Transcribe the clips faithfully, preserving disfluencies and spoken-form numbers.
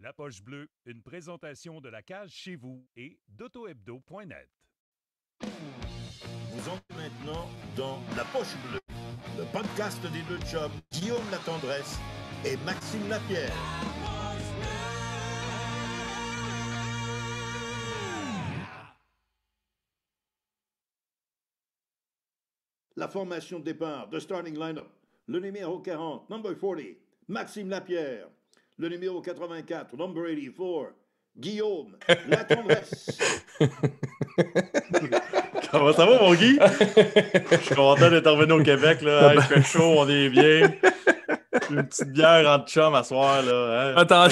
La Poche Bleue, une présentation de la cage chez vous et d'auto hebdo point net. Vous entrez maintenant dans La Poche Bleue, le podcast des deux chums Guillaume Latendresse et Maxime Lapierre. La formation de départ, the starting lineup. Le numéro quarante, number quarante, Maxime Lapierre. Le numéro quatre-vingt-quatre, number eighty-four, Guillaume Latendresse. Comment ça va, mon Guy? Je suis content d'être revenu au Québec. Là. Hey, il fait chaud, on est bien. Une petite bière entre chums à soir. Là, hein? Attendez.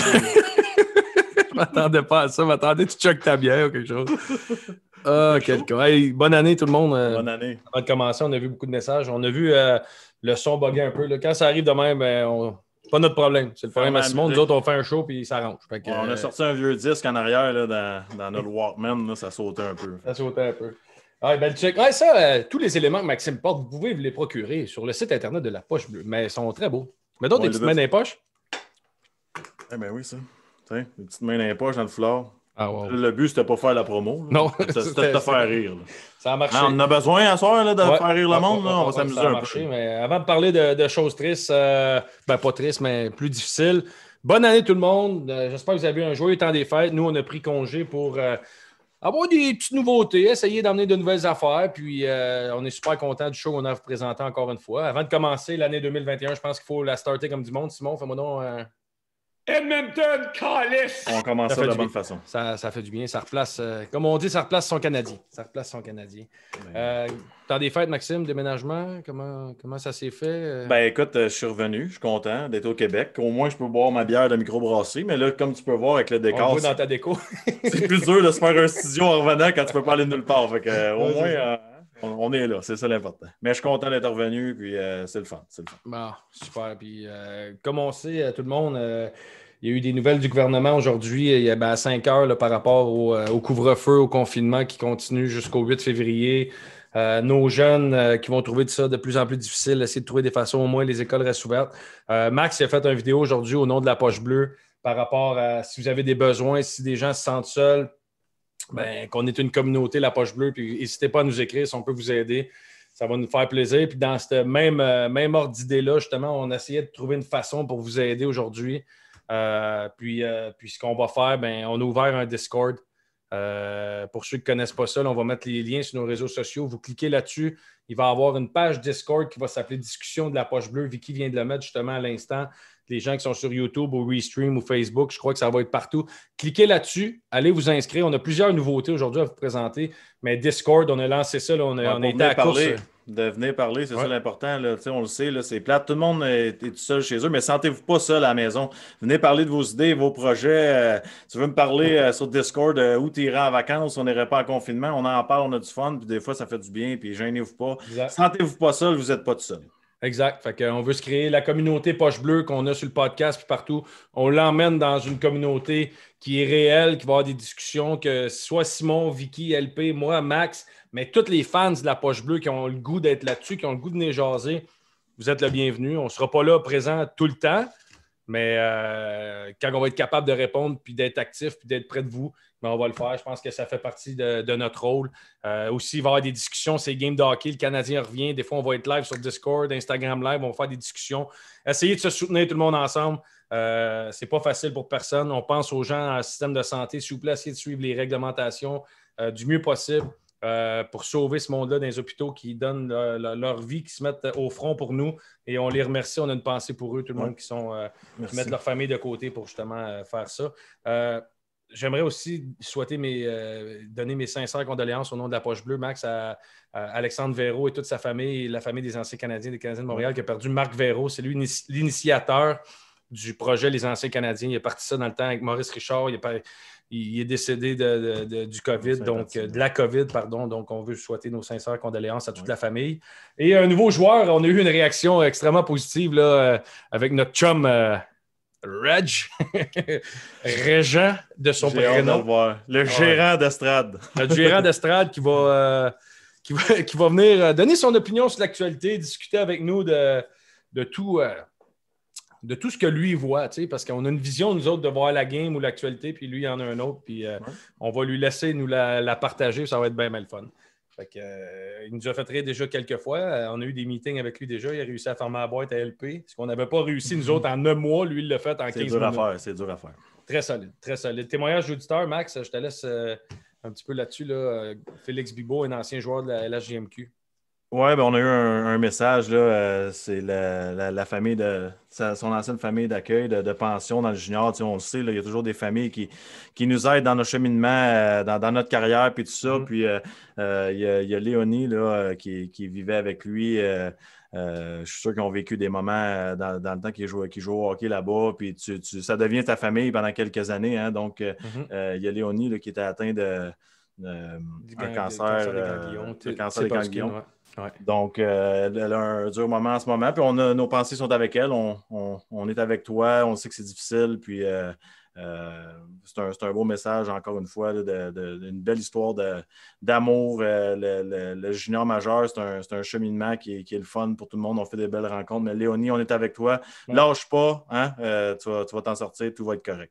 Je m'attendais pas à ça. Je m'attendais que tu choques ta bière ou quelque chose. Ah, quel cas. Hey, bonne année, tout le monde. Bonne année. Avant de commencer, on a vu beaucoup de messages. On a vu euh, le son bugger un peu. Là. Quand ça arrive de même, ben, on... c'est pas notre problème. C'est le problème à Simon. Nous autres, on fait un show puis ça arrange. Fait que, on a sorti un vieux disque en arrière là, dans, dans notre Walkman. Là, ça sautait un peu. Ça sautait un peu. Ah, ben, check. Ouais, ça, euh, tous les éléments que Maxime porte, vous pouvez les procurer sur le site internet de La Poche Bleue. Mais ils sont très beaux. Mais d'autres, ouais, des petites mains dans les poches? Eh bien oui, ça. T'sais, des petites mains dans les poches, dans le foulard. Ah, wow. Le but, c'était pas faire la promo. Là. Non. C'était de te faire rire. Là. Ça a marché. Non, on a besoin à soir là, de ouais. faire rire le monde. Ouais, là. On va ouais, s'amuser ça a un marché, peu. Mais avant de parler de, de choses tristes, euh, ben pas tristes, mais plus difficiles, bonne année tout le monde. Euh, j'espère que vous avez eu un joyeux temps des fêtes. Nous, on a pris congé pour euh, avoir des petites nouveautés, essayer d'emmener de nouvelles affaires. Puis, euh, on est super content du show qu'on a à vous présenter encore une fois. Avant de commencer l'année deux mille vingt et un, je pense qu'il faut la starter comme du monde. Simon, fais-moi donc... Euh... Edmonton, Callis! On commence ça, ça de la bonne façon. Ça, ça fait du bien. Ça replace, euh, comme on dit, ça replace son Canadien. Ça replace son Canadien. Euh, temps des fêtes, Maxime, déménagement, comment, comment ça s'est fait? Ben écoute, je suis revenu. Je suis content d'être au Québec. Au moins, je peux boire ma bière de microbrasserie. Mais là, comme tu peux voir avec le décor, on le voit dans ta déco. C'est plus dur de se faire un studio en revenant quand tu peux pas aller nulle part. Fait que, euh, au moins, euh, on, on est là. C'est ça l'important. Mais je suis content d'être revenu. Puis euh, c'est le fun. C'est le fun. Bon, super. Puis euh, comme on sait, tout le monde... Euh, il y a eu des nouvelles du gouvernement aujourd'hui, il y a ben, à cinq heures là, par rapport au, euh, au couvre-feu, au confinement qui continue jusqu'au huit février. Euh, nos jeunes euh, qui vont trouver ça de plus en plus difficile, essayer de trouver des façons, au moins les écoles restent ouvertes. Euh, Max il a fait une vidéo aujourd'hui au nom de La Poche Bleue par rapport à si vous avez des besoins, si des gens se sentent seuls, ben, qu'on est une communauté, La Poche Bleue, puis n'hésitez pas à nous écrire si on peut vous aider. Ça va nous faire plaisir. Puis dans ce même, euh, même ordre d'idée-là, justement, on essayait de trouver une façon pour vous aider aujourd'hui. Euh, puis, euh, puis ce qu'on va faire, ben, on a ouvert un Discord. Euh, pour ceux qui ne connaissent pas ça, là, on va mettre les liens sur nos réseaux sociaux. Vous cliquez là-dessus. Il va y avoir une page Discord qui va s'appeler Discussion de la Poche Bleue. Vicky vient de le mettre justement à l'instant. Les gens qui sont sur YouTube ou Restream ou Facebook, je crois que ça va être partout. Cliquez là-dessus. Allez vous inscrire. On a plusieurs nouveautés aujourd'hui à vous présenter. Mais Discord, on a lancé ça. Là, on a, ouais, on a été à la course. De venir parler, c'est ouais. ça l'important. Là. On le sait, là, c'est plate. Tout le monde est, est tout seul chez eux, mais sentez-vous pas seul à la maison. Venez parler de vos idées, vos projets. Euh, tu veux me parler euh, sur Discord euh, où tu irais en vacances, on n'irait pas en confinement. On en parle, on a du fun, puis des fois, ça fait du bien, puis gênez-vous pas. Exact. Sentez-vous pas seul, vous n'êtes pas tout seul. Exact. Fait qu'on veut se créer la communauté Poche Bleue qu'on a sur le podcast puis partout. On l'emmène dans une communauté qui est réelle, qui va avoir des discussions, que soit Simon, Vicky, L P, moi, Max, mais tous les fans de La Poche Bleue qui ont le goût d'être là-dessus, qui ont le goût de venir jaser, vous êtes le bienvenu. On ne sera pas là présent tout le temps, mais euh, quand on va être capable de répondre puis d'être actif puis d'être près de vous, ben on va le faire. Je pense que ça fait partie de, de notre rôle. Euh, aussi, il va y avoir des discussions. C'est Game de hockey. Le Canadien revient. Des fois, on va être live sur Discord, Instagram Live. On va faire des discussions. Essayez de se soutenir tout le monde ensemble. Euh, c'est pas facile pour personne. On pense aux gens en système de santé. S'il vous plaît, essayez de suivre les réglementations euh, du mieux possible euh, pour sauver ce monde-là dans les hôpitaux qui donnent le, le, leur vie, qui se mettent au front pour nous. Et on les remercie. On a une pensée pour eux, tout le ouais. monde qui, sont, euh, qui mettent leur famille de côté pour justement euh, faire ça. Euh, J'aimerais aussi souhaiter mes, euh, donner mes sincères condoléances au nom de La Poche Bleue, Max, à, à Alexandre Véro et toute sa famille, et la famille des anciens Canadiens, des Canadiens de Montréal, qui a perdu Marc Véro. C'est lui l'initiateur du projet Les Anciens Canadiens. Il a parti ça dans le temps avec Maurice Richard. Il est, pas, il est décédé de, de, de, du COVID, donc de la COVID, pardon. Donc, on veut souhaiter nos sincères condoléances à toute ouais. la famille. Et un nouveau joueur, on a eu une réaction extrêmement positive là, euh, avec notre chum... Euh, Reg, Régent de son prénom. Le, le gérant ouais. d'estrade. Le gérant d'estrade qui va, euh, qui, va, qui va venir donner son opinion sur l'actualité, discuter avec nous de, de tout, euh, de tout ce que lui voit, parce qu'on a une vision, nous autres, de voir la game ou l'actualité, puis lui, il en a un autre, puis euh, ouais. on va lui laisser nous la, la partager, ça va être bien mal fun. Fait que, euh, il nous a fait rire déjà quelques fois. Euh, on a eu des meetings avec lui déjà. Il a réussi à fermer la boîte à L P. Ce qu'on n'avait pas réussi, nous autres, en neuf mois, lui, il l'a fait en quinze minutes. C'est dur à faire, c'est dur à faire. Très solide, très solide. Témoignage d'auditeur, Max, je te laisse euh, un petit peu là-dessus. Là. Félix Bibeau, un ancien joueur de la L H J M Q. Oui, ben on a eu un, un message, là, euh, c'est la, la, la famille de sa, son ancienne famille d'accueil, de, de pension dans le junior. Tu sais, on le sait, là, il y a toujours des familles qui, qui nous aident dans nos cheminements, euh, dans, dans notre carrière, puis tout ça. Mm-hmm. Puis euh, euh, il, y a, il y a Léonie là, qui, qui vivait avec lui. Euh, euh, je suis sûr qu'ils ont vécu des moments dans, dans le temps qu'ils jouaient, qu'ils jouaient au hockey là-bas. Puis tu, tu, ça devient ta famille pendant quelques années. Hein, donc, mm-hmm. euh, il y a Léonie là, qui était atteinte de, de un gang, cancer, cancer des ganglions. Euh, cancer des ganglions. Ouais. Ouais. Donc, euh, elle a un dur moment en ce moment. Puis, on a, nos pensées sont avec elle. On, on, on est avec toi. On sait que c'est difficile. Puis, euh, euh, c'est, un, c'est un beau message, encore une fois, là, de, de, d'une belle histoire de, d'amour. Euh, le, le, le junior majeur, c'est un, c'est un cheminement qui est, qui est le fun pour tout le monde. On fait des belles rencontres. Mais Léonie, on est avec toi. Ouais. Lâche pas. Hein? Euh, tu, vas, tu vas t'en sortir. Tout va être correct.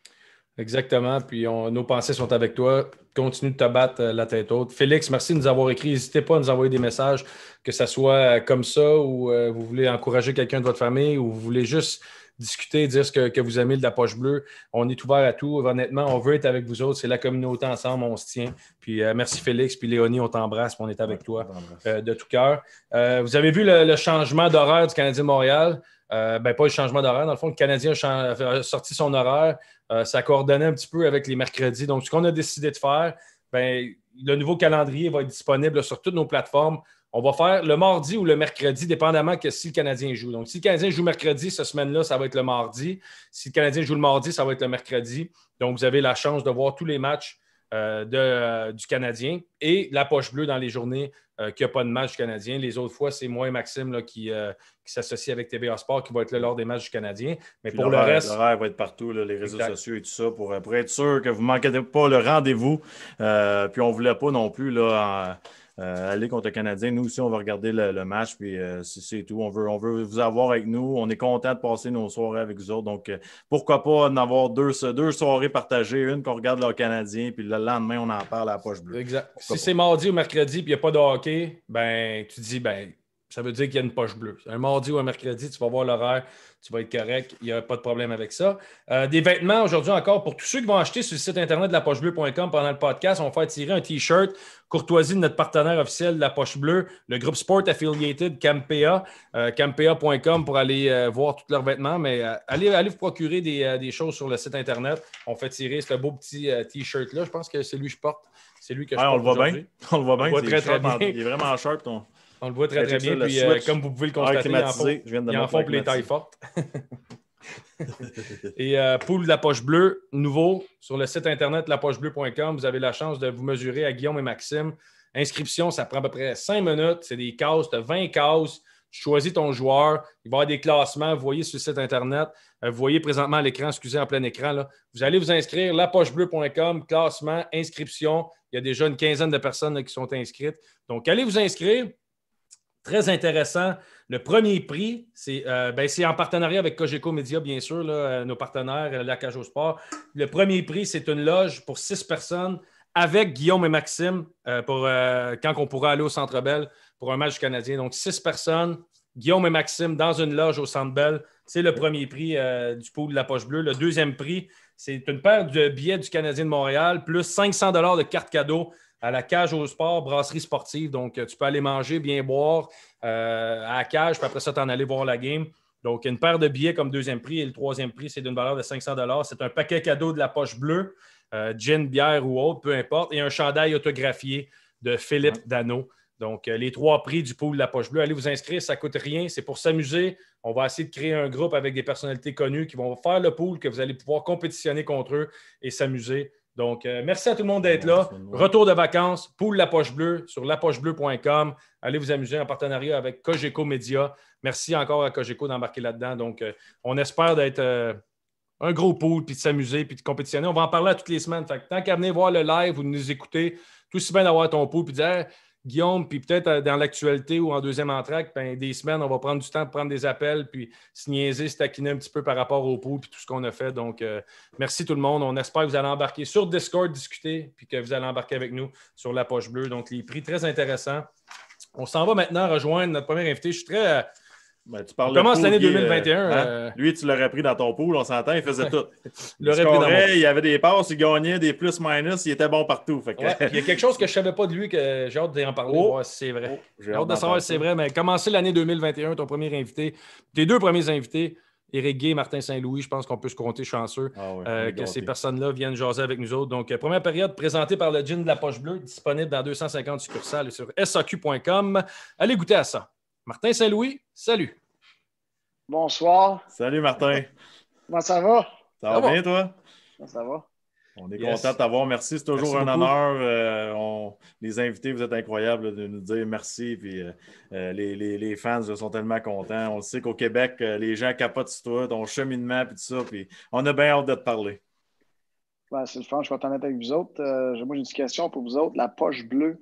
Exactement. Puis on, nos pensées sont avec toi. Continue de te battre euh, la tête haute. Félix, merci de nous avoir écrit. N'hésitez pas à nous envoyer des messages, que ce soit euh, comme ça ou euh, vous voulez encourager quelqu'un de votre famille ou vous voulez juste discuter, dire ce que, que vous aimez de la poche bleue. On est ouvert à tout. Honnêtement, on veut être avec vous autres. C'est la communauté ensemble, on se tient. Puis euh, merci Félix. Puis Léonie, on t'embrasse. Puis on est avec toi euh, de tout cœur. Euh, vous avez vu le, le changement d'horaire du Canadien de Montréal? Euh, ben, pas le changement d'horaire. Dans le fond, le Canadien a, a sorti son horaire. Euh, ça coordonnait un petit peu avec les mercredis. Donc, ce qu'on a décidé de faire, ben, le nouveau calendrier va être disponible là, sur toutes nos plateformes. On va faire le mardi ou le mercredi, dépendamment que si le Canadien joue. Donc, si le Canadien joue mercredi, cette semaine-là, ça va être le mardi. Si le Canadien joue le mardi, ça va être le mercredi. Donc, vous avez la chance de voir tous les matchs euh, de, euh, du Canadien et la poche bleue dans les journées euh, qu'il n'y a pas de match du Canadien. Les autres fois, c'est moi et Maxime là, qui, euh, qui s'associe avec T V A Sport qui va être là lors des matchs du Canadien. Mais puis pour le reste... L'horaire va être partout, là, les réseaux exact. sociaux et tout ça, pour, pour être sûr que vous ne manquez pas le rendez-vous. Euh, puis on ne voulait pas non plus là, en, euh, aller contre le Canadien. Nous aussi, on va regarder le, le match, puis euh, c'est, c'est tout. On veut, on veut vous avoir avec nous. On est content de passer nos soirées avec vous autres. Donc, euh, pourquoi pas en avoir deux, deux soirées partagées, une qu'on regarde le Canadien, puis le lendemain, on en parle à la poche bleue. Exact. Pourquoi si pas? C'est mardi ou mercredi, puis il n'y a pas de hockey, ben tu dis, ben ça veut dire qu'il y a une poche bleue. Un mardi ou un mercredi, tu vas voir l'horaire, tu vas être correct, il n'y a pas de problème avec ça. Euh, des vêtements aujourd'hui encore, pour tous ceux qui vont acheter sur le site internet de la poche bleue point com pendant le podcast, on va faire tirer un T-shirt courtoisie de notre partenaire officiel de la Poche Bleue, le groupe Sport Affiliated Campea, euh, campea point com pour aller euh, voir tous leurs vêtements, mais euh, allez, allez vous procurer des, euh, des choses sur le site internet. On fait tirer ce beau petit euh, T-shirt-là. Je pense que c'est lui que je porte. C'est lui que je ouais, porte on le voit aujourd'hui. bien. On le voit bien. On le voit très, très bien. Il est vraiment sharp, ton... On le voit très, très bien. Puis, euh, comme vous pouvez le constater, il en faut, il en faut pour les tailles fortes. Et euh, pour la poche bleue, nouveau, sur le site internet la poche bleue point com, vous avez la chance de vous mesurer à Guillaume et Maxime. Inscription, ça prend à peu près cinq minutes. C'est des cases, tu as vingt cases. Tu choisis ton joueur. Il va y avoir des classements. Vous voyez sur le site internet. Vous voyez présentement à l'écran, excusez, en plein écran. Là. Vous allez vous inscrire, la poche bleue point com, classement, inscription. Il y a déjà une quinzaine de personnes là, qui sont inscrites. Donc, allez vous inscrire. Très intéressant. Le premier prix, c'est, euh, ben, c'est en partenariat avec Cogeco Média, bien sûr, là, nos partenaires, la Cage au Sport. Le premier prix, c'est une loge pour six personnes avec Guillaume et Maxime euh, pour, euh, quand on pourra aller au Centre Bell pour un match du Canadien. Donc, six personnes, Guillaume et Maxime dans une loge au Centre Bell. C'est le premier prix euh, du pool de la poche bleue. Le deuxième prix, c'est une paire de billets du Canadien de Montréal plus cinq cents dollars de cartes cadeaux à la Cage au Sport, brasserie sportive. Donc, tu peux aller manger, bien boire euh, à la cage, puis après ça, t'en aller voir la game. Donc, une paire de billets comme deuxième prix et le troisième prix, c'est d'une valeur de cinq cents dollars. C'est un paquet cadeau de la poche bleue, euh, gin, bière ou autre, peu importe, et un chandail autographié de Philippe ouais. Dano. Donc, euh, les trois prix du pool de la poche bleue. Allez vous inscrire, ça ne coûte rien. C'est pour s'amuser. On va essayer de créer un groupe avec des personnalités connues qui vont faire le pool, que vous allez pouvoir compétitionner contre eux et s'amuser. Donc, euh, merci à tout le monde d'être là. Retour de vacances, pool La Poche Bleue sur la poche bleue point com. Allez vous amuser en partenariat avec Cogeco Média. Merci encore à Cogeco d'embarquer là-dedans. Donc, euh, on espère d'être euh, un gros pool, puis de s'amuser, puis de compétitionner. On va en parler à toutes les semaines. Fait que tant qu'à venir voir le live ou de nous écouter, tout aussi bien d'avoir ton pool, puis de dire hey, Guillaume, puis peut-être euh, dans l'actualité ou en deuxième entraque, ben, des semaines, on va prendre du temps pour prendre des appels, puis se niaiser, se taquiner un petit peu par rapport au pool, puis tout ce qu'on a fait. Donc, euh, merci tout le monde. On espère que vous allez embarquer sur Discord, discuter, puis que vous allez embarquer avec nous sur la poche bleue. Donc, les prix très intéressants. On s'en va maintenant rejoindre notre premier invité. Je suis très... Euh, Ben, tu on commence l'année deux mille vingt et un. Euh, hein? euh... Lui, tu l'aurais pris dans ton pool, on s'entend, il faisait tout. Il, il scorait, il y avait des passes, il gagnait des plus-minus, il était bon partout. Fait que... ouais, il y a quelque chose que je ne savais pas de lui que j'ai hâte d'en parler, oh, voir si c'est vrai. Oh, j'ai hâte de savoir si c'est vrai, mais commencer l'année deux mille vingt et un, ton premier invité, tes deux premiers invités, Éric Gay, Martin Saint-Louis, je pense qu'on peut se compter chanceux ah ouais, euh, que ces personnes-là viennent jaser avec nous autres. Donc, euh, première période présentée par le gin de la poche bleue, disponible dans deux cent cinquante succursales sur S A Q point com. Allez goûter à ça. Martin Saint-Louis, salut. Bonsoir. Salut Martin. Comment ça va? Ça, ça va bien, toi? Ça va. On est yes. content de t'avoir. Merci. C'est toujours merci un beaucoup. honneur. Euh, on... Les invités, vous êtes incroyables là, de nous dire merci. Puis, euh, les, les, les fans là, sont tellement contents. On le sait qu'au Québec, euh, les gens capotent sur toi, ton cheminement et tout ça. Puis, on a bien hâte de te parler. Ben, c'est le fun. Je suis content d'être avec vous autres. Euh, moi, j'ai une question pour vous autres. La poche bleue.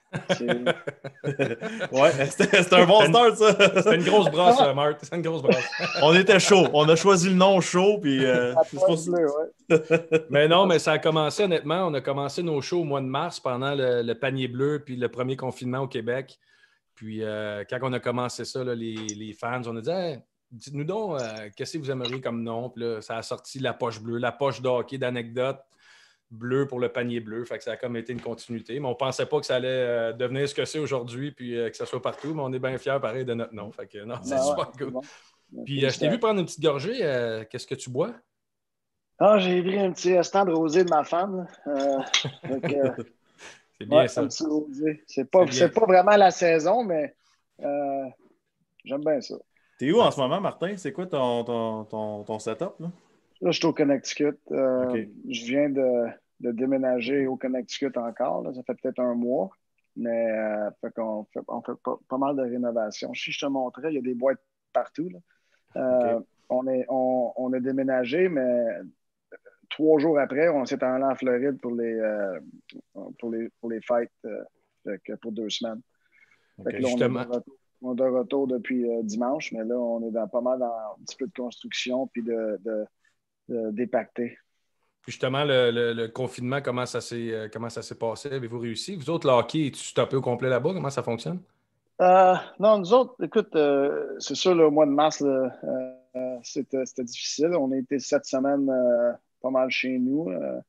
ouais, c'était un bon start, ça. C'était une grosse brosse, Marc. C'était une grosse brosse. On était chaud. On a choisi le nom chaud. Puis, euh, c'est pour... bleu, ouais. Mais non, mais ça a commencé, honnêtement. On a commencé nos shows au mois de mars pendant le, le panier bleu puis le premier confinement au Québec. Puis, euh, quand on a commencé ça, là, les, les fans, on a dit hey, dites-nous donc, euh, qu'est-ce que vous aimeriez comme nom? Puis là, ça a sorti la poche bleue, la poche de hockey d'anecdotes. Bleu pour le panier bleu. Fait que ça a comme été une continuité. Mais on ne pensait pas que ça allait euh, devenir ce que c'est aujourd'hui puis euh, que ça soit partout. Mais on est bien fiers, pareil, de notre nom. Fait que non, c'est ben super ouais, cool. Bon. Puis euh, je t'ai vu prendre une petite gorgée. Euh, qu'est-ce que tu bois? Ah, j'ai pris un petit restant de rosé de ma femme. Euh, donc, euh, c'est bien ouais, ça. Un petit rosé. C'est pas, c'est pas vraiment la saison, mais euh, j'aime bien ça. T'es où en ce moment, Martin? C'est quoi ton, ton, ton, ton setup, là? Là, je suis au Connecticut. Euh, okay. Je viens de, de déménager au Connecticut encore. Là. Ça fait peut-être un mois. Mais euh, fait qu'on fait, on fait pas, pas mal de rénovations. Si je te montrais, il y a des boîtes partout. Là. Euh, okay. on, est, on, on a déménagé, mais trois jours après, on s'est allé en Floride pour les, euh, pour les, pour les fêtes euh, pour deux semaines. Okay, fait que là, justement. On est On est de retour depuis euh, dimanche, mais là, on est dans pas mal dans un petit peu de construction puis de, de, de dépacter. Justement, le, le, le confinement, comment ça s'est euh, comment ça s'est passé? Avez-vous réussi? Vous autres, le hockey, es-tu stoppé au complet là-bas? Comment ça fonctionne? Euh, non, nous autres, écoute, euh, c'est sûr, le mois de mars, là, euh, c'était, c'était difficile. On a été sept semaines euh, pas mal chez nous. Euh,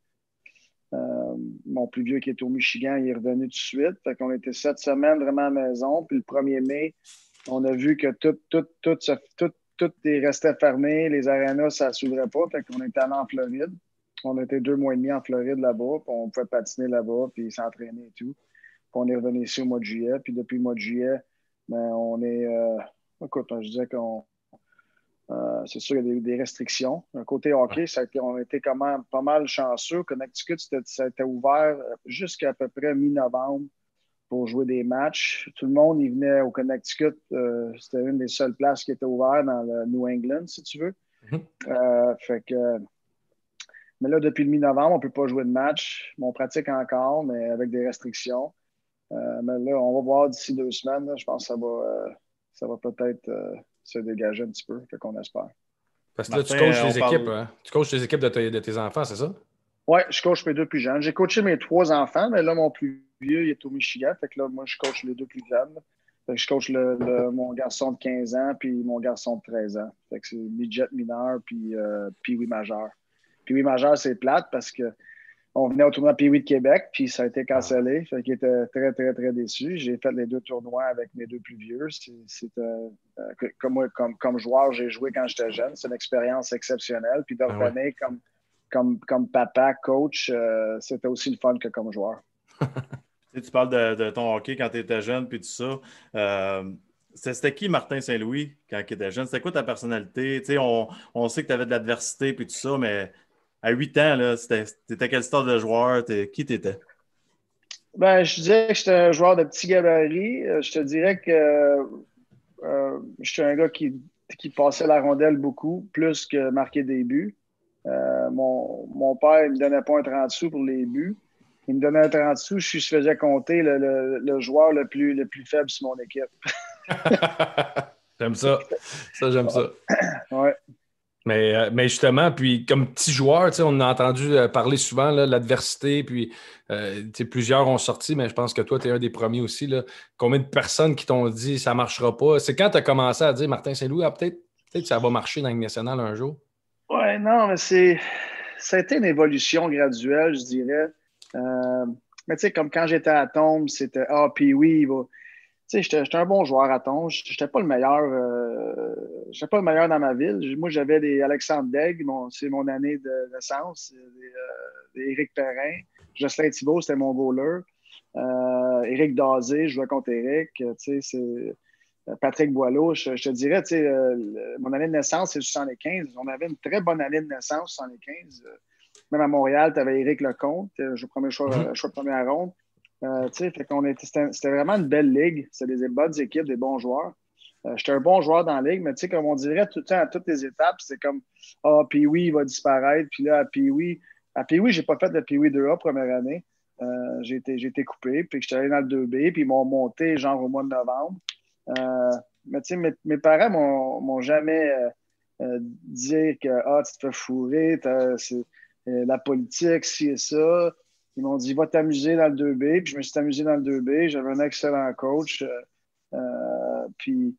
Euh, mon plus vieux qui est au Michigan, il est revenu tout de suite. Fait qu'on était sept semaines vraiment à la maison. Puis le premier mai, on a vu que tout, tout, tout, tout, tout, tout restait fermé. Les arénas, ça ne s'ouvrait pas. Fait qu'on était allé en Floride. On était deux mois et demi en Floride là-bas. Puis on pouvait patiner là-bas, puis s'entraîner et tout. Puis on est revenu ici au mois de juillet. Puis depuis le mois de juillet, ben, on est... Euh, écoute, je disais qu'on... Euh, c'est sûr qu'il y a des, des restrictions. Un côté hockey, ça a été, on a été quand même pas mal chanceux. Connecticut, c'était, ça a été ouvert jusqu'à à peu près mi-novembre pour jouer des matchs. Tout le monde, il venait au Connecticut. Euh, c'était une des seules places qui était ouverte dans le New England, si tu veux. Mm-hmm. Euh, fait que, mais là, depuis le mi-novembre, on ne peut pas jouer de match. On pratique encore, mais avec des restrictions. Euh, mais là, on va voir d'ici deux semaines. Là, je pense que ça va, euh, ça va peut-être... Euh, se dégager un petit peu, fait qu'on espère. Parce que là, Martin, tu coaches les équipes, parle... hein? Tu coaches les équipes de, te, de tes enfants, c'est ça? Oui, je coach mes deux plus jeunes. J'ai coaché mes trois enfants, mais là, mon plus vieux, il est au Michigan, fait que là, moi, je coach les deux plus jeunes. Fait que je coach le, le, mon garçon de quinze ans puis mon garçon de treize ans. Fait que c'est midget mineur puis euh, Pee-wee majeur. Pee-wee majeur, c'est plate parce que on venait au tournoi Pee-wee de Québec, puis ça a été cancellé. Fait qu'il était très, très, très déçu. J'ai fait les deux tournois avec mes deux plus vieux. C'est, c'est, euh, comme, moi, comme, comme joueur, j'ai joué quand j'étais jeune. C'est une expérience exceptionnelle. Puis de revenir ah ouais. comme, comme, comme papa, coach, euh, c'était aussi le fun que comme joueur. Tu parles de, de ton hockey quand tu étais jeune, puis tout ça. Euh, c'était qui Martin Saint-Louis quand il était jeune? C'était quoi ta personnalité? On, on sait que tu avais de l'adversité, puis tout ça, mais... À huit ans, là, c'était, t'étais quel style de joueur? T'es, qui t'étais? Ben, je dirais que j'étais un joueur de petit gabarit. Je te dirais que euh, j'étais un gars qui, qui passait la rondelle beaucoup, plus que marquer des buts. Euh, mon, mon père, il me donnait pas un trente sous pour les buts. il me donnait un trente sous, je je faisais compter le, le, le joueur le plus, le plus faible sur mon équipe. J'aime ça. Ça, j'aime ça. Ouais. Mais, euh, mais justement, puis comme petit joueur, on a entendu euh, parler souvent de l'adversité, puis euh, plusieurs ont sorti, mais je pense que toi, tu es un des premiers aussi. Là. Combien de personnes qui t'ont dit ça ne marchera pas? C'est quand tu as commencé à dire, Martin Saint-Louis, ah, peut-être peut-être que ça va marcher dans la Ligue nationale un jour? Ouais, non, mais c'est ça a été une évolution graduelle, je dirais. Euh, mais tu sais, comme quand j'étais à Tombe, c'était ah, puis oui, il va. Tu sais, j'étais un bon joueur à Tombe. Je n'étais pas le meilleur. Euh, j'étais pas le meilleur dans ma ville. Moi, j'avais des Alexandre Daigle, c'est mon année de naissance, des, euh, des Éric Perrin. Jocelyn Thibault, c'était mon goaler. Euh, Éric Dazé, je jouais contre Éric. Tu sais, c'est Patrick Boileau. Je, je te dirais, tu sais, euh, mon année de naissance, c'est soixante-quinze. On avait une très bonne année de naissance, soixante-quinze. Même à Montréal, tu avais Éric Lecomte, je premier choix, mm-hmm. choix de première ronde. Euh, fait qu'on était, c'était, c'était vraiment une belle ligue. C'était des bonnes équipes, des bons joueurs. Euh, j'étais un bon joueur dans la ligue, mais comme on dirait tout le temps à toutes les étapes, c'est comme ah, oh, puis oui, il va disparaître. Puis là, puis oui, à puis oui, j'ai pas fait de puis oui deux A première année. Euh, j'ai, été, j'ai été coupé, puis j'étais allé dans le deux B, puis ils m'ont monté genre au mois de novembre. Euh, mais tu sais, mes, mes parents m'ont, m'ont jamais euh, euh, dit que ah, tu te fais fourrer, c'est euh, la politique, ci et ça. Ils m'ont dit, va t'amuser dans le deux B. Puis je me suis amusé dans le deux B. J'avais un excellent coach. Euh, puis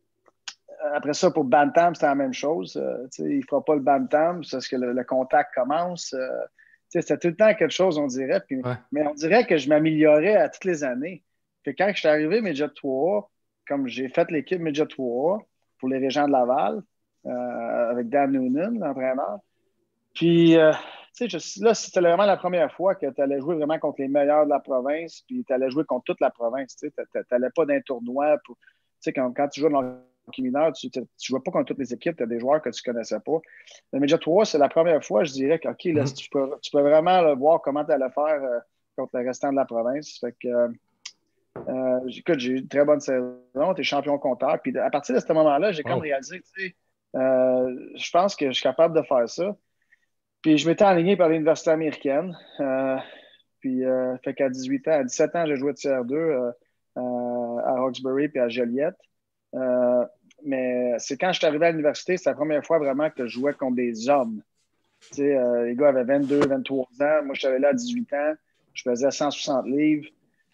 après ça, pour Bantam, c'était la même chose. Euh, il ne fera pas le Bantam parce que le, le contact commence. Euh, c'était tout le temps quelque chose, on dirait. Puis, ouais. Mais on dirait que je m'améliorais à toutes les années. Puis quand je suis arrivé Midget trois, comme j'ai fait l'équipe Midget trois pour les Régents de Laval, euh, avec Dan Noonan, l'entraîneur. Puis... Euh, Tu sais, je, là, c'était vraiment la première fois que tu allais jouer vraiment contre les meilleurs de la province, puis tu allais jouer contre toute la province. Tu n'allais pas d'un tournoi. Tu sais, quand, quand tu joues dans le hockey mineur, tu ne joues pas contre toutes les équipes, tu as des joueurs que tu ne connaissais pas. Le Midget trois, c'est la première fois, je dirais que OK, là, mm-hmm. tu, peux, tu peux vraiment là, voir comment tu allais faire euh, contre le restant de la province. Fait que, euh, euh, écoute, j'ai eu une très bonne saison, tu es champion compteur. Puis à partir de ce moment-là, j'ai oh. comme réalisé, tu sais, euh, je pense que je suis capable de faire ça. Puis je m'étais aligné par l'université américaine. Euh, puis euh, fait qu'à dix-huit ans, à dix-sept ans, j'ai joué de tiers deux euh, euh, à Hawkesbury puis à Joliette. Euh, mais c'est quand je suis arrivé à l'université, c'est la première fois vraiment que je jouais contre des hommes. Tu sais, euh, les gars avaient vingt-deux, vingt-trois ans. Moi, je suis arrivé là à dix-huit ans. Je pesais cent soixante livres.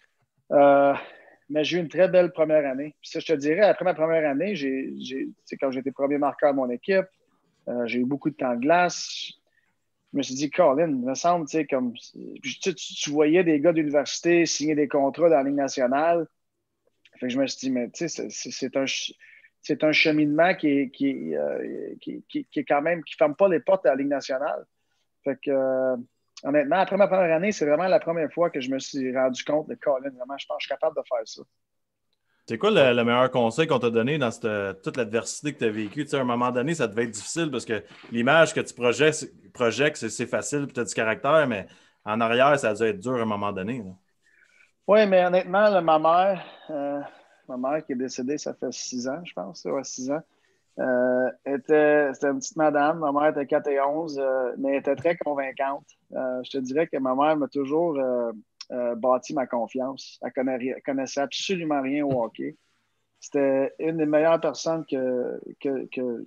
Euh, mais j'ai eu une très belle première année. Puis ça, je te dirais, après ma première année, j'ai, j'ai, quand j'étais premier marqueur de mon équipe, euh, j'ai eu beaucoup de temps de glace. Je me suis dit, Colin, il me semble, tu sais, comme. Tu, tu voyais des gars d'université signer des contrats dans la Ligue nationale. Fait que je me suis dit, mais tu sais, c'est, c'est, c'est, un, c'est un cheminement qui est, qui, euh, qui, qui, qui est quand même. qui ne ferme pas les portes à la Ligue nationale. Fait que, euh, honnêtement, après ma première année, c'est vraiment la première fois que je me suis rendu compte de Colin. Vraiment, je pense que je suis capable de faire ça. C'est quoi le, le meilleur conseil qu'on t'a donné dans cette, toute l'adversité que tu as vécue? Tu sais, à un moment donné, ça devait être difficile parce que l'image que tu projettes, projettes c'est, c'est facile et tu as du caractère, mais en arrière, ça a dû être dur à un moment donné. Là. Oui, mais honnêtement, là, ma mère, euh, ma mère qui est décédée, ça fait six ans, je pense, ouais, six ans, euh, était, c'était une petite madame. Ma mère était quatre et onze, euh, mais elle était très convaincante. Euh, je te dirais que ma mère m'a toujours... Euh, Euh, bâti ma confiance. Elle connaissait, elle connaissait absolument rien au hockey. C'était une des meilleures personnes que, que, que,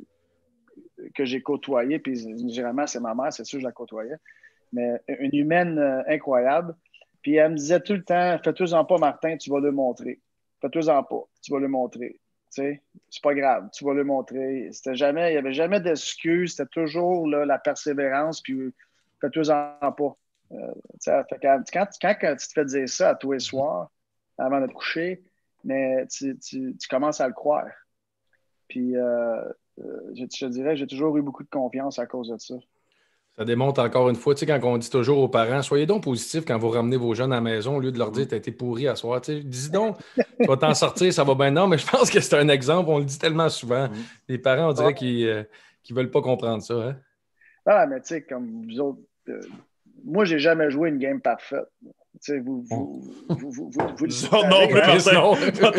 que j'ai côtoyées. Puis, généralement, c'est ma mère, c'est sûr que je la côtoyais. Mais une humaine euh, incroyable. Puis, elle me disait tout le temps, fais-toi-en pas, Martin, tu vas le montrer. Fais-toi-en pas, tu vas le montrer. Tu sais, c'est pas grave, tu vas le montrer. C'était jamais, il n'y avait jamais d'excuses. C'était toujours là, la persévérance. Puis, fais-toi-en pas. Euh, fait quand, quand, quand, quand tu te fais dire ça à tous les soirs avant de te coucher, mais tu, tu, tu commences à le croire. Puis euh, je, je te dirais, j'ai toujours eu beaucoup de confiance à cause de ça. Ça démontre encore une fois, tu sais, quand on dit toujours aux parents, soyez donc positifs quand vous ramenez vos jeunes à la maison au lieu de leur dire t'as été pourri à soir. Tu sais, dis donc, tu vas t'en sortir, ça va bien. Non, mais je pense que c'est un exemple, on le dit tellement souvent. Mm. Les parents, on dirait ah. qu'ils ne euh, veulent pas comprendre ça. Hein? Ah, mais tu sais, comme vous autres. Euh, Moi, j'ai jamais joué une game parfaite. Tu sais, vous, vous, vous, vous, vous, vous, vous le non, non, mais non,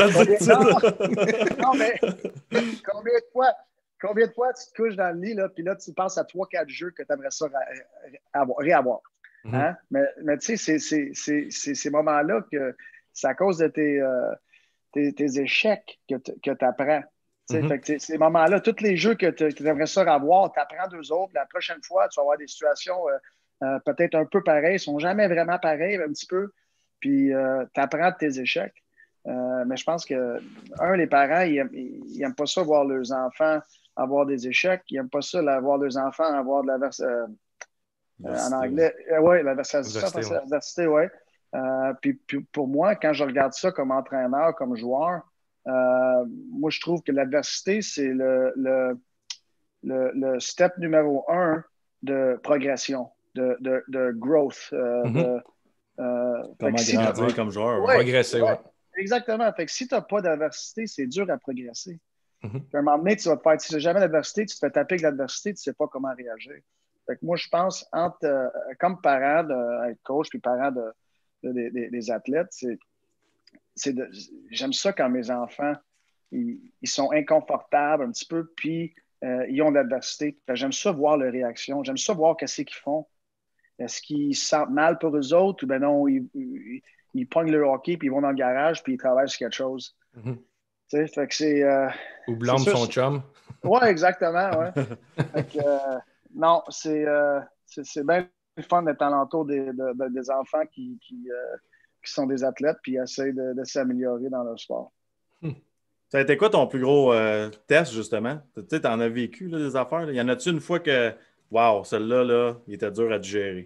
non, mais combien de fois, Combien de fois tu te couches dans le lit, là, puis là, tu penses à trois quatre jeux que tu aimerais ça réavoir. Mm-hmm. Hein? Mais, mais tu sais, c'est, c'est, c'est, c'est ces moments-là que c'est à cause de tes, euh, tes, tes échecs que tu apprends. Mm-hmm. Fait que ces moments-là, tous les jeux que tu aimerais ça avoir, tu apprends d'eux autres. La prochaine fois, tu vas avoir des situations euh, euh, peut-être un peu pareilles. Ils ne sont jamais vraiment pareils, un petit peu. Puis euh, tu apprends de tes échecs. Euh, mais je pense que, un, les parents, ils n'aiment pas ça voir leurs enfants avoir des échecs. Ils n'aiment pas ça là, voir leurs enfants avoir de la vers- euh, euh, en anglais. Oui, euh, ouais, l'adversité, oui. Euh, puis, puis pour moi, quand je regarde ça comme entraîneur, comme joueur, euh, moi, je trouve que l'adversité, c'est le, le, le, le step numéro un de progression, de, de, de growth. Euh, mm-hmm. de, euh, Comment si grandir ouais. comme joueur. Ouais, progresser, ouais. ouais. Exactement. Fait que si tu n'as pas d'adversité, c'est dur à progresser. Mm-hmm. Puis à un moment donné, tu vas te faire, si tu n'as jamais d'adversité, tu te fais taper avec l'adversité, tu ne sais pas comment réagir. Fait que moi, je pense, entre, euh, comme parent d'être coach puis parent de, de, de, de, des athlètes, c'est, c'est de, j'aime ça quand mes enfants, ils, ils sont inconfortables un petit peu, puis euh, ils ont de l'adversité. J'aime ça voir leurs réactions. J'aime ça voir qu'est-ce qu'ils font. Est-ce qu'ils se sentent mal pour eux autres ou bien non, ils, ils, ils pognent le hockey, puis ils vont dans le garage, puis ils travaillent sur quelque chose. Mm-hmm. Tu sais, fait que c'est... Euh, ou blâme son chum. Oui, exactement, ouais. Fait que, euh, non, c'est, euh, c'est, c'est bien le fun d'être alentour des, de, de, des enfants qui, qui, euh, qui sont des athlètes puis essayent de, de s'améliorer dans leur sport. Hmm. Ça a été quoi ton plus gros euh, test, justement? Tu sais, t'en as vécu, là, des affaires. Là. Y en a-tu une fois que, wow, celle-là, là, il était dur à digérer?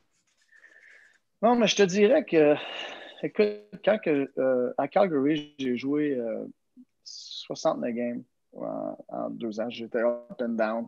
Non, mais je te dirais que, écoute, quand que, euh, à Calgary, j'ai joué euh, soixante-neuf games en, en deux ans. J'étais up and down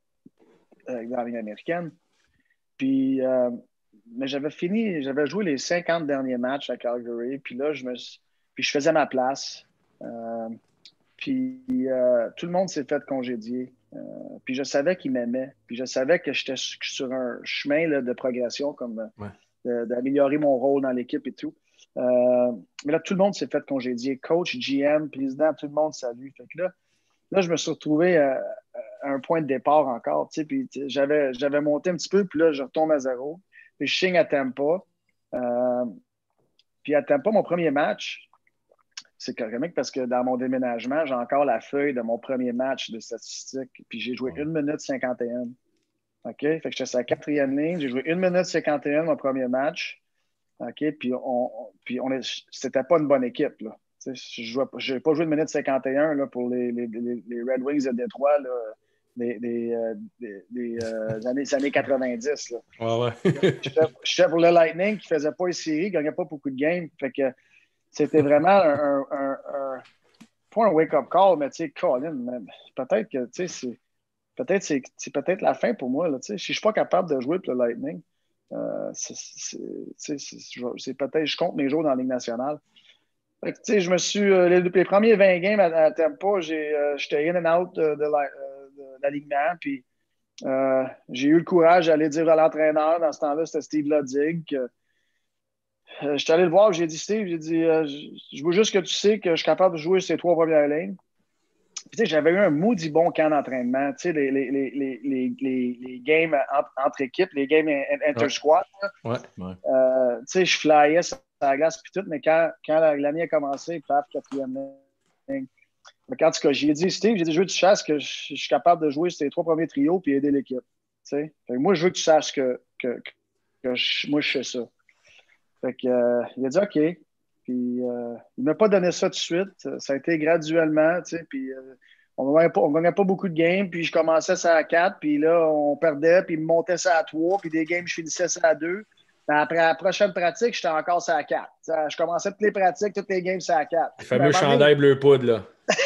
euh, dans la Ligue américaine. Puis, euh, mais j'avais fini, j'avais joué les cinquante derniers matchs à Calgary. Puis là, je me suis, puis je faisais ma place. Euh, puis euh, tout le monde s'est fait congédier. Euh, puis je savais qu'ils m'aimaient. Puis je savais que j'étais sur un chemin là, de progression, comme ouais. de, d'améliorer mon rôle dans l'équipe et tout. Euh, mais là, tout le monde s'est fait congédier. Coach, G M, président, tout le monde salue. Fait que là, là, je me suis retrouvé à, à un point de départ encore. Tu sais, puis tu sais, j'avais, j'avais monté un petit peu, puis là, je retombe à zéro. Puis je signe à Tampa. Euh, puis à Tampa, mon premier match, c'est correct parce que dans mon déménagement, j'ai encore la feuille de mon premier match de statistiques. Puis j'ai joué une minute cinquante et un. OK? Fait que j'étais sur la quatrième ligne. J'ai joué une minute cinquante et un mon premier match. OK? Puis, on, puis on est, c'était pas une bonne équipe, là. Je n'ai pas joué une minute cinquante et un là, pour les, les, les Red Wings de Détroit, là, des, des, euh, des, des euh, années, années quatre-vingt-dix. Là. Ouais, ouais. J'étais pour le Lightning qui ne faisait pas les séries, qui ne gagnait pas beaucoup de games. Fait que c'était vraiment un, un, un, un pas un wake-up call, mais tu sais, Colin, peut-être que c'est peut-être c'est, c'est peut-être la fin pour moi. Là, si je ne suis pas capable de jouer pour le Lightning, euh, c'est, c'est, c'est, c'est, c'est peut-être je compte mes jours dans la Ligue nationale. Fait que, tu sais, je me suis. Euh, les, les premiers vingt games à, à Tampa, j'ai, euh, j'étais in and out de, de, la, euh, de l'alignement. Puis euh, j'ai eu le courage d'aller dire à l'entraîneur, dans ce temps-là, c'était Steve Ludwig. Que, euh, j'étais allé le voir, j'ai dit, Steve, j'ai dit, euh, je veux juste que tu sais que je suis capable de jouer ces trois premières lignes. Puis, tu sais, j'avais eu un maudit bon camp d'entraînement. Tu sais, les, les, les, les, les, les, les games entre, entre équipes, les games inter-squad. Ouais. Ouais. Euh, tu sais, je flyais sur la glace puis tout, mais quand, quand l'année a commencé, paf, quatrième ligne. Donc, en tout cas, j'ai dit, Steve, j'ai dit, je veux que tu saches que je, je suis capable de jouer ces trois premiers trios puis aider l'équipe. Tu sais? Fait que moi, je veux que tu saches que, que, que je, moi, je fais ça. Fait que, euh, il a dit, OK. Puis, euh, il ne m'a pas donné ça tout de suite. Ça a été graduellement, tu sais, puis euh, on ne gagnait, gagnait pas beaucoup de games, puis je commençais ça à quatre, puis là, on perdait, puis il me montait ça à trois, puis des games, je finissais ça à deux. Mais après la prochaine pratique, j'étais encore ça à quatre. T'sais, je commençais toutes les pratiques, toutes les games, ça à quatre. Le fameux chandail bleu poudre, là.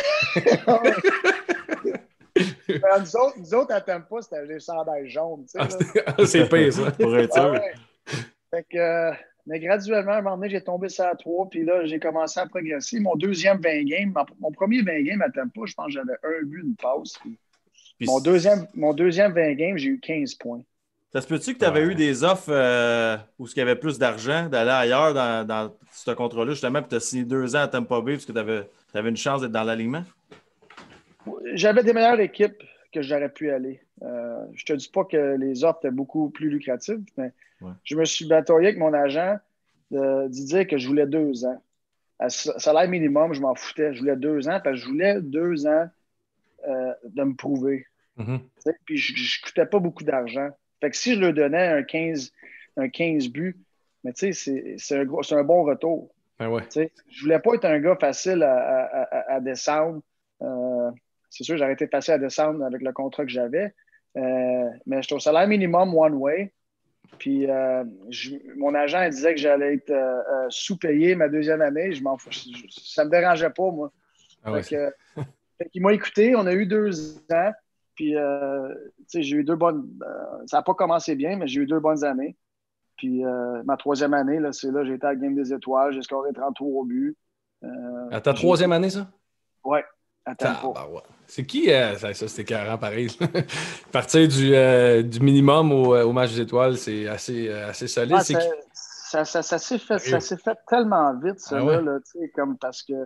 Ben, nous, autres, nous autres, à Tampa, c'était les chandails jaunes. Ah, c'est pire, ça. Pour être sûr. Ah, ouais. Fait que, euh, mais graduellement, à un moment donné, j'ai tombé ça à trois, puis là, j'ai commencé à progresser. Mon deuxième vingt games, mon premier vingt games à Tampa, je pense que j'avais un but, une passe. Puis puis mon, deuxième, mon deuxième vingt games, j'ai eu quinze points. Ça se peut-tu que tu avais ouais. eu des offres euh, où il y avait plus d'argent, d'aller ailleurs dans, dans ce contrat-là, justement, puis tu as signé deux ans à Tampa Bay parce que tu avais, tu avais une chance d'être dans l'alignement? J'avais des meilleures équipes que j'aurais pu aller. Euh, je te dis pas que les offres étaient beaucoup plus lucratives, mais ouais. je me suis bataillé avec mon agent de, de dire que je voulais deux ans. À salaire minimum, je m'en foutais. Je voulais deux ans parce que je voulais deux ans euh, de me prouver. Mm-hmm. Puis je ne coûtais pas beaucoup d'argent. Fait que si je leur donnais un quinze, un quinze buts, mais tu sais, c'est, c'est, un, c'est un bon retour. Ben ouais. Je ne voulais pas être un gars facile à, à, à, à descendre. Euh, c'est sûr, j'aurais été facile à descendre avec le contrat que j'avais. Euh, mais j'étais au salaire minimum one way. Puis euh, je, mon agent il disait que j'allais être euh, euh, sous-payé ma deuxième année. Je m'en fous. Je, ça ne me dérangeait pas, moi. Ah ouais, fait que, fait qu'il m'a écouté. On a eu deux ans. Puis, euh, j'ai eu deux bonnes... Euh, ça n'a pas commencé bien, mais j'ai eu deux bonnes années. Puis, euh, ma troisième année, là, c'est là, j'ai été à la Game des Étoiles. J'ai scoré trente-trois buts. Euh, à ta troisième année, ça? Oui, à Tampa. Ah, bah ouais. C'est qui? Euh, ça, ça c'était carré pareil. Partir du, euh, du minimum au, au match des étoiles, c'est assez, euh, assez solide. Ouais, c'est ça, qui... ça, ça, ça, s'est fait, ça s'est fait tellement vite, ça, ah, là, ouais. là comme parce que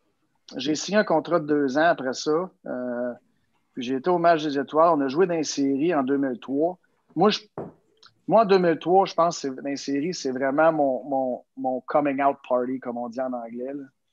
j'ai signé un contrat de deux ans après ça. Euh, puis j'ai été au match des étoiles. On a joué dans les séries en deux mille trois. Moi, je, moi en deux mille trois, je pense que dans les séries, c'est vraiment mon, mon, mon coming out party, comme on dit en anglais.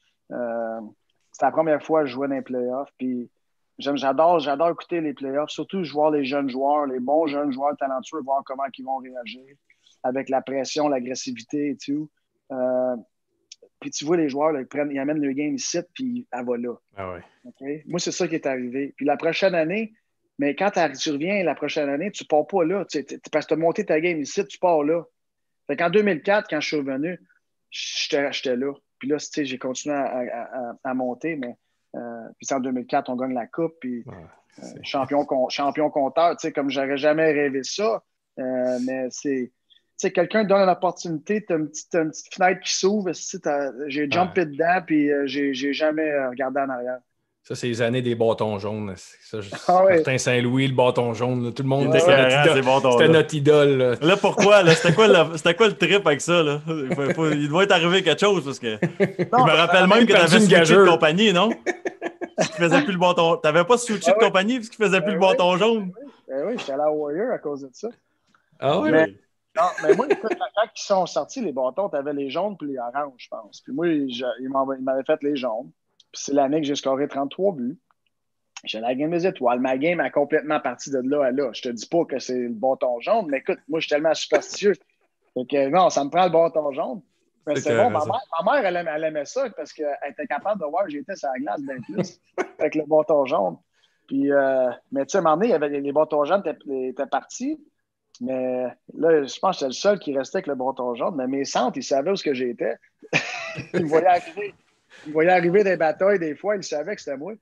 Euh, c'est la première fois que je jouais dans les playoffs. Puis j'aime, j'adore, j'adore écouter les playoffs. Surtout, je vois les jeunes joueurs, les bons jeunes joueurs talentueux, voir comment ils vont réagir avec la pression, l'agressivité et tout. Euh, Puis tu vois les joueurs, là, ils, prennent, ils amènent le game ici, puis elle va là. Ah ouais. Okay? Moi, c'est ça qui est arrivé. Puis la prochaine année, mais quand tu reviens la prochaine année, tu ne pars pas là. Tu, parce que tu as monté ta game ici, tu pars là. Fait qu'en deux mille quatre, quand je suis revenu, j'étais, j'étais là. Puis là, j'ai continué à, à, à monter, mais euh, puis en deux mille quatre, on gagne la coupe, puis ouais, euh, champion, champion compteur, comme j'aurais jamais rêvé ça. Euh, mais c'est... Tu sais, quelqu'un donne une opportunité, tu as une petite, une petite fenêtre qui s'ouvre, j'ai jumpé ah. dedans, puis euh, j'ai, j'ai jamais regardé en arrière. Ça, c'est les années des bâtons jaunes. Ça, je... ah, oui. Martin Saint-Louis, le bâton jaune, là, tout le monde, c'était, c'était, notre, c'était notre idole. Là, là pourquoi? Là, c'était, quoi le, c'était quoi le trip avec ça? Là? Il, faut, faut, il doit être arrivé quelque chose, parce que non, je me rappelle même que tu avais switché de compagnie, non? Parce qu'il faisait plus le bâton... Tu n'avais pas switché ah, de oui. compagnie parce qu'il faisait plus ben, le bâton oui. jaune? Ben oui, j'étais allé à Warrior à cause de ça. Ah oui? Mais... Non, mais moi, écoute, quand ils sont sortis, les bâtons, tu avais les jaunes puis les oranges, je pense. Puis moi, ils m'avaient fait les jaunes. Puis c'est l'année que j'ai scoré trente-trois buts. J'ai la game des étoiles. Ma game a complètement parti de là à là. Je te dis pas que c'est le bâton jaune, mais écoute, moi, je suis tellement superstitieux. Fait que non, ça me prend le bâton jaune. Mais c'est, c'est bon. Ma mère, ma mère elle, aimait, elle aimait ça parce qu'elle était capable de voir que j'étais sur la glace bien plus avec le bâton jaune. Puis, euh, mais tu sais, à un moment donné, il y avait, les bâtons jaunes étaient, étaient partis. Mais là, je pense que j'étais le seul qui restait avec le bâton jaune. Mais mes centres, ils savaient où ce que j'étais. Ils me voyaient arriver. Ils me voyaient arriver des batailles des fois. Ils savaient que c'était moi.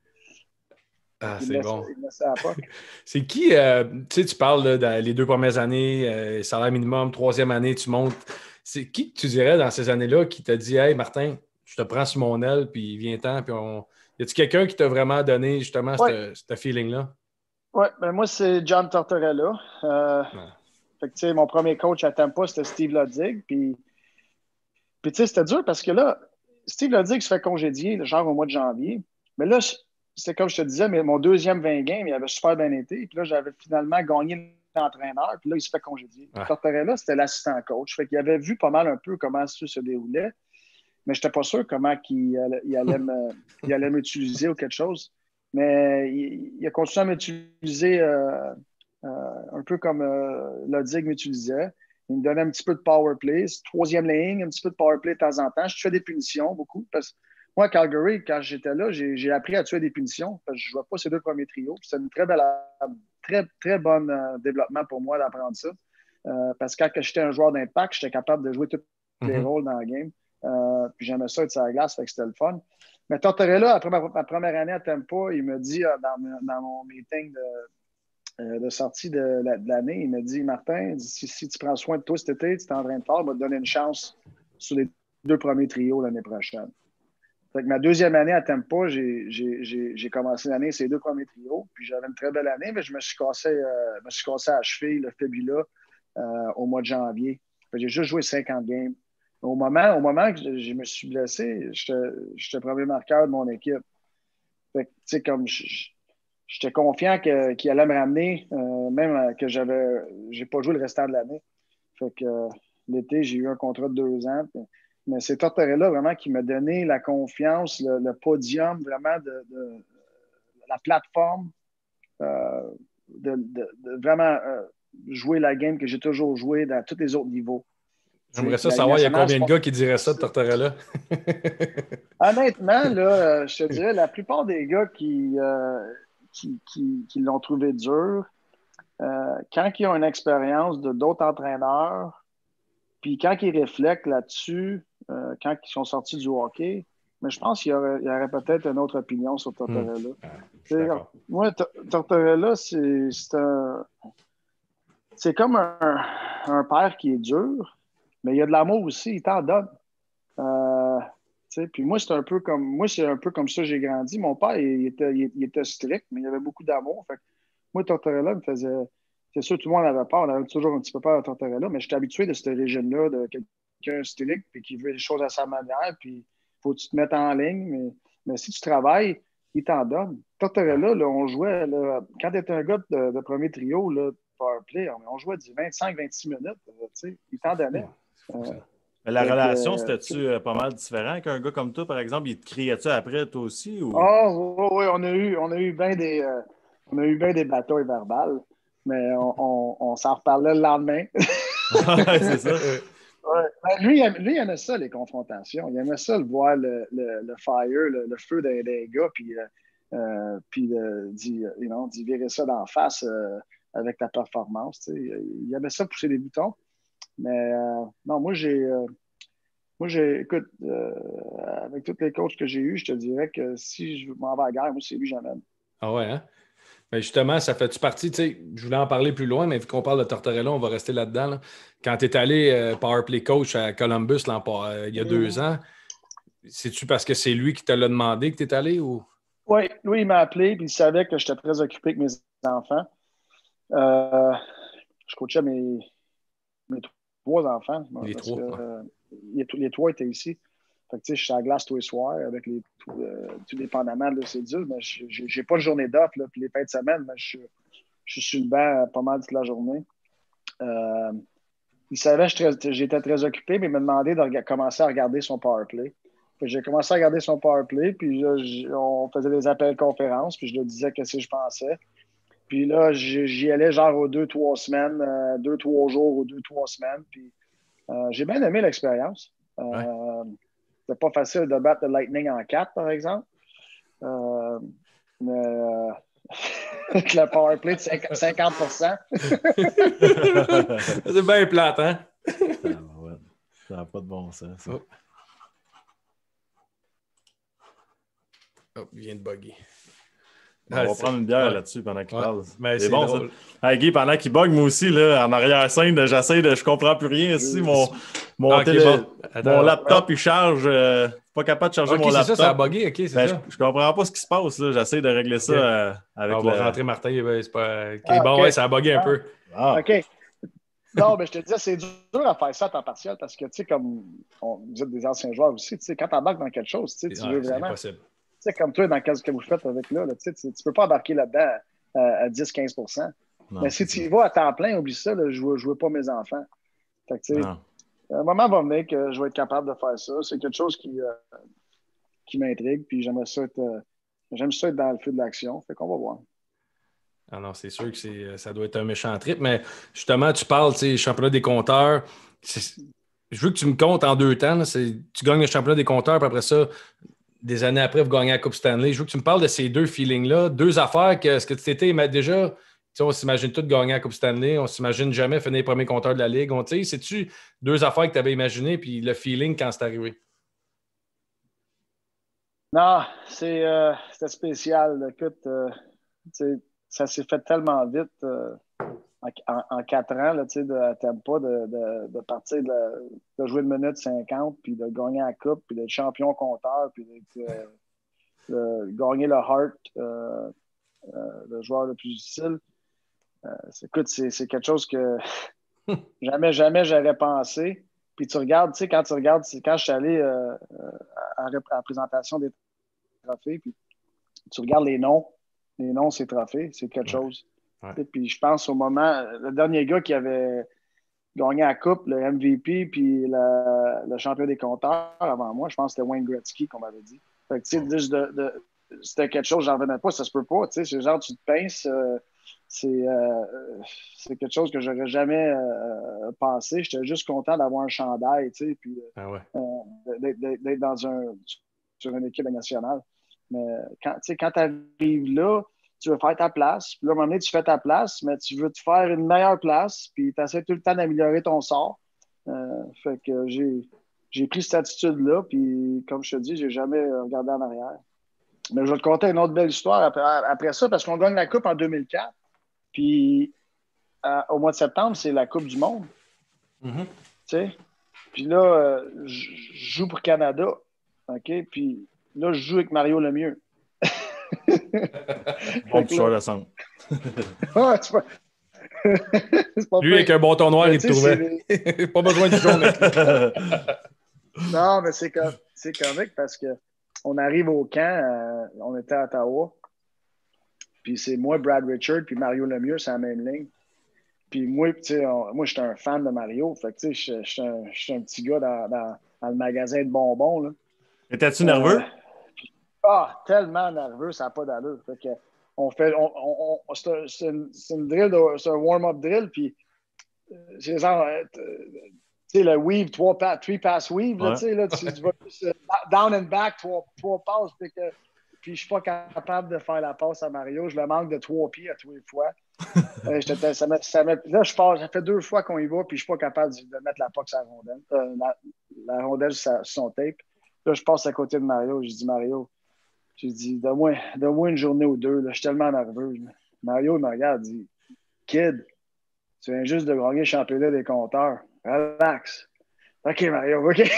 Ah, ils c'est laissaient, bon. Ils c'est qui, euh, tu sais, tu parles là, dans les deux premières années, euh, salaire minimum, troisième année, tu montes. C'est qui que tu dirais dans ces années-là qui t'a dit « Hey, Martin, je te prends sur mon aile, puis viens-t'en, puis on... » Y a-tu quelqu'un qui t'a vraiment donné justement ouais. ce feeling-là? Oui, ben moi, c'est John Tortorella. Euh, ouais. Fait que, tu sais, mon premier coach à Tampa, c'était Steve Ludwig. Puis, puis tu sais, c'était dur parce que là, Steve Ludwig se fait congédier, genre au mois de janvier. Mais là, c'est comme je te disais, mais mon deuxième vingt games, il avait super bien été. Puis là, j'avais finalement gagné l'entraîneur. Puis là, il se fait congédier. Ouais. Tortorella, c'était l'assistant coach. Fait qu'il avait vu pas mal un peu comment ça se déroulait. Mais je n'étais pas sûr comment il allait, il allait, me, il allait m'utiliser ou quelque chose. Mais il, il a continué à m'utiliser euh, euh, un peu comme euh, Ludwig m'utilisait. Il me donnait un petit peu de power play. Troisième ligne, un petit peu de power play de temps en temps. Je fais des punitions beaucoup. Parce que moi, à Calgary, quand j'étais là, j'ai, j'ai appris à tuer des punitions. Parce que je ne jouais pas ces deux premiers trios. C'était un très bel, très, très bon euh, développement pour moi d'apprendre ça. Euh, parce que quand j'étais un joueur d'impact, j'étais capable de jouer tous les mm-hmm. rôles dans la game. Euh, puis j'aimais ça être sur la glace, fait que c'était le fun. Mais Tortorella, après ma, ma première année à Tampa, il me dit, euh, dans, dans mon meeting de, euh, de sortie de, la, de l'année, il me dit, Martin, si, si tu prends soin de toi cet été, tu es en train de faire, on va te donner une chance sur les deux premiers trios l'année prochaine. Fait que ma deuxième année à Tampa, j'ai, j'ai, j'ai, j'ai commencé l'année sur les deux premiers trios, puis j'avais une très belle année, mais je me suis cassé, euh, me suis cassé à la cheville, le fibula, euh, au mois de janvier. Fait que j'ai juste joué cinquante games. Au moment, au moment que je, je me suis blessé, j'étais, j'étais premier marqueur de mon équipe. Fait que, tu sais, comme je, j'étais confiant que, qu'il allait me ramener, euh, même que j'avais j'ai pas joué le restant de l'année. Fait que euh, l'été, j'ai eu un contrat de deux ans. Puis, mais c'est Tortorella vraiment qui m'a donné la confiance, le, le podium, vraiment de, de la plateforme, euh, de, de, de vraiment euh, jouer la game que j'ai toujours joué dans tous les autres niveaux. J'aimerais ça savoir, il y a combien de gars qui diraient ça de Tortorella? Honnêtement, là, je te dirais, la plupart des gars qui, euh, qui, qui, qui l'ont trouvé dur, euh, quand ils ont une expérience de d'autres entraîneurs, puis quand ils réfléchissent là-dessus, euh, quand ils sont sortis du hockey, mais je pense qu'il y aurait, il y aurait peut-être une autre opinion sur Tortorella. Mmh. Ah, je suis d'accord. Moi, Tortorella, c'est, c'est un... C'est comme un, un père qui est dur, mais il y a de l'amour aussi, il t'en donne. Euh, puis moi, c'est un peu comme moi, c'est un peu comme ça que j'ai grandi. Mon père, il était, il était strict, mais il avait beaucoup d'amour. Fait que moi, Tortorella me faisait. C'est sûr, tout le monde avait peur. On avait toujours un petit peu peur de Tortorella, mais j'étais habitué de ce régime-là, de quelqu'un strict, puis qui veut les choses à sa manière, puis il faut que tu te mettes en ligne. Mais, mais si tu travailles, il t'en donne. Tortorella, là, on jouait, là, quand tu étais un gars de, de premier trio, là, powerplay, on jouait du vingt-cinq à vingt-six minutes. Là, il t'en donnait. Euh, Mais la relation, euh, c'était-tu euh, pas mal différent qu'un gars comme toi, par exemple? Il te criait-tu après, toi aussi? Ou... Oh, oui, oui, on a eu, on a eu bien des, euh, on a eu bien des batailles verbales, mais on, on, on s'en reparlait le lendemain. C'est ça. Ouais. Ben, lui, il, lui, il aimait ça, les confrontations. Il aimait ça, le voir le, le, le fire, le, le feu des, des gars, puis, euh, euh, puis euh, d'y, you know, d'y virer ça d'en face euh, avec la performance. Tu sais. Il aimait ça pousser des boutons. Mais euh, non, moi, j'ai. Euh, moi, j'ai. Écoute, euh, avec tous les coachs que j'ai eus, je te dirais que si je m'en vais à la guerre, moi, c'est lui que j'amène. Ah ouais, hein? Ben justement, ça fait-tu partie, tu sais, je voulais en parler plus loin, mais vu qu'on parle de Tortorella, on va rester là-dedans. Là. Quand tu es allé euh, powerplay coach à Columbus là, euh, il y a deux mmh. ans, c'est-tu parce que c'est lui qui te l'a demandé que tu es allé ou? Oui, lui, il m'a appelé, puis il savait que j'étais très occupé avec mes enfants. Euh, je coachais mes, mes trois enfants. Les trois. Que, ouais. euh, les, les trois étaient ici. Fait que, tu sais, je suis à la glace tous les soirs avec les, tout, euh, tout dépendamment de c'est dur, mais je n'ai pas de journée d'off, puis les fins de semaine, mais je, je suis sur le banc pas mal toute la journée. Euh, il savait que j'étais très occupé, mais il m'a demandé de rega- commencer à regarder son powerplay. J'ai commencé à regarder son powerplay, puis là, on faisait des appels conférences, puis je lui disais qu'est-ce que je pensais. Puis là, j'y allais genre aux deux, trois semaines, euh, deux, trois jours ou deux, trois semaines. Puis euh, j'ai bien aimé l'expérience. Euh, ouais. C'était pas facile de battre le Lightning en quatre, par exemple. Euh, mais euh, le powerplay de cinquante pour cent. C'est bien plate, hein? Ça n'a pas de bon sens. Ça. Oh. Oh, il vient de bugger. Bon, on va prendre une bière ouais. là-dessus pendant qu'il ouais. parle. Mais c'est, c'est bon, drôle. ça. Hey, Guy, pendant qu'il bug, moi aussi, là, en arrière-scène, j'essaie de. Je comprends plus rien ici. Mon, mon, okay, télé, bon. Attends, mon laptop, ouais. il charge. Euh, pas capable de charger okay, mon laptop. C'est ça, ça a bugué. OK, c'est ben, ça. Je, je comprends pas ce qui se passe. Là. J'essaie de régler okay. ça euh, avec On le... va rentrer Martin. Ben, c'est pas... okay, ah, bon, okay. ouais, ça a bugué ah. un peu. Ah. OK. Non, mais je te disais, c'est dur à faire ça à temps partiel parce que, tu sais, comme on, vous êtes des anciens joueurs aussi, tu sais, quand tu embarques dans quelque chose, tu sais, tu ouais, veux c'est vraiment. Impossible. Tu sais, comme toi, dans ce que vous faites avec là, là tu ne peux pas embarquer là-dedans à, à dix à quinze pour cent. Non, mais si tu y vas à temps plein, oublie ça, là, je ne veux pas mes enfants. Fait que, tu sais, un moment va venir que je vais être capable de faire ça. C'est quelque chose qui, euh, qui m'intrigue, puis j'aimerais ça être, euh, j'aime ça être dans le feu de l'action. Fait qu'on va voir. Ah non, c'est sûr que c'est, ça doit être un méchant trip, mais justement, tu parles, tu sais, championnat des compteurs. C'est, je veux que tu me comptes en deux temps. Là, c'est, tu gagnes le championnat des compteurs, puis après ça, des années après, vous gagnez la Coupe Stanley. Je veux que tu me parles de ces deux feelings-là, deux affaires que est-ce que tu t'étais déjà, on s'imagine tous gagner la Coupe Stanley, on s'imagine jamais finir les premiers compteurs de la Ligue. On, c'est-tu deux affaires que tu avais imaginées, puis le feeling quand c'est arrivé? Non, c'est, euh, c'était spécial. Écoute, euh, ça s'est fait tellement vite euh, en, en, en quatre ans là, de, à Tampa, de, de, de partir de, de jouer une minute cinquante, puis de gagner la Coupe, puis d'être champion compteur, puis d'être, euh, de gagner le Hart, euh, euh, le joueur le plus difficile. Euh, c'est, écoute, c'est, c'est quelque chose que jamais, jamais j'aurais pensé. Puis tu regardes, tu sais, quand tu regardes, c'est quand je suis allé euh, à, à la présentation des trophées, puis tu regardes les noms les noms, ces trophées, c'est quelque Ouais. chose. Ouais. Puis je pense au moment, le dernier gars qui avait gagné la Coupe, le M V P, puis le, le champion des compteurs avant moi, je pense que c'était Wayne Gretzky qu'on m'avait dit. Fait que, tu sais, Oh. juste de, de, c'était quelque chose, j'en revenais pas, ça se peut pas. Tu sais, c'est genre, tu te pinces, euh, c'est, euh, c'est quelque chose que j'aurais jamais euh, pensé. J'étais juste content d'avoir un chandail, tu sais, puis Ah ouais. euh, d'être, d'être dans un, sur une équipe nationale. Mais quand, tu sais, quand tu arrives là, tu veux faire ta place. Puis là, à un moment donné, tu fais ta place, mais tu veux te faire une meilleure place, puis tu essaies tout le temps d'améliorer ton sort. Euh, fait que j'ai, j'ai pris cette attitude-là, puis comme je te dis, j'ai jamais regardé en arrière. Mais je vais te conter une autre belle histoire après, après ça, parce qu'on gagne la Coupe en deux mille quatre. Puis euh, au mois de septembre, c'est la Coupe du Monde. Mm-hmm. Tu sais? Puis là, euh, je joue pour Canada. OK? Puis là, je joue avec Mario Lemieux. Bon petit choix de centre. Ouais, c'est pas... c'est pas Lui, avec un bâton noir, mais il te tu sais, trouvait. c'est- Pas besoin de jaune. avec lui. Non, mais c'est, com- c'est comique parce que on arrive au camp, euh, on était à Ottawa, puis c'est moi, Brad Richard, puis Mario Lemieux, c'est la même ligne. Puis moi, tu sais, on- moi, j'étais un fan de Mario. Fait que, tu sais, j'étais un, j'étais un petit gars dans, dans, dans le magasin de bonbons, là. Étais-tu nerveux? Euh, Ah, tellement nerveux, ça n'a pas d'allure. Fait que, on fait, on, on, on- c'est, un, c'est, une, c'est une drill, de, c'est un warm-up drill, puis euh, c'est genre, euh, t- tu sais, le weave, trois pa- three pass weave, là, Ouais. tu sais, là, tu, tu vas juste euh, down and back, trois, trois passes, puis que, puis je suis pas capable de faire la passe à Mario, je le manque de trois pieds à tous les fois. Euh, j'étais- ça m'a- ça m'a- là, je pars, ça fait deux fois qu'on y va, puis je suis pas capable de, de mettre la puck sur la rondelle, euh, la, la rondelle sur, sa- sur son tape. Là, je passe à côté de Mario, je dis, Mario, j'ai dit, donne-moi, donne-moi une journée ou deux, là, je suis tellement nerveux. Là. Mario, il me regarde, il dit, Kid, tu viens juste de gagner le championnat des compteurs. Relax. OK, Mario, OK.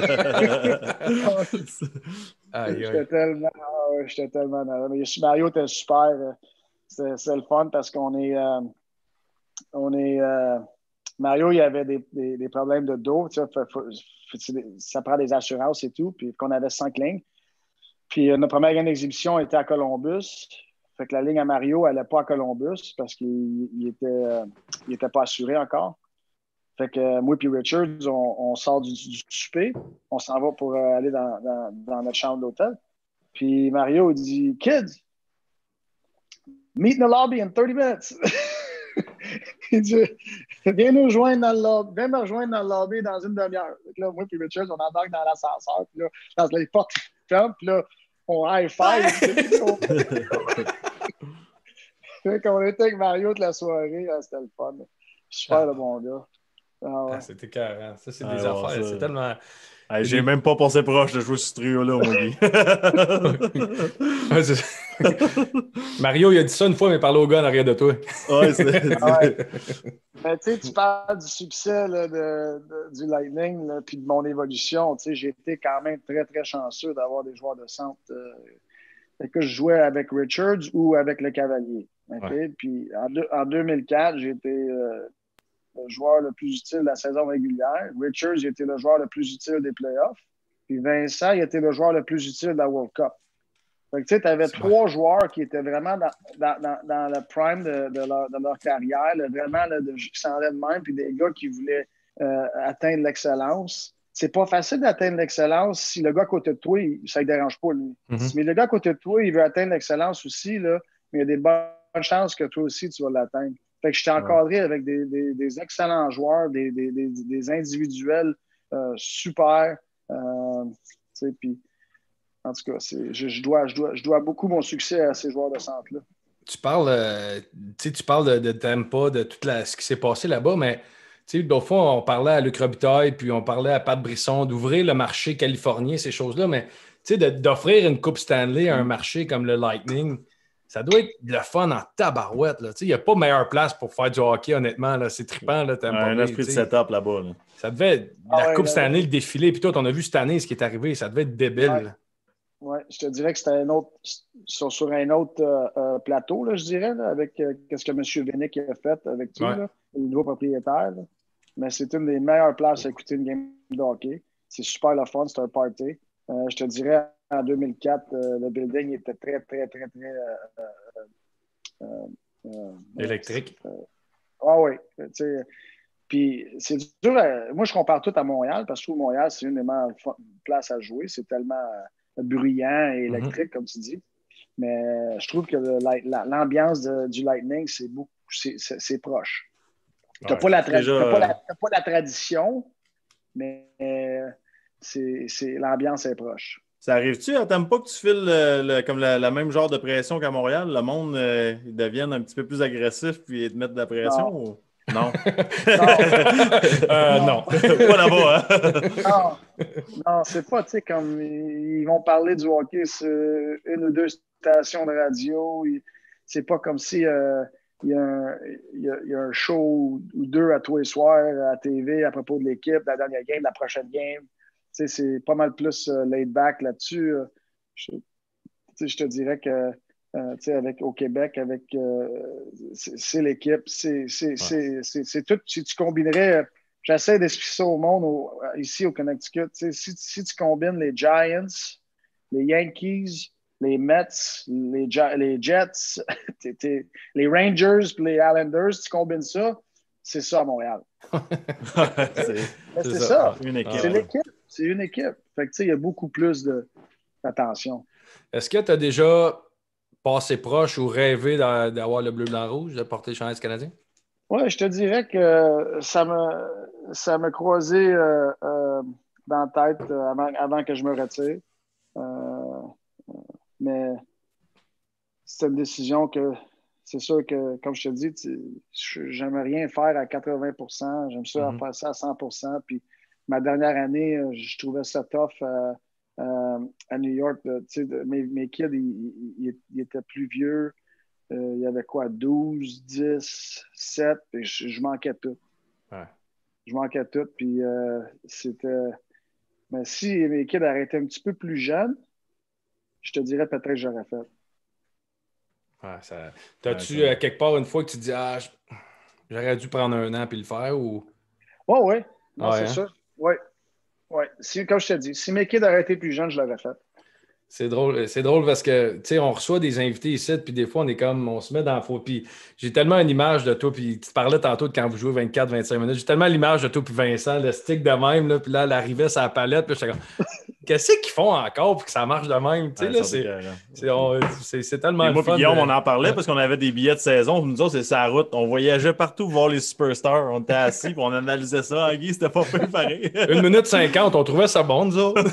Aïe, J'étais aïe. tellement, ah ouais, j'étais tellement nerveux. Mais Mario était super. euh, C'était, c'était le fun parce qu'on est. euh, on est euh, Mario, il avait des, des, des problèmes de dos. Tu sais, faut- faut- faut- ça prend des assurances et tout. Puis qu'on avait cinq lignes. Puis euh, notre première game d'exhibition était à Columbus. Fait que la ligne à Mario, elle n'est pas à Columbus parce qu'il il était, euh, il était pas assuré encore. Fait que euh, moi et Richards, on, on sort du, du souper. On s'en va pour euh, aller dans, dans, dans notre chambre d'hôtel. Puis Mario il dit, Kids, meet in the lobby in thirty minutes. Il dit, viens nous rejoindre dans le lobby, viens me rejoindre dans le lobby dans une demi-heure. Fait que là, moi et Richards, on embarque dans l'ascenseur. Puis là, dans les portes ferment. Puis là, on high five. on... fait qu'on était avec Mario toute la soirée. Là, c'était le fun. Super Ah. le bon gars. Ah, ouais. Ah, c'était carré. Ça, c'est Ah, des ouais, affaires. ça. C'est tellement. Hey, c'est j'ai des- même pas pensé proche de jouer sur ce trio-là, moi, Guy. Ouais, c'est- Mario, il a dit ça une fois, mais parle au gars en arrière de toi. Ouais, c'est. Ah ouais. Mais tu sais, tu parles du succès là, de, de- du Lightning là, puis de mon évolution. Tu sais, j'ai été quand même très, très chanceux d'avoir des joueurs de centre. Euh, fait que je jouais avec Richards ou avec le Cavalier. Okay? Ouais. Puis en, deux- en deux mille quatre, j'ai été euh, le joueur le plus utile de la saison régulière. Richards, j'ai été le joueur le plus utile des playoffs. Puis Vincent, il était le joueur le plus utile de la World Cup. Fait que tu sais, tu avais trois joueurs qui étaient vraiment dans, dans, dans, dans le prime de, de, leur, de leur carrière, là, vraiment là, de, qui s'en allaient de même, puis des gars qui voulaient euh, atteindre l'excellence. C'est pas facile d'atteindre l'excellence si le gars à côté de toi, il, ça ne dérange pas, lui. Mhm. Mais le gars à côté de toi, il veut atteindre l'excellence aussi, là, mais il y a des bonnes chances que toi aussi, tu vas l'atteindre. Fait que je t'ai encadré avec des, des, des excellents joueurs, des, des, des, des individuels euh, super. Euh, tu sais, puis en tout cas, c'est, je, je, dois, je, dois, je dois beaucoup mon succès à ces joueurs de centre-là. Tu parles, euh, tu sais, tu parles de, de Tampa, de tout la, ce qui s'est passé là-bas, mais tu sais, d'autres fois, on parlait à Luc Robitaille, puis on parlait à Pat Brisson d'ouvrir le marché californien, ces choses-là, mais tu sais, de, d'offrir une Coupe Stanley à un marché comme le Lightning, ça doit être le fun en tabarouette. Là. Tu sais, il n'y a pas meilleure place pour faire du hockey, honnêtement. Là. C'est trippant, là, Tampa Un Bay, esprit de tu sais. setup là-bas. Là. Ça devait être Ah la ouais, Coupe là, Stanley, là. le défilé, puis tout, on a vu cette année ce qui est arrivé, ça devait être débile. Ouais. là. Oui, je te dirais que c'était un autre, sur, sur un autre euh, euh, plateau, là, je dirais, là, avec euh, ce que M. Vénick a fait avec tout, Ouais. là, le nouveau propriétaire. Là. Mais c'est une des meilleures places à écouter une game de hockey. C'est super le fun, c'est un party. Euh, je te dirais, en deux mille quatre, euh, le building était très, très, très, très euh, Euh, euh, Électrique. Euh, ah oui. Puis c'est dur. À, moi, je compare tout à Montréal parce que je trouve que Montréal, c'est une des meilleures places à jouer. C'est tellement euh, bruyant et électrique, mm-hmm. comme tu dis. Mais je trouve que le, la, l'ambiance de, du Lightning, c'est beaucoup, c'est, c'est, c'est proche. Tu n'as ouais, pas, tra- pas, pas la tradition, mais euh, c'est, c'est, l'ambiance est proche. Ça arrive-tu à Tampa que tu files le, le, comme la, la même genre de pression qu'à Montréal? Le monde, euh, ils deviennent un petit peu plus agressif puis ils te mettent de la pression? Non. Ou... Non. non. euh, non. Pas là-bas, hein? Non. Non, c'est pas, tu sais, comme ils vont parler du hockey sur une ou deux stations de radio. Ils, c'est pas comme si euh, il, y a un, il, y a, il y a un show ou deux à tous les soirs à la T V à propos de l'équipe, de la dernière game, de la prochaine game. Tu sais, c'est pas mal plus uh, laid back là-dessus. Uh, je, je te dirais que uh, tu sais, avec, au Québec, avec uh, c'est, c'est l'équipe, c'est, c'est, ouais. c'est, c'est, c'est tout. Si tu combinerais, j'essaie d'expliquer ça au monde au, ici au Connecticut. Tu sais, si, si tu combines les Giants, les Yankees, les Mets, les, les Jets, t'es, t'es, les Rangers, les Islanders, tu combines ça, c'est ça à Montréal. c'est, c'est, c'est ça. ça. Une équipe. C'est l'équipe. C'est une équipe. Fait que, tu sais, il y a beaucoup plus de, d'attention. Est-ce que tu as déjà passé proche ou rêvé d'avoir le bleu, blanc, rouge, de porter le chandail canadien? Oui, je te dirais que ça m'a, ça m'a croisé euh, euh, dans la tête avant, avant que je me retire. Euh, mais c'est une décision que c'est sûr que, comme je te dis, tu, j'aime rien faire à quatre-vingts pour cent. J'aime ça mm-hmm. faire ça à cent pour cent. Puis ma dernière année, je trouvais ça tough euh, euh, à New York. Tu sais, mes, mes kids, ils, ils, ils étaient plus vieux. Euh, il y avait quoi, douze, dix, sept, et je, je manquais tout. Ouais. Je manquais tout. Puis euh, c'était. Mais si mes kids arrêtaient un petit peu plus jeunes, je te dirais peut-être que j'aurais fait. Ouais, ça... T'as-tu ouais, euh, quelque part une fois que tu te dis ah, j'aurais dû prendre un an puis le faire ou. Oui, oui. Non, ouais, c'est hein? ça. Oui. Ouais. Si, comme je te dis, si mes kids auraient été plus jeunes, je l'aurais fait. C'est drôle, c'est drôle parce que, tu sais, on reçoit des invités ici, puis des fois, on est comme, on se met dans le faux. Puis j'ai tellement une image de toi, puis tu parlais tantôt de quand vous jouez vingt-quatre vingt-cinq minutes, j'ai tellement l'image de toi, puis Vincent, le stick de même, là, puis là, elle arrivait sur la palette, puis j'étais comme, qu'est-ce qu'ils font encore pour que ça marche de même? Tu sais, ouais, là, c'est, c'est, on, c'est, c'est tellement moi, le fun. Guillaume, de... on en parlait parce qu'on avait des billets de saison. Nous autres, c'est sa route. On voyageait partout voir les superstars. On était assis, puis on analysait ça. Ah, Guy, c'était pas peu pareil. Une minute cinquante, on trouvait ça bon, nous autres.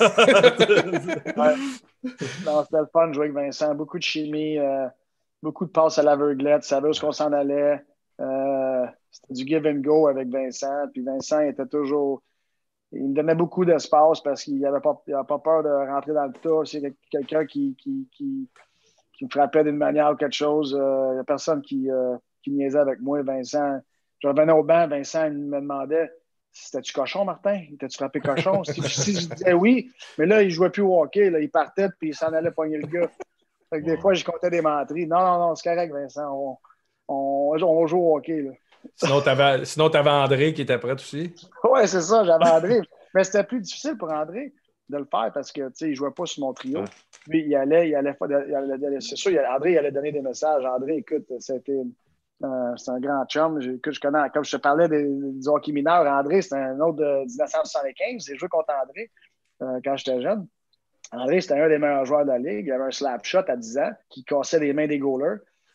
Ouais. Non, c'était le fun de jouer avec Vincent. Beaucoup de chimie, euh, beaucoup de passes à l'aveuglette. Ça savait où on s'en allait. Euh, c'était du give and go avec Vincent. Puis Vincent était toujours... Il me donnait beaucoup d'espace parce qu'il n'avait pas, pas peur de rentrer dans le tas. S'il y a quelqu'un qui, qui, qui, qui me frappait d'une manière ou quelque chose, euh, il n'y a personne qui, euh, qui niaisait avec moi. Vincent, je revenais au banc, Vincent il me demandait « C'était-tu cochon, Martin? T'as-tu frappé cochon? » si, si je disais oui, mais là, il ne jouait plus au hockey. Là, il partait puis il s'en allait pogner le gars. Fait que des fois, je comptais des menteries. Non, non, non, c'est correct, Vincent. On, on, on joue au hockey. Là. Sinon, tu avais, sinon, t'avais André qui était prêt aussi. Oui, c'est ça, j'avais André. Mais c'était plus difficile pour André de le faire parce que, tu sais, il ne jouait pas sur mon trio. Ouais. Lui, il allait, il allait, il allait c'est sûr, il allait, André, il allait donner des messages. André, écoute, c'était, euh, c'est un grand chum. Je, écoute, je connais, comme je te parlais des, du hockey mineur, André, c'est un autre de dix-neuf cent soixante-quinze. J'ai joué contre André euh, quand j'étais jeune. André, c'était un des meilleurs joueurs de la Ligue. Il avait un slap shot à dix ans qui cassait les mains des goalers.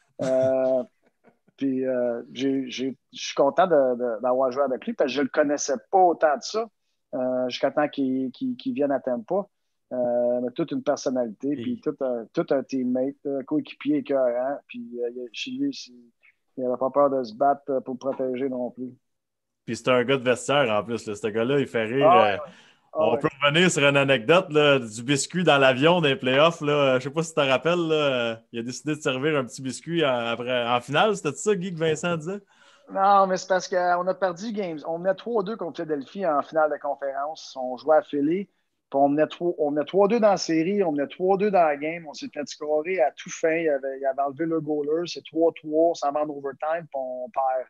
Euh, Puis, euh, j'ai, j'ai, je suis content de, de, d'avoir joué avec lui parce que je ne le connaissais pas autant de ça euh, jusqu'à temps qu'il, qu'il, qu'il vienne à Tampa. Euh, mais toute une personnalité, oui. Puis tout un, tout un teammate, un coéquipier écœurant. Puis, euh, chez lui, il n'avait pas peur de se battre pour protéger non plus. Puis, c'est un gars de vestiaire en plus. Là. Ce gars-là, il fait rire. Ah, euh... ouais. On ouais. peut revenir sur une anecdote là, du biscuit dans l'avion des playoffs. Là. Je ne sais pas si tu te rappelles. Là, il a décidé de servir un petit biscuit en, après, en finale. C'était ça, Guy, que Vincent disait? Non, mais c'est parce qu'on a perdu Games. On menait trois deux contre Philadelphie en finale de conférence. On jouait à Philly. Puis on menait trois deux dans la série. On menait trois deux dans la game. On s'est fait scorer à tout fin. Il avait, il avait enlevé le goaler. C'est trois trois. On s'en va en overtime. Puis on perd.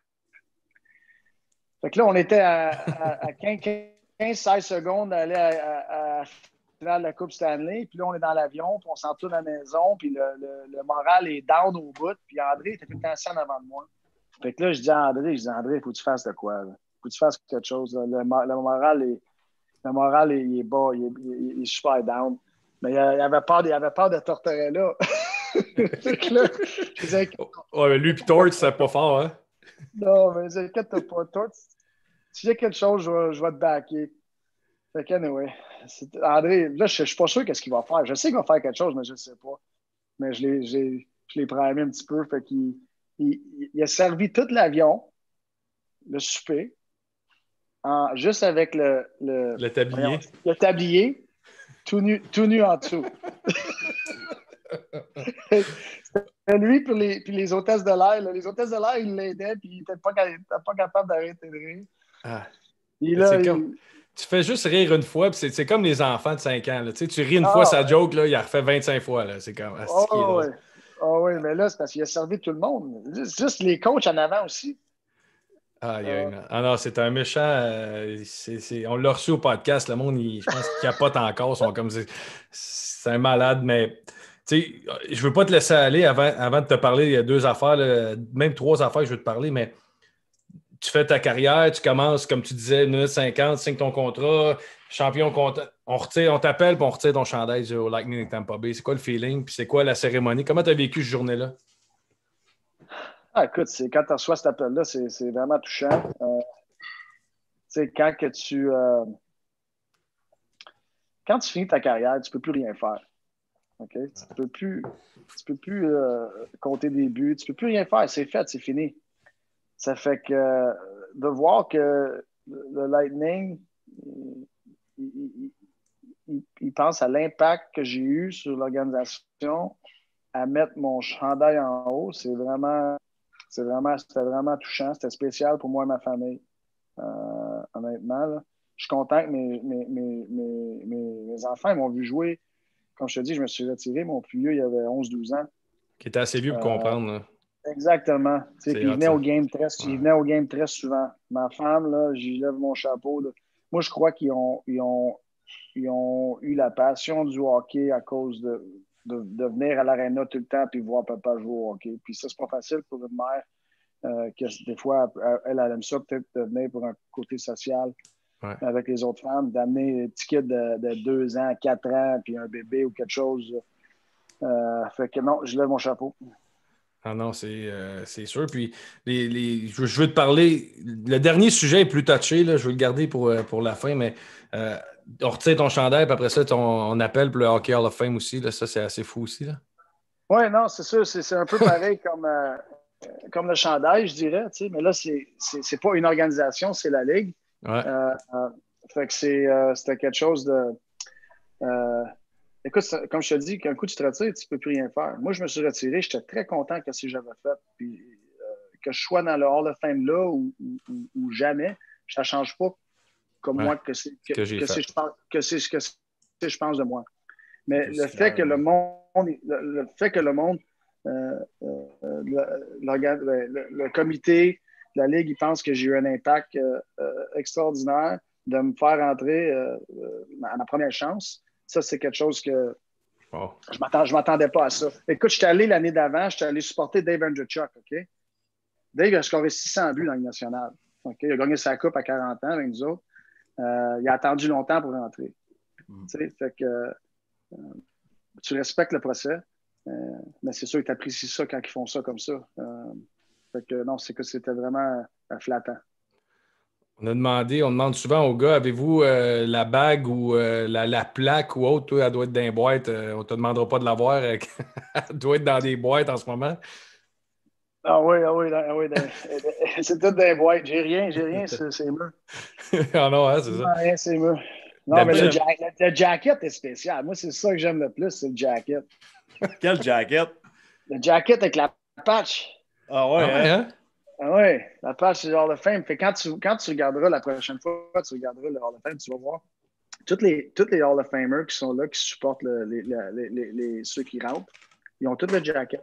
Fait que là, on était à, à, à quinze seize secondes d'aller à, à, finale de la Coupe Stanley, puis là, on est dans l'avion, puis on s'en tourne à la maison, puis le, le, le moral est down au bout, puis André était tout le temps assis en avant de moi. Fait que là, je dis à André, je dis, André, il faut que tu fasses de quoi, là? Faut que tu fasses quelque chose, là. Le, le moral est, le moral est, il est bas, il est, il est super down. Mais il avait peur, il avait peur de Tortorella. Fait que là, je disais, ouais, mais lui et Tort, c'est pas fort, hein? non, mais inquiète-toi pas, Tort, si j'ai quelque chose, je vais, je vais te backer. Fait que, anyway, c'est, André, là, je, je suis pas sûr qu'est-ce qu'il va faire. Je sais qu'il va faire quelque chose, mais je ne sais pas. Mais je l'ai, j'ai, je l'ai primé un petit peu. Fait qu'il il, il a servi tout l'avion, le souper, en, juste avec le, le, le tablier. Voyons, le tablier, tout nu, tout nu en dessous. C'était lui puis les, puis les hôtesses de l'air. Là. Les hôtesses de l'air, ils l'aidaient, puis ils n'étaient pas, pas capables d'arrêter de rire. Ah. Là, il... comme... Tu fais juste rire une fois, puis c'est, c'est comme les enfants de cinq ans. Là. Tu sais, tu ris une ah, fois sa ouais. joke, là, il a refait vingt-cinq fois. Là. C'est comme... Ah, c'est oh, oui. oh oui, mais là, c'est parce qu'il a servi tout le monde. Juste, juste les coachs en avant aussi. Ah, euh... ah non, c'est un méchant. Euh, c'est, c'est... On l'a reçu au podcast. Le monde, il, je pense qu'il capote encore. Sont comme... c'est... c'est un malade, mais... Tu sais, je veux pas te laisser aller avant, avant de te parler. Il y a deux affaires, là, même trois affaires que je veux te parler, mais tu fais ta carrière, tu commences, comme tu disais, une minute cinquante, signes ton contrat, champion, on, retire, on t'appelle, puis on retire ton chandail au Lightning de Tampa Bay. C'est quoi le feeling, puis c'est quoi la cérémonie? Comment tu as vécu cette journée-là? Ah, écoute, c'est, quand tu reçois cet appel-là, c'est, c'est vraiment touchant. Euh, tu sais, quand que tu... Euh, quand tu finis ta carrière, tu peux plus rien faire. Okay? Tu ne peux plus, tu peux plus euh, compter des buts, tu ne peux plus rien faire, c'est fait, c'est fini. Ça fait que euh, de voir que le Lightning, il, il, il, il pense à l'impact que j'ai eu sur l'organisation, à mettre mon chandail en haut, c'est vraiment, c'est vraiment, c'était vraiment touchant, c'était spécial pour moi et ma famille, euh, honnêtement. Là. Je suis content que mes, mes, mes, mes, mes enfants ils m'ont vu jouer. Comme je te dis, je me suis retiré. Mon plus vieux, il avait onze douze ans. Qui était assez vieux pour euh, comprendre. Là. Exactement. Puis il venait, au game très, ouais. il venait au game très souvent. Ma femme, là, j'y lève mon chapeau. Là. Moi, je crois qu'ils ont, ils ont, ils ont eu la passion du hockey à cause de, de, de venir à l'aréna tout le temps et voir papa jouer au hockey. Puis ça, c'est pas facile pour une mère. Euh, que des fois, elle, elle aime ça peut-être de venir pour un côté social. Ouais. Avec les autres femmes, d'amener un petit kid de, de deux ans, quatre ans, puis un bébé ou quelque chose. Euh, fait que non, je lève mon chapeau. Ah non, c'est, euh, c'est sûr. Puis, les, les, je, je veux te parler. Le dernier sujet est plus touché, là, je veux le garder pour, pour la fin, mais euh, on retire ton chandail, puis après ça, ton, on appelle pour le Hockey Hall of Fame aussi. Là, ça, c'est assez fou aussi. Oui, non, c'est sûr. C'est, c'est un peu pareil comme, euh, comme le chandail, je dirais. Mais là, c'est, c'est, c'est pas une organisation, c'est la Ligue. Ouais. Euh, euh, fait que c'est, euh, c'était quelque chose de... Euh, écoute, comme je te dis, qu'un coup tu te retires, tu ne peux plus rien faire. Moi, je me suis retiré, j'étais très content que si j'avais fait. Puis, euh, que je sois dans le Hall of Fame là ou, ou, ou jamais, ça ne change pas comme ouais. moi que c'est que, que, que, c'est, je pense, que, c'est, que c'est je pense de moi. Mais le fait, que le, monde, le, le fait que le monde, euh, euh, le, le, le, le comité, la Ligue, ils pensent que j'ai eu un impact euh, euh, extraordinaire de me faire entrer euh, à ma première chance. Ça, c'est quelque chose que oh. je ne m'attendais pas à ça. Écoute, je suis allé l'année d'avant, je suis allé supporter Dave Andreychuk, OK? Dave a scoré six cents buts dans la Ligue nationale. Okay? Il a gagné sa coupe à quarante ans avec nous autres. Euh, il a attendu longtemps pour rentrer. Mm. Tu sais, fait que euh, tu respectes le procès, euh, mais c'est sûr que tu apprécies ça quand ils font ça comme ça. Euh, Fait que non, c'est que c'était vraiment euh, flattant. On a demandé, on demande souvent aux gars, avez-vous euh, la bague ou euh, la, la plaque ou autre, toi, elle doit être dans les boîtes. Euh, on ne te demandera pas de l'avoir. Elle doit être dans des boîtes en ce moment. Ah oui, ah oui, ah oui dans, c'est tout dans les boîtes. J'ai rien, j'ai rien, c'est, c'est murs. Ah non, hein, c'est ça. Non, rien, c'est murs. Non, mais le, jack, le, le jacket est spécial. Moi, c'est ça que j'aime le plus, c'est le jacket. Quel jacket? Le jacket avec la patch. Ah ouais, ah, hein? Ah oui, la patch, c'est le Hall of Fame. Fait quand, tu, quand tu regarderas la prochaine fois, tu regarderas le Hall of Fame, tu vas voir. Tous les, tous les Hall of Famers qui sont là, qui supportent le, les, les, les, les, ceux qui rentrent, ils ont tous le jacket.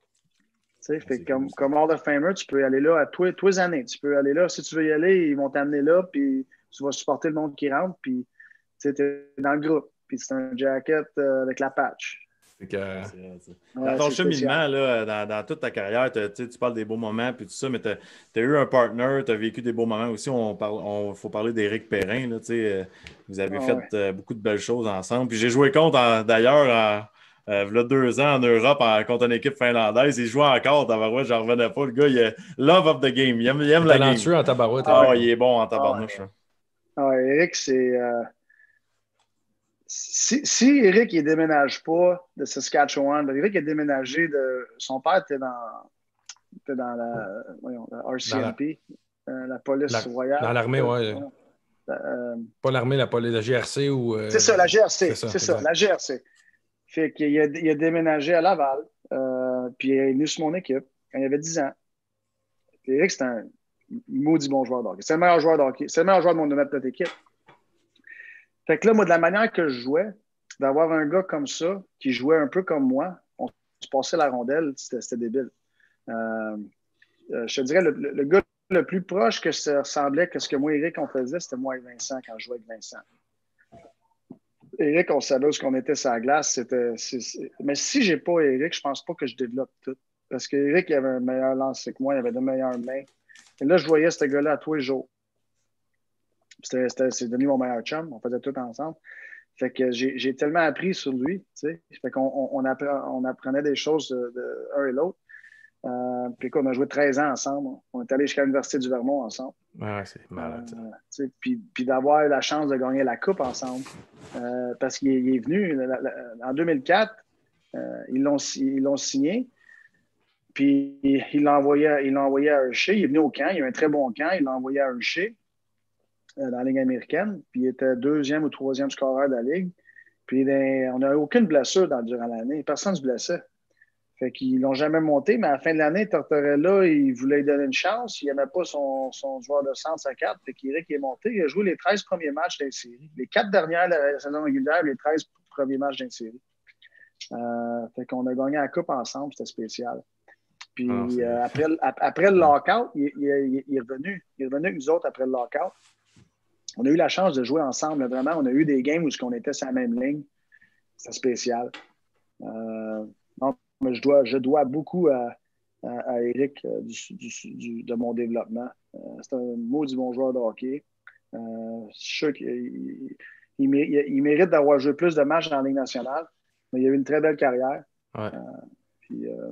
Fait c'est comme, comme Hall of Famer, tu peux aller là à tous les années. Tu peux aller là, si tu veux y aller, ils vont t'amener là, puis tu vas supporter le monde qui rentre, puis tu es dans le groupe. puis c'est un jacket euh, avec la patch. C'est que... C'est, c'est... Ouais, Dans ton c'est cheminement, spécial. là, dans, dans toute ta carrière, t'as- tu sais, tu parles des beaux moments puis tout ça, mais tu as eu un partner, tu as vécu des beaux moments aussi. On parle, on, faut parler d'Éric Perrin. Là, tu sais, euh, vous avez Ah fait ouais. euh, beaucoup de belles choses ensemble. Puis j'ai joué contre, en- d'ailleurs, en, euh, il y a deux ans en Europe en- contre une équipe finlandaise. Il jouait encore, tabarouette, j'en revenais pas. Le gars, il a love of the game. Il aime, il aime la game. Talentueux en tabarouette. Ah Ah ouais. ouais, il est bon en Ah tabarnouche. ouais. hein. Ah ouais, Eric, c'est. euh, Si, si Eric ne déménage pas de Saskatchewan, ben, Eric a déménagé de. Son père était dans, était dans la, voyons, la R C M P, euh, la police La- royale. dans l'armée, Euh, ouais. voyons, euh, Pas l'armée, la, police, la G R C ou. euh, c'est ça, la G R C. C'est ça, C'est ça, exact. la G R C. Fait qu'il a, il a déménagé à Laval, euh, puis il est venu sur mon équipe quand il avait dix ans. Puis Eric, c'est un maudit bon joueur de hockey. C'est le meilleur joueur de hockey. C'est le meilleur joueur de, mon, de notre équipe. Fait que là, moi, de la manière que je jouais, d'avoir un gars comme ça, qui jouait un peu comme moi, on se passait la rondelle, c'était, c'était débile. Euh, euh, je te dirais, le, le, le gars le plus proche que ça ressemblait que ce que moi et Eric, on faisait, c'était moi et Vincent quand je jouais avec Vincent. Eric, on savait où on était sur la glace. C'était, c'est, c'est... Mais si j'ai pas Eric, je pense pas que je développe tout. Parce qu'Eric, il avait un meilleur lancer que moi, il avait de meilleures mains. Et là, je voyais ce gars-là à tous les jours. C'était, c'était, c'est devenu mon meilleur chum. On faisait tout ensemble. Fait que j'ai, j'ai tellement appris sur lui. Tu sais. Fait qu'on on, on, appre, on apprenait des choses de, de un et l'autre. Euh, puis qu'on a joué treize ans ensemble. On est allé jusqu'à l'Université du Vermont ensemble. Ouais, c'est malade. Euh, puis, puis d'avoir la chance de gagner la Coupe ensemble. Euh, parce qu'il est, il est venu la, la, en deux mille quatre, euh, ils, l'ont, ils l'ont signé. Puis il l'a envoyé, il l'a envoyé à Hershey. Il est venu au camp. Il a eu un très bon camp. Il l'a envoyé à Hershey euh, dans la Ligue américaine. Puis il était deuxième ou troisième scoreur de la Ligue. Puis ben, on n'a eu aucune blessure dans, durant l'année. Personne ne se blessait. Fait qu'ils l'ont jamais monté, mais à la fin de l'année, Tortorella, il voulait lui donner une chance. Il n'aimait pas son, son joueur de centre à quatre. Fait qu'Éric est monté. Il a joué les treize premiers matchs d'une série. Les quatre dernières de la saison régulière, les treize premiers matchs d'une série. Euh, fait qu'on a gagné la Coupe ensemble. C'était spécial. Puis Ah, euh, après, après le lockout, il, il, il, est revenu. Il est revenu avec nous autres après le lockout. On a eu la chance de jouer ensemble. Là, vraiment, on a eu des games où on était sur la même ligne. C'était spécial. Euh, donc, mais je dois, je dois beaucoup à, à, à Eric euh, du, du, du, de mon développement. Euh, c'est un maudit bon joueur de hockey. Euh, je suis sûr qu'il il, il, il mérite d'avoir joué plus de matchs dans la Ligue nationale, mais il a eu une très belle carrière. Ouais. Euh, puis, euh,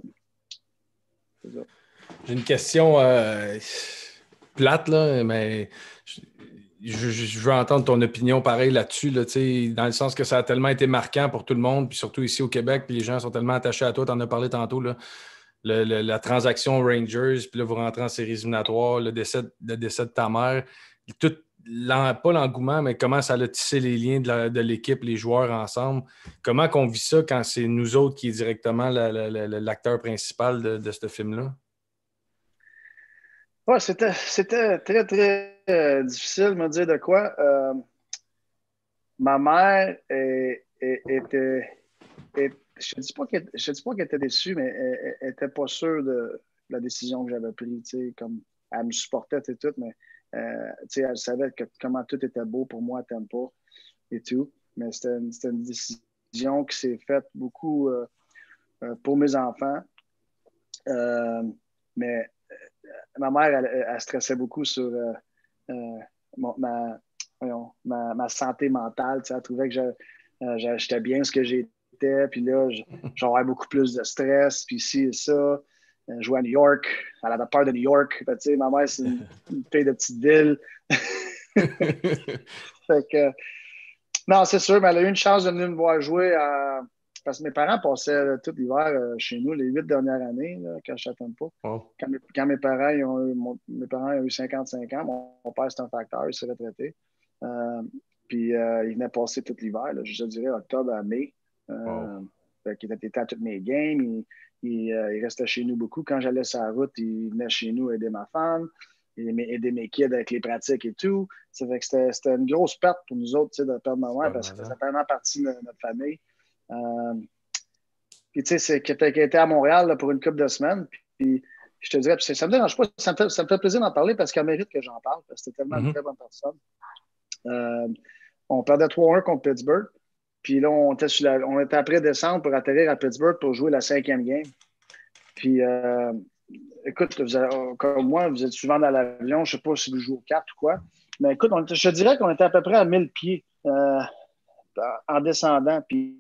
c'est ça. J'ai une question euh, plate, là, mais je, je, je veux entendre ton opinion pareil là-dessus, là, dans le sens que ça a tellement été marquant pour tout le monde, puis surtout ici au Québec, puis les gens sont tellement attachés à toi, tu en as parlé tantôt, là, le, le, la transaction Rangers, puis là, vous rentrez en séries éliminatoires, le décès, le décès de ta mère, tout, pas l'engouement, mais comment ça a tissé les liens de, la, de l'équipe, les joueurs ensemble. Comment qu'on vit ça quand c'est nous autres qui est directement la, la, la, l'acteur principal de, de ce film-là? Ouais, c'était, c'était très, très euh, difficile de me dire de quoi. Euh, ma mère est, est, était... Est, je ne dis pas qu'elle, je dis pas qu'elle était déçue, mais elle n'était pas sûre de la décision que j'avais prise. Comme, elle me supportait et tout, mais euh, elle savait que, comment tout était beau pour moi à Tampa et tout. Mais c'était une, c'était une décision qui s'est faite beaucoup euh, euh, pour mes enfants. Euh, mais ma mère, elle, elle stressait beaucoup sur euh, euh, mon, ma, voyons, ma, ma santé mentale. Elle trouvait que je, euh, j'étais bien ce que j'étais. Puis là, j'aurais beaucoup plus de stress. Puis ci et ça. Je jouais à New York. Elle avait peur de New York. Ben, ma mère, c'est une, une fille de petite ville. Fait que, non, c'est sûr, mais elle a eu une chance de venir me voir jouer à... Parce que mes parents passaient tout l'hiver euh, chez nous, les huit dernières années, là, quand je n'attends pas. Oh. Quand, mes, quand mes parents ils ont eu, mon, mes parents ont eu cinquante-cinq ans, mon, mon père, c'est un facteur, il s'est retraité. Euh, puis euh, il venait passer tout l'hiver, là, je dirais octobre à mai. Euh, oh. Fait qu'il était à toutes mes games, il, il, euh, il restait chez nous beaucoup. Quand j'allais sur la route, il venait chez nous aider ma femme, aider mes kids avec les pratiques et tout. Ça fait que c'était, c'était une grosse perte pour nous autres de perdre ma mère parce que ça faisait tellement partie de notre famille. Euh, puis tu sais, c'est qui était à Montréal là, pour une couple de semaines. Puis je te dirais, puis ça me dérange pas, ça me fait, ça me fait plaisir d'en parler parce qu'elle mérite que j'en parle, parce que c'était tellement mm-hmm. une très bonne personne. Euh, on perdait trois un contre Pittsburgh. Puis là, on était, sur la, on était après descendre pour atterrir à Pittsburgh pour jouer la cinquième game. Puis, euh, écoute, vous avez, comme moi, vous êtes souvent dans l'avion. Je ne sais pas si vous jouez aux cartes ou quoi. Mais écoute, on était, je te dirais qu'on était à peu près à mille pieds euh, en descendant. Puis,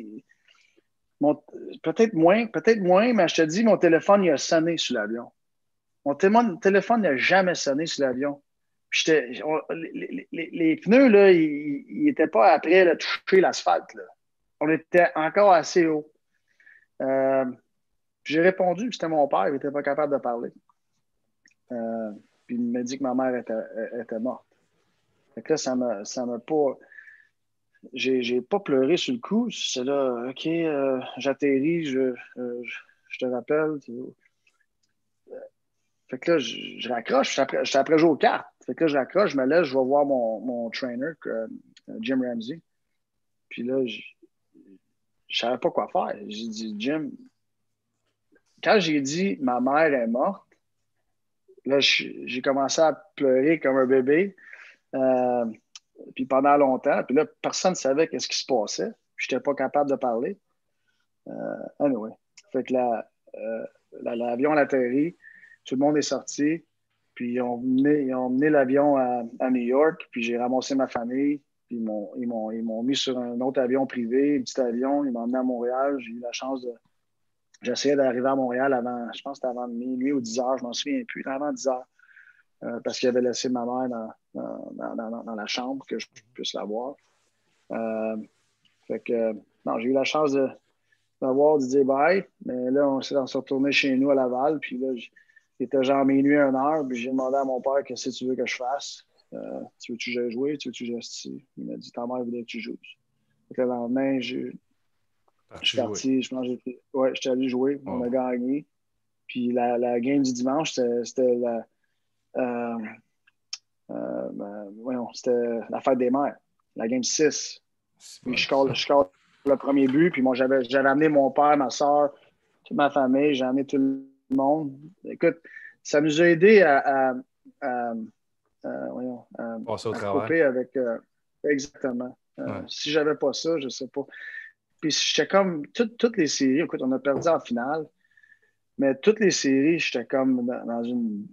mon, peut-être moins, peut-être moins, mais je te dis, mon téléphone, il a sonné sur l'avion. Mon, t- mon téléphone n'a jamais sonné sur l'avion. J'étais, on, les, les, les pneus, là, ils n'étaient pas après là, toucher l'asphalte. Là. On était encore assez haut. Euh, j'ai répondu que c'était mon père, il n'était pas capable de parler. Euh, puis il m'a dit que ma mère était, était morte. Fait que là, ça m'a, ça m'a pas... J'ai, j'ai pas pleuré sur le coup. C'est là, OK, euh, j'atterris, je, euh, je, je te rappelle. Tu vois. Fait que là, je, je raccroche, j'étais après, j'étais après jouer aux cartes. Fait que là, je raccroche, je me lève, je vais voir mon, mon trainer, euh, Jim Ramsey. Puis là, je ne savais pas quoi faire. J'ai dit, Jim, quand j'ai dit ma mère est morte, là, j'ai commencé à pleurer comme un bébé. Euh, puis pendant longtemps, puis là, personne ne savait qu'est-ce qui se passait. Je n'étais pas capable de parler. Euh, anyway. Fait que la, euh, la, l'avion a atterri. Tout le monde est sorti, puis ils ont mené, ils ont mené l'avion à, à New York, puis j'ai ramassé ma famille, puis ils m'ont, ils, m'ont, ils m'ont mis sur un autre avion privé, un petit avion, ils m'ont emmené à Montréal. J'ai eu la chance de... J'essayais d'arriver à Montréal avant, je pense que c'était avant minuit ou dix heures, je m'en souviens plus, avant dix heures, euh, parce qu'il avait laissé ma mère dans, dans, dans, dans, dans la chambre, que je puisse la voir. Euh, fait que, non, j'ai eu la chance de, de voir, de dire bye, mais là, on s'est, on s'est retourné chez nous à Laval, puis là, il était genre minuit, une heure, puis j'ai demandé à mon père qu'est-ce que tu veux que je fasse. Euh, tu veux-tu que je joue? Tu veux-tu que je reste ici? Il m'a dit, ta mère voulait que tu joues. Donc, le lendemain, je suis parti, je pense, j'étais, ouais, j'étais allé jouer, on oh. a gagné. Puis la, la game du dimanche, c'était, c'était la, euh, euh, ben, voyons, c'était la fête des mères, la game six. Puis je score, je score le premier but, puis moi, j'avais, j'avais amené mon père, ma soeur, toute ma famille, j'ai amené tout le monde. Écoute, ça nous a aidé à, à, à, à, voyons, à, passer au à travail. couper avec... Euh, exactement. Euh, ouais. Si j'avais pas ça, je sais pas. Puis j'étais comme... Tout, toutes les séries, écoute, on a perdu en finale, mais toutes les séries, j'étais comme dans, dans une...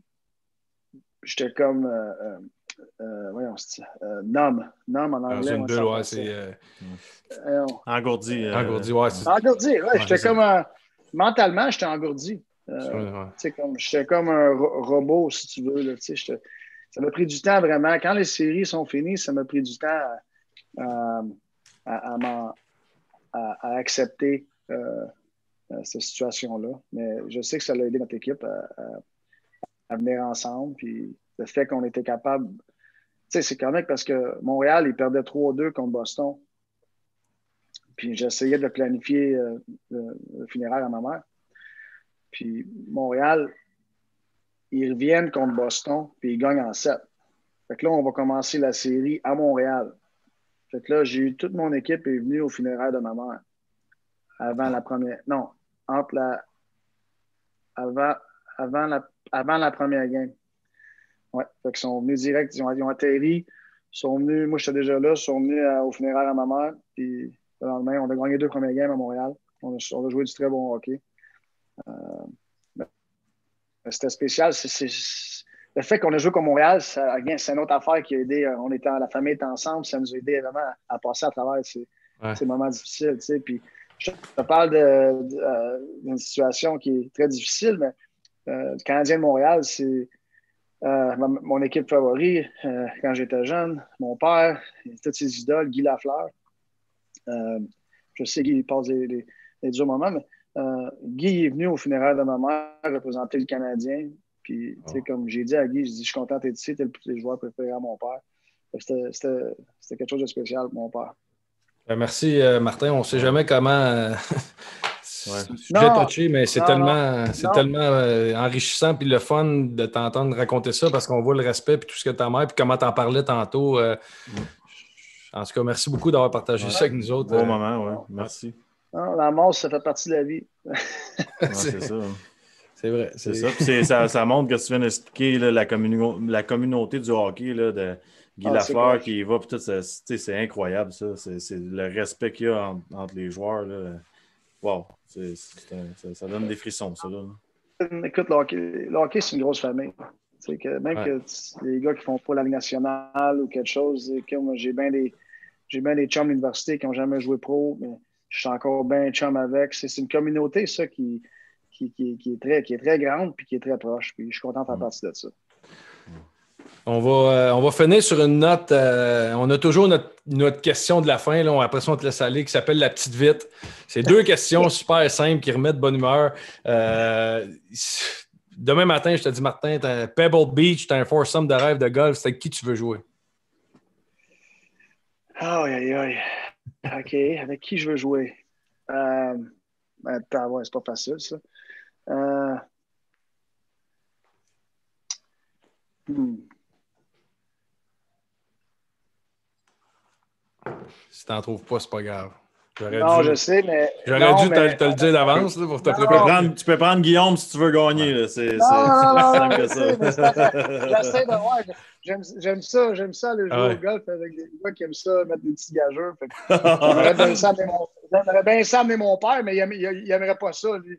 J'étais comme... Euh, euh, euh, voyons, c'est euh, numb. Numb en anglais. Dans une bulle, ouais, c'est... Euh... Euh, engourdi. Euh... Engourdi, ouais. C'est... Engourdi, ouais. ouais j'étais comme... Un... Euh, mentalement, j'étais engourdi. Euh, ouais. comme, j'étais comme un ro- robot, si tu veux. Là, ça m'a pris du temps vraiment. Quand les séries sont finies, ça m'a pris du temps à, à, à, à, à, à accepter euh, cette situation-là. Mais je sais que ça a aidé notre équipe à, à, à venir ensemble. Puis le fait qu'on était capable. Tu sais, c'est correct parce que Montréal, il perdait trois deux contre Boston. Puis j'essayais de planifier euh, le, le funéraire à ma mère. Puis Montréal, ils reviennent contre Boston, puis ils gagnent en sept. Fait que là, on va commencer la série à Montréal. Fait que là, j'ai eu toute mon équipe est venue au funéraire de ma mère. Avant la première... Non, entre la... Avant, avant, la... avant la première game. Ouais, fait qu'ils sont venus direct, ils ont, ils ont atterri, ils sont venus... Moi, j'étais déjà là, ils sont venus à... au funéraire à ma mère, puis le lendemain, on a gagné deux premières games à Montréal. On a, on a joué du très bon hockey. Euh, ben, c'était spécial. C'est, c'est, le fait qu'on a joué comme Montréal, ça, c'est une autre affaire qui a aidé. On était, la famille était ensemble, ça nous a aidé vraiment à, à passer à travers ces, ouais. ces moments difficiles. Tu sais. Puis, je te parle de, de, euh, d'une situation qui est très difficile, mais euh, le Canadien de Montréal, c'est euh, ma, mon équipe favorite euh, quand j'étais jeune. Mon père, toutes ses idoles, Guy Lafleur. Euh, je sais qu'il passe des, des, des durs moments, mais Euh, Guy est venu au funéraire de ma mère représenter le Canadien. Puis, tu sais, oh. comme j'ai dit à Guy, je dis, je suis content d'être ici, t'es le, le joueur préféré à mon père. C'était, c'était, c'était quelque chose de spécial pour mon père. Ben merci, euh, Martin. On ne sait jamais comment. Euh... c'est un sujet non, touché, mais c'est non, tellement, non. C'est tellement euh, enrichissant puis le fun de t'entendre raconter ça parce qu'on voit le respect puis tout ce que ta mère puis comment t'en parlais tantôt. Euh... Mm. En tout cas, merci beaucoup d'avoir partagé ouais. ça avec nous autres. Bon euh... moment, oui. Merci. Non, la mort, ça fait partie de la vie. Ouais, c'est ça. C'est vrai. C'est, c'est ça. Puis c'est, ça. Ça montre que tu viens d'expliquer là, la, communi- la communauté du hockey, là, de, Guy Ah, c'est Lafleur correct. qui y va, puis tout, c'est, c'est, c'est incroyable, ça. C'est, c'est le respect qu'il y a entre, entre les joueurs. Là. Wow, c'est, c'est un, ça, ça donne des frissons, ça. Là. Écoute, le hockey, le hockey, c'est une grosse famille. Tu sais, que même Ouais. que tu- les gars qui font pas la Ligue nationale ou quelque chose, que moi, j'ai bien des, j'ai bien des chums d'université qui n'ont jamais joué pro, mais je suis encore bien chum avec. C'est, c'est une communauté, ça, qui, qui, qui, qui est très, qui est très grande puis qui est très proche. Puis je suis content de faire partie de ça. On va, euh, on va finir sur une note. Euh, on a toujours notre, notre question de la fin. Là. On, après ça, on te laisse aller, qui s'appelle la petite vite. C'est deux questions super simples qui remettent de bonne humeur. Euh, demain matin, je te dis, Martin, t'as un Pebble Beach, tu as un foursome de rêve de golf. C'est avec qui tu veux jouer? Aïe, aïe, aïe. OK. Avec qui je veux jouer? Euh, attends, ouais, c'est pas facile, ça. Euh, hmm. Si tu n'en trouves pas, c'est pas grave. J'aurais Non, dû, je sais, mais. j'aurais non, dû te, mais- te le dire d'avance là, pour te Non. Tu peux, préparer. prendre, tu peux prendre Guillaume si tu veux gagner. Là. C'est, Non, c'est, non, c'est non, aussi non, simple je que sais, mais c'est ça. parce que j'essaie de voir. J'aime, j'aime ça, j'aime ça aller jouer Ah ouais. au golf avec des gars qui aiment ça, mettre des petits gageurs. Fait que j'aimerais bien ça amener mon, j'aimerais bien ça amener mon père, mais il, aime- il, il aimerait pas ça, lui.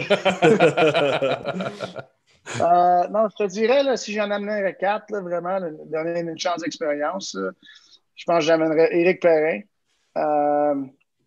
Euh, non, je te dirais, là, si j'en amènerais quatre, là, vraiment, là, donner une chance d'expérience, là, je pense que j'amènerais Éric Perrin. Euh,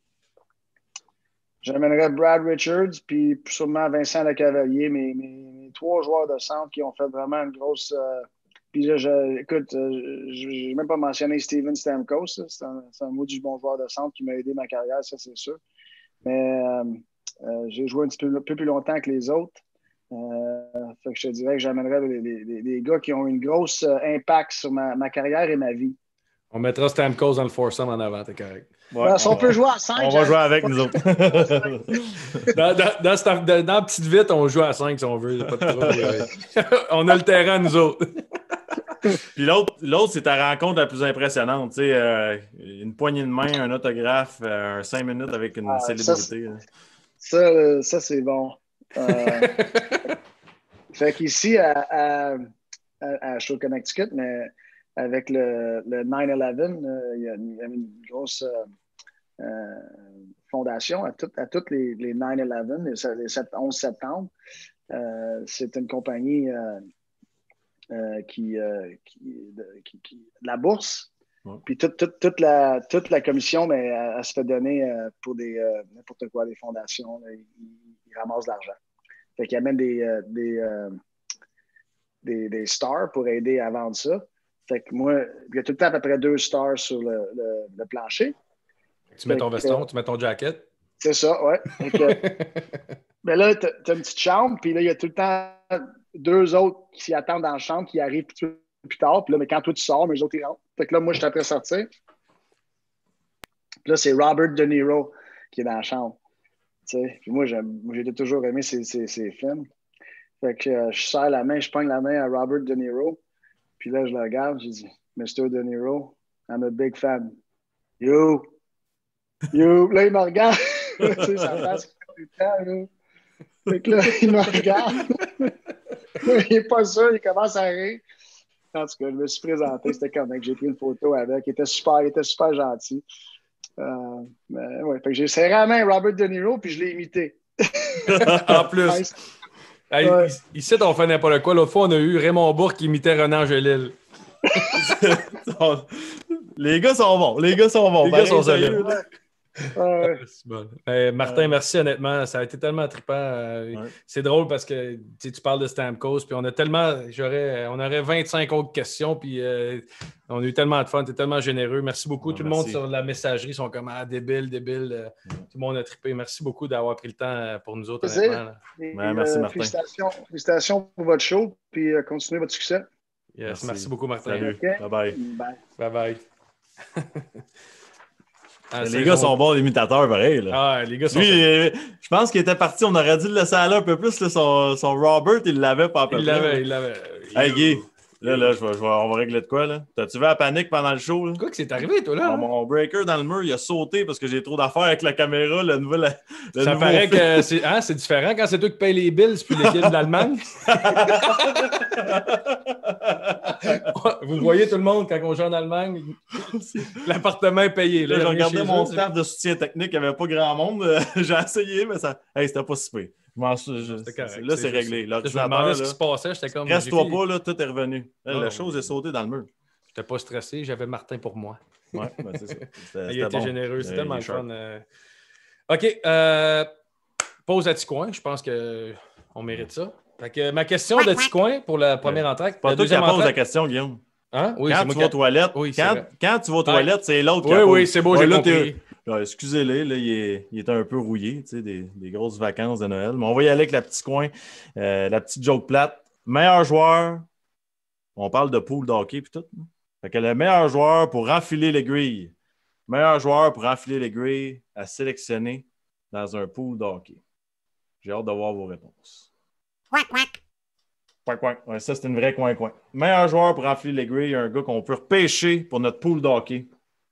j'amènerais Brad Richards, puis sûrement Vincent Lecavalier, mes, mes, mes trois joueurs de centre qui ont fait vraiment une grosse. Euh, puis là, je, écoute, euh, je n'ai même pas mentionné Steven Stamkos. là. C'est un, c'est un maudit bon joueur de centre qui m'a aidé ma carrière, ça, c'est sûr. Mais euh, euh, j'ai joué un petit peu, un peu plus longtemps que les autres. Euh, fait que je te dirais que j'amènerais les, les, les, les gars qui ont une grosse euh, impact sur ma, ma carrière et ma vie. On mettra Stamkos dans le foursome en avant, t'es correct. Ouais, Ben, si on, on, peut jouer à cinq, on va jouer avec nous autres. Dans, dans, dans, cette- dans, dans Petite Vite, on joue à cinq si on veut. Pas de trouble. On a le terrain, nous autres. Puis l'autre, l'autre, c'est ta rencontre la plus impressionnante. Tu sais, euh, une poignée de main, un autographe, euh, un cinq minutes avec une Ah, célébrité. là. Ça, euh, ça c'est bon. Euh, fait qu'ici, à, à, à, à Shore, Connecticut, mais avec le, le nine eleven, euh, il y a une, il y a une grosse euh, euh, fondation à, tout, à toutes les, les nine eleven, les, les sept, onze septembre. Euh, c'est une compagnie euh, euh, qui, euh, qui, de, qui, qui, de la bourse. Ouais. Puis toute, toute, toute, la, toute la commission, mais elle, elle se fait donner euh, pour des euh, n'importe quoi, des fondations. Là, ils, ils ramassent de l'argent. Fait qu'ils amènent des, euh, des, euh, des, des stars pour aider à vendre ça. Fait que moi, il y a tout le temps à peu près deux stars sur le, le, le plancher. Tu mets ton Fait veston, que, tu mets ton jacket. C'est ça, ouais. Fait que, mais là, tu as une petite chambre, puis là, il y a tout le temps deux autres qui s'y attendent dans la chambre, qui arrivent plus, plus tard. Puis là, mais quand toi, tu sors, mais les autres, ils rentrent. Fait que là, moi, je suis après sortir. Puis là, c'est Robert De Niro qui est dans la chambre. Tu sais, puis moi, j'aime, moi, j'ai toujours aimé ces, ces, ces films. Fait que euh, je serre la main, je pogne la main à Robert De Niro. Puis là, je le regarde, je dis, mister De Niro, I'm a big fan. You! You! Là, il me regarde. Tu sais, ça passe tout le temps, là. Fait que là, il me regarde. Il n'est pas sûr, il commence à rire. En tout cas, je me suis présenté, c'était comme que j'ai pris une photo avec. Il était super, il était super gentil. Euh, mais ouais, fait que j'ai serré la main à Robert De Niro, puis je l'ai imité. En plus. Hey, Ouais. Ici, on fait n'importe quoi. L'autre fois, on a eu Raymond Bourque qui imitait Renan Angelil. Les gars sont bons. Les gars sont bons. Les gars Pareil, sont sérieux, solides. là. Ouais. C'est bon. Eh, Martin, merci honnêtement. Ça a été tellement trippant. Euh, Ouais. C'est drôle parce que tu sais, tu parles de Stamkos, puis on a tellement. J'aurais, on aurait vingt-cinq autres questions, puis euh, on a eu tellement de fun. Tu es tellement généreux. Merci beaucoup. Ouais, Tout merci. le monde sur la messagerie sont comme ah, débile, débile. Euh, Tout le monde a trippé. Merci beaucoup d'avoir pris le temps euh, pour nous autres. Plaisir. Honnêtement, là. Et, Ouais, merci, euh, Martin. Félicitations, félicitations pour votre show, puis euh, continuez votre succès. Yes, merci. Merci. beaucoup, Martin. Salut. OK? Bye bye. Bye. Bye bye. Ah, les c'est gars bon. sont bons imitateurs, pareil. Là. Ah, les gars sont. Lui, euh, je pense qu'il était parti. On aurait dû le laisser aller un peu plus. Là, son, son Robert, il l'avait pas à peu Il près, là. l'avait, il l'avait. Hey, Guy. Là, là, je vais, je vais- on va régler de quoi, là? T'as-tu vu la panique pendant le show, là? Quoi que c'est arrivé, toi, là? Mon, mon breaker dans le mur, il a sauté parce que j'ai trop d'affaires avec la caméra, le nouvel. Le Ça nouveau paraît film. que c'est, hein, c'est différent quand c'est toi qui payes les bills puis les bills d'Allemagne. vous voyez tout le monde quand on joue en Allemagne, l'appartement est payé. Là, Là, je rien regardais chez mon eux, staff de soutien technique, il n'y avait pas grand monde. J'ai essayé, mais ça. Hey, c'était pas si pire. Je m'en suis- je- C'était correct. Là, c'est juste réglé. ça. Là, je me L'ordinateur, demandais ce là, qui se passait. J'étais comme. reste-toi j'ai pas, fait- là, tout est revenu. Là, Non, la chose mais- est sautée dans le mur. J'étais pas stressé, j'avais Martin pour moi. Ouais, ben, c'est ça. C'était- Il a c'était été bon. généreux, c'est Euh, tellement il le est sharp. fun. euh. OK. Euh, pause à Ticoin. Je pense qu'on mérite ça. Fait que ma question de Ticoin pour la première entrée. Pas la toi qui deuxième pose la entrée. question, Guillaume. Hein? Oui, quand c'est tu moi vas qui- aux toilettes, Oui, c'est quand, vrai. quand tu vas aux Ouais. toilettes, c'est l'autre qui Oui, la pose. oui, c'est beau, Ouais, j'ai là, compris. t'es- là, excusez-les, là, il, est, il est un peu rouillé, tu sais, des, des grosses vacances de Noël. Mais on va y aller avec la petite coin, euh, la petite joke plate. Meilleur joueur, on parle de pool d'hockey et tout. Fait que le meilleur joueur pour enfiler l'aiguille, meilleur joueur pour enfiler l'aiguille à sélectionner dans un pool d'hockey. J'ai hâte de voir vos réponses. Coin-coin. Ouais, ça, c'est une vraie coin-coin. Meilleur joueur pour enfiler l'aiguille, un gars qu'on peut repêcher pour notre pool d'hockey.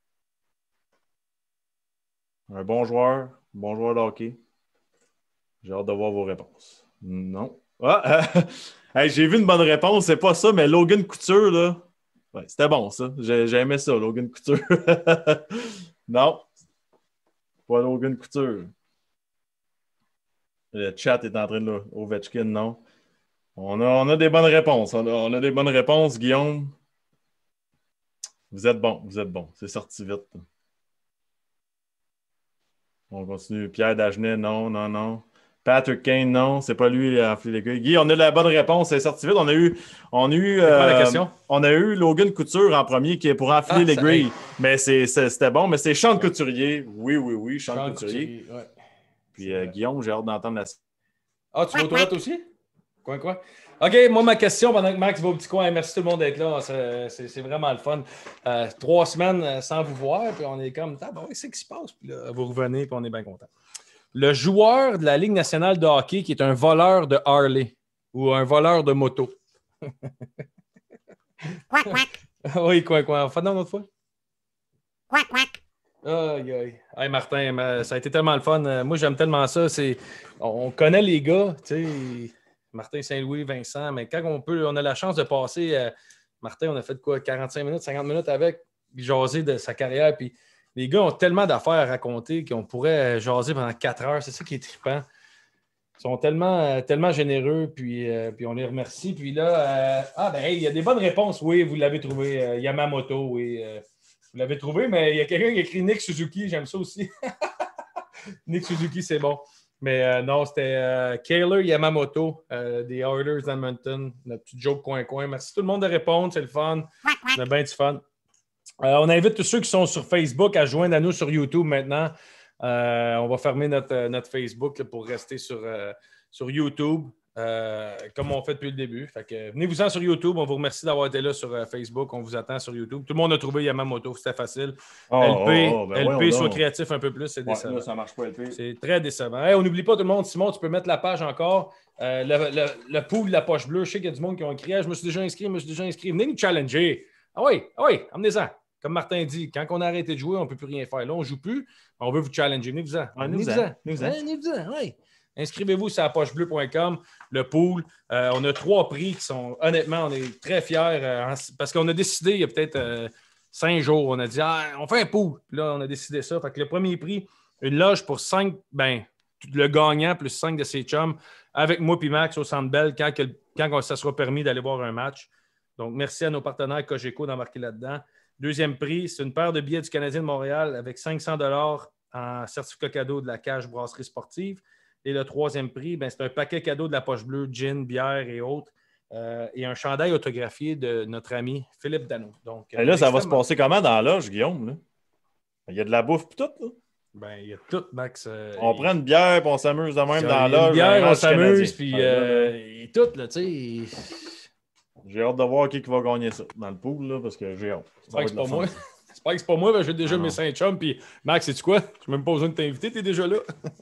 Un bon joueur, un bon joueur de hockey. J'ai hâte de voir vos réponses. Non. Ah, hey, j'ai vu une bonne réponse, c'est pas ça, mais Logan Couture, là. Ouais, c'était bon, ça. J'ai, j'ai aimé ça, Logan Couture. Non. Pas Logan Couture. Le chat est en train de... Ovechkin, non. On a, on a des bonnes réponses. On a, on a des bonnes réponses, Guillaume. Vous êtes bon, vous êtes bon. C'est sorti vite. On continue. Pierre Dagenet, non, non, non. Patrick Kane, non. C'est pas lui qui a enflé les gars. Guy, on a la bonne réponse. C'est sorti vite. On a eu... On a eu, C'est quoi la euh, question? on a eu Logan Couture en premier qui est pour enfiler Ah, les ça- grilles. hey. Mais c'est, c'est- c'était bon. Mais c'est Sean Couturier. Oui, oui, oui. Sean, Jean Couturier. Couturier, ouais. Puis euh, Guillaume, j'ai hâte d'entendre la... Ah, tu vas aux toilettes aussi? Quoi, quoi? OK, moi, ma question pendant que Max va au petit coin. Merci tout le monde d'être là. C'est, c'est, c'est vraiment le fun. Euh, trois semaines euh, sans vous voir, puis on est comme, ah, ben oui, c'est ce qui se passe. Puis là, vous revenez, puis on est bien content. Le joueur de la Ligue nationale de hockey qui est un voleur de Harley ou un voleur de moto. Oui, quoi, quoi. Fais-le une autre fois. Aïe, aïe. Hey, Martin, ma- ça a été tellement le fun. Euh, Moi, j'aime tellement ça. C'est... On on connaît les gars, tu sais, Martin Saint-Louis, Vincent, mais quand on peut, on a la chance de passer, euh, Martin, on a fait quoi, quarante-cinq minutes, cinquante minutes avec, jaser de sa carrière, puis les gars ont tellement d'affaires à raconter qu'on pourrait jaser pendant quatre heures. C'est ça qui est trippant. Ils sont tellement, euh, tellement généreux, puis, euh, puis on les remercie. Puis là, euh, ah ben, hey, il y a des bonnes réponses. Oui, vous l'avez trouvé. euh, Yamamoto, oui. euh, vous l'avez trouvé, mais il y a quelqu'un qui a écrit Nick Suzuki. J'aime ça aussi. Nick Suzuki, c'est bon. Mais euh, non, c'était euh, Kaylor Yamamoto euh, des Oilers d'Edmonton. Notre petit joke coin-coin. Merci tout le monde de répondre. C'est le fun. On a bien du fun. Euh, on invite tous ceux qui sont sur Facebook à joindre à nous sur YouTube maintenant. Euh, on va fermer notre, notre Facebook là, pour rester sur, euh, sur YouTube, euh, comme on fait depuis le début. Fait que, venez-vous-en sur YouTube. On vous remercie d'avoir été là sur euh, Facebook. On vous attend sur YouTube. Tout le monde a trouvé Yamamoto. C'était facile. Oh, L P, oh, oh, ben L P voyons soit donc. créatif un peu plus, c'est Ouais, décevant. là, ça marche pas, L P. C'est très décevant. Hey, on n'oublie pas tout le monde. Simon, tu peux mettre la page encore. Euh, le, le, le pool de la poche bleue. Je sais qu'il y a du monde qui ont écrit. Ah, je me suis déjà inscrit, je me suis déjà inscrit. Venez nous challenger. Ah oui, ah oui, emmenez-en. Comme Martin dit, quand on a arrêté de jouer, on ne peut plus rien faire. Là, on ne joue plus. On veut vous challenger. Venez-vous-en. Ouais, Venez-vous-en. venez-vous-en. Venez-vous-en. Ouais, venez-vous-en, oui. Inscrivez-vous sur la poche bleue point com, le pool. Euh, on a trois prix qui sont, honnêtement, on est très fiers euh, en- parce qu'on a décidé, il y a peut-être euh, cinq jours, on a dit, ah, on fait un pool. Puis là, on a décidé ça. Fait que le premier prix, une loge pour cinq, ben, le gagnant plus cinq de ses chums avec moi puis Max au Centre Bell quand, que- quand ça sera permis d'aller voir un match. Donc, merci à nos partenaires Cogeco d'embarquer là-dedans. Deuxième prix, c'est une paire de billets du Canadien de Montréal avec cinq cents dollars en certificat cadeau de la Cage Brasserie Sportive. Et le troisième prix, ben, c'est un paquet cadeau de la poche bleue, gin, bière et autres. Euh, et un chandail autographié de notre ami Philippe Dano. Donc, Et là, ça va se extrêmement- passer comment dans la loge, Guillaume? Là? Il y a de la bouffe et tout. Là. Ben, il y a tout, Max. euh, On il- prend une bière et on s'amuse de même il y dans a la une loge. un bière, on match s'amuse, canadien. puis Ouais, là, là, euh, et tout, là, tu sais. j'ai hâte de voir qui qui va gagner ça dans le pool, là, parce que j'ai hâte. Ça va J'espère que être c'est le pas fun, moi. ça. J'espère que c'est pas moi, parce que j'ai déjà Ah mes non. cinq chums. Puis Max, sais-tu quoi? J'ai même pas besoin de t'inviter, t'es déjà là.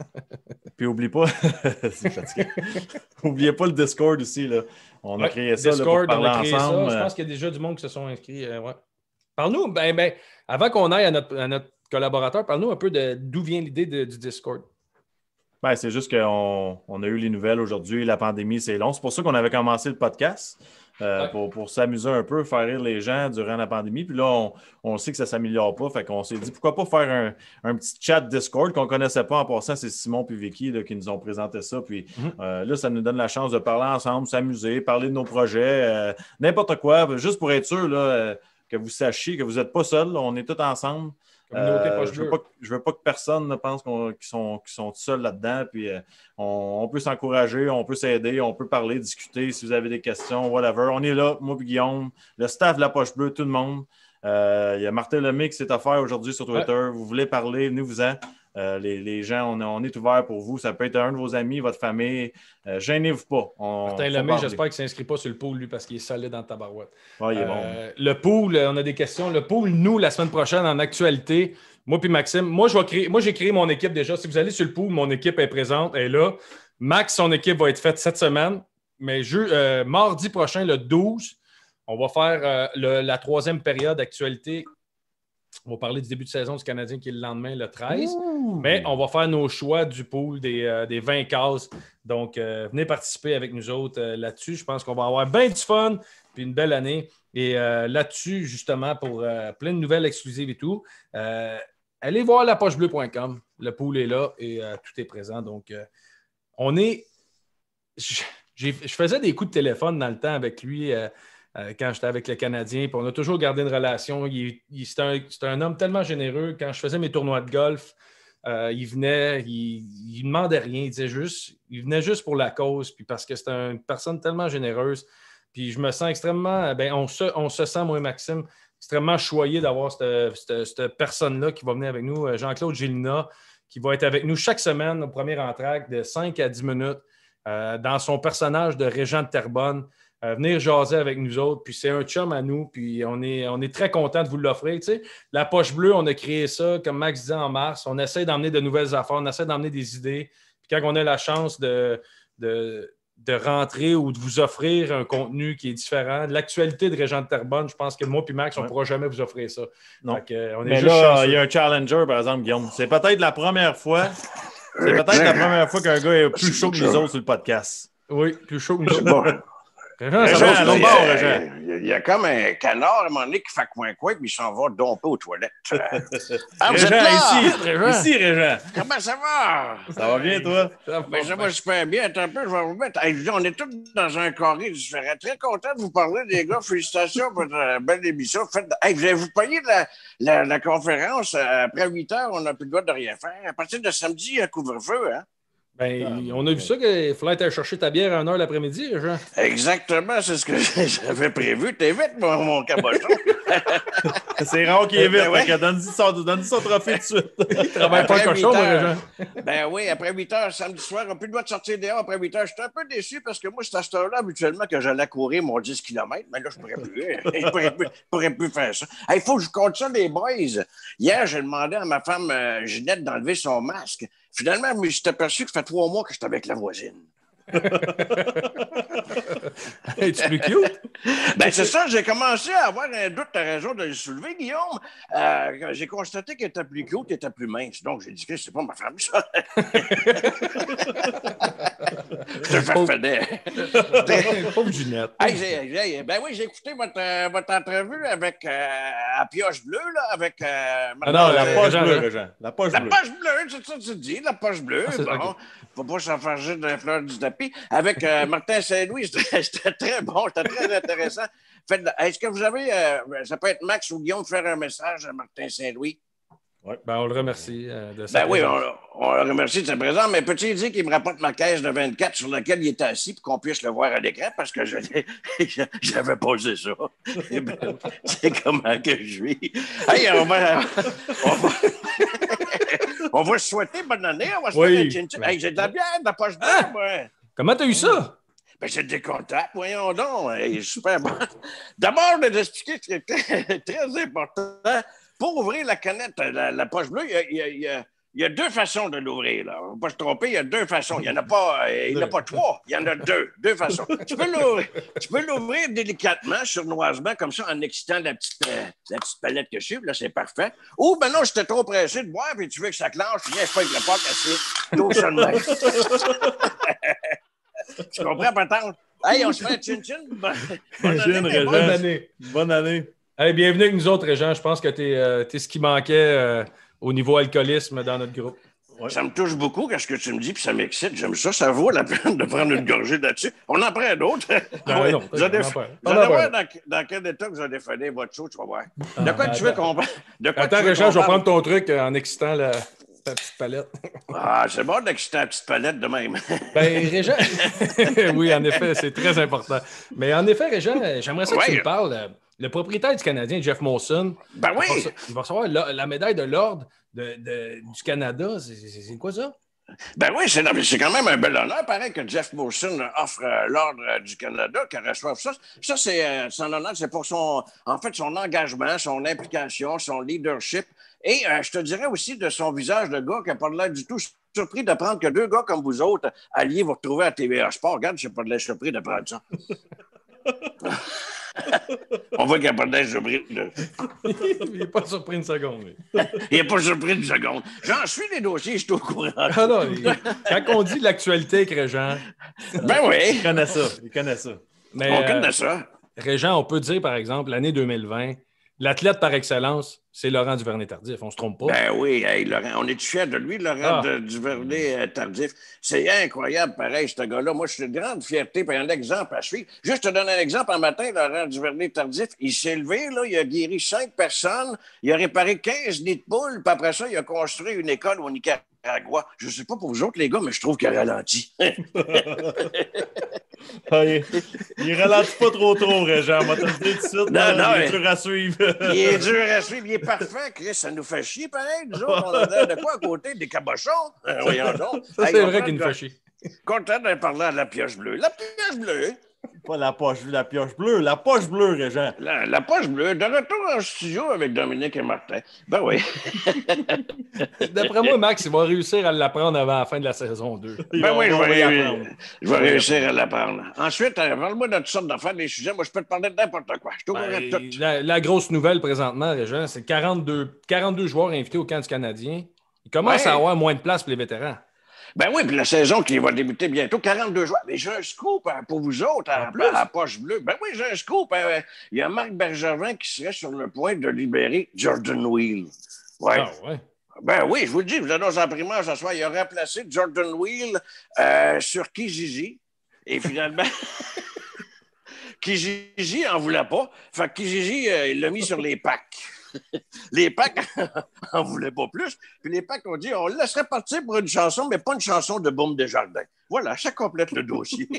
Puis oublie pas, c'est fatigué. Oubliez pas le Discord aussi. Là. On a Ouais, créé ça là, Discord, pour parler on a créé ensemble. ça. Je pense qu'il y a déjà du monde qui se sont inscrits. euh, ouais. Parle-nous, ben, ben, avant qu'on aille à notre, à notre collaborateur, parle-nous un peu de d'où vient l'idée de- du Discord. Ben, c'est juste qu'on on a eu les nouvelles aujourd'hui. La pandémie, c'est long. C'est pour ça qu'on avait commencé le podcast. euh, Ouais. pour, pour s'amuser un peu, faire rire les gens durant la pandémie. Puis là, on, on sait que ça ne s'améliore pas. Fait qu'on s'est dit, pourquoi pas faire un, un petit chat Discord qu'on ne connaissait pas en passant. C'est Simon et Vicky là, qui nous ont présenté ça. Puis Mhm. euh, là, ça nous donne la chance de parler ensemble, s'amuser, parler de nos projets, euh, n'importe quoi, juste pour être sûr là, euh, que vous sachiez que vous n'êtes pas seul. Là, on est tous ensemble. Communauté Euh, poche je ne veux, bleue. pas que- je veux pas que personne ne pense qu'on, qu'ils sont, qu'ils sont seuls là-dedans. Puis, euh, on, on peut s'encourager, on peut s'aider, on peut parler, discuter si vous avez des questions, whatever. On est là, moi et Guillaume, le staff de la Poche Bleue, tout le monde. Euh, il y a Martin Lemay qui s'est offert aujourd'hui sur Twitter. Ouais. Vous voulez parler, venez-vous-en. Euh, les, les gens, on, on est ouvert pour vous. Ça peut être un de vos amis, votre famille. Euh, gênez-vous pas. On, Martin faut Lemay, parler. j'espère qu'il ne s'inscrit pas sur le pool, lui, parce qu'il est solide dans le tabarouette. Ah, il est bon. Euh, le pool, on a des questions. Le pool, nous, la semaine prochaine, en actualité, moi puis Maxime, moi, je vais créer, moi, j'ai créé mon équipe déjà. Si vous allez sur le pool, mon équipe est présente, elle est là. Max, son équipe va être faite cette semaine. Mais je, euh, mardi prochain, le douze, on va faire euh, le- la troisième période actualité. On va parler du début de saison du Canadien qui est le lendemain, le treize. Ouh. Mais on va faire nos choix du pool des, euh, des vingt cases. Donc, euh, venez participer avec nous autres euh, là-dessus. Je pense qu'on va avoir bien du fun puis une belle année. Et euh, là-dessus, justement, pour euh, plein de nouvelles exclusives et tout, euh, allez voir la poche bleue point com. Le pool est là et euh, tout est présent. Donc, euh, on est... Je, j'ai- je faisais des coups de téléphone dans le temps avec lui euh, euh, quand j'étais avec le Canadien. Puis on a toujours gardé une relation. Il, il- c'est, un, c'est un homme tellement généreux. Quand je faisais mes tournois de golf, euh, il venait, il ne demandait rien. Il disait juste, il venait juste pour la cause. Puis parce que c'est une personne tellement généreuse. Puis je me sens extrêmement, ben on se, on se sent, moi et Maxime, extrêmement choyé d'avoir cette, cette- cette personne-là qui va venir avec nous, Jean-Claude Gélina, qui va être avec nous chaque semaine au premier entracte de cinq à dix minutes euh, dans son personnage de Régent de Terrebonne, euh, venir jaser avec nous autres. Puis c'est un chum à nous, puis on est, on est très content de vous l'offrir. Tu sais, la poche bleue, on a créé ça, comme Max disait en mars. On essaie d'emmener de nouvelles affaires, on essaie d'emmener des idées. Puis quand on a la chance de... de de rentrer ou de vous offrir un contenu qui est différent. De l'actualité de Régent de Terrebonne, je pense que moi et Max, on ne Ouais. pourra jamais vous offrir ça. Non. Fait que, euh, on est Mais juste là, chanceux. il y a un challenger, par exemple, Guillaume. C'est peut-être la première fois. C'est peut-être la première fois qu'un gars est plus chaud que nous autres sur le podcast. Oui, plus chaud que nous. Bon. Régent, ça Régent, va, allons il, y bord, a, Régent. il y a- il y a comme un canard à un moment donné qui fait coin-coin puis il s'en va domper aux toilettes. Ah, vous êtes Régent, là? ici, Régent. ici, Régent. Comment ça va? Ça va bien, toi? Ben, ça va super bien. Attends un peu, je vais vous mettre. Hey, je dis, on est tous dans un carré. Je serais très content de vous parler, les gars. Félicitations pour votre belle émission. Faites... Hey, vous avez vous payé la, la, la conférence. euh, Après huit heures, on n'a plus le droit de rien faire. À partir de samedi, il y a couvre-feu, hein? Ben, on a vu ça qu'il fallait aller chercher ta bière à une heure l'après-midi, Régent. Exactement, c'est ce que j'avais prévu. T'es vite, mon, mon cabochon. C'est rare qu'il est vite. Ben ouais. Fait que donne-lui son, donne son trophée tout de suite. Il travaille pas le Après cochon, huit moi, heures. Régent. Ben oui, après huit heures, samedi soir, on n'a plus le droit de sortir dehors après huit heures. J'étais un peu déçu parce que moi, c'est à cette heure-là, habituellement, que j'allais courir mon dix kilomètres, mais là, je ne pourrais plus. hein. Je pourrais plus, je pourrais plus faire ça. Il faut que je compte ça, les boys. Hier, j'ai demandé à ma femme euh, Ginette d'enlever son masque. Finalement, je me suis aperçu que ça fait trois mois que j'étais avec la voisine. Es-tu plus cute? Ben, c'est ça, j'ai commencé à avoir un doute, t'as raison de le soulever, Guillaume. Euh, j'ai constaté qu'elle était plus cute, qu'elle était plus mince. Donc, j'ai dit que c'est pas ma femme, ça. Je te farfadais. Pauvre Ginette. Hey, j'ai- j'ai- ben oui, j'ai écouté votre, euh, votre entrevue avec euh, à Pioche Bleue, là, avec... Euh, Ah non, la euh, poche Régent, bleue, hein. Régent. La poche La bleue. poche bleue, c'est ça que tu dis, la poche bleue. Ah, c'est- bon, ok. faut pas s'enfarger de la fleur du tapis. Avec euh, Martin Saint-Louis, c'était c'était très bon, c'était très intéressant. Faites- Est-ce que vous avez, euh, ça peut être Max ou Guillaume, faire un message à Martin Saint-Louis? Ben, on le remercie euh, de sa Ben oui, présence. on, on le remercie de sa présence, mais peux-tu dire qu'il me rapporte ma caisse de vingt-quatre sur laquelle il était assis pour qu'on puisse le voir à l'écran parce que je j'avais posé ça. Eh ben, c'est comment que je vis. Hey, on va, on va, on va se souhaiter bonne année. On va se Oui. faire un chin-chin. Hey, j'ai de la bière, de la poche bleue, Ah! moi. Comment t'as eu ça? Ben, c'est des contacts, voyons donc. Hey, super bon. D'abord, de t'expliquer ce qui est très, très important. Pour ouvrir la canette, la, la poche bleue, il y a, il y a- il y a- il y a deux façons de l'ouvrir. Là. On ne va pas se tromper, il y a deux façons. Il n'y en a pas, euh, il y en a pas trois, il y en a deux. Deux façons. Tu peux l'ouvrir, tu peux l'ouvrir délicatement, sournoisement, comme ça, en excitant la petite, euh, la petite palette que je suis. Là, c'est parfait. Ou, ben non, j'étais trop pressé de boire, puis tu veux que ça clenche, viens, je pas avec la porte cassée. D'eau ça de même. Tu comprends, patente? Hey, on se fait un chin-chin. Bonne Chin, année, Régent. Bonne année. Bonne année. Hey, bienvenue avec nous autres, Régent. Je pense que tu es, euh, t'es ce qui manquait euh, au niveau alcoolisme dans notre groupe. Ouais. Ça me touche beaucoup, qu'est-ce que tu me dis, puis ça m'excite. J'aime ça. Ça vaut la peine de prendre une gorgée là-dessus. On en prend d'autres. Ben Ouais. non, Vous allez, on en prend. vous On en allez prend. voir dans, dans quel état vous allez finir votre show, tu vas voir. De quoi Ah, tu veux attends. qu'on parle? De quoi Attends, tu veux Régent, qu'on je vais parle? prendre ton truc euh, en excitant la, ta petite palette. Ah, c'est bon d'exciter la petite palette de même. Ben, Régent, oui, en effet, c'est très important. Mais en effet, Régent, j'aimerais ça que tu Ouais. me parles. euh, Le propriétaire du Canadien, Jeff Molson, Ben il va oui! rece- il va recevoir la, la médaille de l'ordre de, de- du Canada. C'est- C'est c'est quoi ça? Ben oui, c'est, c'est quand même un bel honneur, pareil, que Jeff Molson offre euh, l'Ordre euh, du Canada, qu'elle reçoive ça. Ça, c'est euh, son honneur, c'est pour son, en fait, son engagement, son implication, son leadership. Et euh, je te dirais aussi de son visage de gars qui n'a pas l'air du tout surpris d'apprendre que deux gars comme vous autres, alliés, vous retrouvez à T V A Sport. Regarde, je n'ai pas de l'air surpris d'apprendre ça. On voit qu'il n'y a pas de l'air surpris. de- Il n'est pas surpris une seconde. lui. Il n'est pas surpris une seconde. J'en suis les dossiers, je suis au courant. Ah non, il- quand on dit l'actualité avec Régent, Ben oui, Il connaît ça. Il connaît ça. mais on euh, connaît ça. Régent, on peut dire, par exemple, l'année deux mille vingt, l'athlète par excellence, c'est Laurent Duvernay-Tardif. On ne se trompe pas. Ben oui, hey, Laurent, on est fiers de lui, Laurent Ah. de- Duvernay-Tardif. C'est incroyable, pareil, ce gars-là. Moi, je suis de grande fierté, puis un exemple à suivre. Juste te donner un exemple, un matin, Laurent Duvernay-Tardif, il s'est levé, là, il a guéri cinq personnes, il a réparé quinze nids de poules, puis après ça, il a construit une école au Nicaragua. Je sais pas pour vous autres, les gars, mais je trouve qu'il a ralenti. Ah, il, il ralentit pas trop trop, Régent. On va te le dire tout de suite. Non, là, non, il est mais- dur à suivre. Il est dur à suivre, il est parfait, Chris. Ça nous fait chier, pareil. Nous autres, on a l'air de quoi à côté? Des cabochons? Euh, voyons donc. Ça, Hey, c'est on vrai prend qu'il nous le- fait chier. Content de parler à la pioche bleue. La pioche bleue. Pas la poche, la pioche bleue. La poche bleue, Régent. La, la poche bleue, de retour en studio avec Dominique et Martin. Ben oui. D'après moi, Max, il va réussir à l'apprendre avant la fin de la saison deux. Ben oui, je On va vais, y ré- apprendre. je vais réussir à l'apprendre. Ensuite, euh, parle-moi de toutes sortes d'affaires, des sujets. Moi, je peux te parler de n'importe quoi. Je t'ouvre Ben, tout. la, la grosse nouvelle présentement, Régent, c'est quarante-deux, quarante-deux joueurs invités au camp du Canadien. Il commence Ouais. à avoir moins de place pour les vétérans. Ben oui, puis la saison qui va débuter bientôt, quarante-deux joueurs. Mais j'ai un scoop hein, pour vous autres à, En plus? à la poche bleue. Ben oui, j'ai un scoop. hein. Il y a Marc Bergevin qui serait sur le point de libérer Jordan Wheel. Ouais. Ah ouais. Ben oui, je vous le dis, je vous annonce en primaire ce soir, il a remplacé Jordan Wheel euh, sur Kijiji. Et finalement, Kijiji n'en voulait pas. Fait que Kijiji, euh, il l'a mis sur les packs. Les packs n'en voulaient pas plus. Puis les packs ont dit, on le laisserait partir pour une chanson, mais pas une chanson de Boom Desjardins. Voilà, ça complète le dossier.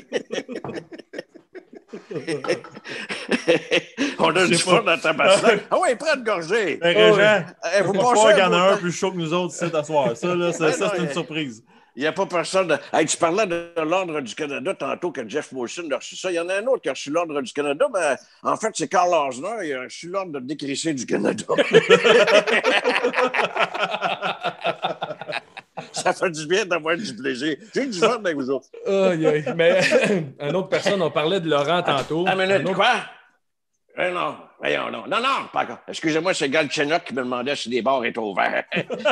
On a Je du sais fun pas. dans ta basse. Ah ouais, prends une gorgée. Hey, Régent, Eh, vous faut pensez pas à qu'il y en a vos- un plus chaud que nous autres ici d'asseoir. Ça, là, ça, Ouais, ça, non, c'est une mais- surprise. Il n'y a pas personne. De... Hey, tu parlais de l'Ordre du Canada tantôt que Jeff Molson a reçu ça. Il y en a un autre qui a reçu l'Ordre du Canada, mais en fait, c'est Karl Osner. Il a reçu l'Ordre de décrisser du Canada. Ça fait du bien d'avoir du plaisir. J'ai du fun avec vous autres. Aïe, aïe. Mais une autre personne, on parlait de Laurent tantôt. Ah, mais Un autre- quoi? Eh non, voyons, non. Non, non, pas encore. Excusez-moi, c'est Galchenyuk qui me demandait si les bars étaient ouverts.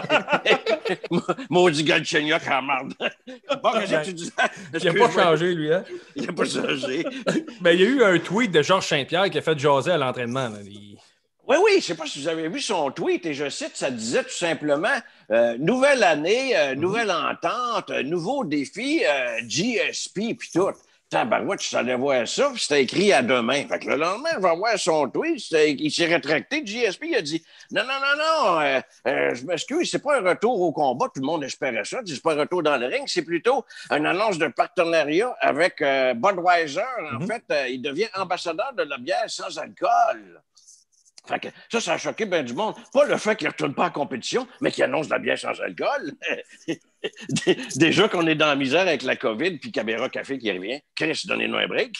Maudit Galchenyuk en marde. Bon, qu'est-ce que tu dis? Il n'a pas changé, lui. Hein? Il n'a pas changé. Ben, il y a eu un tweet de Georges Saint-Pierre qui a fait jaser à l'entraînement. là. Il- Oui, oui, je ne sais pas si vous avez vu son tweet, et je cite, ça disait tout simplement euh, nouvelle année, euh, nouvelle entente, euh, nouveau défi, euh, G S P, puis tout. Tabarouette, je allais voir ça, puis c'était écrit à demain. Fait que le lendemain, je vais voir son tweet, c'était- il s'est rétracté de G S P, il a dit non, non, non, non, euh, euh, je m'excuse, c'est pas un retour au combat, tout le monde espérait ça, c'est pas un retour dans le ring, c'est plutôt une annonce de partenariat avec euh, Budweiser. En fait, euh, il devient ambassadeur de la bière sans alcool. Fait que ça, ça a choqué bien du monde. Pas le fait qu'il ne retourne pas en compétition, mais qu'il annonce de la bière sans alcool. Déjà qu'on est dans la misère avec la COVID, puis Caméra Café qui revient. Chris, donnez-nous un break.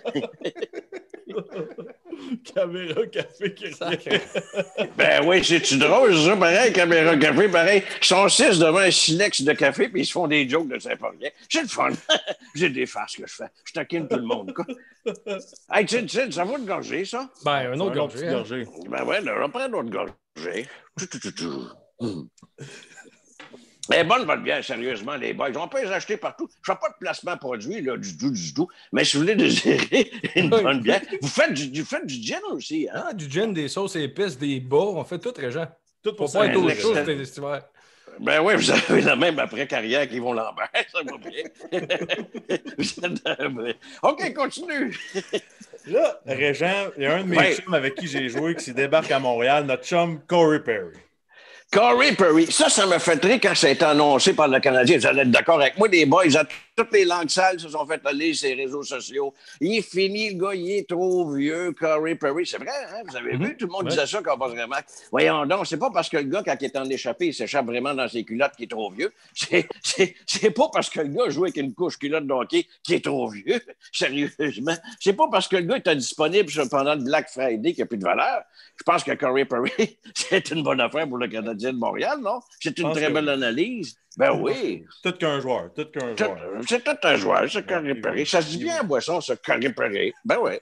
Caméra café qui revient. Ben oui, c'est-tu drôle, ça, pareil, Caméra Café, pareil. Ils sont six devant un silex de café, puis ils se font des jokes de Saint-Paulien. C'est le fun. J'ai des farces que je fais. Je taquine tout le monde, quoi. Hey, tu sais, ça vaut de gorgée, ça? Ben, un autre Un gorgée, petit hein. gorgée. Ben ouais, là, on prend d'autres gorgées. Tout, tout, tout, tout. Hum. Elle est bonne, votre bière, sérieusement, les boys. On peut les acheter partout. Je ne fais pas de placement produit, là, du tout, du tout. Mais si vous voulez désirer une Oui. bonne bière, vous faites du, du, faites du gin aussi. Hein? Ah, du gin, des sauces épices, des bas, on fait tout, Régent. Tout Faut pour pas ça. être au l'excellent. chaud cet cet hiver. Ben oui, vous avez la même après-carrière qu'Yvon Lambert. Ça va bien. Vous êtes- OK, continue. Là, Régent, il y a un de mes Ouais. chums avec qui j'ai joué qui s'y débarque à Montréal, notre chum Corey Perry. Corey Perry, ça, ça me fait très quand ça a été annoncé par le Canadien. Vous allez être d'accord avec moi, les boys, à toutes les langues sales se sont fait aller sur les réseaux sociaux. Il est fini, le gars, il est trop vieux, Corey Perry. C'est vrai, hein? Vous avez vu? Tout le monde Ouais. disait ça quand on passe vraiment. Voyons donc, c'est pas parce que le gars, quand il est en échappé, il s'échappe vraiment dans ses culottes qu'il est trop vieux. C'est, c'est, c'est pas parce que le gars joue avec une couche culotte de hockey qu'il est trop vieux. Sérieusement. C'est pas parce que le gars est disponible pendant le Black Friday qu'il n'y a plus de valeur. Je pense que Corey Perry, c'est une bonne affaire pour le Canadien de Montréal, non? C'est une pense très que belle oui. analyse. Ben oui. Tout qu'un joueur, tout qu'un Tout- joueur. C'est tout un joueur, ce Corey il Perry. va- Ça se dit il bien va- en boisson, ce Corey Perry. Ben oui.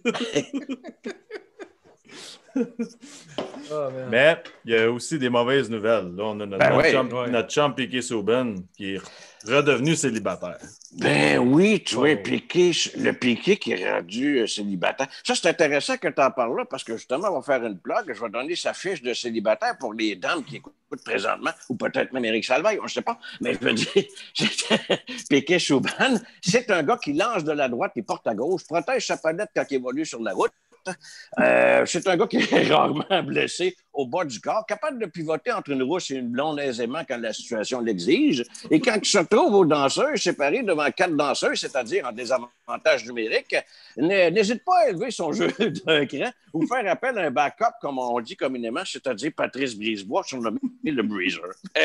Ah, man. Mais il y a aussi des mauvaises nouvelles. Là, on a notre, Ben notre oui. chum, Ouais. notre chum Piqué Souben qui est redevenu célibataire. Ben oui, tu vois, Oh. Piqué, le Piqué qui est rendu euh, célibataire. Ça, c'est intéressant que tu en parles là parce que justement, on va faire une blog. Je vais donner sa fiche de célibataire pour les dames qui écoutent présentement, ou peut-être même Éric Salvaille, on ne sait pas. Mais je veux dire, Piqué Souban, c'est un gars qui lance de la droite et porte à gauche, protège sa palette quand il évolue sur la route. Euh, c'est un gars qui est rarement blessé au bas du corps, capable de pivoter entre une rousse et une blonde aisément quand la situation l'exige. Et quand il se retrouve aux danseurs séparés devant quatre danseurs, c'est-à-dire en désavantage numérique, n- n'hésite pas à élever son jeu d'un cran ou faire appel à un backup, comme on dit communément, c'est-à-dire Patrice Brisebois, surnommé le Breezer.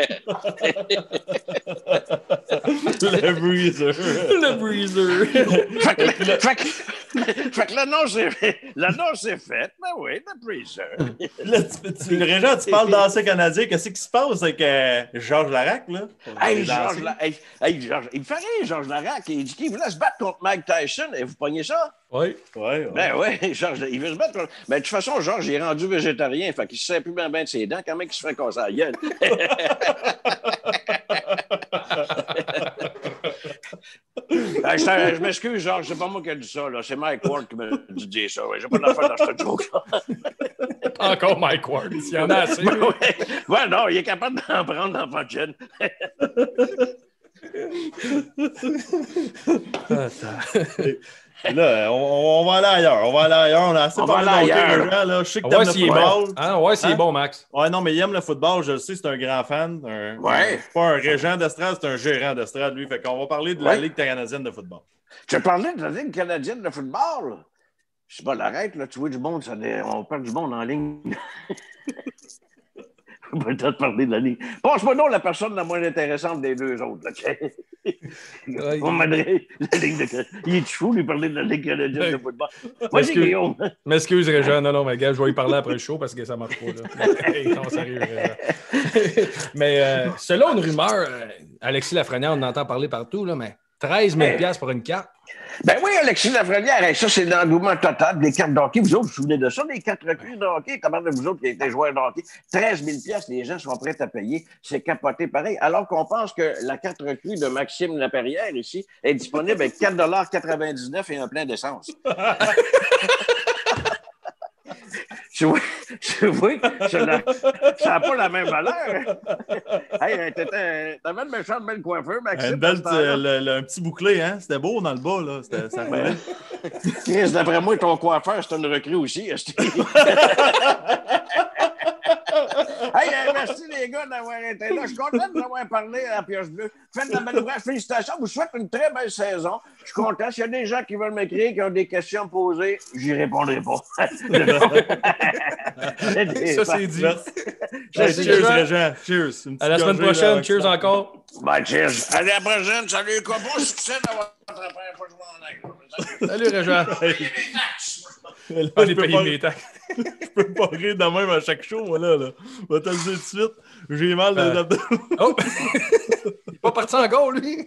Le Breezer. Le breezer. Fait que, fait que- fait que l'annonce est, l'annonce est faite. Ben oui, le Breezer. Là, tu, tu, le Régent, tu parles d'ancien Canadien. Qu'est-ce qui se passe avec euh, Georges Larac, là? Hey, Les Georges, anciens. La- hey, hey, Georges, il me fait rire, Georges Larac. Il dit qu'il voulait se battre contre Mike Tyson. Et vous pognez ça? Oui. Ouais, ouais. Ben oui, Georges, il veut se battre contre... Mais de toute façon, Georges, il est rendu végétarien. Fait qu'il se sert plus bien, bien de ses dents. Quand même qu'il se fait casser la gueule. Hey, je, je m'excuse, Georges, c'est pas moi qui ai dit ça. Là. C'est Mike Ward qui m'a dit de dire ça. Ouais. J'ai pas d'affaire dans ce joke-là. Encore Mike Ward. Il y en a assez. Ben ouais. Ouais, non, il est capable d'en prendre dans votre chaîne. Là, on, on va aller ailleurs. On va aller ailleurs. On a assez On va parlé aller de hockey, ailleurs. Régent, là. Je sais que On t'aimes va le s'il est football. bon. Hein? Ouais, s'il est Hein? bon, Max. Ouais, non, mais il aime le football, je le sais, c'est un grand fan. Un, Ouais. un- c'est pas un régent d'estrade, c'est un gérant d'estrade, lui. Fait qu'on va parler de la Ouais. Ligue canadienne de football. Tu as parlé de la Ligue canadienne de football. C'est pas l'arrête, là. Tu vois du monde, ça dé- on perd du monde en ligne. On va peut-être parler de la Ligue. Passe-moi donc la personne la moins intéressante des deux autres. Là. On m'aiderait la Ligue de... Il est fou, lui, parler de la Ligue canadienne de football. Vas-y, Est-ce que- Guillaume. M'excuse, Régent. Non, non, mais gars, je vais y parler après le show parce que ça marche pas. Là. Hey, non, sérieux, Régent. Mais euh, selon une rumeur, euh, Alexis Lafrenière, on en entend parler partout, là, mais treize mille dollars pour une carte. Ben oui, Alexis Lafrenière, hey, ça, c'est l'engouement total des cartes de hockey. Vous autres, vous vous souvenez de ça, les cartes recrues de hockey? Comment de vous autres qui étaient joueurs de hockey? treize mille dollars, les gens sont prêts à payer. C'est capoté pareil. Alors qu'on pense que la carte recrue de Maxime Laperrière, ici, est disponible avec quatre dollars quatre-vingt-dix-neuf et un plein d'essence. Tu vois, tu vois, ça n'a ça a pas la même valeur. Hey, t'étais- t'avais une méchante belle coiffeur, Maxime. Une belle, à ce temps-là. le- le- un petit bouclé, hein? C'était beau dans le bas, là. C'était- ça roulait. Chris, d'après moi, ton coiffeur, c'est une recrue aussi. esti. Hey, euh, merci les gars d'avoir été là. Je suis content de vous avoir parlé à la Pioche Bleue. Faites de la belle ouvrage. Félicitations. Je vous souhaite une très belle saison. Je suis content. S'il y a des gens qui veulent m'écrire, qui ont des questions à me poser, j'y répondrai pas. Ça, c'est dit. Merci. Je Hey, sais, cheers, Régent. Régent. Cheers. Une petite À la semaine gorgée, là, prochaine. avec Cheers ça. encore. Bye, cheers. Allez, à la prochaine. Salut, quoi. Bon succès d'avoir la première fois que je m'en aille. Salut, Régent. Là, On je est peux payé pas- mes taxes. Je peux pas rire de même à chaque show, moi, là. là. Je vais te le dire tout de suite. J'ai mal de Euh. abdos. Oh! Il n'est pas parti encore, lui!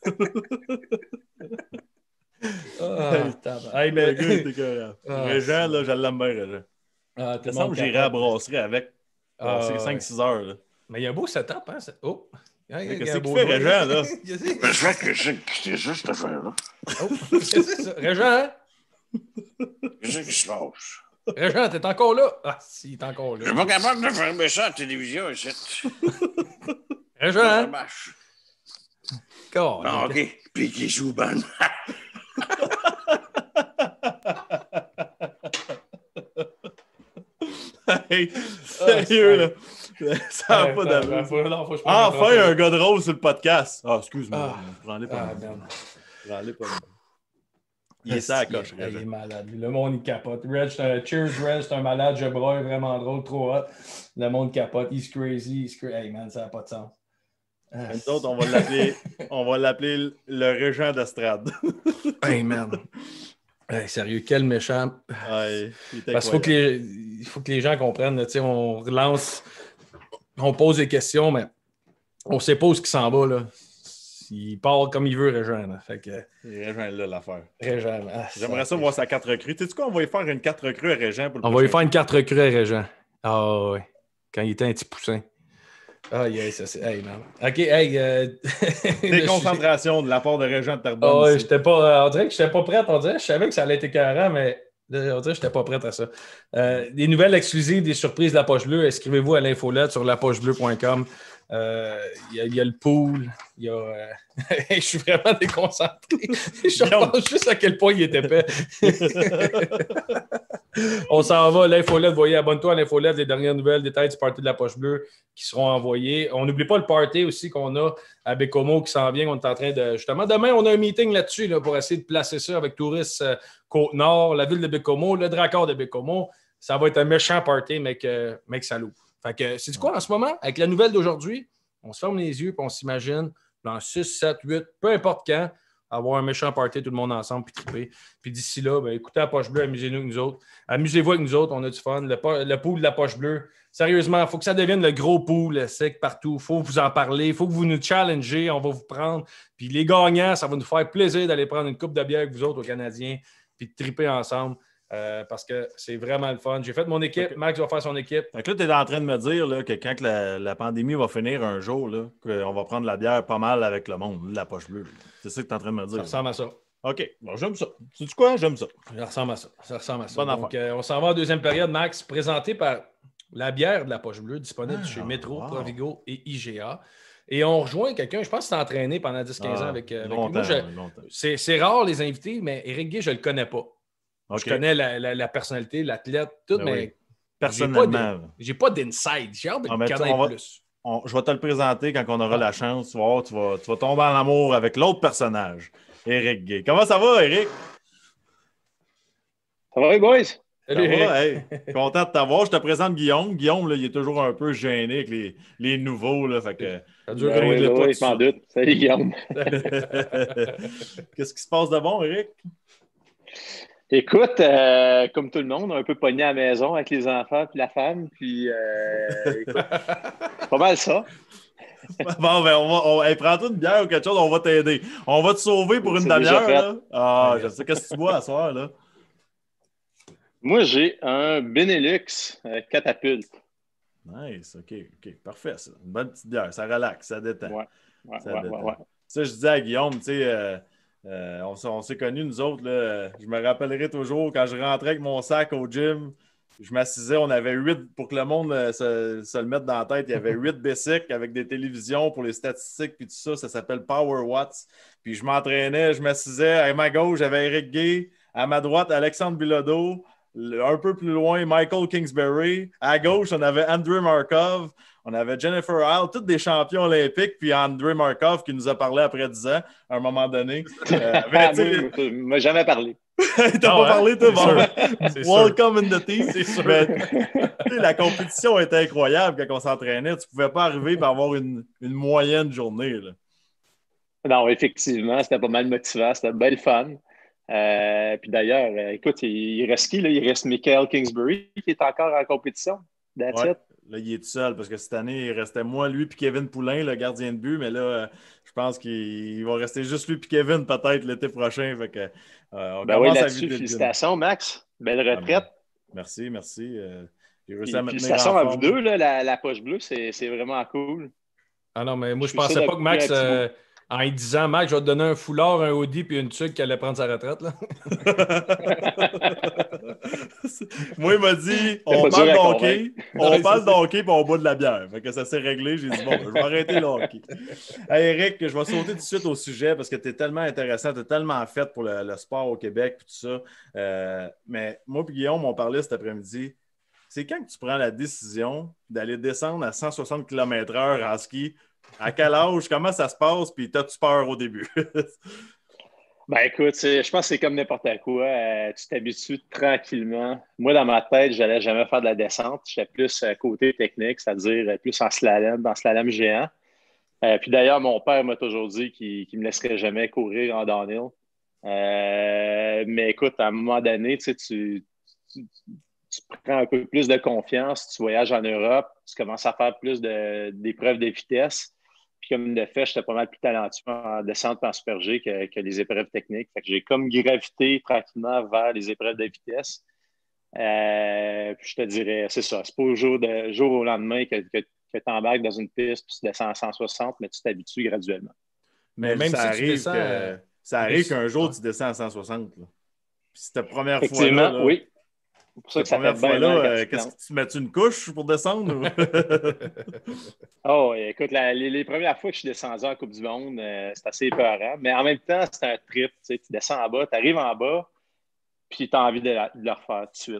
Ah, tabarnak. Hey, Le mais... gars était écœurant. Ah, Régent, là, je l'aime bien, Régent. Ah, tout Il le me semble monde que j'irai à la capote. brasserie avec. Ah, C'est ouais. cinq six heures, là. Mais il y a un beau setup, hein? c'est- Oh! Hein, Qu'est-ce qu'il fait, Régent, là? Je sais que c'est ça, cette affaire-là. Oh, c'est ça. Régent, hein? Qu'est-ce qui se passe? Régent, t'es encore là? Ah, si, il est encore Je là. suis pas capable de fermer ça à la télévision ici. Régent, Ça hein? marche. God, Ah, OK. Puis qui joue ban. Hey, sérieux, là. Ça va pas d'allure. d'allure. Enfin, un gars de rose sur le podcast. Ah, excuse-moi. Ah. J'en ai pas. Ah, merde. J'en ai pas. Il est ça à coche. Il, il est malade. Le monde, il capote. Reg, un, cheers, Reg, c'est un malade. Je broille vraiment drôle, trop hot. Le monde capote. He's crazy. He's crazy. Hey, man, ça n'a pas de sens. Ah, nous autres, on va l'appeler, on va l'appeler le Régent d'estrade. Hey, man. Hey, sérieux, quel méchant. Ouais, parce qu'il faut que les, il faut que les gens comprennent. Là, on relance, on pose des questions, mais on ne sait pas où ce qui s'en va. Là. Il part comme il veut, Régent. Là. Fait que... Régent est là, l'affaire. Régent. Ah, J'aimerais ça, ça voir sa carte recrue. Tu sais quoi, on va y faire une carte recrue à Régent pour le On va y faire une carte recrue à Régent. Ah oh, oui. Quand il était un petit poussin. Ah, yeah, ça c'est. Hey, man. OK, hey. Euh... Déconcentration de la part de Régent de Terrebonne. Ah, ouais, j'étais pas. On dirait que je n'étais pas prête. On dirait, je savais que ça allait être écœurant, mais on dirait que je n'étais pas prête à ça. Euh, des nouvelles exclusives, des surprises de la Poche Bleue. Inscrivez-vous à l'infolette sur la poche bleue point com. Il euh, y, y a le pool. Il y a. Euh... je suis vraiment déconcentré. Je pense juste à quel point il est épais. On s'en va, l'infolette. Voyez, abonne-toi à l'infolette, les dernières nouvelles, détails du party de la Poche Bleue qui seront envoyés. On n'oublie pas le party aussi qu'on a à Bécomo qui s'en vient. On est en train de. Justement, demain, on a un meeting là-dessus là, pour essayer de placer ça avec Touristes euh, Côte-Nord, la ville de Bécomo, le Dracard de Bécomo. Ça va être un méchant party, mec, euh, mec salou. Fait que, c'est quoi en ce moment? Avec la nouvelle d'aujourd'hui, on se ferme les yeux et on s'imagine dans six, sept, huit, peu importe quand, avoir un méchant party, tout le monde ensemble, puis triper. Puis d'ici là, ben, écoutez la Poche Bleue, amusez-nous avec nous autres. Amusez-vous avec nous autres, on a du fun. Le, le pool de la Poche Bleue, sérieusement, il faut que ça devienne le gros pool sec partout. Il faut vous en parler, il faut que vous nous challengez, on va vous prendre. Puis les gagnants, ça va nous faire plaisir d'aller prendre une coupe de bière avec vous autres, aux Canadiens, puis de triper ensemble. Euh, parce que c'est vraiment le fun. J'ai fait mon équipe. Okay. Max va faire son équipe. Donc là, tu es en train de me dire là, que quand la, la pandémie va finir un jour, là, qu'on va prendre la bière pas mal avec le monde, la Poche Bleue. C'est ça que tu es en train de me dire. Ça ressemble à ça. OK. Bon, j'aime ça. Sais-tu quoi? J'aime ça. Ça ressemble à ça. Ça ressemble à ça. Bonne Donc, euh, on s'en va en deuxième période, Max, présenté par la bière de la Poche Bleue, disponible ah, chez Métro, wow. Provigo et I G A. Et on rejoint quelqu'un, je pense que c'est entraîné pendant dix à quinze ah, ans avec, avec longtemps, lui. Moi, je, c'est, c'est rare les invités, mais Éric Guay, je ne le connais pas. Okay. Je connais la, la, la personnalité, l'athlète, tout, ben mais oui. Personnellement. J'ai pas d'inside. J'ai hâte de ah, le connaître va, plus. On, je vais te le présenter quand on aura ah. la chance. Tu vas, voir, tu, vas, tu vas tomber en amour avec l'autre personnage, Éric Guay. Comment ça va, Éric? Ça va, les boys? Salut, ça va, hey. Content de t'avoir. Je te présente Guillaume. Guillaume, là, il est toujours un peu gêné avec les, les nouveaux. Là, fait que, ça dure ben oui, oui, je m'en doute. Salut, Guillaume. Qu'est-ce qui se passe de bon, Éric? Écoute, euh, comme tout le monde, un peu pogné à la maison avec les enfants et la femme, puis euh, écoute, c'est pas mal ça. Bon, ben, on va, on, hey, prends-toi une bière ou quelque chose, on va t'aider. On va te sauver pour une demi-heure, là. Ah, je sais, qu'est-ce que tu bois à soir, là? Moi, j'ai un Benelux euh, catapulte. Nice, OK, OK, parfait, ça. Une bonne petite bière, ça relaxe, ça détend. Ouais, ouais, ça ouais, détend. ouais, ouais. Ça, je disais à Guillaume, tu sais... Euh, Euh, on, on s'est connus, nous autres. Là, je me rappellerai toujours quand je rentrais avec mon sac au gym. Je m'assisais, on avait huit, pour que le monde euh, se, se le mette dans la tête, il y avait huit bicycles avec des télévisions pour les statistiques puis tout ça. Ça s'appelle Power Watts. Puis je m'entraînais, je m'assisais. À ma gauche, j'avais Éric Guay. À ma droite, Alexandre Bilodeau. Un peu plus loin, Michael Kingsbury. À gauche, on avait Andrei Markov. On avait Jennifer Isle, tous des champions olympiques, puis Andrei Markov qui nous a parlé après dix ans, à un moment donné. Euh, il ne m'a jamais parlé. T'as ah pas ouais? parlé, toi? Bon, welcome in the team. C'est sûr. Mais, la compétition était incroyable quand on s'entraînait. Tu ne pouvais pas arriver et avoir une, une moyenne journée. Là. Non, effectivement, c'était pas mal motivant. C'était belle fun. Euh, puis d'ailleurs, euh, écoute, il, il reste qui? Là? Il reste Michael Kingsbury qui est encore en compétition. That's ouais. it. Là, il est tout seul parce que cette année, il restait moi, lui, puis Kevin Poulain, le gardien de but. Mais là, euh, je pense qu'il va rester juste lui puis Kevin peut-être l'été prochain. Fait que, euh, on ben oui, là-dessus, félicitations, Max. Belle retraite. Ah, merci, merci. Euh, j'ai réussi puis, à me félicitations à vous deux. Là, la, la Poche Bleue, c'est, c'est vraiment cool. Ah non, mais moi, Je je suis ça pensais pas que depuis Max, un petit euh, en lui disant, Max, je vais te donner un foulard, un hoodie puis une tuque qui allait prendre sa retraite. Là. Moi, il m'a dit, C'était on pas dur parle à d'hockey, on Ouais, parle c'est ça. d'hockey puis on boit de la bière. Fait que ça s'est réglé. J'ai dit, bon, je vais arrêter le hockey. Hey, Eric, je vais sauter tout de suite au sujet parce que tu es tellement intéressant, tu es tellement fait pour le, le sport au Québec et tout ça. Euh, mais moi et Guillaume, on parlait cet après-midi. C'est quand que tu prends la décision d'aller descendre à cent soixante kilomètres heure en ski? À quel âge? Comment ça se passe? Puis t'as-tu peur au début? Ben écoute, c'est- je pense que c'est comme n'importe quoi. Euh, tu t'habitues tranquillement. Moi, dans ma tête, je n'allais jamais faire de la descente. J'étais plus euh, côté technique, c'est-à-dire euh, plus en slalom, dans slalom géant. Euh, puis d'ailleurs, mon père m'a toujours dit qu'il ne me laisserait jamais courir en downhill. Euh, mais écoute, à un moment donné, tu sais, tu, tu, tu prends un peu plus de confiance, tu voyages en Europe, tu commences à faire plus de, d'épreuves de vitesse. Puis comme de fait, j'étais pas mal plus talentueux en descente et en super G que, que les épreuves techniques. Fait que j'ai comme gravité tranquillement vers les épreuves de vitesse. Euh, puis je te dirais, c'est ça, c'est pas au jour, de, jour au lendemain que, que, que tu embarques dans une piste puis tu descends à cent soixante, mais tu t'habitues graduellement. Mais Mais même ça si tu arrive descends. euh, que ça même arrive si- qu'un jour ouais. tu descends à cent soixante. Là. Puis cette première fois-là, Effectivement, là, oui. C'est pour ça cette que ça fait première bien fois-là, mal quand euh, tu te qu'est-ce que plantes. tu mets une couche pour descendre? Ou... Oh, écoute, la- les, les premières fois que je suis descendu en Coupe du Monde, euh, c'est assez épeurant. Mais en même temps, c'est un trip. Tu sais, tu descends en bas, tu arrives en bas, puis tu as envie de, la- de le refaire tout de suite.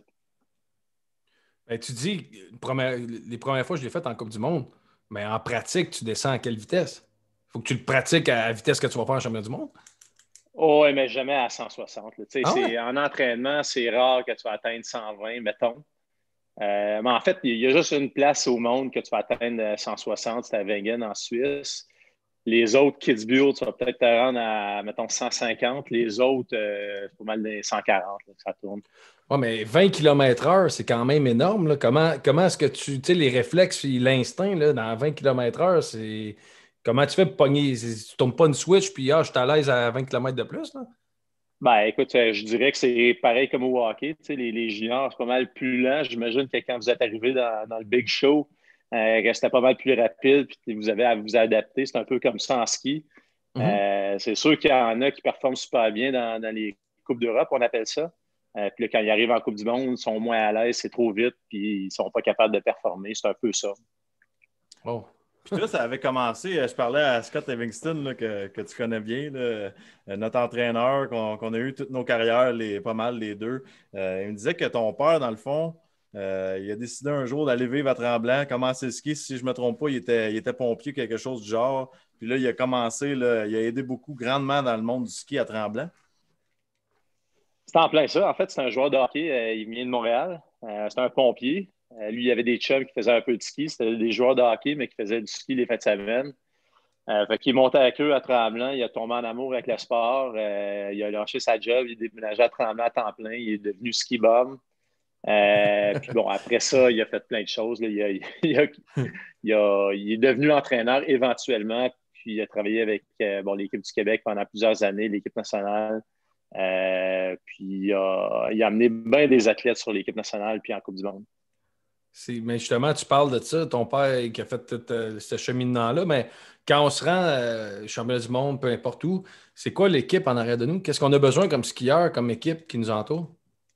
Ben, tu dis, une première- les premières fois, je l'ai fait en Coupe du Monde, mais en pratique, tu descends à quelle vitesse? Il faut que tu le pratiques à la vitesse que tu vas faire en championnat du monde. Oh, ouais, mais jamais à cent soixante. Là. Tu sais, Ah c'est- ouais? en entraînement, c'est rare que tu vas atteindre cent vingt, mettons. Euh, mais en fait, il y a juste une place au monde que tu vas atteindre cent soixante, c'est à Wengen, en Suisse. Les autres, Kitzbühel, tu vas peut-être te rendre à, mettons, cent cinquante. Les autres, euh, c'est pas mal des cent quarante là, que ça tourne. Ouais, mais vingt kilomètres heure, c'est quand même énorme. Là. Comment, comment est-ce que tu. Tu sais, les réflexes et l'instinct là, dans vingt kilomètres heure, c'est. Comment tu fais pour pogner? C'est- Tu ne tombes pas une switch puis ah, je suis à l'aise à vingt kilomètres de plus, là? Ben, écoute, euh, je dirais que c'est pareil comme au hockey. Tu sais, les, les juniors, c'est pas mal plus lent. J'imagine que quand vous êtes arrivé dans, dans le Big Show, euh, que c'était pas mal plus rapide, puis que vous avez à vous adapter. C'est un peu comme ça en ski. Mhm. Euh, c'est sûr qu'il y en a qui performent super bien dans, dans les Coupes d'Europe, on appelle ça. Euh, puis là, quand ils arrivent en Coupe du Monde, ils sont moins à l'aise, c'est trop vite, puis ils sont pas capables de performer. C'est un peu ça. Oh. Puis là, ça avait commencé, euh, je parlais à Scott Livingston, là, que, que tu connais bien, là, euh, notre entraîneur, qu'on qu'on a eu toutes nos carrières, les, pas mal les deux. Euh, il me disait que ton père, dans le fond, euh, il a décidé un jour d'aller vivre à Tremblant, commencer le ski. Si je ne me trompe pas, il était, il était pompier, quelque chose du genre. Puis là, il a commencé, là, il a aidé beaucoup grandement dans le monde du ski à Tremblant. C'est en plein ça. En fait, c'est un joueur de hockey. Euh, il vient de Montréal. Euh, c'est un pompier. Euh, lui, il y avait des chums qui faisaient un peu de ski. C'était des joueurs de hockey, mais qui faisaient du ski les fêtes de semaine. Euh, fait qu'il est monté avec eux à Tremblant. Il a tombé en amour avec le sport. Euh, il a lâché sa job. Il est déménagé à Tremblant à temps plein. Il est devenu ski bum. Euh, puis bon, après ça, il a fait plein de choses. Là. Il, a, il, a, il, a, il est devenu entraîneur éventuellement. Puis il a travaillé avec euh, bon, l'équipe du Québec pendant plusieurs années, l'équipe nationale. Euh, puis il a, il a amené bien des athlètes sur l'équipe nationale puis en Coupe du Monde. C'est- Mais justement, tu parles de ça, ton père qui a fait tout euh, ce cheminement-là, mais quand on se rend euh, championnat du monde, peu importe où, c'est quoi l'équipe en arrière de nous? Qu'est-ce qu'on a besoin comme skieur, comme équipe qui nous entoure?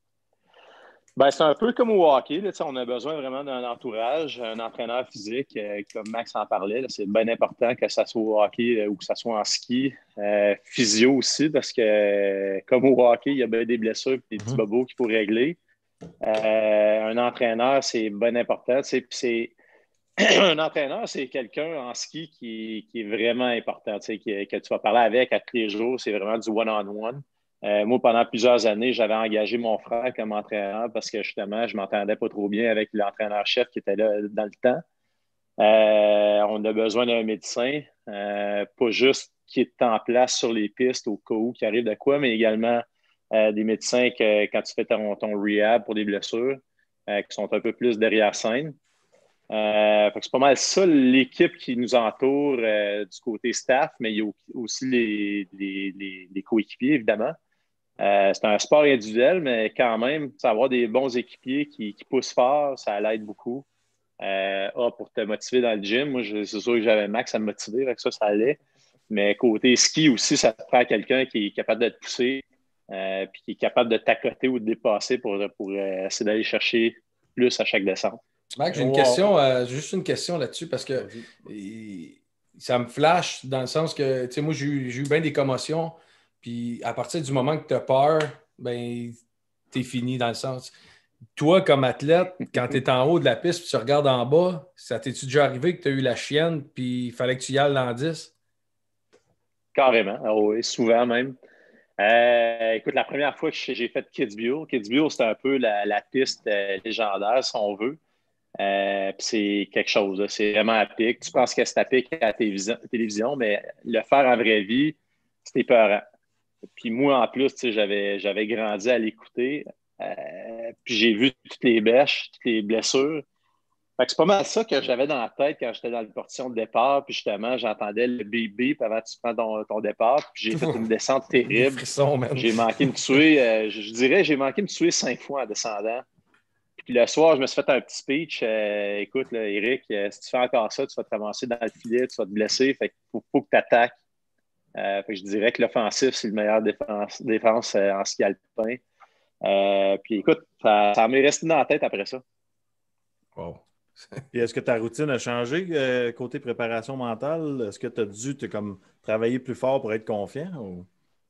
Ben, c'est un peu comme au hockey. Là, on a besoin vraiment d'un entourage, un entraîneur physique, euh, comme Max en parlait. Là, c'est bien important que ça soit au hockey euh, ou que ça soit en ski. Euh, physio aussi, parce que euh, comme au hockey, il y a bien des blessures et des petits Mhm. bobos qu'il faut régler. Euh, un entraîneur, c'est bien important. Puis c'est un entraîneur, c'est quelqu'un en ski qui, qui est vraiment important, qui, que tu vas parler avec à tous les jours. C'est vraiment du one-on-one. Euh, moi, pendant plusieurs années, j'avais engagé mon frère comme entraîneur parce que justement, je ne m'entendais pas trop bien avec l'entraîneur-chef qui était là dans le temps. Euh, on a besoin d'un médecin, euh, pas juste qui est en place sur les pistes au cas où qui arrive de quoi, mais également euh, des médecins que quand tu fais ton, ton rehab pour des blessures, euh, qui sont un peu plus derrière scène. Euh, fait que c'est pas mal ça l'équipe qui nous entoure euh, du côté staff, mais il y a aussi les, les, les, les coéquipiers, évidemment. Euh, c'est un sport individuel, mais quand même, avoir des bons équipiers qui, qui poussent fort, ça l'aide beaucoup. Euh, A, pour te motiver dans le gym. Moi, je, c'est sûr que j'avais Max à me motiver, avec ça, ça allait. Mais côté ski aussi, ça te prend quelqu'un qui est capable de te pousser, euh, puis qui est capable de t'accoter ou de dépasser pour, pour euh, essayer d'aller chercher plus à chaque descente. Max, j'ai une Wow. question, euh, juste une question là-dessus parce que et, ça me flash dans le sens que, tu sais, moi, j'ai eu, j'ai eu bien des commotions, puis à partir du moment que tu as peur, ben, t'es fini dans le sens. Toi, comme athlète, quand tu es en haut de la piste et tu regardes en bas, ça t'es-tu déjà arrivé que tu as eu la chienne puis il fallait que tu y ailles dans dix? Carrément, ah oui, souvent même. Euh, écoute, la première fois que j'ai fait Kitzbühel, Kitzbühel, c'était un peu la, la piste euh, légendaire, si on veut. Euh, puis c'est quelque chose, là. C'est vraiment à pic. Tu penses que c'est à pic à la télévision, télévision, mais le faire en vraie vie, c'était épeurant. Puis moi, en plus, tu sais, j'avais, j'avais grandi à l'écouter. Euh, puis j'ai vu toutes les bêches, toutes les blessures. Fait que c'est pas mal ça que j'avais dans la tête quand j'étais dans le portillon de départ. Puis justement, j'entendais le bip bip avant que tu prends ton, ton départ. Puis j'ai fait une descente terrible. Frissons, man. J'ai manqué de me tuer. Euh, je, je dirais, j'ai manqué de me tuer cinq fois en descendant. Puis le soir, je me suis fait un petit speech. Euh, écoute, là, Eric, euh, si tu fais encore ça, tu vas te ramasser dans le filet, tu vas te blesser. Fait qu'il faut, faut que tu attaques. Euh, fait que je dirais que l'offensif, c'est le meilleur défense, défense euh, en ski alpin. Euh, puis écoute, ça, ça m'est resté dans la tête après ça. Wow. Et est-ce que ta routine a changé euh, côté préparation mentale? Est-ce que tu as dû te, comme, travailler plus fort pour être confiant? Ou...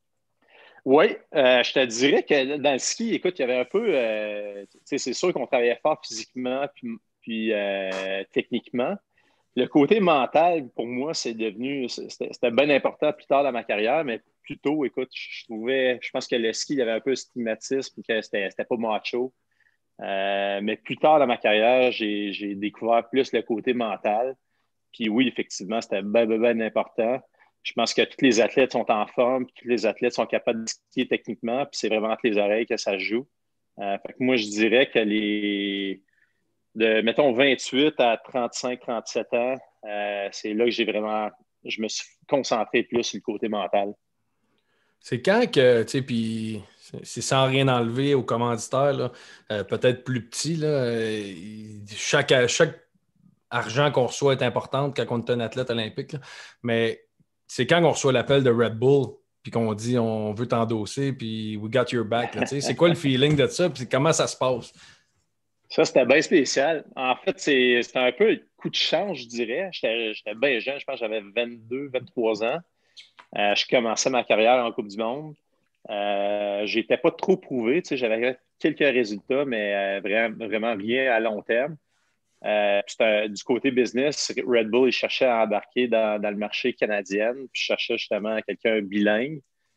Oui, euh, je te dirais que dans le ski, écoute, il y avait un peu, euh, tu sais, c'est sûr qu'on travaillait fort physiquement puis, puis euh, techniquement. Le côté mental, pour moi, c'est devenu, c'était, c'était bien important plus tard dans ma carrière, mais plus tôt, écoute, je trouvais, je pense que le ski, il y avait un peu un stigmatisme, que c'était, c'était pas macho. Euh, mais plus tard dans ma carrière, j'ai, j'ai découvert plus le côté mental. Puis oui, effectivement, c'était bien, bien, bien important. Je pense que tous les athlètes sont en forme, puis tous les athlètes sont capables de skier techniquement, puis c'est vraiment entre les oreilles que ça se joue. Euh, fait que moi, je dirais que les de, mettons, vingt-huit à trente-cinq, trente-sept ans, euh, c'est là que j'ai vraiment, je me suis concentré plus sur le côté mental. C'est quand que, tu sais, puis c'est sans rien enlever aux commanditaires, là, euh, peut-être plus petits, là, euh, chaque, chaque argent qu'on reçoit est important quand on est un athlète olympique, là, mais c'est quand on reçoit l'appel de Red Bull puis qu'on dit on veut t'endosser puis we got your back. Là, c'est quoi le feeling de ça puis comment ça se passe? Ça, c'était bien spécial. En fait, c'est, c'était un peu un coup de chance, je dirais. J'étais, j'étais bien jeune, je pense que j'avais vingt-deux, vingt-trois ans. Euh, je commençais ma carrière en Coupe du Monde. Euh, je n'étais pas trop prouvé. Tu sais, j'avais quelques résultats, mais euh, vraiment, vraiment rien à long terme. Euh, c'était, du côté business, Red Bull, il cherchait à embarquer dans, dans le marché canadien. Puis je cherchais justement quelqu'un bilingue.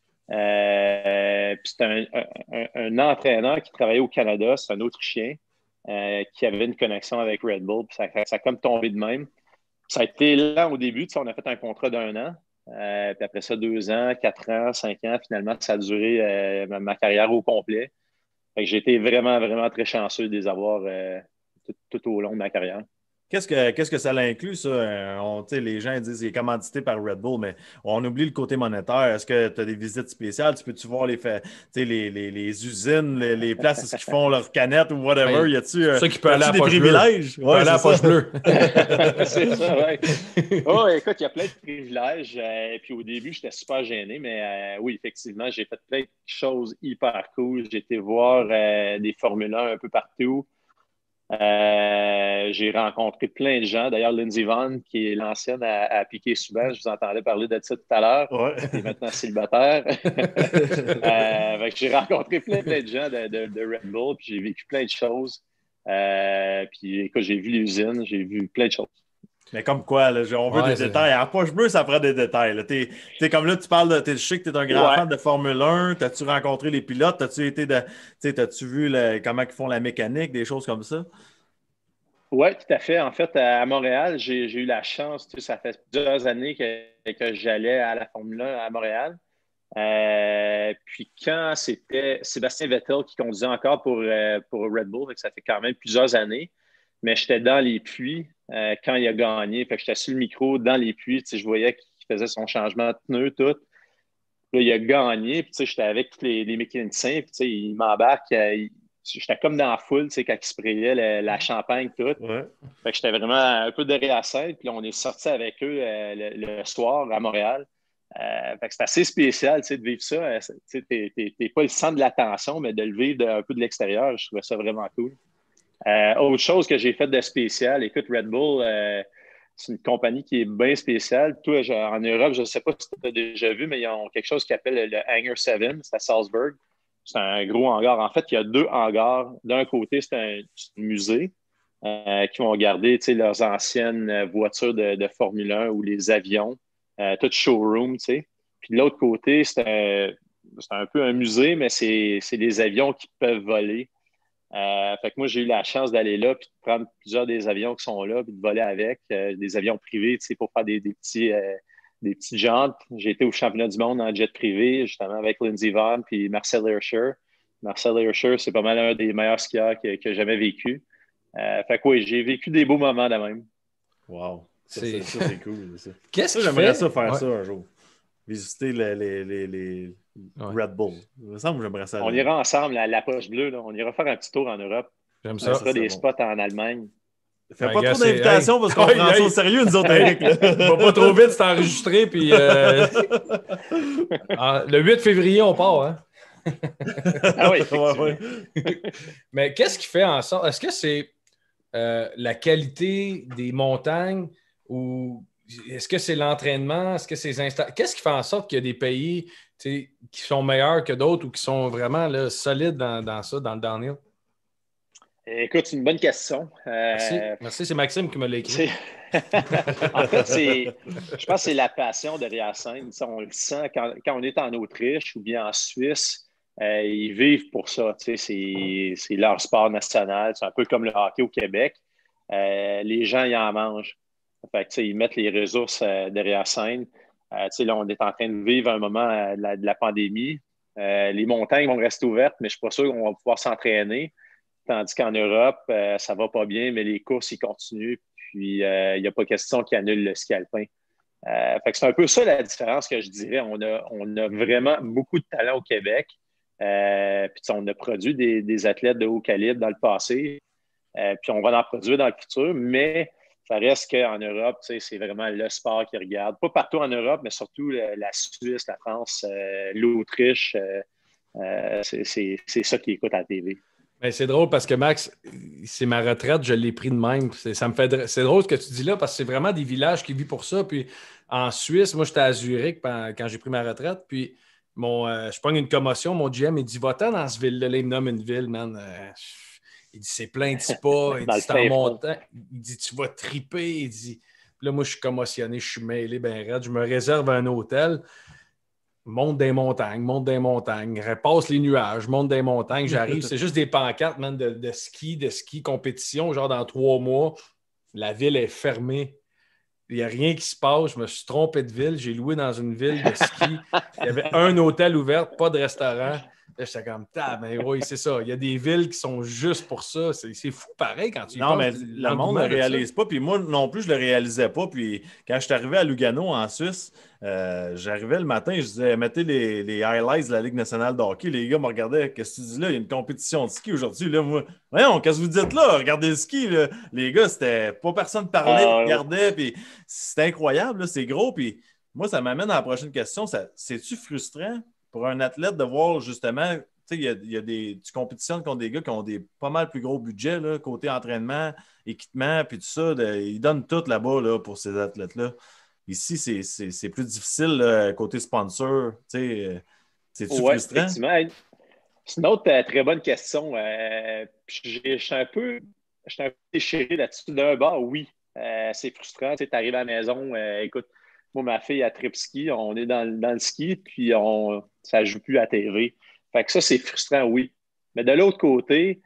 Euh, puis c'était un, un, un entraîneur qui travaillait au Canada, c'est un Autrichien. Euh, qui avait une connexion avec Red Bull. Puis ça, ça a comme tombé de même. Ça a été lent au début. On a fait un contrat d'un an. Euh, puis après ça, deux ans, quatre ans, cinq ans. Finalement, ça a duré euh, ma, ma carrière au complet. Fait que j'ai été vraiment, vraiment très chanceux de les avoir euh, tout, tout au long de ma carrière. Qu'est-ce que, qu'est-ce que ça l'inclut, ça? On, les gens disent qu'il est commandité par Red Bull, mais on oublie le côté monétaire. Est-ce que tu as des visites spéciales? Tu peux-tu voir les, les, les, les usines, les, les places où ils font leurs canettes ou whatever? Ben, y a-tu euh, ça qui peut aller à des poche privilèges? Ouais, aller à poche bleue. C'est ça, oui. Oh, écoute, il y a plein de privilèges. Euh, puis au début, j'étais super gêné, mais euh, oui, effectivement, j'ai fait plein de choses hyper cool. J'ai été voir euh, des Formule un un peu partout. Euh, j'ai rencontré plein de gens. D'ailleurs, Lindsey Vonn, qui est l'ancienne à, à Piquet-Souban, je vous entendais parler de ça tout à l'heure. Ouais. Il est maintenant célibataire. euh, j'ai rencontré plein, plein de gens de, de, de Red Bull, puis j'ai vécu plein de choses. Euh, puis écoute, j'ai vu l'usine, j'ai vu plein de choses. Mais comme quoi, là, on veut ouais, des c'est... détails. À poche bleue, ça prend des détails. T'es, t'es comme là, tu parles de. T'es, je sais que tu es un grand ouais. fan de Formule un. T'as-tu rencontré les pilotes? T'as-tu été de. T'as-tu vu le, comment ils font la mécanique, des choses comme ça? Oui, tout à fait. En fait, à Montréal, j'ai, j'ai eu la chance, tu sais, ça fait plusieurs années que, que j'allais à la Formule un à Montréal. Euh, puis quand c'était Sébastien Vettel qui conduisait encore pour, euh, pour Red Bull, fait que ça fait quand même plusieurs années, mais j'étais dans les puits euh, quand il a gagné. Fait que j'étais sur le micro dans les puits, tu sais, je voyais qu'il faisait son changement de pneu, tout. Là, il a gagné, puis tu sais, j'étais avec tous les, les mécaniciens, puis tu sais, il m'embarque, il, j'étais comme dans la foule, tu sais, quand ils sprayaient la, la champagne, tout. Ouais. Fait que j'étais vraiment un peu derrière la scène. Puis là, on est sorti avec eux euh, le, le soir à Montréal. Euh, fait que c'est assez spécial, tu sais, de vivre ça. Euh, tu sais, t'es, t'es, t'es pas le centre de l'attention, mais de le vivre de, un peu de l'extérieur, je trouvais ça vraiment cool. Euh, autre chose que j'ai fait de spécial, écoute, Red Bull, euh, c'est une compagnie qui est bien spéciale. Toi, en Europe, je ne sais pas si tu as déjà vu, mais ils ont quelque chose qu'ils appellent le Hangar sept, c'est à Salzburg. C'est un gros hangar. En fait, il y a deux hangars. D'un côté, c'est un, c'est un musée euh, qui vont garder leurs anciennes voitures de, de Formule un ou les avions, euh, tout showroom. T'sais. Puis de l'autre côté, c'est un, c'est un peu un musée, mais c'est, c'est des avions qui peuvent voler. Euh, fait que moi, j'ai eu la chance d'aller là puis de prendre plusieurs des avions qui sont là puis de voler avec, euh, des avions privés pour faire des, des petits... Euh, des petites jantes. J'ai été au championnat du monde en jet privé, justement, avec Lindsey Vonn puis Marcel Hirscher. Marcel Hirscher, c'est pas mal un des meilleurs skieurs que, que j'ai jamais vécu. Euh, fait que oui, j'ai vécu des beaux moments de même. Wow. Ça, C'est, ça, ça, c'est cool. Ça. Qu'est-ce ça, que j'aimerais fait? ça faire Ouais. ça un jour. Visiter les, les, les, les Ouais. Red Bull. Il me semble que j'aimerais ça. On aller. ira ensemble à la poche bleue. Là. On ira faire un petit tour en Europe. J'aime On ça. fera des bon. spots en Allemagne. Fais Ben, pas gars, trop c'est- d'invitations hey. parce qu'on Hey, prend ça hey. au sérieux, nous autres, Eric. là. Va pas trop vite, c'est enregistré. Puis, euh, ah, le huit février, on part. Hein? Ah oui, Ouais, ouais. Mais qu'est-ce qui fait en sorte? Est-ce que c'est euh, la qualité des montagnes ou est-ce que c'est l'entraînement? Est-ce que c'est les insta- Qu'est-ce qui fait en sorte qu'il y a des pays tu sais, qui sont meilleurs que d'autres ou qui sont vraiment là, solides dans, dans ça, dans le downhill? Écoute, c'est une bonne question. Euh, Merci. Merci, c'est Maxime qui me l'a écrit. c'est... en fait, c'est... je pense que c'est la passion derrière la scène. Ça, on le sent quand, quand on est en Autriche ou bien en Suisse. Euh, ils vivent pour ça. Tu sais, c'est, c'est leur sport national. C'est un peu comme le hockey au Québec. Euh, les gens, ils en mangent. Fait que, tu sais, ils mettent les ressources euh, derrière la scène. Euh, tu sais, là, on est en train de vivre un moment euh, de, la, de la pandémie. Euh, les montagnes vont rester ouvertes, mais je ne suis pas sûr qu'on va pouvoir s'entraîner. Tandis qu'en Europe, euh, ça ne va pas bien, mais les courses, ils continuent. Puis, il euh, n'y a pas question qu'ils annulent le ski alpin. Euh, fait que c'est un peu ça la différence que je dirais. On a, on a vraiment beaucoup de talent au Québec. Euh, puis, on a produit des, des athlètes de haut calibre dans le passé. Euh, puis, on va en produire dans le futur. Mais ça reste qu'en Europe, c'est vraiment le sport qui regarde. Pas partout en Europe, mais surtout la, la Suisse, la France, euh, l'Autriche. Euh, euh, c'est, c'est, c'est ça qui écoute à la T V. Ben, c'est drôle parce que Max, c'est ma retraite, je l'ai pris de même. C'est, ça me fait, c'est drôle ce que tu dis là parce que c'est vraiment des villages qui vivent pour ça. Puis en Suisse, moi, j'étais à Zurich quand j'ai pris ma retraite. Puis mon, euh, je prends une commotion. Mon G M, il dit va-t'en dans ce ville-là. Là, il me nomme une ville, man. Euh, il dit c'est plein de spas. Il dit c'est en montant. Il dit tu vas triper. Il dit. Puis là, moi, je suis commotionné, je suis mêlé, ben raide. Je me réserve un hôtel. Monte des montagnes, monte des montagnes, repasse les nuages, monte des montagnes, j'arrive, c'est juste des pancartes, man, de, de ski, de ski compétition, genre dans trois mois, la ville est fermée, il n'y a rien qui se passe, je me suis trompé de ville, j'ai loué dans une ville de ski, il y avait un hôtel ouvert, pas de restaurant, là, j'étais comme, ah, ben oui, c'est ça, il y a des villes qui sont juste pour ça, c'est, c'est fou pareil quand tu y Non, penses, mais le monde ne le réalise pas, puis moi non plus, je ne le réalisais pas, puis quand je suis arrivé à Lugano, en Suisse, Euh, j'arrivais le matin, je disais, mettez les, les highlights de la Ligue nationale de hockey. Les gars me regardaient, qu'est-ce que tu dis là? Il y a une compétition de ski aujourd'hui. Là, moi, voyons, qu'est-ce que vous dites là? Regardez le ski. Là. Les gars, c'était pas personne parlait, Ah, regardait, puis c'était incroyable, là, c'est gros. Puis moi, ça m'amène à la prochaine question. Ça, c'est-tu frustrant pour un athlète de voir justement, tu sais, il y a, il y a des, tu compétitionnes contre des gars qui ont des pas mal plus gros budgets, là, côté entraînement, équipement, puis tout ça. De, ils donnent tout là-bas là, pour ces athlètes-là. Ici, c'est, c'est, c'est plus difficile là, côté sponsor. C'est-tu ouais, frustrant? Effectivement. C'est une autre euh, très bonne question. Euh, je suis un peu, un peu déchiré là-dessus. D'un bord, oui, euh, c'est frustrant. Tu arrives à la maison, euh, écoute, moi, ma fille, a trip ski, on est dans, dans le ski, puis on, ça ne joue plus à la T V. Fait que ça, c'est frustrant, oui. Mais de l'autre côté,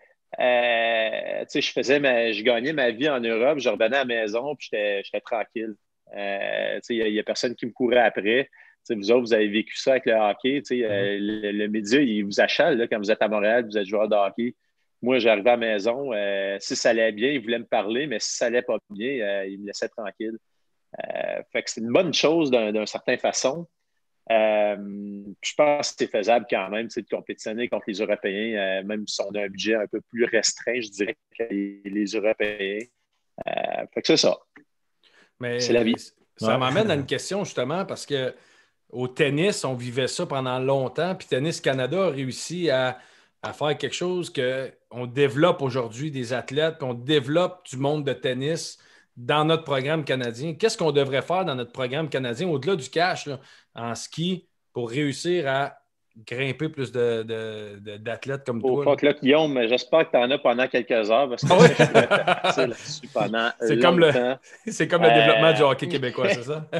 euh, je faisais ma, je gagnais ma vie en Europe, je revenais à la maison, puis j'étais, j'étais tranquille. Euh, il n'y a, a personne qui me courait après. T'sais, vous autres, vous avez vécu ça avec le hockey. Mm-hmm. euh, le, le média, il vous achale là, quand vous êtes à Montréal, vous êtes joueur de hockey. Moi, j'arrivais à la maison. Euh, si ça allait bien, il voulait me parler, mais si ça allait pas bien, euh, il me laissait tranquille. Euh, fait que c'est une bonne chose d'un, d'une certaine façon. Euh, je pense que c'est faisable quand même de compétitionner contre les Européens, euh, même si on a un budget un peu plus restreint, je dirais, que les, les Européens. Euh, fait que c'est ça. Mais c'est la vie. Ça Ouais. m'amène à une question, justement, parce que au tennis, on vivait ça pendant longtemps, puis Tennis Canada a réussi à, à faire quelque chose qu'on développe aujourd'hui des athlètes, puis on développe du monde de tennis dans notre programme canadien. Qu'est-ce qu'on devrait faire dans notre programme canadien, au-delà du cash, là, en ski, pour réussir à grimper plus de, de, de, d'athlètes comme Au toi? fuck là, Guillaume, j'espère que tu en as pendant quelques heures, parce que Ah oui? je pourrais te partir là-dessus pendant c'est longtemps. Comme le, c'est comme le Euh, développement du hockey québécois, c'est ça?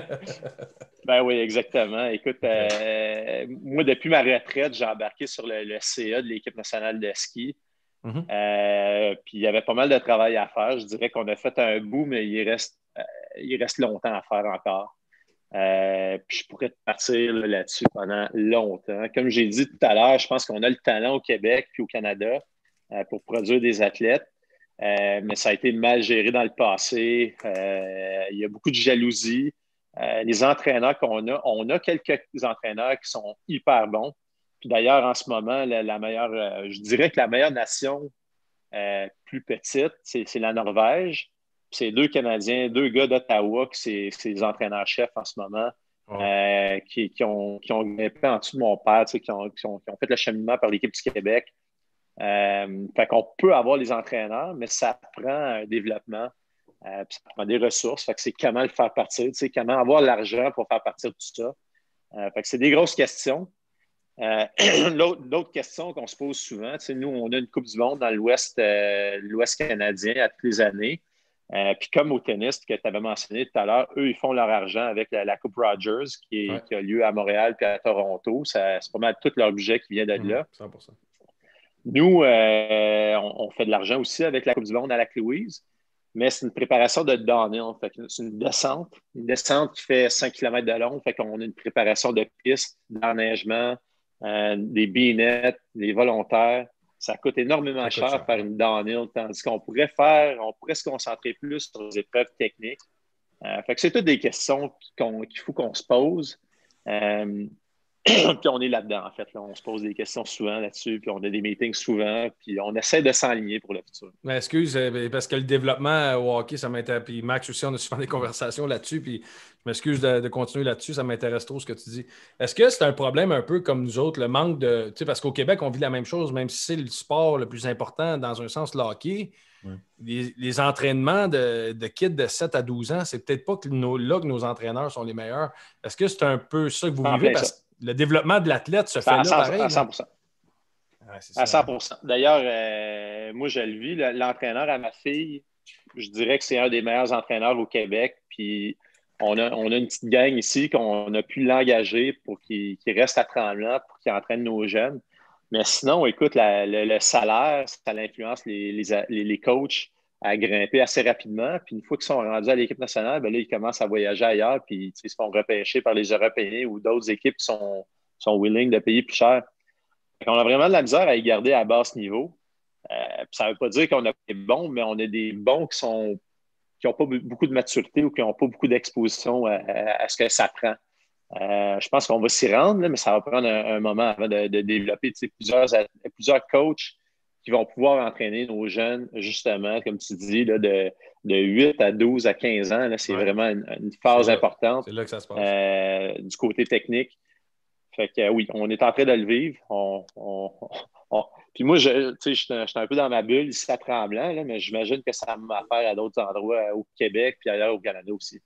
Ben oui, exactement. Écoute, euh, moi, depuis ma retraite, j'ai embarqué sur le, le C A de l'équipe nationale de ski. Mm-hmm. Euh, puis il y avait pas mal de travail à faire. Je dirais qu'on a fait un bout, mais il reste, euh, il reste longtemps à faire encore. Euh, puis je pourrais te partir là, là-dessus pendant longtemps. Comme j'ai dit tout à l'heure, je pense qu'on a le talent au Québec puis au Canada euh, pour produire des athlètes. Euh, mais ça a été mal géré dans le passé. Euh, il y a beaucoup de jalousie. Euh, les entraîneurs qu'on a, on a quelques entraîneurs qui sont hyper bons. Puis d'ailleurs, en ce moment, la, la meilleure, euh, je dirais que la meilleure nation euh, plus petite, c'est, c'est la Norvège. Puis c'est deux Canadiens, deux gars d'Ottawa, qui c'est, c'est les entraîneurs-chefs en ce moment, oh. euh, qui, qui, ont, qui ont grimpé en dessous de mon père, qui ont, qui, ont, qui ont fait le cheminement par l'équipe du Québec. Euh, fait qu'on peut avoir les entraîneurs, mais ça prend un développement, euh, puis ça prend des ressources. Fait que c'est comment le faire partir, comment avoir l'argent pour faire partir tout ça. Euh, fait que c'est des grosses questions. Euh, l'autre, l'autre question qu'on se pose souvent, nous, on a une Coupe du Monde dans l'Ouest, euh, l'Ouest canadien à toutes les années. Euh, puis comme au tennis que tu avais mentionné tout à l'heure, eux, ils font leur argent avec la, la Coupe Rogers qui, est, ouais. qui a lieu à Montréal puis à Toronto. Ça, c'est pas mal tout leur budget qui vient de là. cent pour cent. Nous, euh, on, on fait de l'argent aussi avec la Coupe du Monde à Lac-Louise, mais c'est une préparation de downhill. Fait que c'est une descente, une descente qui fait cinq kilomètres de long. Fait qu'on a une préparation de piste, d'enneigement, euh, des billets, des volontaires. Ça coûte énormément ça cher de faire une downhill, tandis qu'on pourrait faire, on pourrait se concentrer plus sur les épreuves techniques. Euh, fait que c'est toutes des questions qu'on, qu'il faut qu'on se pose. Euh, puis on est là-dedans, en fait. Là. On se pose des questions souvent là-dessus, puis on a des meetings souvent, puis on essaie de s'enligner pour le futur. Mais excuse, parce que le développement au hockey, ça m'intéresse. Puis Max aussi, on a souvent des conversations là-dessus, puis je m'excuse de, de continuer là-dessus, ça m'intéresse trop ce que tu dis. Est-ce que c'est un problème un peu comme nous autres, le manque de... Tu sais, parce qu'au Québec, on vit la même chose, même si c'est le sport le plus important dans un sens, le hockey. Oui. Les, les entraînements de, de kids de sept à douze ans, c'est peut-être pas que nos, là que nos entraîneurs sont les meilleurs. Est-ce que c'est un peu ça que vous vivez? Parce que le développement de l'athlète se fait là, pareil. À cent pour cent. Ouais, à cent pour cent. D'ailleurs, euh, moi, je le vis. L'entraîneur à ma fille, je dirais que c'est un des meilleurs entraîneurs au Québec. Puis, on a, on a une petite gang ici qu'on a pu l'engager pour qu'il, qu'il reste à Tremblant, pour qu'il entraîne nos jeunes. Mais sinon, écoute, la, le, le salaire, ça influence les, les, les coachs à grimper assez rapidement. Puis une fois qu'ils sont rendus à l'équipe nationale, bien là, ils commencent à voyager ailleurs, puis ils se font repêcher par les Européens ou d'autres équipes qui sont, sont willing de payer plus cher. On a vraiment de la misère à y garder à basse niveau. Euh, ça ne veut pas dire qu'on a des bons, mais on a des bons qui sont qui n'ont pas beaucoup de maturité ou qui n'ont pas beaucoup d'exposition à, à, à ce que ça prend. Euh, je pense qu'on va s'y rendre, là, mais ça va prendre un, un moment avant de, de développer plusieurs, plusieurs coachs qui vont pouvoir entraîner nos jeunes, justement, comme tu dis, là, de, de huit à douze à quinze ans. Là, c'est ouais. vraiment une, une phase c'est importante. C'est là que ça se passe. Euh, du côté technique. Fait que euh, oui, on est en train de le vivre. On, on, on... Puis moi, je suis un peu dans ma bulle ici à Tremblant, là, mais j'imagine que ça m'a affaire à d'autres endroits au Québec puis ailleurs au Canada aussi.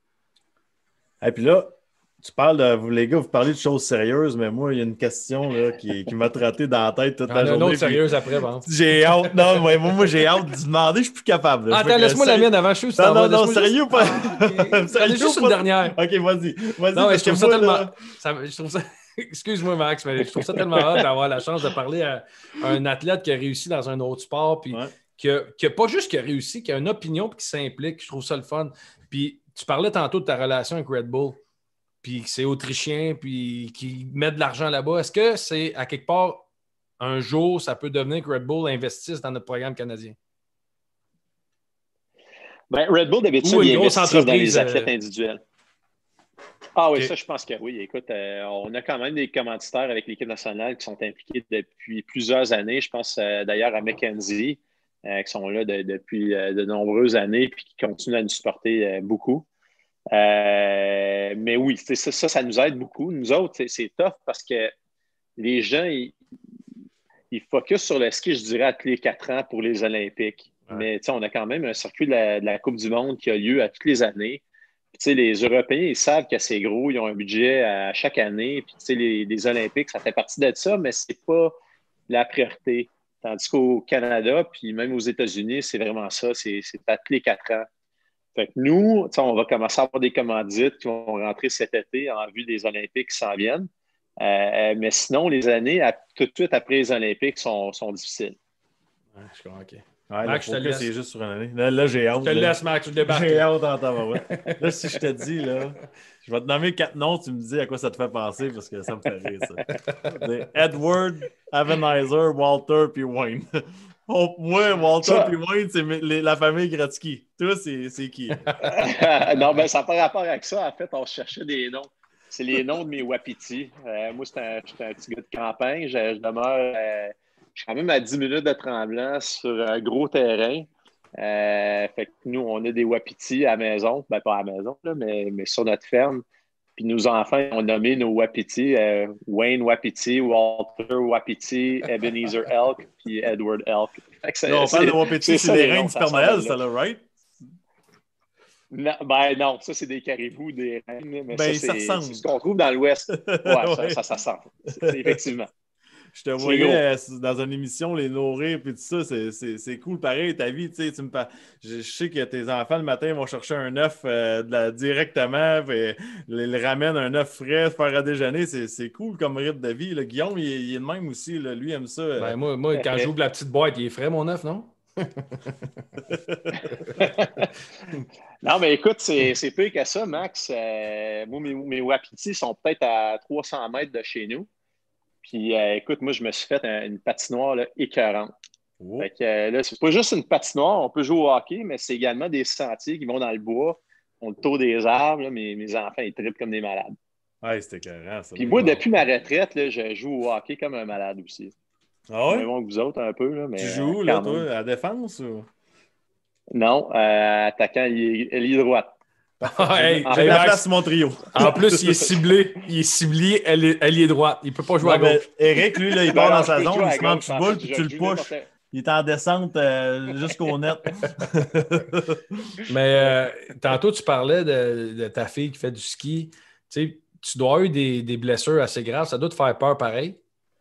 Et puis là, tu parles de vous, les gars, vous parlez de choses sérieuses, mais moi, il y a une question là, qui, qui m'a trotté dans la tête toute la journée. Une autre sérieuse après, bon. J'ai hâte, non, moi, moi j'ai hâte de demander, je suis plus capable. Là. Attends, laisse-moi la mienne avant, je suis Non, non, non, sérieux ou pas? Sérieux juste une dernière. Ok, vas-y. vas-y non, mais je trouve ça tellement. Ça, je trouve ça... Excuse-moi, Max, mais je trouve ça tellement hâte d'avoir la chance de parler à un athlète qui a réussi dans un autre sport, puis ouais. qui n'a pas juste qui a réussi, qui a une opinion et qui s'implique. Je trouve ça le fun. Puis tu parlais tantôt de ta relation avec Red Bull. Puis c'est autrichien, puis qui met de l'argent là-bas. Est-ce que c'est, à quelque part, un jour, ça peut devenir que Red Bull investisse dans notre programme canadien? Ben, Red Bull, d'habitude, il investit dans les athlètes euh... individuels. Ah oui, Ok. ça, je pense que oui. Écoute, euh, on a quand même des commanditaires avec l'équipe nationale qui sont impliqués depuis plusieurs années. Je pense euh, d'ailleurs à McKenzie, euh, qui sont là de- depuis euh, de nombreuses années puis qui continuent à nous supporter euh, beaucoup. Euh, mais oui, c'est ça, ça, ça nous aide beaucoup. Nous autres, c'est, c'est tough parce que les gens, ils, ils focusent sur le ski, je dirais, à tous les quatre ans pour les Olympiques. Ouais. Mais tu sais, on a quand même un circuit de la, de la Coupe du Monde qui a lieu à toutes les années. Puis, tu sais, les Européens, ils savent que c'est gros, ils ont un budget à chaque année. Puis, tu sais, les, les Olympiques, ça fait partie de ça, mais c'est pas la priorité. Tandis qu'au Canada, puis même aux États-Unis, c'est vraiment ça, c'est, c'est à tous les quatre ans. Fait que nous, tu sais, on va commencer à avoir des commandites qui vont rentrer cet été en vue des Olympiques qui s'en viennent. Euh, mais sinon, les années à- tout de suite après les Olympiques sont, sont difficiles. Ouais, je comprends, OK. Ouais, Max, le je te focus, laisse. c'est juste sur une année. Là, là, j'ai hâte. Je te là. laisse, Max, je débarque. J'ai hâte en tabarouette. Là, si je te dis, là, je vais te nommer quatre noms, tu me dis à quoi ça te fait penser parce que ça me fait rire, ça. C'est Edward, Avenizer, Walter puis Wayne. Oh, moi, Walter Ça- puis Wayne, c'est mes- les- la famille Gretzky. Toi, c'est c'est qui? non, ben, ça n'a pas rapport avec ça. En fait, on cherchait des noms. C'est les noms de mes wapitis. Euh, moi, j'étais un, j'étais un petit gars de campagne. Je, je demeure, euh, je suis quand même à dix minutes de Tremblant sur un gros terrain. Euh, fait que nous, on a des wapitis à la maison. Ben, pas à la maison, là, mais, mais sur notre ferme. Puis nos enfants ils ont nommé nos wapitis euh, Wayne Wapiti, Walter Wapiti, Ebenezer Elk, puis Edward Elk. Fait que c'est- Là, on parle c'est- de Wapiti, c'est ça, les les reines noms, du ça Père sort de Noël, là. ça, là, right? Non, ben non, ça, c'est des caribous, des reines, mais Ben, ça, ça c'est ressemble. c'est ce qu'on trouve dans l'Ouest. Ouais, ça, Ouais. ça, ça sent. C'est- c'est- effectivement. Je te C'est voyais gros. euh, dans une émission, les nourrir puis tout ça, c'est, c'est, c'est cool pareil, ta vie, tu sais, tu me par- je, je sais que tes enfants le matin vont chercher un œuf euh, de la- directement, puis ils le ramènent un œuf frais, faire à déjeuner, c'est, c'est cool comme rythme de vie. Là. Guillaume, il, est- il est de même aussi, là. Lui aime ça. euh. Ben, moi, moi, quand j'ouvre la petite boîte, il est frais, mon œuf, non? Non, mais écoute, c'est c'est pire que ça, Max. Euh, moi, mes, mes wapitis sont peut-être à trois cents mètres de chez nous. Puis, euh, écoute, moi, je me suis fait un- une patinoire là, écœurante. Oh. Fait que, euh, là, c'est pas juste une patinoire, on peut jouer au hockey, mais c'est également des sentiers qui vont dans le bois, on le tour des arbres. Là, mes, mes enfants, ils trippent comme des malades. Ouais, c'était écœurant, ça. Puis moi, depuis ma retraite, là, je joue au hockey comme un malade aussi. Ah ouais? Mais bon que vous autres, un peu. Là, mais, Tu joues, euh, là, quand toi, même. à la défense ou? Non, euh, attaquant, il est, il est droite. Hey, En J'ai hey, la Max, place sur mon trio. en plus, il est ciblé. Il est ciblé, elle est, elle est droite. Il ne peut pas jouer Ouais, à ben, gauche. Eric, lui, là, il Ben part non, dans je sa peux zone, jouer il à se met en gauche, en boule, fait, puis je tu le joue pushes. n'importe- Il est en descente euh, jusqu'au net. Mais euh, tantôt, tu parlais de, de ta fille qui fait du ski. Tu sais, tu dois avoir eu des, des blessures assez graves. Ça doit te faire peur pareil.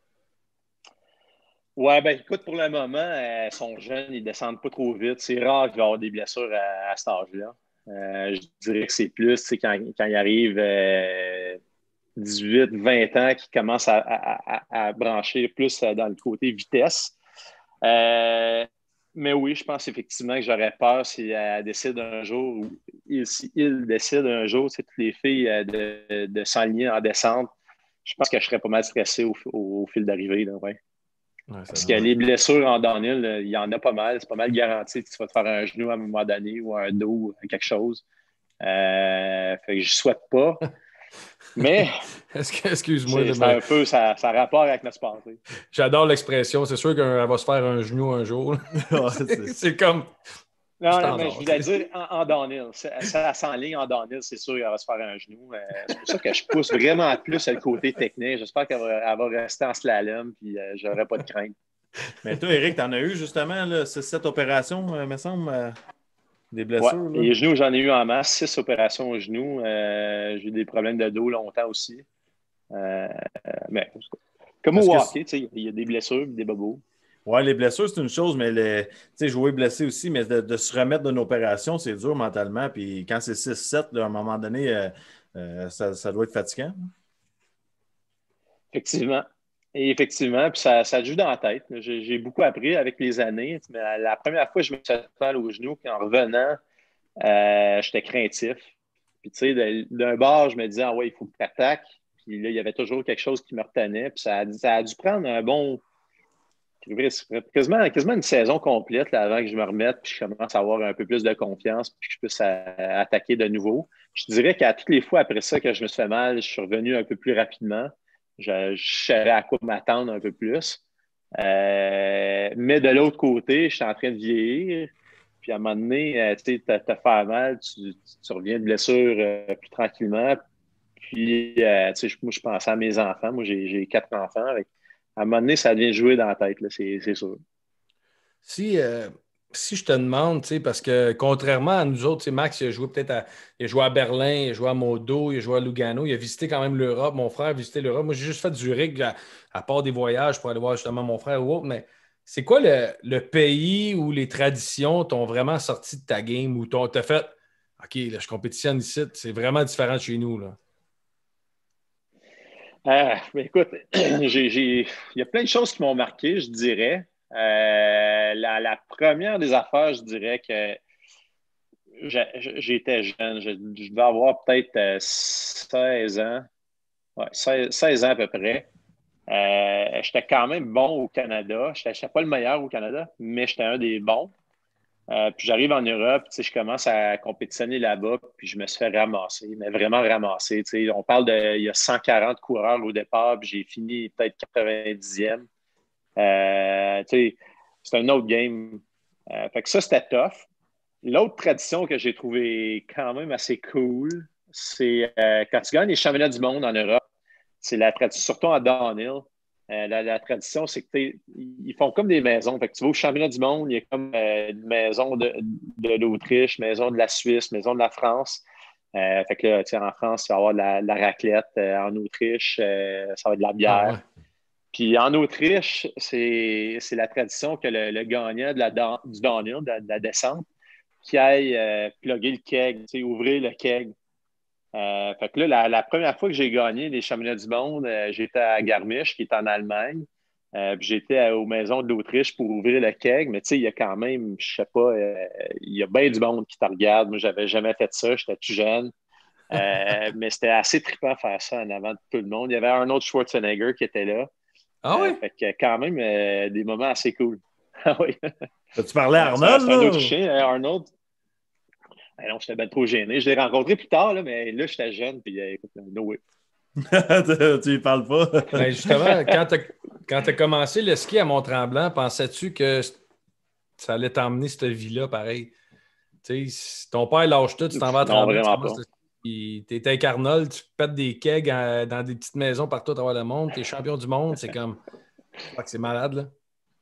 Ouais, ben écoute, pour le moment, euh, ils sont jeunes, ils descendent pas trop vite. C'est rare qu'il va y avoir des blessures à, à cet âge-là. Euh, je dirais que c'est plus, tu sais, quand, quand il arrive euh, dix-huit, vingt ans, qu'ils commencent à, à, à, à brancher plus dans le côté vitesse. Euh, mais oui, je pense effectivement que j'aurais peur si elle décide un jour, ou il, si il décide un jour, tu sais, toutes les filles euh, de, de s'enligner en descente, je pense que je serais pas mal stressé au, au, au fil d'arrivée, là, ouais. Ouais, Parce que les blessures en downhill, il y en a pas mal. C'est pas mal garanti que tu vas te faire un genou à un moment donné ou un dos, quelque chose. Euh, fait que je souhaite pas. Mais Excuse-moi. c'est, c'est un peu, ça, ça a rapport avec notre sport. Tu sais. J'adore l'expression. C'est sûr qu'elle va se faire un genou un jour. Ouais, c'est, c'est- c'est comme. Non, Standard, non, mais je voulais dire en, en downhill. Ça, ça s'enligne en downhill, c'est sûr qu'elle va se faire un genou. Euh, c'est pour ça que je pousse vraiment plus le côté technique. J'espère qu'elle va, elle va rester en slalom, puis euh, j'aurai pas de crainte. Mais toi, Eric, t'en as eu justement là, c'est cette opération, euh, me semble, euh, des Ouais. blessures. Là. Et les genoux, j'en ai eu en masse, six opérations aux genoux. Euh, j'ai eu des problèmes de dos longtemps aussi. Euh, mais comme Est-ce au que hockey, tu sais, il y a des blessures, des bobos. Ouais, les blessures, c'est une chose, mais les, tu sais, jouer blessé aussi, mais de, de se remettre d'une opération, c'est dur mentalement. Puis quand c'est six sept, là, à un moment donné, euh, euh, ça, ça doit être fatigant. Effectivement. Et effectivement, puis ça, ça joue dans la tête. J'ai, j'ai beaucoup appris avec les années. Mais la, la première fois que je me suis fait mal au genou, puis en revenant, euh, j'étais craintif. Puis tu sais, de- d'un bord, je me disais, ah ouais, il faut que tu attaques. Puis là, il y avait toujours quelque chose qui me retenait. Puis ça a, ça a dû prendre un bon quasiment, quasiment une saison complète là, avant que je me remette puis je commence à avoir un peu plus de confiance puis que je puisse à, à attaquer de nouveau. Je dirais qu'à toutes les fois après ça que je me suis fait mal, je suis revenu un peu plus rapidement. Je, je savais à quoi m'attendre un peu plus. Euh, mais de l'autre côté, je suis en train de vieillir. Puis à un moment donné, euh, tu sais, te, te faire mal, tu, tu reviens de blessure euh, plus tranquillement. Puis, euh, tu sais, moi, je pensais à mes enfants. Moi, j'ai, j'ai quatre enfants. Avec, à un moment donné, ça vient jouer dans la tête, là, c'est, c'est sûr. Si, euh, si je te demande, tu sais, parce que contrairement à nous autres, tu sais, Max, il a joué peut-être à, il a joué à Berlin, il a joué à Modo, il a joué à Lugano, il a visité quand même l'Europe. Mon frère a visité l'Europe. Moi, j'ai juste fait Zurich, à, à part des voyages pour aller voir justement mon frère ou autre. Mais c'est quoi le, le pays où les traditions t'ont vraiment sorti de ta game, où t'ont, t'as fait OK, là, je compétitionne ici, c'est vraiment différent de chez nous, là? Euh, ben, écoute, j'ai, j'ai, il y a plein de choses qui m'ont marqué, je dirais. Euh, la, la première des affaires, je dirais que j'ai- j'étais jeune. Je, je devais avoir peut-être euh, seize ans. Ouais, seize, seize ans à peu près. Euh, j'étais quand même bon au Canada. Je n'étais pas le meilleur au Canada, mais j'étais un des bons. Euh, puis j'arrive en Europe, tu sais, je commence à compétitionner là-bas, puis je me suis fait ramasser, mais vraiment ramasser. Tu sais. On parle de, il y a cent quarante coureurs au départ, puis j'ai fini peut-être quatre-vingt-dixième. Euh, tu sais, c'est un autre game. Euh, fait que ça, c'était tough. L'autre tradition que j'ai trouvée quand même assez cool, c'est euh, quand tu gagnes les championnats du monde en Europe, c'est la tradition, surtout en downhill. Euh, la, la tradition, c'est que t'es- ils font comme des maisons. Fait que tu vas au championnat du monde, il y a comme euh, une maison de, de l'Autriche, maison de la Suisse, maison de la France. Euh, fait que là, tu sais, en France, tu vas avoir de la, de la raclette. Euh, en Autriche, euh, ça va être de la Ah bière. ouais. Puis en Autriche, c'est, c'est la tradition que le, le gagnant de la, dan- du downhill, de, la de la descente, qui aille euh, plugger le keg, tu sais, ouvrir le keg. Euh, fait que là, la, la première fois que j'ai gagné les championnats du monde, euh, j'étais à Garmisch, qui est en Allemagne. Euh, puis j'étais à- aux maisons de l'Autriche pour ouvrir le keg. Mais tu sais, il y a quand même, je sais pas, euh, il y a bien du monde qui te regarde. Moi, j'avais jamais fait ça, j'étais tout jeune. Euh, mais c'était assez trippant faire ça en avant de tout le monde. Il y avait Arnold Schwarzenegger qui était là. Ah Euh, oui? fait que quand même, euh, des moments assez cool. Ah oui. As-tu parlé à Ouais, c'est un, Arnold, c'est un là? Autrichien, hein, Arnold. Ah non, j'étais bien trop gêné. Je l'ai rencontré plus tard, là, mais là, j'étais jeune, puis euh, écoute, no way. Tu lui parles pas? Ben justement, quand tu quand as commencé le ski à Mont-Tremblant, pensais-tu que ça allait t'emmener cette vie-là pareil? Tu sais, si ton père lâche tout, tu t'en vas à Non, Tremblant, tu vraiment commences pas. le ski, t'es avec Arnold, tu pètes des kegs en- dans des petites maisons partout à travers le monde, t'es champion du monde, c'est comme. Fuck, c'est malade, là.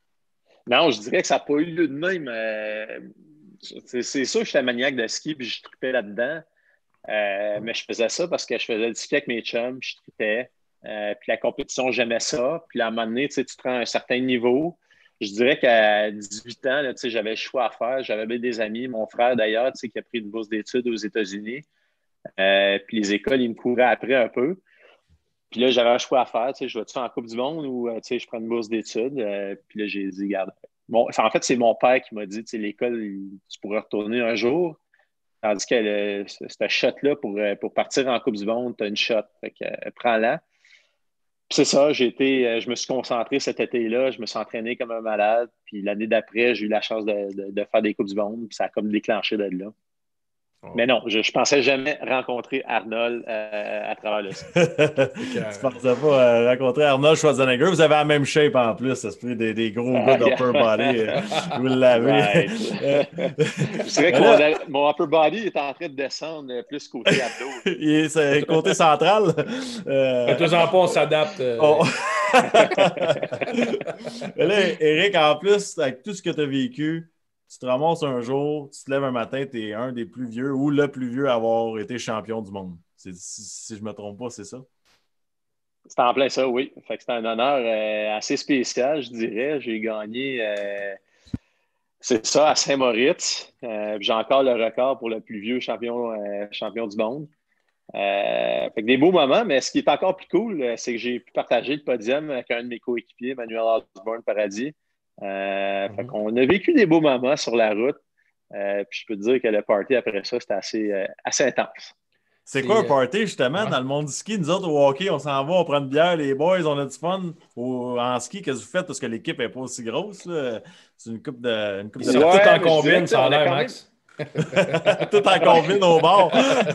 Non, je dirais que ça n'a pas eu lieu de même. euh, c'est, c'est sûr que j'étais maniaque de ski, puis je tripais là-dedans. Euh, mais je faisais ça parce que je faisais du ski avec mes chums, puis je tripais. Euh, puis la compétition, j'aimais ça. Puis à un moment donné, tu sais, tu te rends à un certain niveau. Je dirais qu'à dix-huit ans, là, tu sais, j'avais le choix à faire. J'avais bien des amis. Mon frère, d'ailleurs, tu sais, qui a pris une bourse d'études aux États-Unis. Euh, puis les écoles, ils me couraient après un peu. Puis là, j'avais un choix à faire. Tu sais, je vais-tu en Coupe du Monde ou euh, tu sais, je prends une bourse d'études? Euh, puis là, j'ai dit, regarde. Bon, enfin, en fait, c'est mon père qui m'a dit, tu sais, l'école, il- tu pourrais retourner un jour. Tandis que le- ce ce shot-là, pour, euh, pour partir en Coupe du Monde, tu as une shot. Fait que, euh, prends-la. Puis c'est ça, j'ai été, euh, je me suis concentré cet été-là, je me suis entraîné comme un malade. Puis l'année d'après, j'ai eu la chance de, de- de faire des Coupes du Monde. Puis ça a comme déclenché de là. Oh. Mais non, je ne pensais jamais rencontrer Arnold euh, à travers le ski. Tu pensais pas euh, rencontrer Arnold Schwarzenegger. Vous avez la même shape en plus, ça se fait des, des gros gars Ah, d'upper body. euh, Vous l'avez. right. Euh, Je dirais mais que là, mon, mon upper body est en train de descendre euh, plus côté abdos. il est c'est côté central. Euh, Fais-toi-en pas, on s'adapte. euh. on- Mais là, Eric, en plus, avec tout ce que tu as vécu, tu te ramasses un jour, tu te lèves un matin, tu es un des plus vieux ou le plus vieux à avoir été champion du monde. C'est- Si, si je ne me trompe pas, c'est ça? C'est en plein ça, oui. Fait que c'est un honneur euh, assez spécial, je dirais. J'ai gagné, euh, c'est ça, à Saint-Moritz. Euh, puis j'ai encore le record pour le plus vieux champion, euh, champion du monde. Euh, fait que des beaux moments, mais ce qui est encore plus cool, euh, c'est que j'ai pu partager le podium avec un de mes coéquipiers, Manuel Osborne Paradis. Euh, fait qu'on a vécu des beaux moments sur la route. Euh, puis je peux te dire que le party après ça, c'était assez, euh, assez intense. C'est quoi un party, justement, ouais. dans le monde du ski? Nous autres, au hockey, on s'en va, on prend une bière, les boys, on a du fun. Au, en ski, qu'est-ce que vous faites? Parce que l'équipe n'est pas aussi grosse. Là. C'est une coupe de. Une coupe Ils de... sortent ouais, tout en combine, ça a l'air, Max. Tout en combine au bord.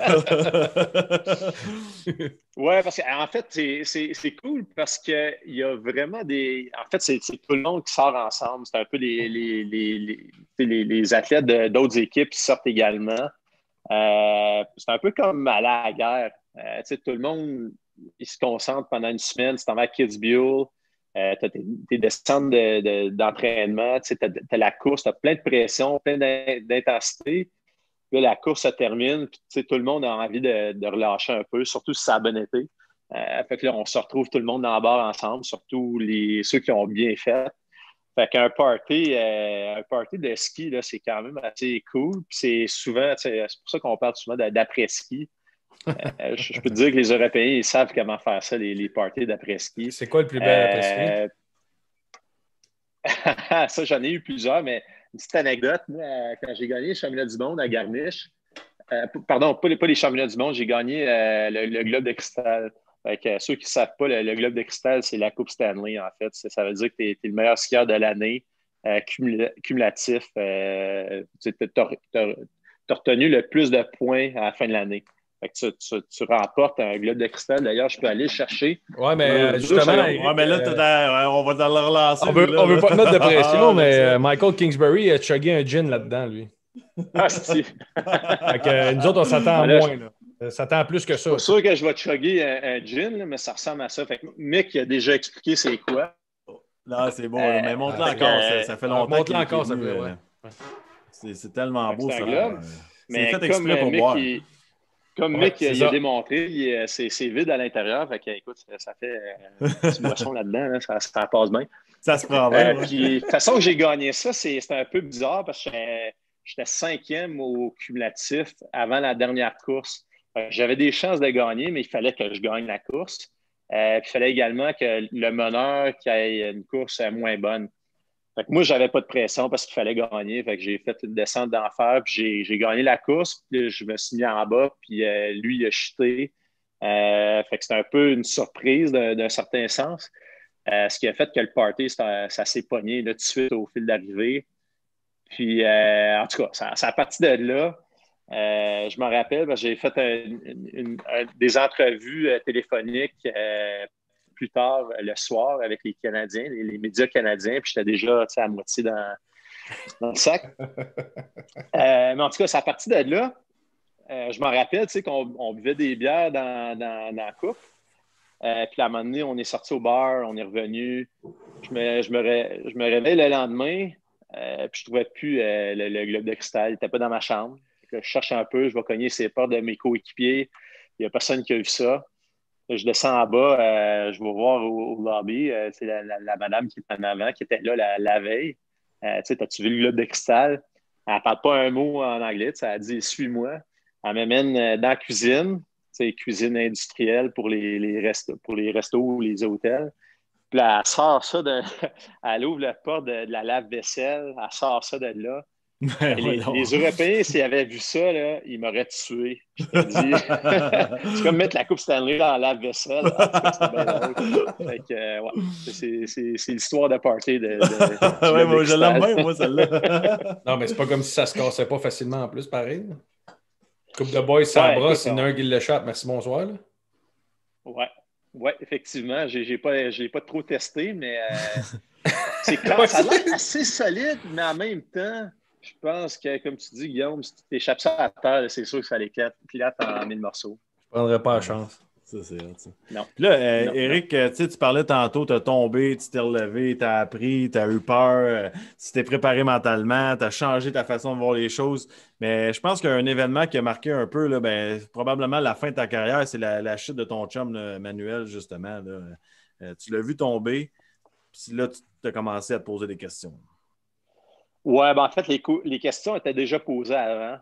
Oui, parce qu'en fait, c'est, c'est, c'est cool parce qu'il y a vraiment des. En fait, c'est, c'est tout le monde qui sort ensemble. C'est un peu les, les, les, les, les, les athlètes de, d'autres équipes qui sortent également. Euh, c'est un peu comme aller à la guerre. Euh, tout le monde il se concentre pendant une semaine. Tu t'en vas à Kitzbühel. Euh, tu as tes, tes descentes de, de, d'entraînement, tu as la course, tu as plein de pression, plein d'intensité. Là, la course se termine, puis tout le monde a envie de, de relâcher un peu, surtout si ça a bon été. Euh, fait que là, on se retrouve tout le monde dans la barre ensemble, surtout les, ceux qui ont bien fait. Fait qu'un party, euh, un party de ski, là, c'est quand même assez cool. Puis c'est souvent, c'est pour ça qu'on parle souvent d'après-ski. Euh, je, je peux te dire que les Européens, ils savent comment faire ça, les, les parties d'après-ski. C'est quoi le plus bel après-ski? Euh... ça, j'en ai eu plusieurs, mais une petite anecdote. Moi, quand j'ai gagné le championnat du monde à Garmisch, euh, pardon, pas les, pas les championnats du monde, j'ai gagné euh, le, le Globe de cristal. Fait que, ceux qui ne savent pas, le, le Globe de cristal, c'est la Coupe Stanley, en fait. Ça, ça veut dire que tu es, es le meilleur skieur de l'année, euh, cumul, cumulatif. Euh, tu as retenu le plus de points à la fin de l'année. Fait que tu, tu, tu remportes un globe de cristal. D'ailleurs, je peux aller le chercher. Oui, mais euh, justement... Eric, ouais, mais là, euh, on va dans le relancer. On veut, là, on veut pas te mettre de pression, mais euh, Michael Kingsbury a chugué un gin là-dedans, lui. Ah, c'est... Fait que euh, nous autres, on s'attend à moins. Là. On s'attend à plus que ça. C'est sûr que je vais chugger un, un gin, là, mais ça ressemble à ça. Fait que Mick a déjà expliqué c'est quoi. Là, c'est beau. Euh, mais montre-le encore. Euh, ça, ça fait longtemps. Montre-le encore, ça fait. Ouais. C'est, c'est tellement beau, ça. Globe, c'est fait exprès pour Mick, boire. Il... Comme ouais, Mick il a démontré, il, c'est, c'est vide à l'intérieur. Fait que, écoute, ça, ça fait euh, une petite boisson là-dedans. Là, ça, ça passe bien. Ça se prend bien. Euh, ouais. Puis, de toute façon que j'ai gagné ça, c'est, c'est un peu bizarre parce que j'étais, j'étais cinquième au cumulatif avant la dernière course. Euh, j'avais des chances de gagner, mais il fallait que je gagne la course. Euh, puis, il fallait également que le meneur qui ait une course moins bonne. Fait que moi, je n'avais pas de pression parce qu'il fallait gagner. Fait que j'ai fait une descente d'enfer, puis j'ai, j'ai gagné la course. Puis je me suis mis en bas, puis euh, lui, il a chuté. Euh, fait que c'était un peu une surprise d'un, d'un certain sens. Euh, ce qui a fait que le party, ça, ça s'est pogné là, tout de suite au fil d'arrivée. Puis, euh, en tout cas, ça, ça a parti de là. Euh, je me rappelle, parce que j'ai fait un, une, une, un, des entrevues euh, téléphoniques euh, plus tard le soir avec les Canadiens, les, les médias canadiens, puis j'étais déjà à moitié dans, dans le sac. Euh, mais en tout cas, c'est à partir de là, euh, je m'en rappelle qu'on on buvait des bières dans, dans, dans la coupe. Euh, puis à un moment donné, on est sorti au bar, on est revenu. Je me, je me, ré, je me réveille le lendemain, euh, puis je ne trouvais plus euh, le, le globe de cristal. Il n'était pas dans ma chambre. Je cherche un peu, je vais cogner ses portes de mes coéquipiers. Il n'y a personne qui a vu ça. Je descends en bas, euh, je vais voir au, au lobby, euh, c'est la, la, la madame qui est en avant, qui était là la, la veille. Euh, tu sais, as-tu vu le globe de cristal? Elle ne parle pas un mot en anglais, elle a dit « suis-moi ». Elle m'amène dans la cuisine, tu sais, cuisine industrielle pour les, les, restos, pour les restos ou les hôtels. Puis là, elle sort ça, de, elle ouvre la porte de, de la lave-vaisselle, elle sort ça de là. Ben, les, les Européens, s'ils avaient vu ça, là, ils m'auraient tué. Je te dis. C'est comme mettre la Coupe Stanley dans la lave-vaisselle. C'est bien drôle. Fait que, euh, ouais, c'est, c'est, c'est l'histoire de party de. de ouais, moi, je l'aime bien, moi, celle-là. Non, mais c'est pas comme si ça se cassait pas facilement en plus, pareil. Coupe de boys, ça ouais, brosse, il y en a un qui l'échappe. Merci, bonsoir. Là. Ouais. Oui, effectivement. Je n'ai pas, j'ai pas trop testé, mais euh, c'est quand, ça a l'air assez solide, mais en même temps. Je pense que, comme tu dis, Guillaume, si tu t'échappes ça à terre, c'est sûr que ça l'éclate en mille morceaux. Je ne prendrais pas la chance. Ça, c'est vrai, ça. Non. Puis là, euh, non, Éric, non. Tu parlais tantôt, tu as tombé, tu t'es relevé, tu as appris, tu as eu peur, tu t'es préparé mentalement, tu as changé ta façon de voir les choses. Mais je pense qu'un événement qui a marqué un peu, là, ben, probablement la fin de ta carrière, c'est la, la chute de ton chum, là, Manuel, justement. Là. Euh, tu l'as vu tomber, puis là, tu as commencé à te poser des questions. Oui, ben en fait, les, co- les questions étaient déjà posées avant.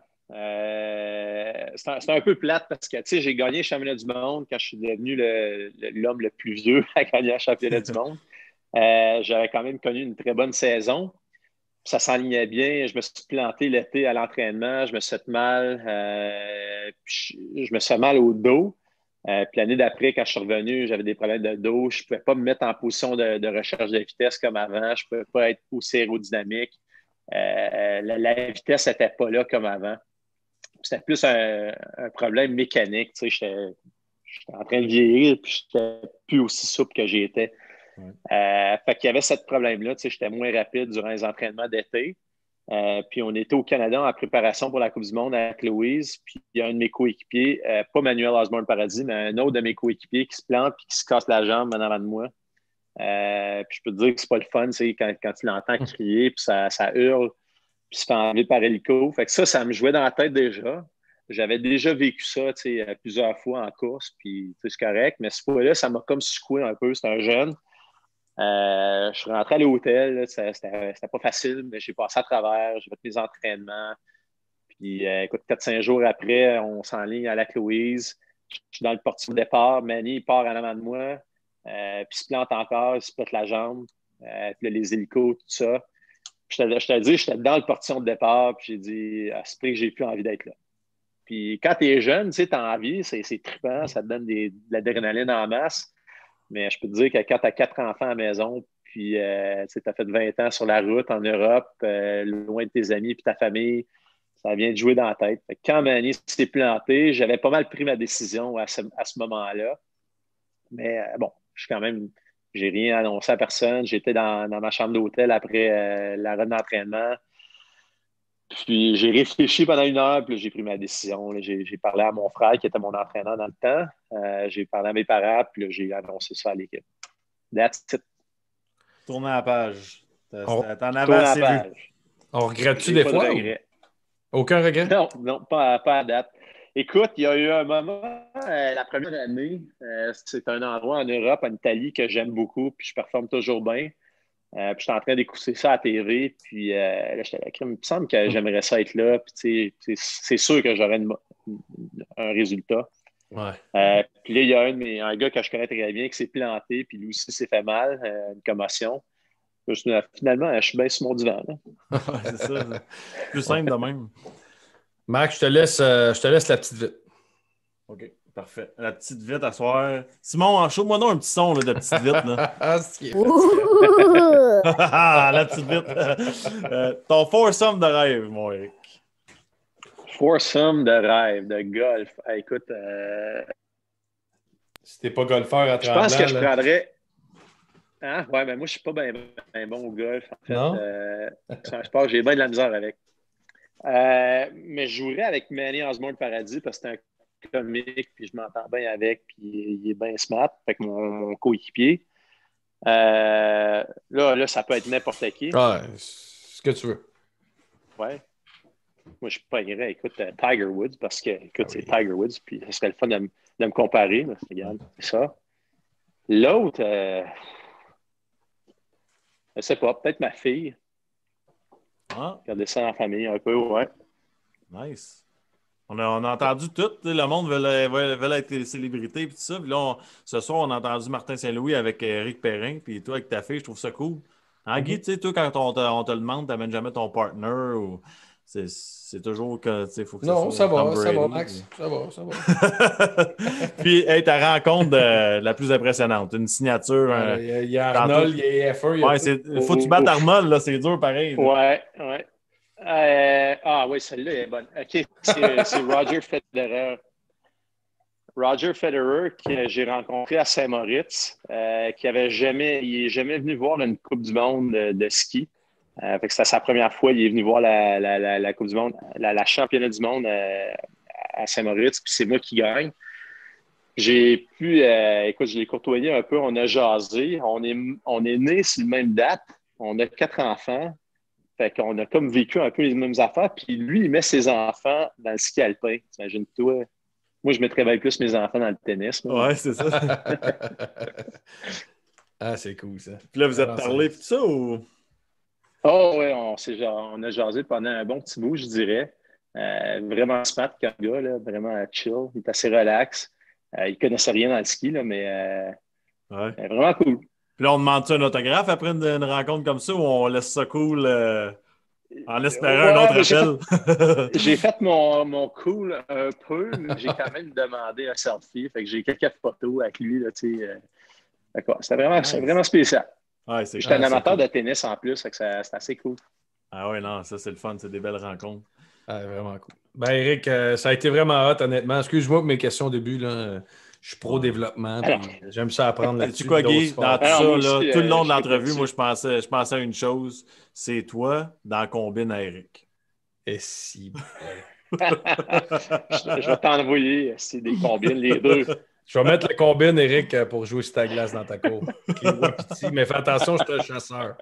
Euh, c'est, un, c'est un peu plate parce que j'ai gagné le championnat du monde quand je suis devenu le, le, l'homme le plus vieux à gagner le championnat du monde. Euh, j'avais quand même connu une très bonne saison. Ça s'enlignait bien. Je me suis planté l'été à l'entraînement. Je me suis fait mal. Euh, Euh, puis je, je me suis fait mal au dos. Euh, puis l'année d'après, quand je suis revenu, j'avais des problèmes de dos. Je ne pouvais pas me mettre en position de, de recherche de vitesse comme avant. Je ne pouvais pas être aussi aérodynamique. Euh, la, la vitesse n'était pas là comme avant. C'était plus un, un problème mécanique. Tu sais, j'étais, j'étais en train de vieillir puis je n'étais plus aussi souple que j'étais. Ouais. Euh, fait qu'il y avait ce problème-là. Tu sais, j'étais moins rapide durant les entraînements d'été. Euh, puis on était au Canada en préparation pour la Coupe du Monde avec Louise. Puis il y a un de mes coéquipiers, euh, pas Manuel Osborne-Paradis, mais un autre de mes coéquipiers qui se plante et qui se casse la jambe en avant de moi. Euh, puis je peux te dire que c'est pas le fun, c'est quand, quand tu l'entends crier, puis ça, ça hurle, puis se fait enlever par hélico. Fait que ça, ça me jouait dans la tête déjà. J'avais déjà vécu ça, tu sais, plusieurs fois en course, puis c'est correct. Mais ce fois-là, ça m'a comme secoué un peu. C'était un jeune. Euh, je suis rentré à l'hôtel, c'était, c'était pas facile, mais j'ai passé à travers, j'ai fait mes entraînements. Puis, euh, écoute, quatre cinq jours après, on s'enligne à Lac-Louise. Je suis dans le portillon de départ. Manny, il part en avant de moi, euh, puis il se plante encore, il se pète la jambe. Euh, puis là, les hélicos, tout ça. Puis, je te, je te dis, j'étais dans le portillon de départ, puis j'ai dit, à ce prix que j'ai plus envie d'être là. Puis, quand tu es jeune, tu sais, tu as envie, c'est, c'est trippant, ça te donne des, de l'adrénaline en masse. Mais je peux te dire que quand tu as quatre enfants à la maison, puis euh, tu as fait vingt ans sur la route en Europe, euh, loin de tes amis et ta famille, ça vient de jouer dans la tête. Fait que quand Manny s'est planté, j'avais pas mal pris ma décision à ce, à ce moment-là. Mais euh, bon, je suis quand même, j'ai rien annoncé à personne. J'étais dans, dans ma chambre d'hôtel après euh, la run d'entraînement. Puis j'ai réfléchi pendant une heure, puis là, j'ai pris ma décision. Là, j'ai, j'ai parlé à mon frère qui était mon entraîneur dans le temps. Euh, j'ai parlé à mes parents, puis là, j'ai annoncé ça à l'équipe. That's it. Tourner la page. On... T'en avais assez vu. On regrette-tu des fois? Ou... Aucun regret? Non, non, pas, pas à date. Écoute, il y a eu un moment, euh, la première année, euh, c'est un endroit en Europe, en Italie, que j'aime beaucoup, puis je performe toujours bien. Euh, puis j'étais en train d'écouter ça à la T V, puis euh, là, j'étais là, il me semble que j'aimerais ça être là, puis tu sais, c'est sûr que j'aurais une, un résultat. Ouais. Euh, puis là, il y a un, de mes, un gars que je connais très bien qui s'est planté, puis lui aussi s'est fait mal, euh, une commotion. Je suis, finalement, je suis bien sur mon divan. C'est ça. C'est plus simple de même. Max, je te laisse, euh, je te laisse la petite vite. OK. Parfait. La petite vite à soir. Simon, en chaud, moi non un petit son là, de petite vite. Là. Ah, c'est qui est la petite vite. euh, ton foursome de rêve, mon Eric. Foursome de rêve, de golf. Ah, écoute, euh... si t'es pas golfeur à Tremblant, je pense que je prendrais... Hein? Ouais, mais moi, je suis pas bien ben bon au golf. En fait, non? Euh, c'est un sport, j'ai bien de la misère avec. Euh, mais je jouerais avec Manny Osborne-Paradis parce que c'est un comique, puis je m'entends bien avec, puis il est bien smart, fait que mon, mon coéquipier. Euh, là, là, ça peut être n'importe qui. Ouais, ce que tu veux. Ouais. Moi, je pognerais, écoute, uh, Tiger Woods, parce que, écoute, ah oui. c'est Tiger Woods, puis ce serait le fun de, m- de me comparer. Là. Regarde, c'est ça. L'autre, euh, je sais pas, peut-être ma fille. Ah. Regardez ça en famille un peu, ouais. Nice. On a, on a entendu tout. Le monde veut, veut, veut être des célébrités et tout ça. Puis là, on, ce soir, on a entendu Martin Saint-Louis avec Éric Perrin. Puis toi, avec ta fille, je trouve ça cool. Hein, Guy, mm-hmm. tu sais, toi, quand on te, on te le demande, tu n'amènes jamais ton partner ou... C'est, c'est toujours que, tu sais, faut que non, ça ça soit va, ça va, Max. Ça va, ça va. Puis, hey, ta rencontre de, la plus impressionnante. Une signature. Il un, y, a, il y a Arnold, il y a F un. Il y a ouais, il faut que tu battes Arnold, là, c'est dur pareil. Là. Ouais, ouais. Euh, ah oui, celle-là est bonne. OK, c'est, c'est Roger Federer. Roger Federer que j'ai rencontré à Saint-Moritz, euh, qui avait jamais, il n'est jamais venu voir une Coupe du Monde de, de ski. Euh, fait que c'était sa première fois, il est venu voir la, la, la, la Coupe du Monde, la, la championnat du monde euh, à Saint-Moritz, puis c'est moi qui gagne. J'ai pu, euh, écoute, je l'ai côtoyé un peu, on a jasé, on est, on est nés sur la même date, on a quatre enfants. Fait qu'on a comme vécu un peu les mêmes affaires. Puis lui, il met ses enfants dans le ski alpin. T'imagines-toi. Moi, je mettrais bien plus mes enfants dans le tennis. Moi. Ouais, c'est ça. Ah, c'est cool, ça. Puis là, vous êtes parlé de ça ou? Oh, oui, on, on a jasé pendant un bon petit bout, je dirais. Euh, vraiment smart comme gars, là, vraiment chill. Il est assez relax. Euh, il ne connaissait rien dans le ski, là, mais euh, ouais. vraiment cool. Puis là, on demande-tu un autographe après une, une rencontre comme ça ou on laisse ça cool? Euh... En espérant un Ouais, autre mais j'ai appel. J'ai fait mon, mon cool un peu, mais j'ai quand même demandé un selfie. Fait que j'ai quelques photos avec lui. Là, tu sais, euh, d'accord. C'était vraiment, Nice. c'était vraiment spécial. Ouais, c'est J'étais ah, un amateur cool. de tennis en plus, fait que ça- c'était assez cool. Ah ouais, non, ça c'est le fun, c'est des belles rencontres. Ah, vraiment cool. Ben, Eric, euh, ça a été vraiment hot, honnêtement. Excuse-moi pour mes questions au début. Là. Je suis pro-développement. Alors. Puis j'aime ça apprendre là-dessus. Tu quoi, Guy, d'autres dans sports. tout Alors, ça, moi là, aussi, tout le euh, long de je suis l'entrevue, là-dessus. moi, je pensais, je pensais à une chose, c'est toi dans combine à Eric. Et si. je, je vais t'envoyer c'est des combines, les deux. Je vais mettre la combine, Eric, pour jouer sur ta glace dans ta cour. Okay, Wapiti, mais fais attention, je suis un chasseur.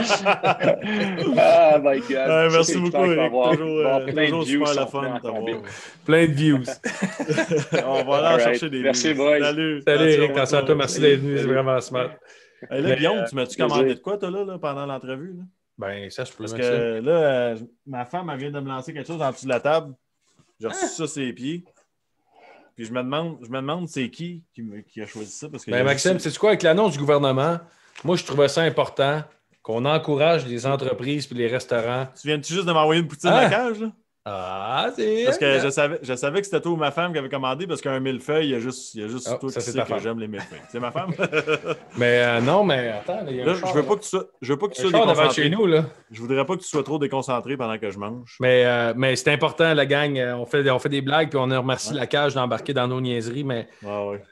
Ah, my God. Ouais, merci C'est beaucoup, clair qu'il va y Eric. avoir- Toujours, il va y avoir euh, plein toujours de views super le sont fun pleins en de t'avoir. combine. Plein de views. On va aller en All right. chercher des Merci, views. boys. Salut. Salut, Attention, Eric. Attention à toi. Merci d'être venu. C'est Salut. vraiment smart. Hey, là, Mais, Guillaume, euh, tu m'as-tu plaisir. commandé de quoi, toi, là, là pendant l'entrevue? Là? Ben, ça, je peux Parce Maxime. que là, euh, ma femme, elle vient de me lancer quelque chose en dessous de la table. J'ai reçu ça sur les pieds. Puis je me demande, je me demande c'est qui qui, me- qui a choisi ça. Parce que Ben, Maxime, c'est quoi avec l'annonce du gouvernement? Moi, je trouvais ça important qu'on encourage les entreprises et les restaurants. Tu viens-tu juste de m'envoyer une poutine Ah! à la cage, là? Ah, c'est. Parce que je savais, je savais que c'était toi ou ma femme qui avait commandé parce qu'un millefeuille, il y a juste, il y a juste Oh, toi ça, qui c'est sais ta que femme. j'aime les millefeuilles. C'est ma femme? Mais euh, non, mais attends, là, il y a Là, un je char, veux là. pas que tu sois, je veux pas que tu Un sois char devant déconcentré. chez nous, là. Je voudrais pas que tu sois trop déconcentré pendant que je mange. Mais, euh, mais c'est important, la gang. Euh, On fait, on fait des blagues, puis on remercie Ouais. la cage d'embarquer dans nos niaiseries, mais Ah ouais.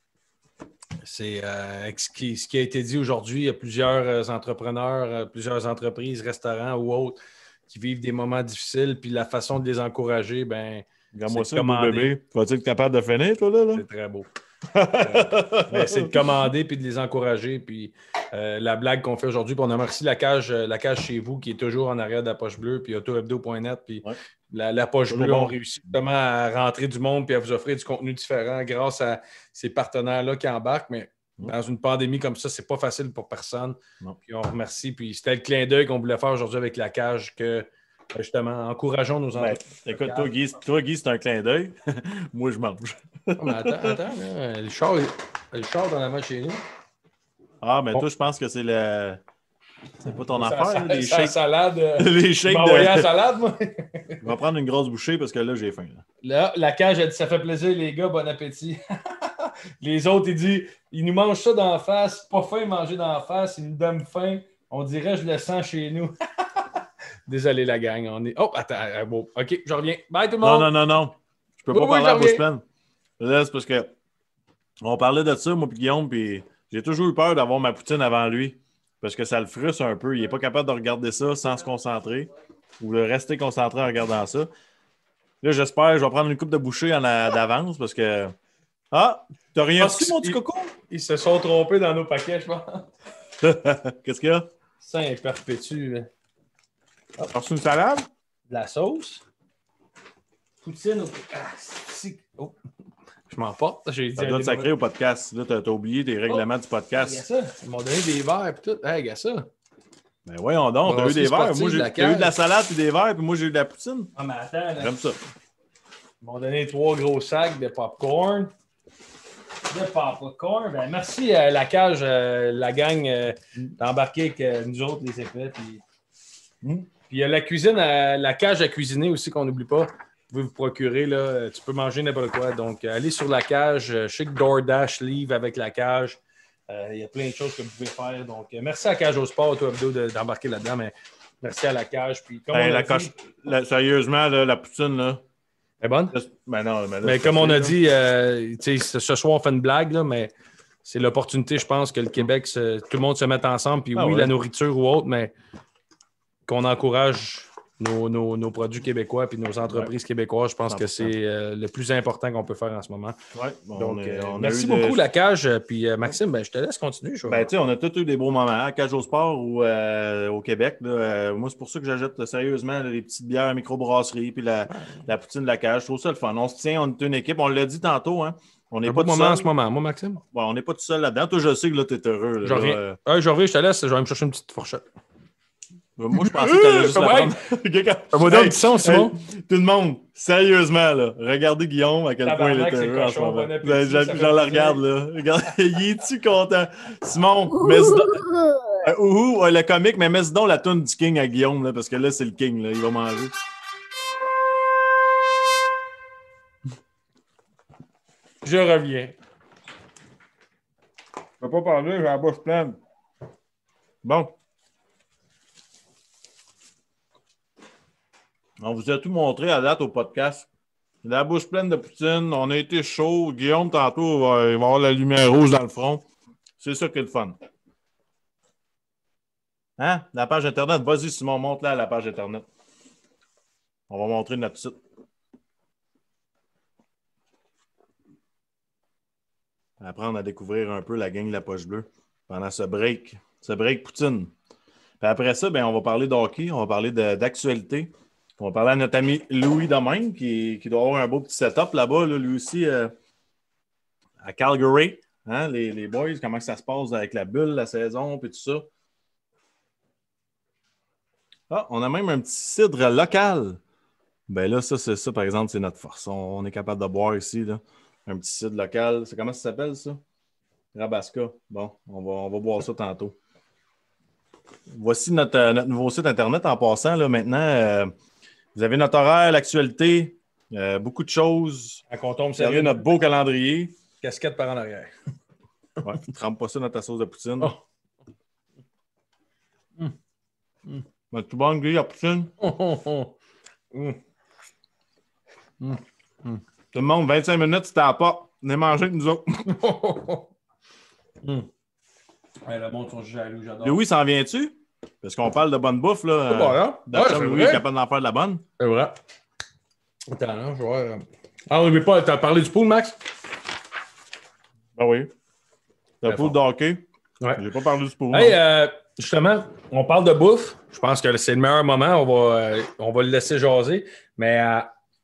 c'est euh, ce, qui, ce qui a été dit aujourd'hui. Il y a plusieurs euh, entrepreneurs, euh, plusieurs entreprises, restaurants ou autres qui vivent des moments difficiles, puis la façon de les encourager, ben, Regarde-moi c'est ça, beau commandé. bébé. Vas-tu être capable de finir, toi, là? là? C'est très beau. Euh, mais c'est de commander puis de les encourager. Puis euh, la blague qu'on fait aujourd'hui, puis on a remercié la cage, euh, la cage chez vous qui est toujours en arrière de la poche bleue, puis auto hebdo point net. Puis Ouais. la, la poche Toujours bleue, bon. on réussit justement à rentrer du monde puis à vous offrir du contenu différent grâce à ces partenaires-là qui embarquent. Mais Ouais. dans une pandémie comme ça, c'est pas facile pour personne. Non. Puis on remercie. Puis c'était le clin d'œil qu'on voulait faire aujourd'hui avec la cage que justement, encourageons nos Ben, entreprises. écoute, toi, Guy, toi, Guy, c'est un clin d'œil. Moi, je mange. Oh, mais attends, attends, là, le char, le char dans la main chez nous. Ah, mais Bon. toi, je pense que c'est le. C'est pas ton Ça- affaire, ça- là, les ça- shakes. salade. euh, Les Tu shakes m'as envoyé la de. salade, moi. Je vais prendre une grosse bouchée parce que là, j'ai faim. Là. Là, la cage, elle dit ça fait plaisir, les gars, bon appétit. Les autres, ils disent ils nous mangent ça d'en face, pas faim manger d'en face, ils nous donnent faim. On dirait je le sens chez nous. Désolé, la gang. On est... Oh, attends, euh, bon. OK, je reviens. Bye tout le Non, monde. non, non, non. Je peux Oui, pas oui, parler à j'en bouche reviens. pleine. Là, c'est parce que on parlait de ça, moi et Guillaume, puis j'ai toujours eu peur d'avoir ma poutine avant lui. Parce que ça le frustre un peu. Il n'est pas capable de regarder ça sans se concentrer ou de rester concentré en regardant ça. Là, j'espère, je vais prendre une coupe de bouchée en a- d'avance parce que. Ah! T'as rien Parce reçu, mon qu'ils- petit coco? Ils se sont trompés dans nos paquets, je pense. Qu'est-ce qu'il y a? Ça, il perpétue. hein. T'as reçu une salade? De la sauce. Poutine au... Ah, si... oh. Je m'emporte. J'ai dit... Ça doit te sacrer au podcast. Là, t'as t'as oublié tes règlements du Regarde podcast. ça. Ils m'ont donné des verres et tout. Hey, regarde ça. Ben voyons donc, t'as eu Brasserie des verres. sportive Moi, j'ai de la t'as eu de la cage. salade et des verres, puis moi, j'ai eu de la poutine. Ah, mais attends, là. J'aime ça. Ils m'ont donné trois gros sacs de popcorn. De popcorn. Ben, merci à la cage, euh, la gang, euh, d'embarquer avec euh, nous autres, les épais. Puis Mm. puis il y a la cuisine, à- la cage à cuisiner aussi qu'on n'oublie pas. Vous pouvez vous procurer, là, euh, tu peux manger n'importe quoi. Donc, euh, allez sur la cage. euh, Je sais que DoorDash livre avec la cage. Euh, Il y a plein de choses que vous pouvez faire. Donc, euh, merci à Cage au Sport, toi, Abdo, de- d'embarquer là-dedans. Mais merci à la cage. Puis, comme Hey, on a la dit, coche- la- sérieusement, là, la poutine, là. elle est bonne? Ben non, mais, là, Mais c'est comme on a facile, dit, euh, tu sais, ce ce soir, on fait une blague, là, mais c'est l'opportunité, je pense, que le Québec, se- tout le monde se mette ensemble. Puis Ah oui, ouais. la nourriture ou autre, mais qu'on encourage nos, nos- nos produits québécois puis nos entreprises québécoises, je pense que cent pour cent. c'est euh, le plus important qu'on peut faire en ce moment. là. Ouais, bon, Donc, on est- euh, on a merci eu beaucoup, de- la cage. Puis euh, Maxime, ben, je te laisse continuer. je vais- Ben, tu sais, on a tous eu des beaux moments à Cage au Sport ou euh, au Québec. Là. Euh, moi, c'est pour ça que j'achète euh, sérieusement là, les petites bières à microbrasserie puis la, la poutine de la cage. Je trouve ça le fun. On se tient, on est une équipe. On l'a dit tantôt, hein. On n'est un pas beau tout moment seul. en ce moment. Moi, Maxime, Bon, on n'est pas tout seul là-dedans. Toi, je sais que là, tu es heureux. là. je reviens. Euh, Ah, je reviens, je te laisse. Je vais aller me chercher une petite fourchette. moi, je pensais que tu allais juste la Ouais. prendre. Quelqu'un- Fais-moi donc Hey, du son, Simon. hey, tout le monde, sérieusement, là, regardez Guillaume à quel point il Tabarnak, est c'est heureux en ce cochon, moment. bon appétit, Ben, ça J'en fait j'en la plaisir. regarde, là. Regarde, il est-tu content? Simon, mais Euh, ouhou, ouais, le comique, mais mets donc la toune du King à Guillaume, là, parce que là, c'est le King, là, il va manger. Je reviens. Je ne peux pas parler, j'ai la bouche pleine. Bon. On vous a tout montré à date au podcast. La bouche pleine de poutine, on a été chaud. Guillaume, tantôt, il va, il va avoir la lumière rouge dans le front. C'est ça qui est le fun. Hein? La page Internet. Vas-y, Simon, montre-la à la page Internet. On va montrer notre site. Apprendre à découvrir un peu la gang de la poche bleue pendant ce break. Ce break poutine. Puis après ça, ben, on va parler de hockey, on va parler de, d'actualité. On va parler à notre ami Louis Domingue, qui, qui doit avoir un beau petit setup là-bas, là, lui aussi, euh, à Calgary. Hein, les, les boys, comment ça se passe avec la bulle, la saison, puis tout ça. Ah, on a même un petit cidre local. Ben là, ça, c'est ça, par exemple, c'est notre force. On, on est capable de boire ici, là. Un petit cidre local. C'est comment ça s'appelle, ça? Rabasca. Bon, on va, on va boire ça tantôt. Voici notre, notre nouveau site Internet en passant, là, maintenant. Euh, vous avez notre horaire, l'actualité, euh, beaucoup de choses. À qu'on tombe Vous avez sérieux, notre beau calendrier. casquette par en arrière. Ouais, ne trempe pas ça dans ta sauce de poutine. Oh. Mm. Mm. Ben, tout bon, Guy, la poutine? Oh, oh, oh. Mm. Mm. Mm. Tout le monde, vingt-cinq minutes, c'était à pas. Venez manger avec nous autres. mm. Ouais, le monde sont jaloux, j'adore. Louis, s'en viens-tu? Parce qu'on parle de bonne bouffe, là. C'est bon, hein? D'après Ouais, c'est Louis vrai. est capable d'en faire de la bonne. C'est vrai. Attends, là, je vois. euh. Ah, oui, mais pas. T'as parlé du pool, Max? Ben oui. Le Très pool fort. de hockey. Ouais. J'ai pas parlé du pool. Hey, euh, justement, on parle de bouffe. Je pense que c'est le meilleur moment. On va, euh, on va le laisser jaser. Mais. Euh...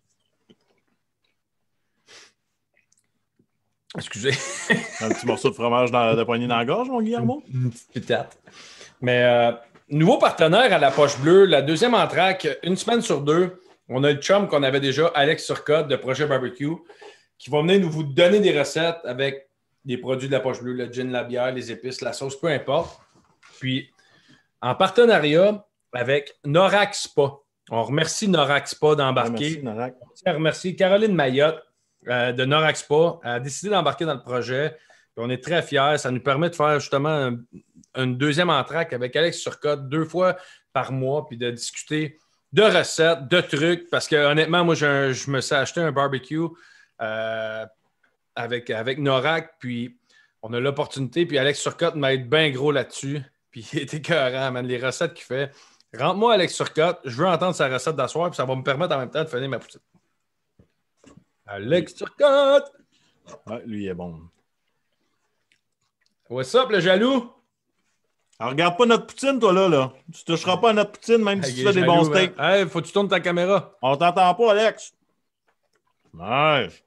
Excusez. Un petit morceau de fromage dans, de poignée dans la gorge, mon Guillermo? Une petite pitate. Mais euh, nouveau partenaire à la poche bleue, la deuxième entraque, une semaine sur deux. On a le chum qu'on avait déjà, Alex Turcotte de Projet Barbecue, qui va venir nous vous donner des recettes avec des produits de la poche bleue, le gin, la bière, les épices, la sauce, peu importe. Puis, en partenariat avec Norac Spa. On remercie Norac Spa d'embarquer. Merci, Norac. On tient à remercier Caroline Mayotte euh, de Norac Spa. Elle a décidé d'embarquer dans le projet. Puis on est très fiers. Ça nous permet de faire justement un, une deuxième entraque avec Alex Turcotte deux fois par mois, puis de discuter de recettes, de trucs. Parce que honnêtement, moi, j'ai un- je me suis acheté un barbecue euh, avec, avec Norac, puis on a l'opportunité. Puis Alex Turcotte m'aide bien gros là-dessus. Puis il est écœurant, man. Les recettes qu'il fait. Rentre-moi Alex Turcotte. Je veux entendre sa recette d'asseoir, puis ça va me permettre en même temps de finir ma poutine. Alex Turcotte! Ouais, lui, il est bon. What's up, le jaloux? Alors, regarde pas notre poutine, toi, là. là. Tu toucheras pas à notre poutine, même si Hey, tu il est fais des jaloux, bons steaks. man. Hey, faut que tu tournes ta caméra. On t'entend pas, Alex. Nice.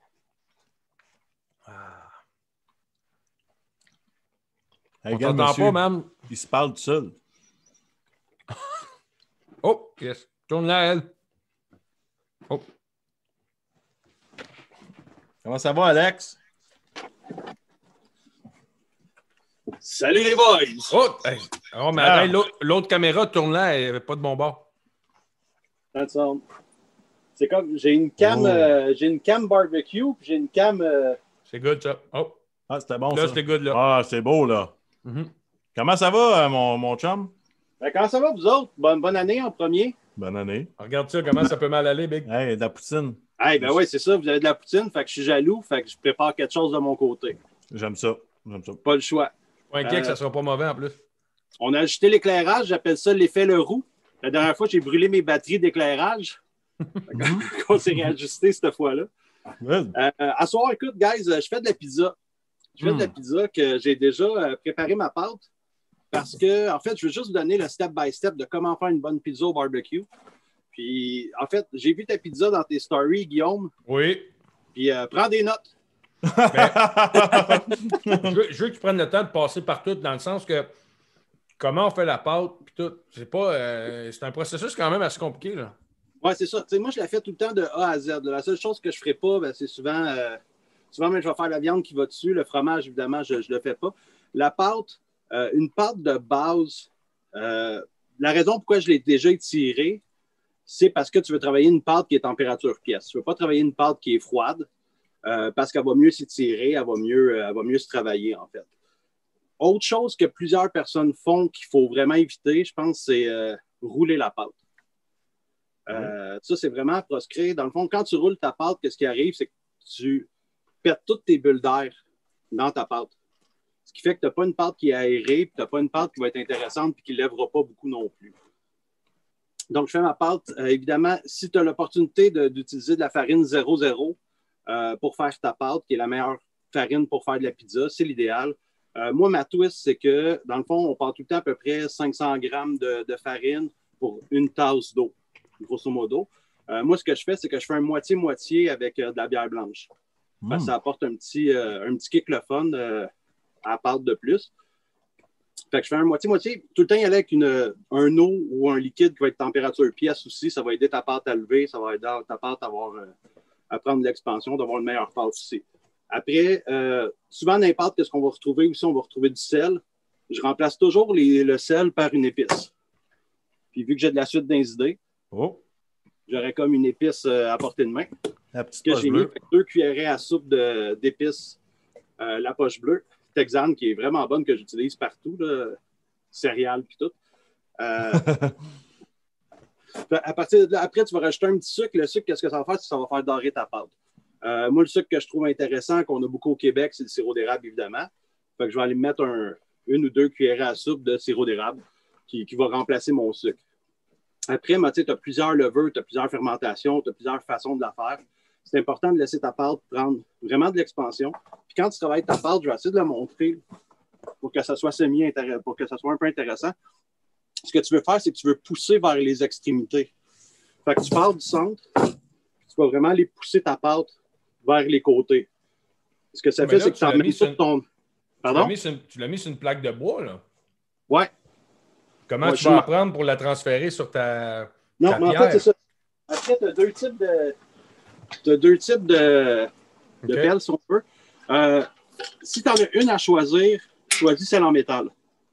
Hey, On regarde, t'entend monsieur, pas, man. il se parle tout seul. Oh, yes. Tourne-la, elle. Oh. Comment ça va, Alex? Salut les boys! Oh, hey. Oh, mais Ah. arrête, l'autre- l'autre caméra, tourne-la, elle n'avait pas de bon bord. Attends. C'est comme, j'ai une cam, Oh. euh, j'ai une cam barbecue, puis j'ai une cam. euh, C'est good, ça. Oh, Ah, c'était bon, là, ça. c'était good, là. Ah, c'est beau, là. Mhm. Comment ça va, euh, mon, mon chum? ben, comment ça va, vous autres? Bonne, bonne année en premier. Bonne année. Regarde ça, comment ça peut mal aller, Big. Hey, de la poutine. Hey, ben oui, c'est ça, vous avez de la poutine, fait que je suis jaloux, fait que je prépare quelque chose de mon côté. J'aime ça. J'aime ça. Pas le choix. Pas inquiet Euh, que ça sera pas mauvais en plus. On a ajusté l'éclairage, j'appelle ça l'effet Leroux. La dernière fois, j'ai brûlé mes batteries d'éclairage. On s'est réajusté cette fois-là. Good. Euh, à soir, écoute, guys, euh, je fais de la pizza. Je fais de la Hmm. pizza que j'ai déjà euh, préparé ma pâte parce que, en fait, je veux juste vous donner le step-by-step de comment faire une bonne pizza au barbecue. Puis, en fait, j'ai vu ta pizza dans tes stories, Guillaume, Oui. puis euh, prends des notes. je, veux, je veux que tu prennes le temps de passer par tout, dans le sens que comment on fait la pâte, puis tout. C'est pas. euh, c'est un processus quand même assez compliqué, là. Ouais, c'est ça. Tu sais, moi, je la fais tout le temps de A à Z. La seule chose que je ne ferai pas, ben, c'est souvent, euh, souvent, même, je vais faire la viande qui va dessus. Le fromage, évidemment, je ne le fais pas. La pâte, Euh, une pâte de base, euh, la raison pourquoi je l'ai déjà étirée, c'est parce que tu veux travailler une pâte qui est température pièce. Tu ne veux pas travailler une pâte qui est froide euh, parce qu'elle va mieux s'étirer, elle va mieux, elle va mieux se travailler, en fait. Autre chose que plusieurs personnes font qu'il faut vraiment éviter, je pense, c'est euh, rouler la pâte. Euh, ça, c'est vraiment proscrit. Dans le fond, quand tu roules ta pâte, qu'est-ce qui arrive, c'est que tu pètes toutes tes bulles d'air dans ta pâte. Ce qui fait que tu n'as pas une pâte qui est aérée, puis tu n'as pas une pâte qui va être intéressante et qui ne lèvera pas beaucoup non plus. Donc, je fais ma pâte. Euh, évidemment, si tu as l'opportunité de, d'utiliser de la farine zéro zéro euh, pour faire ta pâte, qui est la meilleure farine pour faire de la pizza, c'est l'idéal. Euh, moi, ma twist, c'est que, dans le fond, on part tout le temps à peu près cinq cents grammes de, de farine pour une tasse d'eau, grosso modo. Euh, moi, ce que je fais, c'est que je fais un moitié-moitié avec euh, de la bière blanche. Mmh. Parce que ça apporte un petit, euh, un petit kick le fun euh, à la pâte de plus. Fait que je fais un moitié-moitié. Tout le temps, y aller avec une, un eau ou un liquide qui va être température pièce aussi. Ça va aider ta pâte à lever. Ça va aider ta pâte à, avoir, euh, à prendre de l'expansion, d'avoir une meilleure pâte aussi. Après, euh, souvent, n'importe qu'est-ce qu'on va retrouver aussi, on va retrouver du sel. Je remplace toujours les, le sel par une épice. Puis vu que j'ai de la suite dans les idées, oh. j'aurais comme une épice euh, à portée de main. La petite que poche j'ai bleue. mis deux cuillerées à soupe de, d'épices, euh, la poche bleue, texane, qui est vraiment bonne, que j'utilise partout, là, céréales puis tout. Euh, à partir de là, après, tu vas rajouter un petit sucre. Le sucre, qu'est-ce que ça va faire? Ça va faire dorer ta pâte. Euh, moi, le sucre que je trouve intéressant, qu'on a beaucoup au Québec, c'est le sirop d'érable, évidemment. Fait que je vais aller mettre un, une ou deux cuillerées à soupe de sirop d'érable qui, qui va remplacer mon sucre. Après, tu as plusieurs levures, tu as plusieurs fermentations, tu as plusieurs façons de la faire. C'est important de laisser ta pâte prendre vraiment de l'expansion. Puis quand tu travailles ta pâte, je vais essayer de la montrer pour que ça soit semi-intéressant, pour que ça soit un peu intéressant. Ce que tu veux faire, c'est que tu veux pousser vers les extrémités. Fait que tu pars du centre, tu vas vraiment aller pousser ta pâte vers les côtés. Ce que ça Mais fait, là, c'est que tu tu l'as emmènes mis tout sur- ton... Tu Pardon? l'as mis sur une- tu l'as mis sur une plaque de bois, là. Ouais. Comment Ouais, tu je vas m'en- apprendre pour la transférer sur ta, Non, ta mais en pierre? fait, c'est ça. Après, tu as deux types de, t'as deux types de, de OK. pelles, si on veut. Euh, si tu en as une à choisir, choisis celle en métal.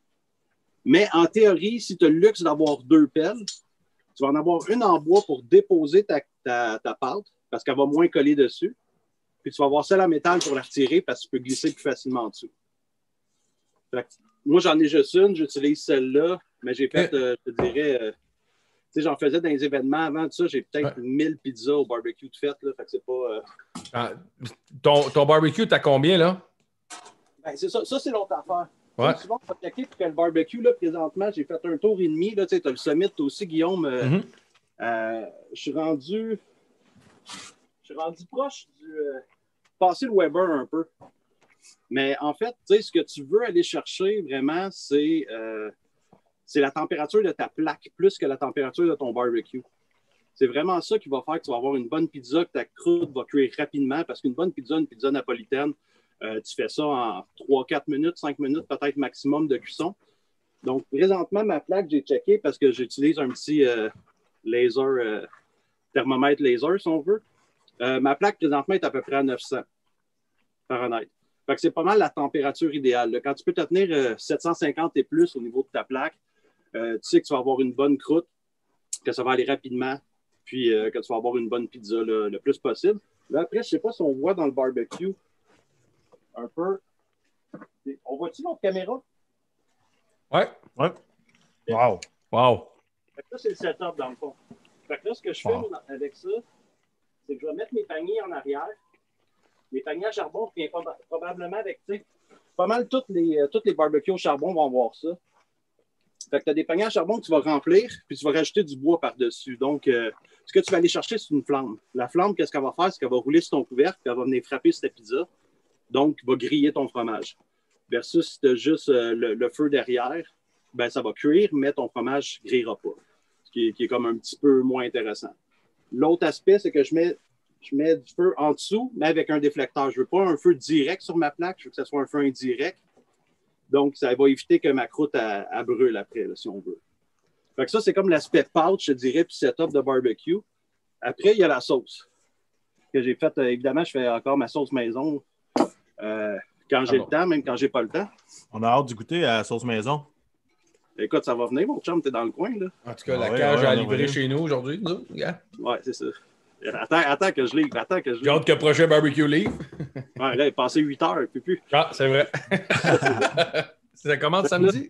Mais en théorie, si tu as le luxe d'avoir deux pelles, tu vas en avoir une en bois pour déposer ta, ta, ta pâte parce qu'elle va moins coller dessus. Puis tu vas avoir celle en métal pour la retirer parce que tu peux glisser plus facilement en dessous. Fait que, moi, j'en ai juste une, j'utilise celle-là, mais j'ai fait, euh, je te dirais, euh, tu sais, j'en faisais dans les événements avant de ça, j'ai peut-être mille pizzas au barbecue de fête, là, fait que c'est pas... euh, Ah, ton, ton barbecue, t'as combien, là? Ben, c'est ça, ça c'est l'autre affaire. Ouais. Tu sais, souvent, on va checker pour que le barbecue, là, présentement, j'ai fait un tour et demi. Tu sais, as le summit aussi, Guillaume. Euh, Mhm. euh, je suis rendu. Je suis rendu proche du. Euh, passer le Weber un peu. Mais en fait, tu sais, ce que tu veux aller chercher vraiment, c'est euh, c'est la température de ta plaque plus que la température de ton barbecue. C'est vraiment ça qui va faire que tu vas avoir une bonne pizza, que ta croûte va cuire rapidement, parce qu'une bonne pizza, une pizza napolitaine, euh, tu fais ça en trois quatre minutes, cinq minutes peut-être maximum de cuisson. Donc, présentement, ma plaque, j'ai checké parce que j'utilise un petit euh, laser, euh, thermomètre laser, si on veut. Euh, ma plaque, présentement, est à peu près à neuf cents Fahrenheit. Fait que c'est pas mal la température idéale. Là. Quand tu peux te tenir euh, sept cent cinquante et plus au niveau de ta plaque, euh, tu sais que tu vas avoir une bonne croûte, que ça va aller rapidement, puis euh, que tu vas avoir une bonne pizza là, le plus possible. Là, après, je ne sais pas si on voit dans le barbecue un peu. On voit-tu notre caméra? Ouais. Ouais. Wow. Wow. Fait que là, c'est le setup dans le fond. Fait que là, ce que je fais Wow. moi, avec ça, c'est que je vais mettre mes paniers en arrière. Les paniers à charbon, puis proba- probablement avec, tu sais, pas mal toutes les, euh, toutes les barbecues au charbon vont avoir ça. Fait que tu as des paniers à charbon que tu vas remplir, puis tu vas rajouter du bois par-dessus. Donc, euh, ce que tu vas aller chercher, c'est une flamme. La flamme, qu'est-ce qu'elle va faire? C'est qu'elle va rouler sur ton couvercle, puis elle va venir frapper sur ta pizza. Donc, va griller ton fromage. Versus si tu as juste euh, le, le feu derrière, ben ça va cuire, mais ton fromage ne grillera pas. Ce qui est, qui est comme un petit peu moins intéressant. L'autre aspect, c'est que je mets, je mets du feu en dessous, mais avec un déflecteur. Je ne veux pas un feu direct sur ma plaque, je veux que ce soit un feu indirect. Donc, ça va éviter que ma croûte elle, elle brûle après, là, si on veut. Fait que ça, c'est comme l'aspect pâte, je dirais, puis setup de barbecue. Après, il y a la sauce que j'ai faite. Euh, évidemment, je fais encore ma sauce maison euh, quand j'ai Ah bon. le temps, même quand j'ai pas le temps. On a hâte du goûter à la sauce maison. Écoute, ça va venir, mon chum, t'es dans le coin, là. En tout cas, Ah la ouais, cage ouais, a on a livré voulu. chez nous aujourd'hui. nous, gars. Ouais, c'est ça. Attends, attends que je livre, attends que je J'ai livre. hâte que Projet Barbecue livre. Ouais, là, il est passé huit heures, il peut plus. Ah, c'est vrai. Ça commence samedi?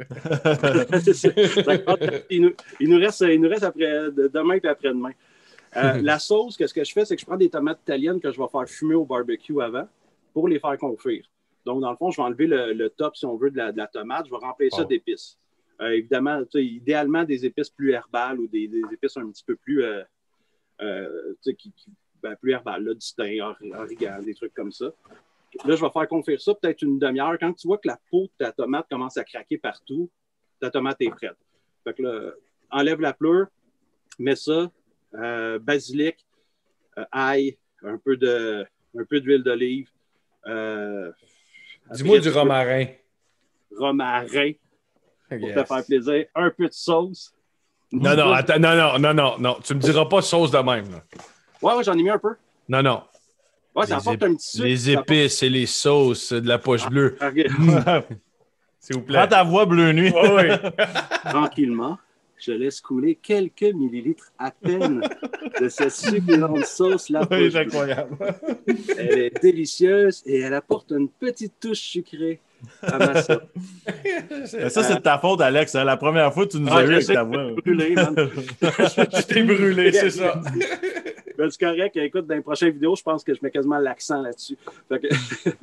Ça commence- il, nous, il nous reste, il nous reste après, de- demain et après-demain. Euh, la sauce, que ce que je fais, c'est que je prends des tomates italiennes que je vais faire fumer au barbecue avant pour les faire confire. Donc, dans le fond, je vais enlever le, le top, si on veut, de la, de la tomate. Je vais remplir ça Oh. d'épices. Euh, évidemment, tu sais, idéalement, des épices plus herbales ou des, des épices un petit peu plus, euh, euh, tu sais, qui, qui- ben, plus herbales, là, du thym, or- origan, des trucs comme ça. Là, je vais faire confire ça peut-être une demi-heure. Quand tu vois que la peau de ta tomate commence à craquer partout, ta tomate est prête. Fait que là, enlève la pleure, mets ça, euh, basilic, euh, ail, un peu de, un peu d'huile d'olive. euh, Dis-moi après, du tu peux- romarin. Romarin, pour Yes. te faire plaisir. Un peu de sauce. Non, non, attends, non, non, non, non, non. Tu me diras pas sauce de même. Là. Ouais, ouais, j'en ai mis un peu. Non, non. Ouais, ça Les apporte ép- un petit sucre. Les ça apporte- épices et les sauces de la poche bleue. Ah, ok. S'il vous plaît. Prends ta voix bleu nuit. Oui, oui. Tranquillement, je laisse couler quelques millilitres à peine de cette succulente sauce la Oui, poche c'est incroyable. bleue. Elle est délicieuse et elle apporte une petite touche sucrée à ma sauce. Ça, c'est de ta faute, Alex. hein. La première fois, tu nous Ah, as je eu avec sais, ta voix. brûlé, man. Tu t'es brûlé, c'est ça. Ben, c'est correct. Écoute, dans les prochaines vidéos, je pense que je mets quasiment l'accent là-dessus. Fait que,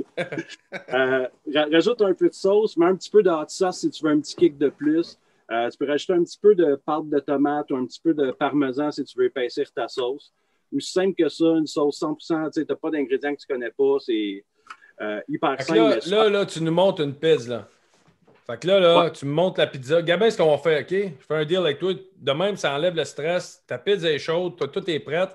euh, ra- rajoute un peu de sauce, mets un petit peu de hot sauce si tu veux un petit kick de plus. Euh, tu peux rajouter un petit peu de pâte de tomate ou un petit peu de parmesan si tu veux épaissir ta sauce. Aussi simple que ça, une sauce cent pour cent, tu n'as pas d'ingrédients que tu ne connais pas. C'est euh, hyper Fait que simple. là, mais là, super- là, tu nous montes une pizza. Là. Fait que là, là, tu me montes la pizza. Gabin, ce qu'on va faire, OK? Je fais un deal avec toi. De même, ça enlève le stress. Ta pizza est chaude, toi, tout est prête.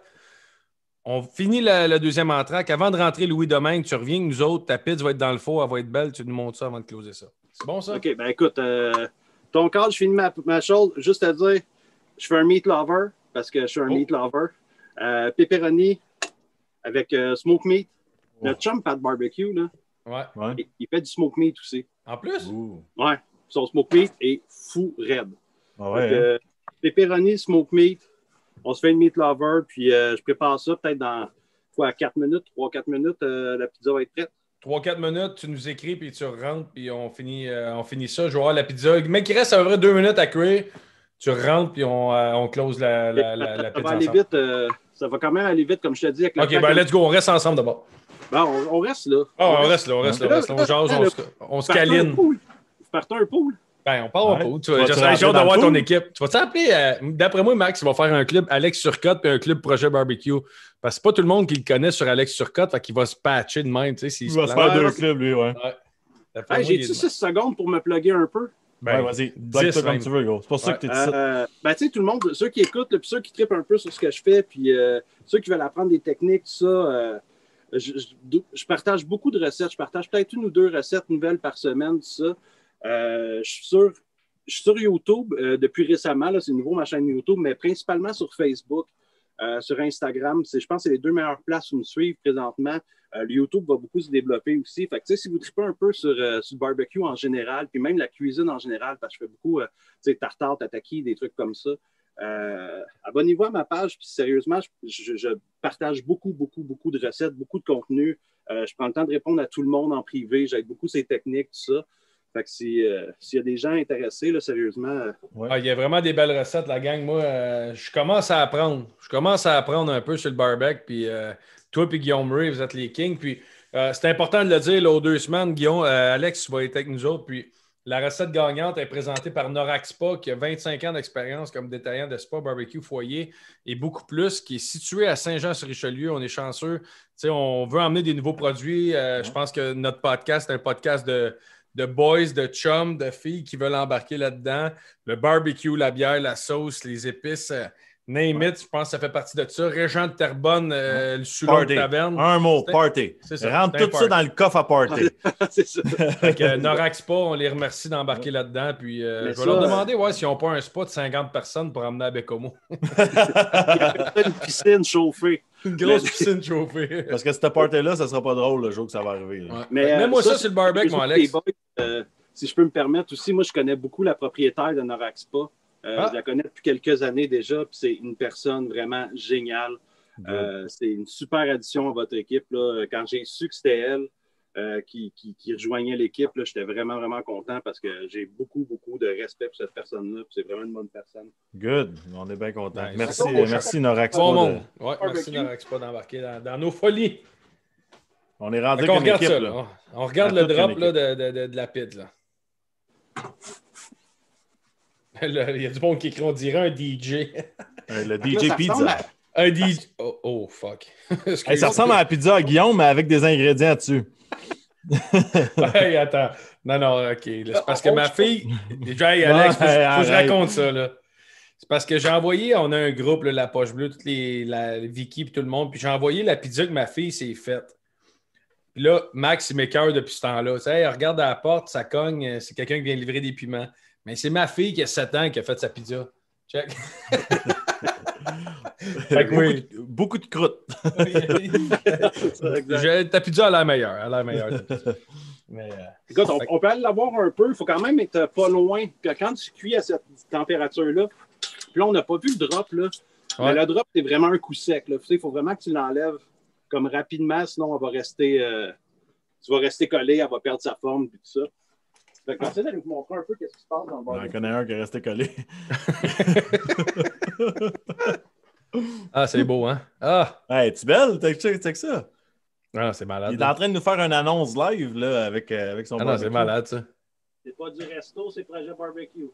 On finit la, la deuxième entraque. Avant de rentrer Louis Domingue, tu reviens, nous autres, ta pizza va être dans le four, elle va être belle. Tu nous montres ça avant de closer ça. C'est bon, ça? OK, ben écoute, euh, ton cadre, je finis ma, ma chose. Juste à dire, je fais un meat lover parce que je suis un Oh. meat lover. Euh, pepperoni avec euh, smoke meat. Oh. Le chum Pat Barbecue, là, Ouais. Ouais. il, il fait du smoke meat aussi. En plus? Ouh. Ouais, son smoke meat est fou raide. Ah Fait ouais, que, hein. euh, pepperoni, smoke meat, on se fait une meat lover, puis euh, je prépare ça peut-être dans quoi, quatre minutes, trois quatre minutes, euh, la pizza va être prête. trois quatre minutes, tu nous écris, puis tu rentres, puis on finit, euh, on finit ça. Je vais voir la pizza. Mais il reste à peu près deux minutes à cuire. Tu rentres, puis on, euh, on close la, la, la, la ça pizza va aller ensemble. vite, euh, ça va quand même aller vite, comme je te dis. Avec le OK, temps ben que- let's go. On reste ensemble d'abord. Bon, on, on reste là. Ah, on reste là, on reste là. On, Là, reste là, on là, jase, là, on, là, se, on se Partons un câline. pool. Partons un pool. Ben, on parle Ouais. un peu. Tu Tu vas, vas-te j'ai hâte rentrer dans d'avoir le ton pool? équipe. Tu vas t'appeler, euh, d'après moi, Max, il va faire un club Alex Turcotte puis un club Projet Barbecue. Parce que c'est pas tout le monde qui le connaît sur Alex Turcotte, fait qu'il va se patcher de même, tu sais, s'il Il se va se plante. faire deux Ouais. clubs, lui, ouais. D'après Hey, moi, il est j'ai-tu de six secondes pour me plugger un peu? Ben, ouais, vas-y. dix Blague-toi comme même. tu veux, gros. C'est pour ça Ouais. que t'es ici. Euh, ben, tu sais, tout le monde, ceux qui écoutent, là, puis ceux qui trippent un peu sur ce que je fais, puis euh, ceux qui veulent apprendre des techniques, tout ça, euh, je, je- je partage beaucoup de recettes. Je partage peut-être une ou deux recettes nouvelles par semaine, tout ça. Euh, je suis sur, je suis sur YouTube euh, depuis récemment, là, c'est nouveau ma chaîne YouTube, mais principalement sur Facebook, euh, sur Instagram. C'est, je pense que c'est les deux meilleures places où me suivre présentement. Euh, le YouTube va beaucoup se développer aussi. Fait que, tu sais, si vous tripez un peu sur, euh, sur le barbecue en général, puis même la cuisine en général, parce que je fais beaucoup, euh, tu sais, tartare, tataki, des trucs comme ça, euh, abonnez-vous à ma page, puis sérieusement, je, je- je partage beaucoup, beaucoup, beaucoup de recettes, beaucoup de contenu. Euh, je prends le temps de répondre à tout le monde en privé. J'aide beaucoup ces techniques, tout ça. Fait que si, euh, s'il y a des gens intéressés, là, sérieusement, euh, Ah, il y a vraiment des belles recettes, la gang. Moi, euh, je commence à apprendre. Je commence à apprendre un peu sur le barbecue. Puis euh, toi et Guillaume Ray, vous êtes les kings. Puis euh, c'est important de le dire, là, aux deux semaines, Guillaume, euh, Alex, tu vas être avec nous autres. Puis la recette gagnante est présentée par Norac Spa, qui a vingt-cinq ans d'expérience comme détaillant de spa, barbecue, foyer et beaucoup plus, qui est situé à Saint-Jean-sur-Richelieu. On est chanceux. Tu sais, on veut emmener des nouveaux produits. Euh, je pense que notre podcast est un podcast de de boys, de chums, de filles qui veulent embarquer là-dedans. Le barbecue, la bière, la sauce, les épices, euh, name it, je pense que ça fait partie de ça. Régent de Terrebonne, euh, le Soulard Party. Taverne. Un mot, C'est- party. c'est ça, Rentre c'est un tout ça party. dans le coffre à party. c'est ça. Fait que euh, Norac Spa, on les remercie d'embarquer là-dedans. Puis euh, Mais je vais ça, leur euh, demander ouais, s'ils n'ont pas un spa de cinquante personnes pour emmener à Bécomo. Il y a une piscine chauffée. Une grosse piscine chauffée. Parce que cette party-là, ça ne sera pas drôle le jour que ça va arriver. Ouais. Mais, euh, Mets-moi ça, ça, sur le barbecue, mon Alex. Boys, euh, si je peux me permettre aussi, moi, je connais beaucoup la propriétaire de Noraxpa. Euh, Ah. Je la connais depuis quelques années déjà, puis c'est une personne vraiment géniale. Euh, c'est une super addition à votre équipe. Là. Quand j'ai su que c'était elle euh, qui, qui, qui rejoignait l'équipe, là, j'étais vraiment, vraiment content parce que j'ai beaucoup, beaucoup de respect pour cette personne-là. puis C'est vraiment une bonne personne. Good. On est bien contents. Nice. Merci, Bon, merci Norax. Bon de- monde. Ouais, merci Barbecue. Norax pas d'embarquer dans, dans nos folies. On est rendu Fait qu'on avec une regarde équipe. ça. là. Là. On regarde À le toute drop une là, de, de, de, de la pit. Là. Là, il y a du monde qui écrit, on dirait un D J. Euh, Le Fait que D là, J ça Pizza. ressemble à- Un D J. Oh, oh fuck. Hey, ça ressemble à la pizza à Guillaume, mais avec des ingrédients dessus. Hey, attends. Non, non, OK. là, C'est parce que On- ma on- fille... Hey, Alex, faut, Ouais, faut que je arrête. raconte ça, là. C'est parce que j'ai envoyé... On a un groupe, là, la Poche Bleue, toutes les... La, Vicky et tout le monde, puis j'ai envoyé la pizza que ma fille s'est faite. Puis là, Max, il m'écoeure depuis ce temps-là. Tu sais, hey, regarde à la porte, ça cogne, euh, c'est quelqu'un qui vient livrer des piments. Mais c'est ma fille qui a sept ans qui a fait sa pizza. Check. Fait que beaucoup, oui. de, beaucoup de croûte. Je- ta pizza a l'air meilleure. Elle a l'air meilleure. ta pizza. Mais, euh, Écoute, on, Fait que- on peut aller l'avoir un peu. Il faut quand même être pas loin. Puis quand tu cuis à cette température-là, puis là, on n'a pas vu le drop. Là. Ouais. Mais le drop, c'est vraiment un coup sec. Là. Tu sais, il faut vraiment que tu l'enlèves comme rapidement, sinon elle va rester, euh, tu vas rester collé, elle va perdre sa forme et tout ça. Fait que j'essaie d'aller vous montrer un peu ce qui se passe dans le On en barbecue. connaît un qui est resté collé. Ah, c'est beau, hein? Ah, Hey, tu belle? T'as check check ça? ah c'est malade. Il est en train de nous faire une annonce live là, avec, euh, avec son Ah non, c'est barbecue. malade, ça. C'est pas du resto, c'est projet barbecue.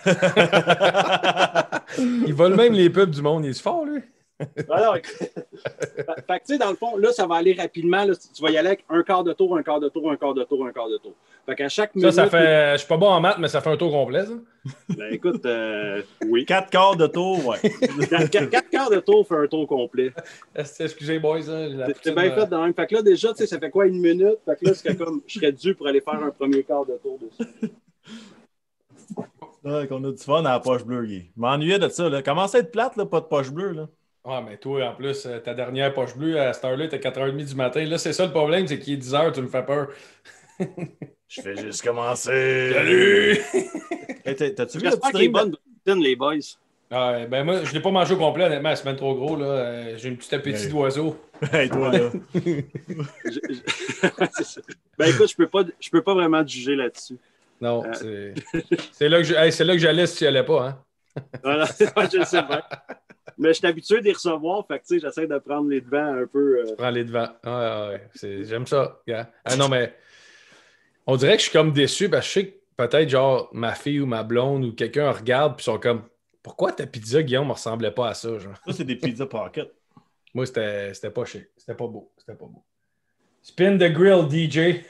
Il vole même les pubs du monde. Il est fort, lui. Alors, écoute, fait fait que tu sais, dans le fond, là, ça va aller rapidement. Là, tu vas y aller avec un quart de tour, un quart de tour, un quart de tour, un quart de tour. Fait qu'à chaque Ça, minute. ça fait. Je suis pas bon en maths, mais ça fait un tour complet, ça. Ben écoute, euh, oui. Quatre quarts de tour, ouais. Quatre, quatre- quatre quarts de tour fait un tour complet. Excusez, boys. Hein, la C'est poutine, bien euh, fait de même. Fait que là, déjà, tu sais, ça fait quoi, une minute? Fait que là, c'est comme, je serais dû pour aller faire un premier quart de tour dessus. Ouais, qu'on a du fun à la poche bleue, Guy. Je m'ennuyais de ça. Là. Commence à être plate, là, pas de poche bleue. Là. Ah, mais toi, en plus, euh, ta dernière poche bleue à cette heure-là, t'es quatre heures trente du matin. Là, c'est ça le problème, c'est qu'il est dix heures, tu me fais peur. Je fais juste commencer. Salut! Hey, t'as- T'as-tu vu le J'espère petit qu'il est drink? bonne poutine, les boys. Ah, ouais, ben moi, je l'ai pas mangé au complet, honnêtement, la semaine trop gros. Là. Euh, J'ai un petit appétit Ouais. d'oiseau. Hey, toi, là. Je- je- C'est ça. Ben écoute, je peux pas, je peux pas vraiment te juger là-dessus. Non, Euh. c'est c'est là que je- hey, c'est là que j'allais si tu y allais pas. Hein? Voilà, ouais, je le sais bien. Mais je suis habitué d'y recevoir, fait que tu sais, j'essaie de prendre les devants un peu. euh, Prends les devants. Ah, ouais, c'est- j'aime ça. gars. Ah non, mais on dirait que je suis comme déçu parce que je sais que peut-être genre ma fille ou ma blonde ou quelqu'un regarde puis ils sont comme pourquoi ta pizza, Guillaume, ne ressemblait pas à ça? Genre? Ça, c'est des pizza pocket. Moi, c'était c'était pas chic. C'était pas beau. C'était pas beau. Spin the grill, D J.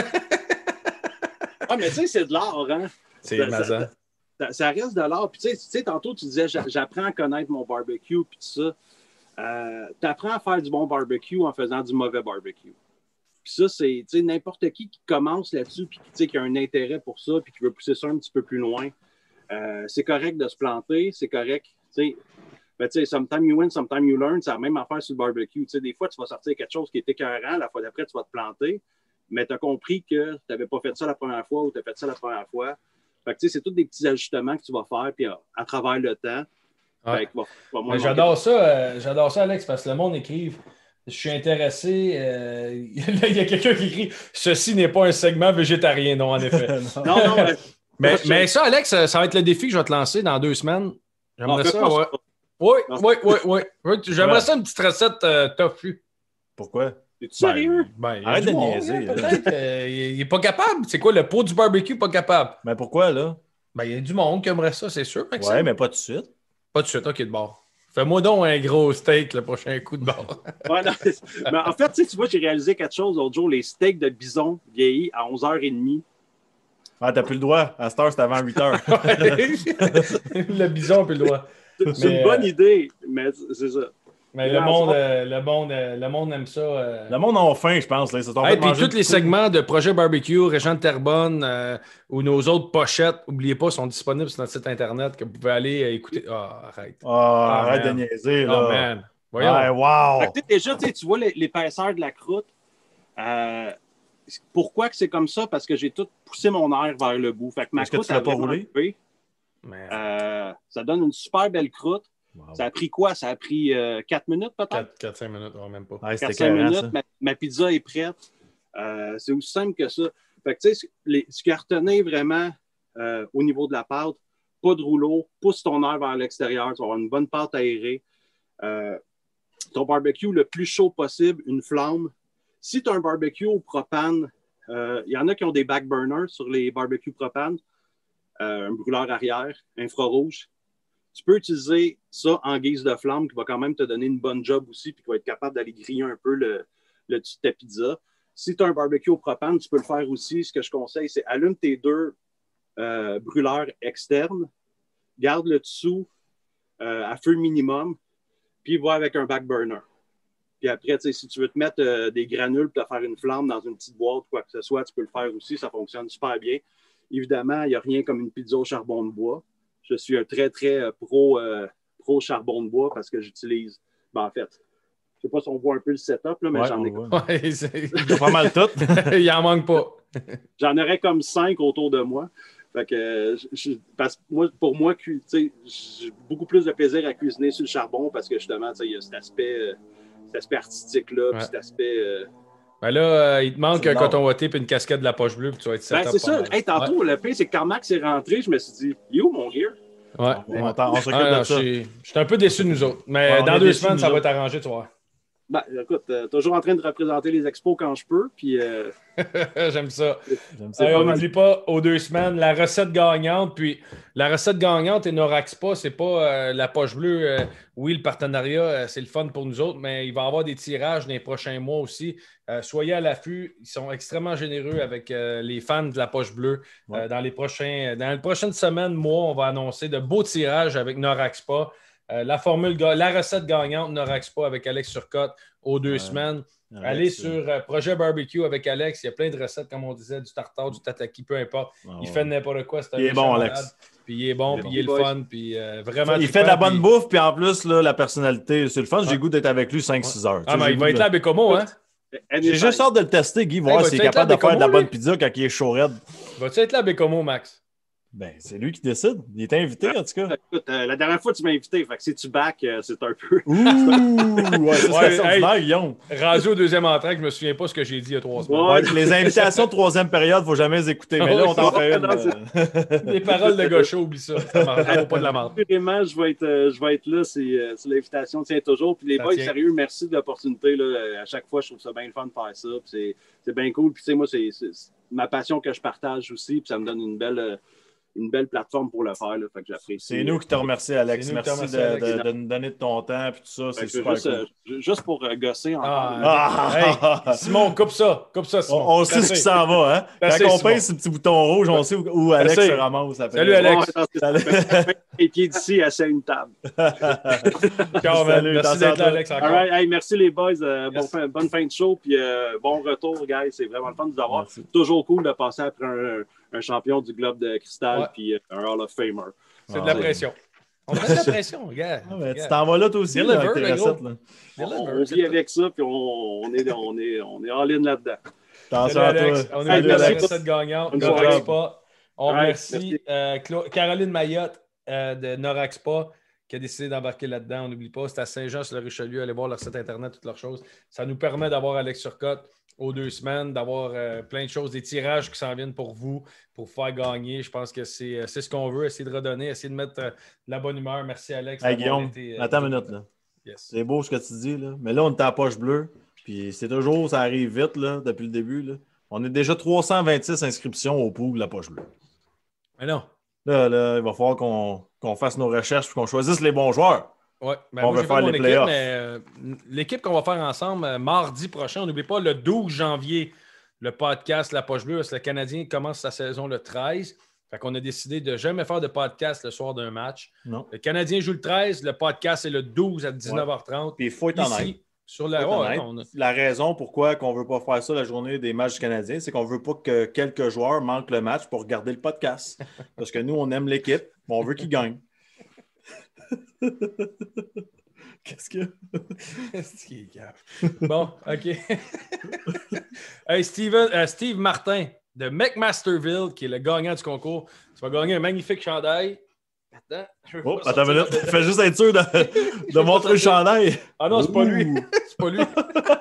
Ah, mais tu sais, c'est de l'art, hein? C'est Ça- mazan. Ça, ça reste de l'art. Puis tu sais, tu sais, tantôt, tu disais, j'a- j'apprends à connaître mon barbecue, puis tout ça. Euh, tu apprends à faire du bon barbecue en faisant du mauvais barbecue. Puis ça, c'est, tu sais, n'importe qui qui commence là-dessus, puis qui, tu sais, qui a un intérêt pour ça, puis qui veut pousser ça un petit peu plus loin. Euh, c'est correct de se planter, c'est correct, tu sais. Ben, tu sais, sometimes you win, sometimes you learn. C'est la même affaire sur le barbecue. Tu sais, des fois, tu vas sortir quelque chose qui est écœurant, la fois d'après, tu vas te planter, mais tu as compris que tu n'avais pas fait ça la première fois ou tu as fait ça la première fois. Fait que, tu sais, c'est tous des petits ajustements que tu vas faire, puis à, à travers le temps. Ouais. Fait que, va- va moins Mais j'adore ça, euh, j'adore ça, Alex, parce que le monde écrive. Je suis intéressé. euh, Là, il y a quelqu'un qui écrit ceci n'est pas un segment végétarien, non, en effet. manquer- Non, non, mais, mais, je- mais ça, Alex, ça va être le défi que je vais te lancer dans deux semaines. J'aimerais non, fais ça, pas ouais. ça. Oui, Non. oui, oui, oui. Oui, J'aimerais Voilà. ça une petite recette euh, tofu. Pourquoi? Es-tu sérieux? Ben, il y a Arrête du de monde, niaiser, hein, là. peut-être. euh, il n'est pas capable. C'est quoi, le pot du barbecue, pas capable? Mais pourquoi, là? Ben, il y a du monde qui aimerait ça, c'est sûr, Maxime. Ouais, mais pas tout de suite. Pas de suite, ok, de bord. Fais-moi donc un gros steak le prochain coup de bord. Ouais, non, c'est- mais en fait, tu sais, tu vois, j'ai réalisé quelque chose l'autre jour, les steaks de bison vieillis à onze heures trente. Ah, t'as plus le droit. À cette heure, c'est avant huit heures. Le bison a plus le droit. C'est c'est Mais, une bonne euh, idée, mais c'est ça. Mais Mais le en monde, soi- euh, le, monde, euh, le monde aime ça. euh. Le monde a faim, je pense. Là. Ils se sont Hey, fait puis manger tous les beaucoup. segments de Projet Barbecue, Régent de Terrebonne euh, ou nos autres pochettes, n'oubliez pas, sont disponibles sur notre site internet que vous pouvez aller euh, écouter. Ah, arrête. Ah, arrête man. de niaiser, Oh là. man. Voyons. Ouais, wow! Fait que, tu sais, déjà, tu sais, tu vois l'é- l'épaisseur de la croûte. Euh, pourquoi que c'est comme ça? Parce que j'ai tout poussé mon air vers le bout. Fait que ma Est-ce que croûte tu l'as a pas vraiment roulé? levé. Merde. Euh, ça donne une super belle croûte. Wow. Ça a pris quoi? Ça a pris euh, quatre minutes peut-être? quatre cinq minutes, ouais, même pas. Ouais, c'était quatre cinq carré, minutes, ça. ma, ma pizza est prête. Euh, c'est aussi simple que ça. Fait que, tu sais, les- ce qui a retenu vraiment euh, au niveau de la pâte, pas de rouleau, pousse ton air vers l'extérieur, tu vas avoir une bonne pâte aérée. Euh, ton barbecue le plus chaud possible, une flamme. Si tu as un barbecue au propane, il euh, y en a qui ont des back burners sur les barbecues propane, euh, un brûleur arrière, infrarouge. Tu peux utiliser ça en guise de flamme qui va quand même te donner une bonne job aussi puis qui va être capable d'aller griller un peu le, le dessus de ta pizza. Si tu as un barbecue au propane, tu peux le faire aussi. Ce que je conseille, c'est allume tes deux euh, brûleurs externes, garde le dessous euh, à feu minimum, puis va avec un back burner. Puis après, si tu veux te mettre euh, des granules pour te faire une flamme dans une petite boîte ou quoi que ce soit, tu peux le faire aussi. Ça fonctionne super bien. Évidemment, il n'y a rien comme une pizza au charbon de bois. Je suis un très, très euh, pro, euh, pro charbon de bois parce que j'utilise, ben, en fait, je ne sais pas si on voit un peu le setup, là, mais Ouais, j'en ai, on voit. Ouais, c'est- T'as pas mal tout. Il en manque pas. j'en aurais comme cinq autour de moi. Fait que, euh, je- je- parce que moi, pour moi, cu- tu sais, j'ai beaucoup plus de plaisir à cuisiner sur le charbon parce que justement, tu sais, il y a cet aspect, euh, cet aspect artistique-là, puis Ouais. cet aspect. euh, Ben là, euh, il te manque C'est un long. coton ouaté et une casquette de la poche bleue, puis tu vas être set Ben, up c'est pas ça. mal. Hey, tantôt, le pire, c'est que quand Max est rentré, je me suis dit, yo, mon gear. Ouais. On, ouais. t'en- on s'occupe Ah, non, de ça. je suis- je suis un peu déçu de nous autres. Mais Ouais, on dans est deux déçus, semaines, nous ça va autres. être arrangé, tu vois. Ben, écoute, euh, toujours en train de représenter les expos quand je peux, puis euh, J'aime ça. J'aime ça. Hey, pas on mal. n'oublie pas, aux deux semaines, la recette gagnante. Puis la recette gagnante et Noraxpa, c'est pas euh, la poche bleue. euh, oui, le partenariat, euh, c'est le fun pour nous autres, mais il va y avoir des tirages dans les prochains mois aussi. Euh, soyez à l'affût. Ils sont extrêmement généreux avec euh, les fans de la poche bleue. Ouais. Euh, dans, les prochains, dans les prochaines semaines, mois, on va annoncer de beaux tirages avec Noraxpa. Euh, la formule, ga- la recette gagnante Noraxpa avec Alex Turcotte aux deux Ouais. semaines. Alex, Allez euh, sur euh, Projet Barbecue avec Alex. Il y a plein de recettes, comme on disait, du tartare, du tataki, peu importe. ah, Il ouais. fait n'importe quoi. C'est un Il est méchant bon, malade. Alex. Puis il est bon, Il est puis bon. il est le Boys. fun. Puis euh, vraiment Il fait de la trippant, bonne puis- bouffe, puis en plus, là, la personnalité, c'est le fun. J'ai Ouais. le goût d'être avec lui cinq six heures. Ah, Tu sais, mais j'ai il le va goût être de- là à Bécomo, hein? J'ai juste hâte de le tester, Guy, voir vas-tu s'il est être là, capable de faire de la Bécomo, bonne lui? pizza quand il est chaud raide. Vas-tu être là à Bécomo, Max? Ben, c'est lui qui décide. Il est invité, en tout cas. écoute, euh, la dernière fois, tu m'as invité, fait que si tu back, euh, c'est un peu. Ouh! Ouais, ça, c'est Ouais, extraordinaire, hey. Guillaume. Rendu au deuxième entrée, je me souviens pas ce que j'ai dit il y a trois semaines. Ouais. Ouais, les invitations de troisième période, il ne faut jamais les écouter. Mais là, on t'en fait une. euh. Les paroles de gaucho, oublie ça. Ça marche, ça vaut pas de la merde. Assurément, je vais être, euh, je vais être là. C'est, euh, c'est l'invitation tient toujours. Puis les Ça boys, tient. sérieux, merci de l'opportunité. Là. Euh, À chaque fois, je trouve ça bien le fun de faire ça. Puis c'est, c'est bien cool. Puis tu sais, moi, c'est, c'est- c'est ma passion que je partage aussi. Puis ça me donne une belle, euh, une belle plateforme pour le faire. Là. Fait que j'apprécie. C'est nous qui te remercions, Alex. C'est nous qui te Merci remercions, de, de- Alex. de nous donner de ton temps et tout ça. Fait C'est que super juste, euh, cool. ju- juste pour euh, gosser encore. Ah, Ah! hey, Simon, coupe ça. Coupe ça, On, Simon. on sait ce qui s'en va, hein? C'est assez, Quand on Simon. pince ce petit bouton rouge, on sait où, où Alex Assez. se ramasse. après. Salut, Alex. Bon, attends, c'est ça. Fait que les pieds d'ici, assis à une table. Ciao, man. Salut, Merci attention à d'être là, toi. Alex, encore. All right. Hey, merci les boys. Euh, bon Yes. fin- bonne fin de show. Puis euh, bon retour, guys. C'est vraiment le fun de vous avoir. Merci. Toujours cool de passer après un, un champion du globe de cristal Ouais. puis euh, un Hall of Famer. C'est de la Ah, pression. On met de la pression, gars. Ah, ben, tu Gars. t'en vas là, toi aussi, Deliver, là, avec tes le gros. recettes. Là. On, Deliver, on c'est vit tout. avec ça, puis on, on est, on, est, on est all-in là-dedans. Attention Salut, à Alex. toi. On est Salut, à la Alex. recette gagnante. Bonne soirée. Noraxpa. On All right, remercie merci. euh, Cla- Caroline Mayotte euh, de Noraxpa qui a décidé d'embarquer là-dedans. On n'oublie pas, c'est à Saint-Jean-sur-le-Richelieu. Allez voir leur site Internet, toutes leurs choses. Ça nous permet d'avoir Alex Turcotte aux deux semaines, d'avoir euh, plein de choses, des tirages qui s'en viennent pour vous, pour vous faire gagner. Je pense que c'est, euh, c'est ce qu'on veut, essayer de redonner, essayer de mettre euh, de la bonne humeur. Merci, Alex. Hey, d'avoir Guillaume, été, euh, attends une minute. Là. Yes. C'est beau ce que tu dis, là. Mais là, on est en poche bleue. Puis c'est toujours, ça arrive vite, là, depuis le début. Là. On est déjà trois cent vingt-six inscriptions au pool de la poche bleue. Mais non. Là, là, il va falloir qu'on, qu'on fasse nos recherches et qu'on choisisse les bons joueurs. Ouais, ben On moi, veut j'ai faire fait mon les équipe, playoffs. mais euh, l'équipe qu'on va faire ensemble euh, mardi prochain, on n'oublie pas le douze janvier, le podcast La Poche Bleue, parce que le Canadien commence sa saison le treize. Fait qu'on a décidé de jamais faire de podcast le soir d'un match. Non. Le Canadien joue le treize, le podcast est le douze à dix-neuf heures trente. Puis il faut être honnête. Ici, sur la. Faut être ouais, honnête. on a- La raison pourquoi on ne veut pas faire ça la journée des matchs du Canadien, c'est qu'on ne veut pas que quelques joueurs manquent le match pour regarder le podcast. Parce que nous, on aime l'équipe, mais on veut qu'ils gagnent. Qu'est-ce que. Qu'est-ce qui est grave? Bon, OK. Hey, Steven, euh, Steve Martin de McMasterville, qui est le gagnant du concours. Tu vas gagner un magnifique chandail. Attends, je veux Oh, pas attends une sortir minute. ma- Fais juste être sûr de, de montrer le chandail. Ah non, c'est pas lui. Ouh. C'est pas lui.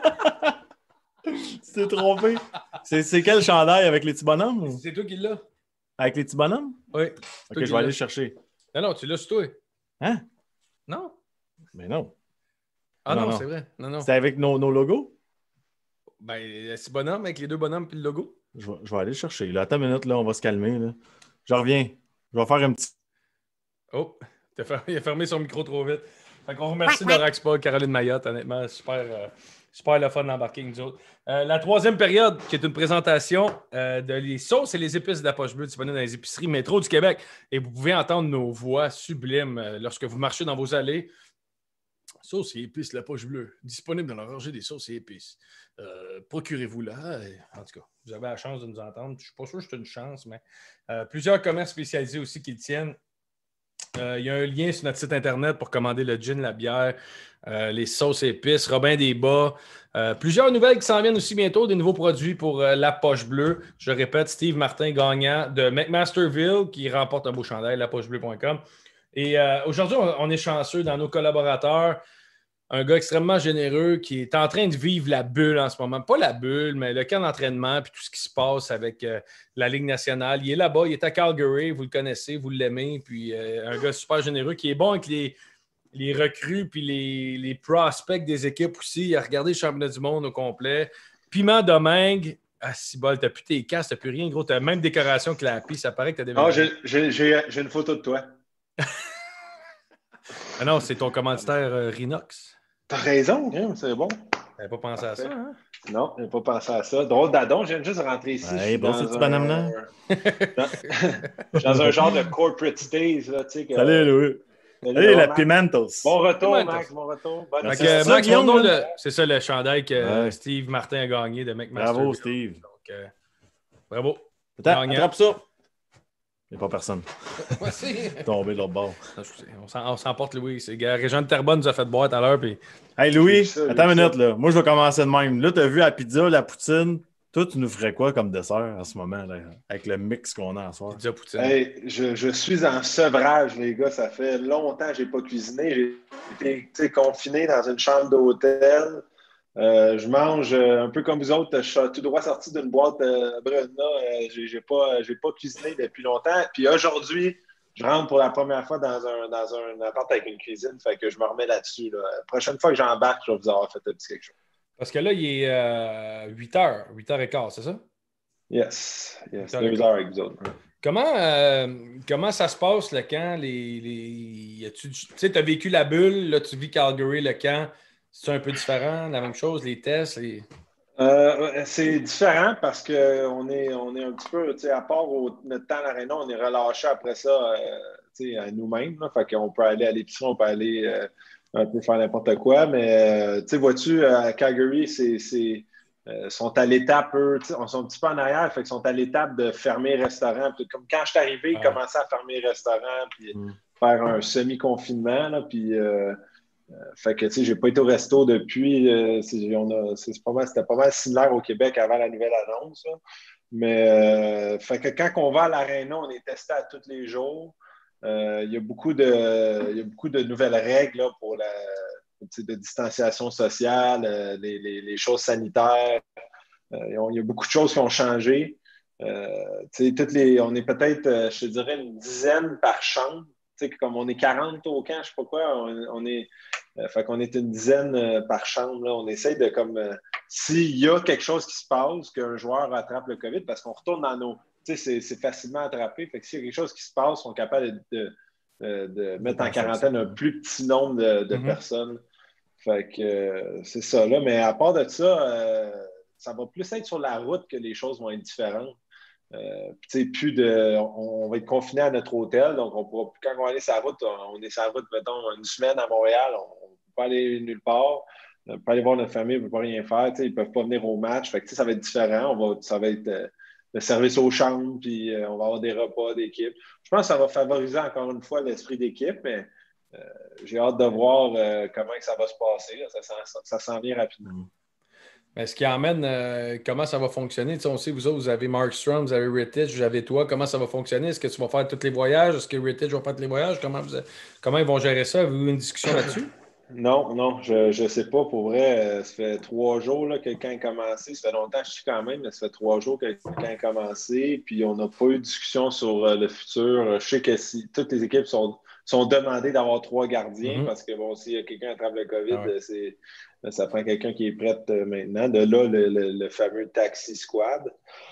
Tu t'es trompé. C'est, c'est quel chandail avec les petits bonhommes? Ou? C'est toi qui l'as. Avec les petits bonhommes? Oui. Ok, je vais aller le chercher. Non, non, tu l'as sur toi. Hein? Non? Mais non. Ah Non, non, non. c'est vrai. Non, non. C'est avec nos, nos logos? Ben, c'est bonhomme avec les deux bonhommes puis le logo. Je vais, je vais aller le chercher. Là. Attends une minute, là, on va se calmer. Là. Je reviens. Je vais faire un petit. Oh, t'as fer- il a fermé son micro trop vite. Fait qu'on remercie Norax Paul, Caroline Mayotte, honnêtement, super, euh, super le fun d'embarquer avec nous autres. Euh, la troisième période, qui est une présentation euh, de les sauces et les épices de la poche bleue disponibles dans les épiceries Métro du Québec. Et vous pouvez entendre nos voix sublimes euh, lorsque vous marchez dans vos allées. Sauce et épices de la poche bleue, disponible dans la rangée des sauces et épices. Euh, procurez-vous-la. En tout cas, vous avez la chance de nous entendre. Je ne suis pas sûr que c'est une chance, mais euh, plusieurs commerces spécialisés aussi qui le tiennent. Euh, il y a un lien sur notre site Internet pour commander le gin, la bière, euh, les sauces et épices, Robin des Bas. Euh, plusieurs nouvelles qui s'en viennent aussi bientôt, des nouveaux produits pour euh, la poche bleue. Je répète, Steve Martin, gagnant de McMasterville, qui remporte un beau chandail, la poche bleue point com. Et euh, aujourd'hui, on, on est chanceux dans nos collaborateurs. Un gars extrêmement généreux qui est en train de vivre la bulle en ce moment. Pas la bulle, mais le camp d'entraînement puis tout ce qui se passe avec euh, la Ligue nationale. Il est là-bas, il est à Calgary, vous le connaissez, vous l'aimez. Puis euh, un gars super généreux qui est bon avec les, les recrues puis les, les prospects des équipes aussi. Il a regardé le championnat du monde au complet. Piment Domingue. Ah, si bol, t'as plus tes casques, t'as plus rien, gros. T'as la même décoration que la Happy. Ça paraît que t'as des. Ah, j'ai, j'ai, j'ai, j'ai une photo de toi. Ah non, c'est ton commanditaire euh, Rinox. T'as raison, hein, c'est bon. T'avais pas pensé à ça, hein? Non, j'ai pas pensé à ça. Drôle d'adon, je viens juste de rentrer ici. Ouais, Je suis bon, dans ce petit un- bonhomme-là. dans... je suis dans un genre de corporate stage, là, tu sais. Que... Salut, Louis. Mais Salut, là, la Max, Pimentos. Bon retour, Pimentos. Max, bon retour. Bonne Fait C'est que, ça, Max, Guillaume, ton nom, là? le- c'est ça le chandail que Ouais. Steve Martin a gagné de McMasterville. Bravo, Steve. Donc, euh, bravo. Attends, Gagnant. attrape ça. Il n'y a pas personne. Voici. Tombé de l'autre bord. On s'en- on s'emporte, Louis. C'est gars, Régent de Terrebonne nous a fait boire tout à l'heure. Puis... Hey, Louis, Ça, attends une ça. minute, là. Moi, je vais commencer de même. Là, tu as vu la pizza, la poutine. Toi, tu nous ferais quoi comme dessert en ce moment, là, avec le mix qu'on a en soir? Pizza Poutine. Hey, je, je suis en sevrage, les gars. Ça fait longtemps que je n'ai pas cuisiné. J'ai été tu sais, confiné dans une chambre d'hôtel. Euh, je mange euh, un peu comme vous autres. Je suis tout droit sorti d'une boîte euh, Bruna. Euh, j'ai, j'ai pas, j'ai pas cuisiné depuis longtemps. Puis aujourd'hui, je rentre pour la première fois dans un, dans un appart avec une cuisine. Fait que je me remets là-dessus. Là. La prochaine fois que j'embarque, je vais vous avoir fait un petit quelque chose. Parce que là, il est euh, huit heures, huit heures quinze, c'est ça? Yes. Yes. D'accord. Deux heures avec vous autres. Comment, euh, comment ça se passe, le camp? Les, les... as-tu- Tu sais, tu as vécu la bulle, là, tu vis Calgary, le camp. C'est un peu différent, la même chose, les tests? Les... Euh, c'est différent parce qu'on est, on est un petit peu, tu sais, à part au, notre temps à l'aréna, on est relâché après ça, euh, tu sais, à nous-mêmes. Là. Fait qu'on peut aller à l'épicerie, on peut aller euh, un peu faire n'importe quoi. Mais, euh, tu sais, vois-tu, à Calgary, c'est, c'est, euh, sont à l'étape, eux, tu sais, on sont un petit peu en arrière, fait qu'ils sont à l'étape de fermer les restaurants. Puis, comme quand je suis arrivé, ils Ah. commençaient à fermer les restaurants, puis Mm. faire un semi-confinement, là, puis... Euh, Euh, fait que, tu sais, j'ai pas été au resto depuis. Euh, c'est, on a, c'est, c'est pas mal, c'était pas mal similaire au Québec avant la nouvelle annonce. Là. Mais, euh, fait que quand on va à l'aréna, on est testé à tous les jours. Euh, Il y a beaucoup de, il y a beaucoup de nouvelles règles là, pour la, tu sais, de distanciation sociale, euh, les, les, les choses sanitaires. Euh, il y a beaucoup de choses qui ont changé. Euh, tu sais, toutes les, on est peut-être, euh, je te dirais, une dizaine par chambre. Tu sais, comme on est quarante au camp, je sais pas quoi, on, on est, euh, fait qu'on est une dizaine euh, par chambre. Là. On essaye de, comme, euh, s'il y a quelque chose qui se passe, qu'un joueur attrape le COVID, parce qu'on retourne dans nos, tu sais, c'est, c'est facilement attrapé. Fait que s'il y a quelque chose qui se passe, on est capable de, de, de mettre en quarantaine un plus petit nombre de, de Mm-hmm. personnes. Fait que euh, c'est ça, là. Mais à part de ça, euh, ça va plus être sur la route que les choses vont être différentes. Euh, plus de, on, on va être confiné à notre hôtel, donc on pourra, quand on va aller sur la route, on, on est sur la route, mettons, une semaine à Montréal, on ne peut pas aller nulle part, on ne peut pas aller voir notre famille, on ne peut pas rien faire, ils ne peuvent pas venir au match, fait que, ça va être différent, on va, ça va être euh, le service aux chambres, puis euh, on va avoir des repas d'équipe. Je pense que ça va favoriser encore une fois l'esprit d'équipe, mais euh, j'ai hâte de voir euh, comment que ça va se passer. Là. Ça, ça, ça s'en vient rapidement. Mais ce qui emmène, euh, comment ça va fonctionner? Tu sais, on sait, vous autres, vous avez Markstrom, vous avez Rittich, vous avez toi. Comment ça va fonctionner? Est-ce que tu vas faire tous les voyages? Est-ce que Rittich va faire tous les voyages? Comment, vous, comment ils vont gérer ça? Avez-vous une discussion là-dessus? Non, non, je ne sais pas. Pour vrai, euh, ça fait trois jours là, que quelqu'un a commencé. Ça fait longtemps que je suis quand même, mais ça fait trois jours que quelqu'un a commencé. Puis on n'a pas eu de discussion sur euh, le futur. Je sais que si toutes les équipes sont, sont demandées d'avoir trois gardiens, mm-hmm. parce que bon, si quelqu'un attrape le COVID, ah ouais. c'est, ça prend quelqu'un qui est prêt euh, maintenant. De là, le, le, le fameux taxi squad.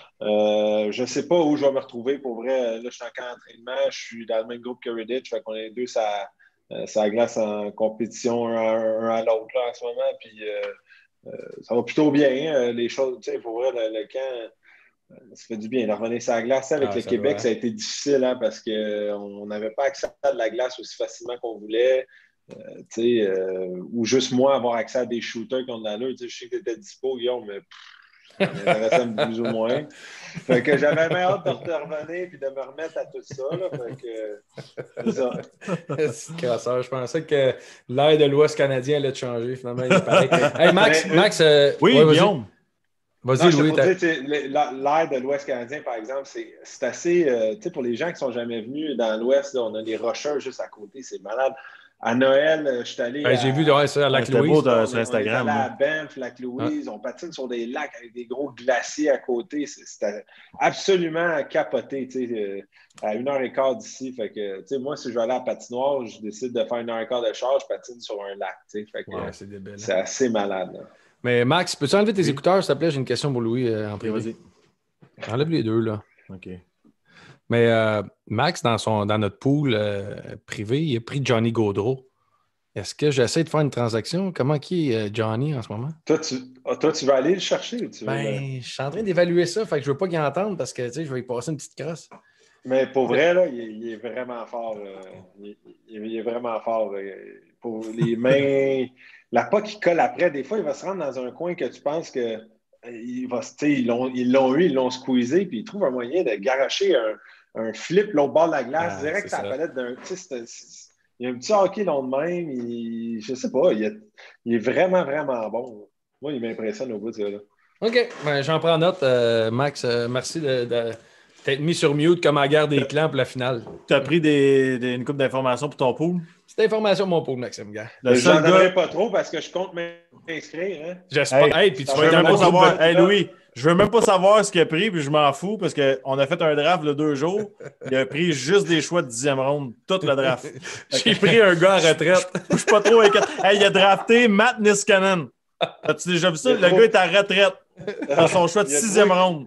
Euh, je ne sais pas où je vais me retrouver. Pour vrai, là, je suis encore en entraînement. Je suis dans le même groupe que Rittich. Fait qu'on est deux, ça. Euh, ça glace en compétition un à, un à l'autre là, en ce moment. Puis euh, euh, ça va plutôt bien. Hein, les choses, tu sais, pour vrai, le, le camp, euh, ça fait du bien. De revenir sur la glace avec ah, le ça Québec, doit. Ça a été difficile hein, parce qu'on n'avait pas accès à de la glace aussi facilement qu'on voulait. Euh, tu sais, euh, ou juste moi avoir accès à des shooters qui ont de l'allure. Je sais que tu étais dispo, Guillaume, mais. Ça m'intéressait plus ou moins. Fait que j'avais bien hâte de revenir et de me remettre à tout ça. Là. Fait que, c'est ça. C'est crasseur. Je pensais que l'air de l'Ouest canadien allait te changer. Finalement, il est pareil. Hey, Max, mais, Max euh, oui, ouais, Guillaume. Vas-y, non, Louis. Dire, l'air de l'Ouest canadien, par exemple, c'est, c'est assez... Euh, tu sais, pour les gens qui ne sont jamais venus dans l'Ouest, là, on a les Rocheurs juste à côté. C'est malade. À Noël, je suis allé. Ben, j'ai vu ouais, ça à Lac-Louise. On, sur Instagram. On est allé à Banff, Lac-Louise. Ouais. On patine sur des lacs avec des gros glaciers à côté. C'était absolument capoté. Tu sais, à une heure et quart d'ici. Fait que, tu sais, moi, si je vais aller à la patinoire, je décide de faire une heure et quart de charge, je patine sur un lac. Tu sais, fait que, ouais, c'est débile. C'est assez malade. Là. Mais Max, peux-tu enlever tes oui. écouteurs, s'il te plaît? J'ai une question pour Louis euh, en privé. Vas-y. Enlève les deux, là. OK. Mais euh, Max, dans, son, dans notre pool euh, privé, il a pris Johnny Gaudreau. Est-ce que j'essaie de faire une transaction? Comment qui est Johnny en ce moment? Toi, tu, ah, toi, tu vas aller le chercher ou tu veux ben, le... je suis en train d'évaluer ça, fait que je veux pas qu'il entende parce que tu sais, je vais y passer une petite crosse. Mais pour vrai, là, il, est, il est vraiment fort. Euh, il, il est vraiment fort. Euh, pour les mains, la pas qui colle après, des fois, il va se rendre dans un coin que tu penses que euh, il va, ils, l'ont, ils l'ont eu, ils l'ont squeezé, puis ils trouvent un moyen de garocher un, un flip l'autre bord de la glace, ah, direct à la palette d'un. Il y a un petit hockey long de même. Il, je sais pas, il, est, il est vraiment, vraiment bon. Moi, il m'impressionne au bout de ça. Là. OK. Ben, j'en prends note. Euh, Max, euh, merci de, de t'être mis sur mute comme à la guerre des clans pour la finale. Tu as pris des, des, une couple d'informations pour ton pool? C'est information mon pool, Maxime, gars. J'en gars... donnerai pas trop parce que je compte m'inscrire. Hein? J'espère. Hey, hey, puis tu vas être même pas savoir. Hey, Louis, je veux même pas savoir ce qu'il a pris, puis je m'en fous parce qu'on a fait un draft le deux jours. Il a pris juste des choix de dixième ronde, tout le draft. J'ai pris un gars en retraite. Je suis pas trop inquiet. Hey, il a drafté Matt Niskanen. As-tu déjà vu ça? Le gars est en retraite. Dans son choix de sixième ronde.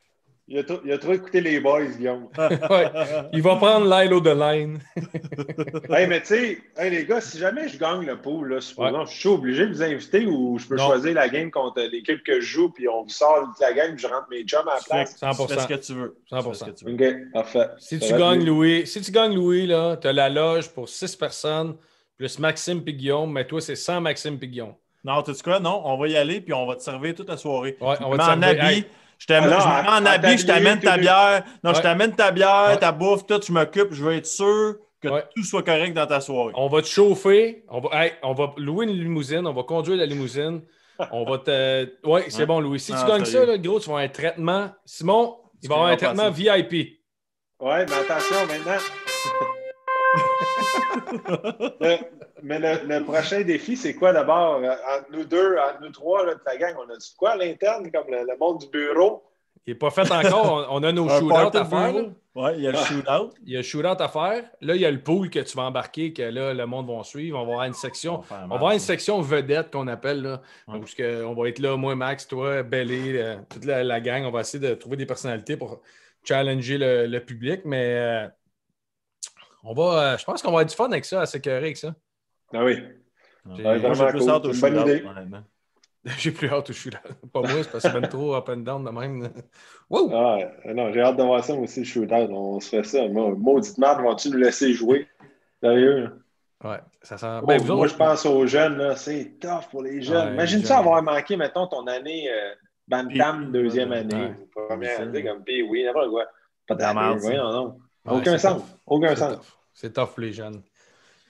Il a, trop, il a trop écouté les boys, Guillaume. Ouais. Il va prendre Lilo de line. Hey, mais tu sais, hey, les gars, si jamais je gagne le pool, là, supposons, ouais. je suis obligé de vous inviter ou je peux non. choisir la game contre l'équipe que je joue, puis on vous sort de la game, puis je rentre mes chums à la place. cent pour cent. Fais ce que tu veux. cent pour cent. Tu veux. OK, parfait. Si tu gagnes, Louis, si tu gagnes, Louis, là, tu as la loge pour six personnes, plus Maxime et Guillaume, mais toi, c'est sans Maxime et Guillaume. Non, tu sais quoi? Non, on va y aller, puis on va te servir toute la soirée. Ouais, on va te servir. Hey. Je te mets en habit, je t'amène ta bière. Non, ouais. je t'amène ta bière, ouais. ta bouffe, tout, je m'occupe. Je veux être sûr que ouais. tout soit correct dans ta soirée. On va te chauffer. On va, hey, on va louer une limousine. On va conduire la limousine. On va te. Oui, c'est ouais. bon, Louis. Si ah, tu gagnes ça, là, gros, tu vas avoir un traitement. Simon, il va avoir un traitement passer. V I P. Oui, mais attention maintenant. le, mais le, le prochain défi, c'est quoi d'abord? Entre nous deux, entre nous trois, là, de ta gang, on a dit quoi à l'interne, comme le, le monde du bureau? Il n'est pas fait encore. On, on a nos shootouts à faire. Oui, il y a le shootout. Il y a le shootout à faire. Là, il y a le pool que tu vas embarquer, que là, le monde va suivre. On va avoir une section. On va, on va avoir une section vedette qu'on appelle. Là, ouais. Parce qu'on va être là, moi, Max, toi, Bellé, euh, toute la, la gang. On va essayer de trouver des personnalités pour challenger le, le public. Mais euh, on va, euh, je pense qu'on va avoir du fun avec ça, à s'écœurer avec ça. Ah oui. J'ai, ouais, moi, j'ai plus hâte au shootout. J'ai plus hâte au shootout. Pas moi, c'est parce que c'est ben trop up and down de même. Wow! Ah, non, j'ai hâte de voir ça aussi, le shootout. On se fait ça. Moi, maudite merde, vont-tu nous laisser jouer? Sérieux? Ouais, ça sent. Oh, Ben, moi, autres... je pense aux jeunes, là. C'est tough pour les jeunes. Ouais, imagine ça avoir manqué, mettons, ton année euh, Bantam, deuxième année, ouais. ou première année, comme P. Oui, n'importe quoi. Pas de la merde. Oui, non, non. Aucun ouais, sens. Aucun c'est sens. Tough. C'est tough pour les jeunes.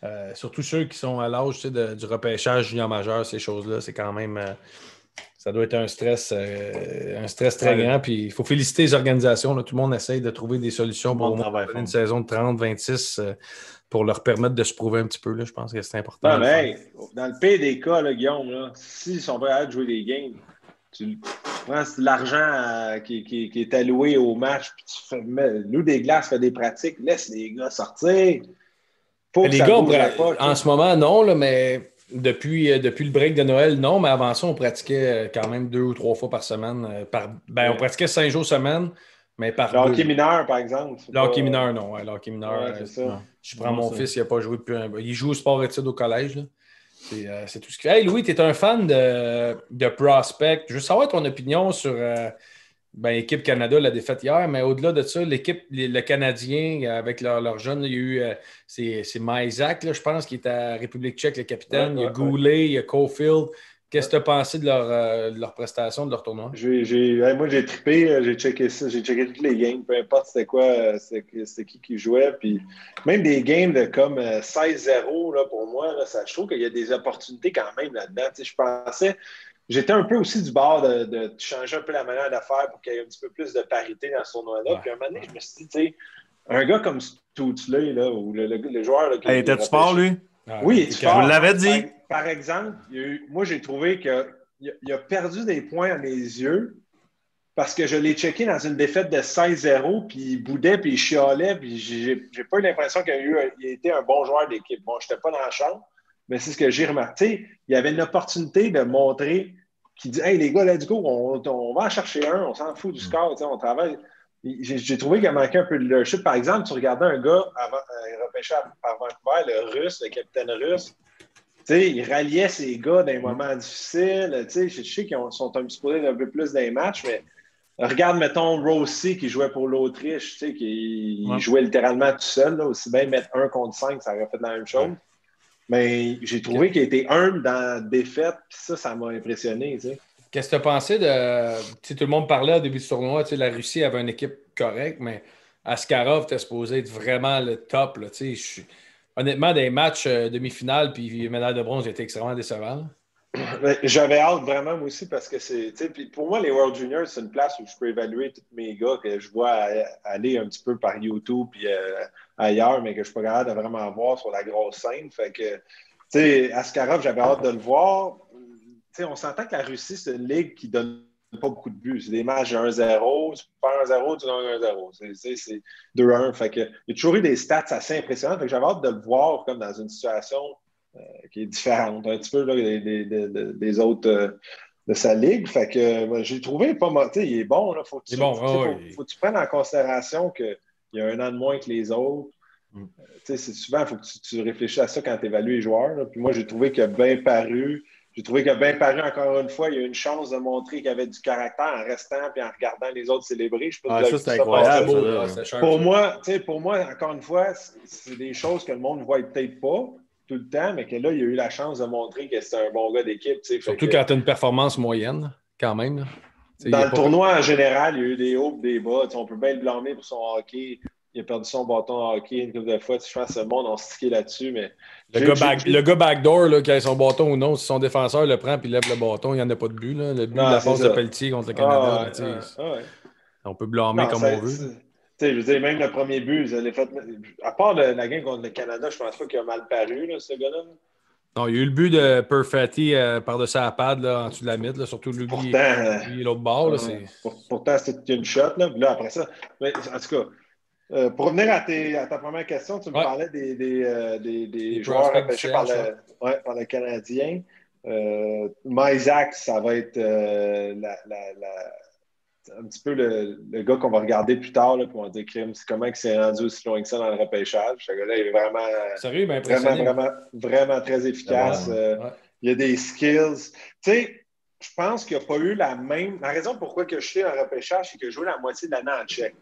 Euh, surtout ceux qui sont à l'âge tu sais, de, du repêchage junior majeur, ces choses-là, c'est quand même. Euh, ça doit être un stress, euh, un stress très Ouais. grand. Puis il faut féliciter les organisations. Là. Tout le monde essaye de trouver des solutions pour au moins travaille donner fort. une saison de trente vingt-six euh, pour leur permettre de se prouver un petit peu. Là. Je pense que c'est important. Non, de le mais faire. hey, dans le pire des cas, là, Guillaume, là, s'ils sont prêts à jouer des games, tu prends l'argent euh, qui, qui, qui est alloué au match, puis tu fais, mets, loue des glaces, fais des pratiques, laisse les gars sortir. Faut que Les ça gars, on bouge pra- la poche, en là. ce moment, non, là, mais depuis, euh, depuis le break de Noël, non, mais avant ça, on pratiquait euh, quand même deux ou trois fois par semaine. euh, par, ben, on Ouais. pratiquait cinq jours semaine, mais par Le hockey deux. mineur, par exemple. c'est Le hockey pas- mineur, non. Ouais, le hockey mineur, Ouais, euh, c'est ça. je prends Non, mon ça. fils, il n'a pas joué depuis un. Il joue au sport études au collège. Là. C'est, euh, c'est tout ce qu'il fait. Hey, Louis, tu es un fan de, de prospect. Je veux savoir ton opinion sur euh, ben, l'équipe Canada, la défaite hier, mais au-delà de ça, l'équipe, les- le Canadien, avec leurs leur jeunes, il y a eu euh, c'est, c'est Maisak, là, je pense, qui est à République tchèque, le capitaine. Ouais, il y a ouais, ouais. Goulet, il y a Caulfield. Qu'est-ce que Ouais. tu as pensé de leur, euh, de leur prestation, de leur tournoi? J'ai, j'ai, hey, moi, j'ai trippé, euh, j'ai checké ça, j'ai checké toutes les games, peu importe c'était quoi, euh, c'était, c'était qui qui jouait. Puis même des games de comme euh, seize zéro, là, pour moi, là, ça, je trouve qu'il y a des opportunités quand même là-dedans. Tu sais, je pensais, j'étais un peu aussi du bord de, de changer un peu la manière de faire pour qu'il y ait un petit peu plus de parité dans ce tournoi-là. Ouais. Puis à un moment donné, je me suis dit, tu sais, un gars comme Stoutzley, là, ou le, le, le joueur là, qui Hey, qui est était-tu fort, repêché- lui? Ah, Oui, il il est était fort. Je vous l'avais dit. Par, par exemple, il y a eu- moi, j'ai trouvé qu'il a, il a perdu des points à mes yeux parce que je l'ai checké dans une défaite de seize zéro, puis il boudait, puis il chialait, puis j'ai, j'ai pas eu l'impression qu'il a, eu, il a été un bon joueur d'équipe. Bon, je n'étais pas dans la chambre, mais c'est ce que j'ai remarqué. Il y avait une opportunité de montrer qu'il dit « Hey, les gars, là, du coup, on, on va en chercher un, on s'en fout du score, on travaille. » J'ai, j'ai trouvé qu'il a manqué un peu de leadership. Par exemple, tu regardais un gars avant, euh, repêché par Vancouver, le russe, le capitaine russe. Tu sais, il ralliait ses gars dans les moments difficiles. Tu sais, je sais qu'ils ont- sont un petit peu un peu plus dans les matchs, mais regarde, mettons, Rossi qui jouait pour l'Autriche, tu sais, qui il Ouais. jouait littéralement tout seul. Là, aussi bien mettre un contre cinq, ça aurait fait la même chose. Ouais. Mais j'ai trouvé qu'il était humble dans la défaite, puis ça, ça m'a impressionné. Tu sais. Qu'est-ce que tu as pensé de. Tu sais, tout le monde parlait au début du tournoi, tu sais, la Russie avait une équipe correcte, mais Askarov était supposé être vraiment le top. Là, tu sais, je suis- Honnêtement, des matchs euh, demi-finale puis médaille de bronze, j'étais extrêmement décevant. là. Mais j'avais hâte vraiment, moi aussi, parce que c'est. tu sais, puis pour moi, les World Juniors, c'est une place où je peux évaluer tous mes gars que je vois a- aller un petit peu par YouTube puis euh, ailleurs, mais que je suis pas capable de vraiment voir sur la grosse scène. Fait que, tu sais, Askarov, j'avais hâte de le voir. Tu sais, on s'entend que la Russie, c'est une ligue qui donne pas beaucoup de buts. C'est des matchs de un zéro. Tu perds un zéro, tu gagnes un zéro. C'est, c'est, c'est deux un. Fait que, il y a toujours eu des stats assez impressionnantes. Fait que j'avais hâte de le voir comme dans une situation euh, qui est différente un petit peu là, des, des, des, des autres euh, de sa ligue. Fait que moi, j'ai trouvé pas mal. Tu sais, il est bon. Là. Faut que tu, Il est bon, tu sais, ouais, faut, ouais. faut que tu prennes en considération qu'il y a un an de moins que les autres. Mm. Euh, tu sais, c'est souvent, il faut que tu, tu réfléchisses à ça quand tu évalues les joueurs. Là. Puis moi, j'ai trouvé qu'il a bien paru. J'ai trouvé qu'il a bien paru encore une fois. Il a eu une chance de montrer qu'il avait du caractère en restant et en regardant les autres célébrer. Je sais pas Ah, si vous ça, avez c'était vu ça incroyable, passer. ça, beau, là. là, c'était sharp, Pour ça. moi, tu sais, pour moi, encore une fois, c'est, c'est des choses que le monde ne voit peut-être pas tout le temps, mais que là, il a eu la chance de montrer que c'est un bon gars d'équipe. tu sais. Fait Surtout que, quand tu as une performance moyenne, quand même. là. Tu sais, il dans y a le pas- tournoi en général, il y a eu des hauts et des bas. Tu sais, on peut bien le blâmer pour son hockey. Il a perdu son bâton de hockey une couple de fois. Tu sais, je pense que le monde a stické là-dessus, mais Le j'ai- gars, j'ai- back, j'ai- le gars backdoor, là, qui a son bâton ou non, si son défenseur le prend et lève le bâton, il n'y en a pas de but. Là. Le but Non, de la c'est passe de ça. Pelletier contre le Canada, Ah, là, ouais, tu sais, ah, ouais. on peut blâmer Non, comme ça- on veut. c'est- tu sais, je veux dire, même le premier but, ils avaient fait. À part le- la game contre le Canada, je pense pas qu'il a mal paru, là, ce gars-là. Non, il y a eu le but de Perfetti euh, par-dessus la pad là, en dessous de la mythe, là, surtout lui, Pourtant, lui et l'autre bord. Là, euh, c'est... pour- pourtant, c'était une shot. Là. Puis là, après ça, mais, en tout cas, euh, pour revenir à, tes- à ta première question, tu me Ouais. parlais des, des, euh, des, des Les joueurs prospects repêchés du par C H, le, ouais, par le Canadien. Euh, Maisak, ça va être euh, la, la, la- un petit peu le, le gars qu'on va regarder plus tard, là, puis on va dire crime, c'est comment il s'est rendu aussi loin que ça dans le repêchage. Ce gars-là, il est vraiment, Sérieux, il m'a vraiment, impressionné. vraiment, vraiment très efficace. Ouais, Euh, Ouais. il y a des skills. Tu sais, je pense qu'il n'a pas eu la même. La raison pourquoi que je suis en repêchage, c'est qu'il a joué la moitié de l'année en Tchèque.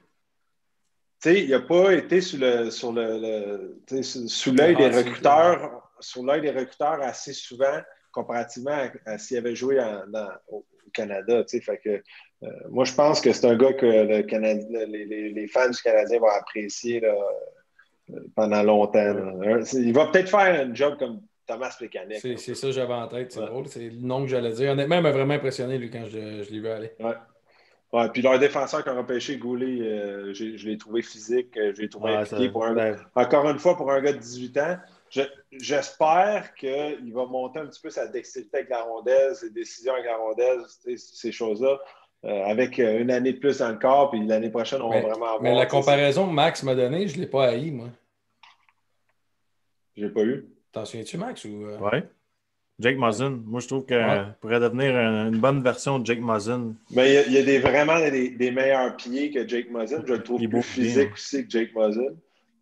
Tu sais, il n'a pas été sous le, sur le, le tu sais, sous, sous l'œil des Ah, recruteurs, sur l'œil des recruteurs assez souvent, comparativement à, à s'il avait joué en- dans- au, au Canada. Tu sais, fait que, euh, moi, je pense que c'est un gars que le Canada, les, les- les fans du Canadien vont apprécier là, pendant longtemps. Là. Il va peut-être faire un job comme Thomas Plekanec. C'est, c'est ça que j'avais en tête, c'est ouais. drôle. C'est le nom que j'allais dire. Honnêtement, il m'a vraiment impressionné, lui, quand je, je l'ai vu aller. Ouais. Ouais, puis leur défenseur qui a repêché Goulet, euh, je l'ai trouvé physique, je l'ai trouvé ouais, impliqué ça, pour un ouais. Encore une fois, pour un gars de dix-huit ans. Je, j'espère qu'il va monter un petit peu sa dextérité avec la rondelle, ses décisions avec la rondelle, ces choses-là, euh, avec une année de plus dans le corps, puis l'année prochaine, on mais, va vraiment avoir... Mais la comparaison que Max m'a donnée, je ne l'ai pas haï, moi. Je l'ai pas eu. T'en souviens-tu, Max? Ou... Oui. Jake Muzzin. Moi, je trouve qu'il ouais. pourrait devenir une bonne version de Jake Muzzin. Mais il y a, il y a des, vraiment des, des meilleurs pieds que Jake Muzzin. Je le trouve plus physique aussi que Jake Muzzin.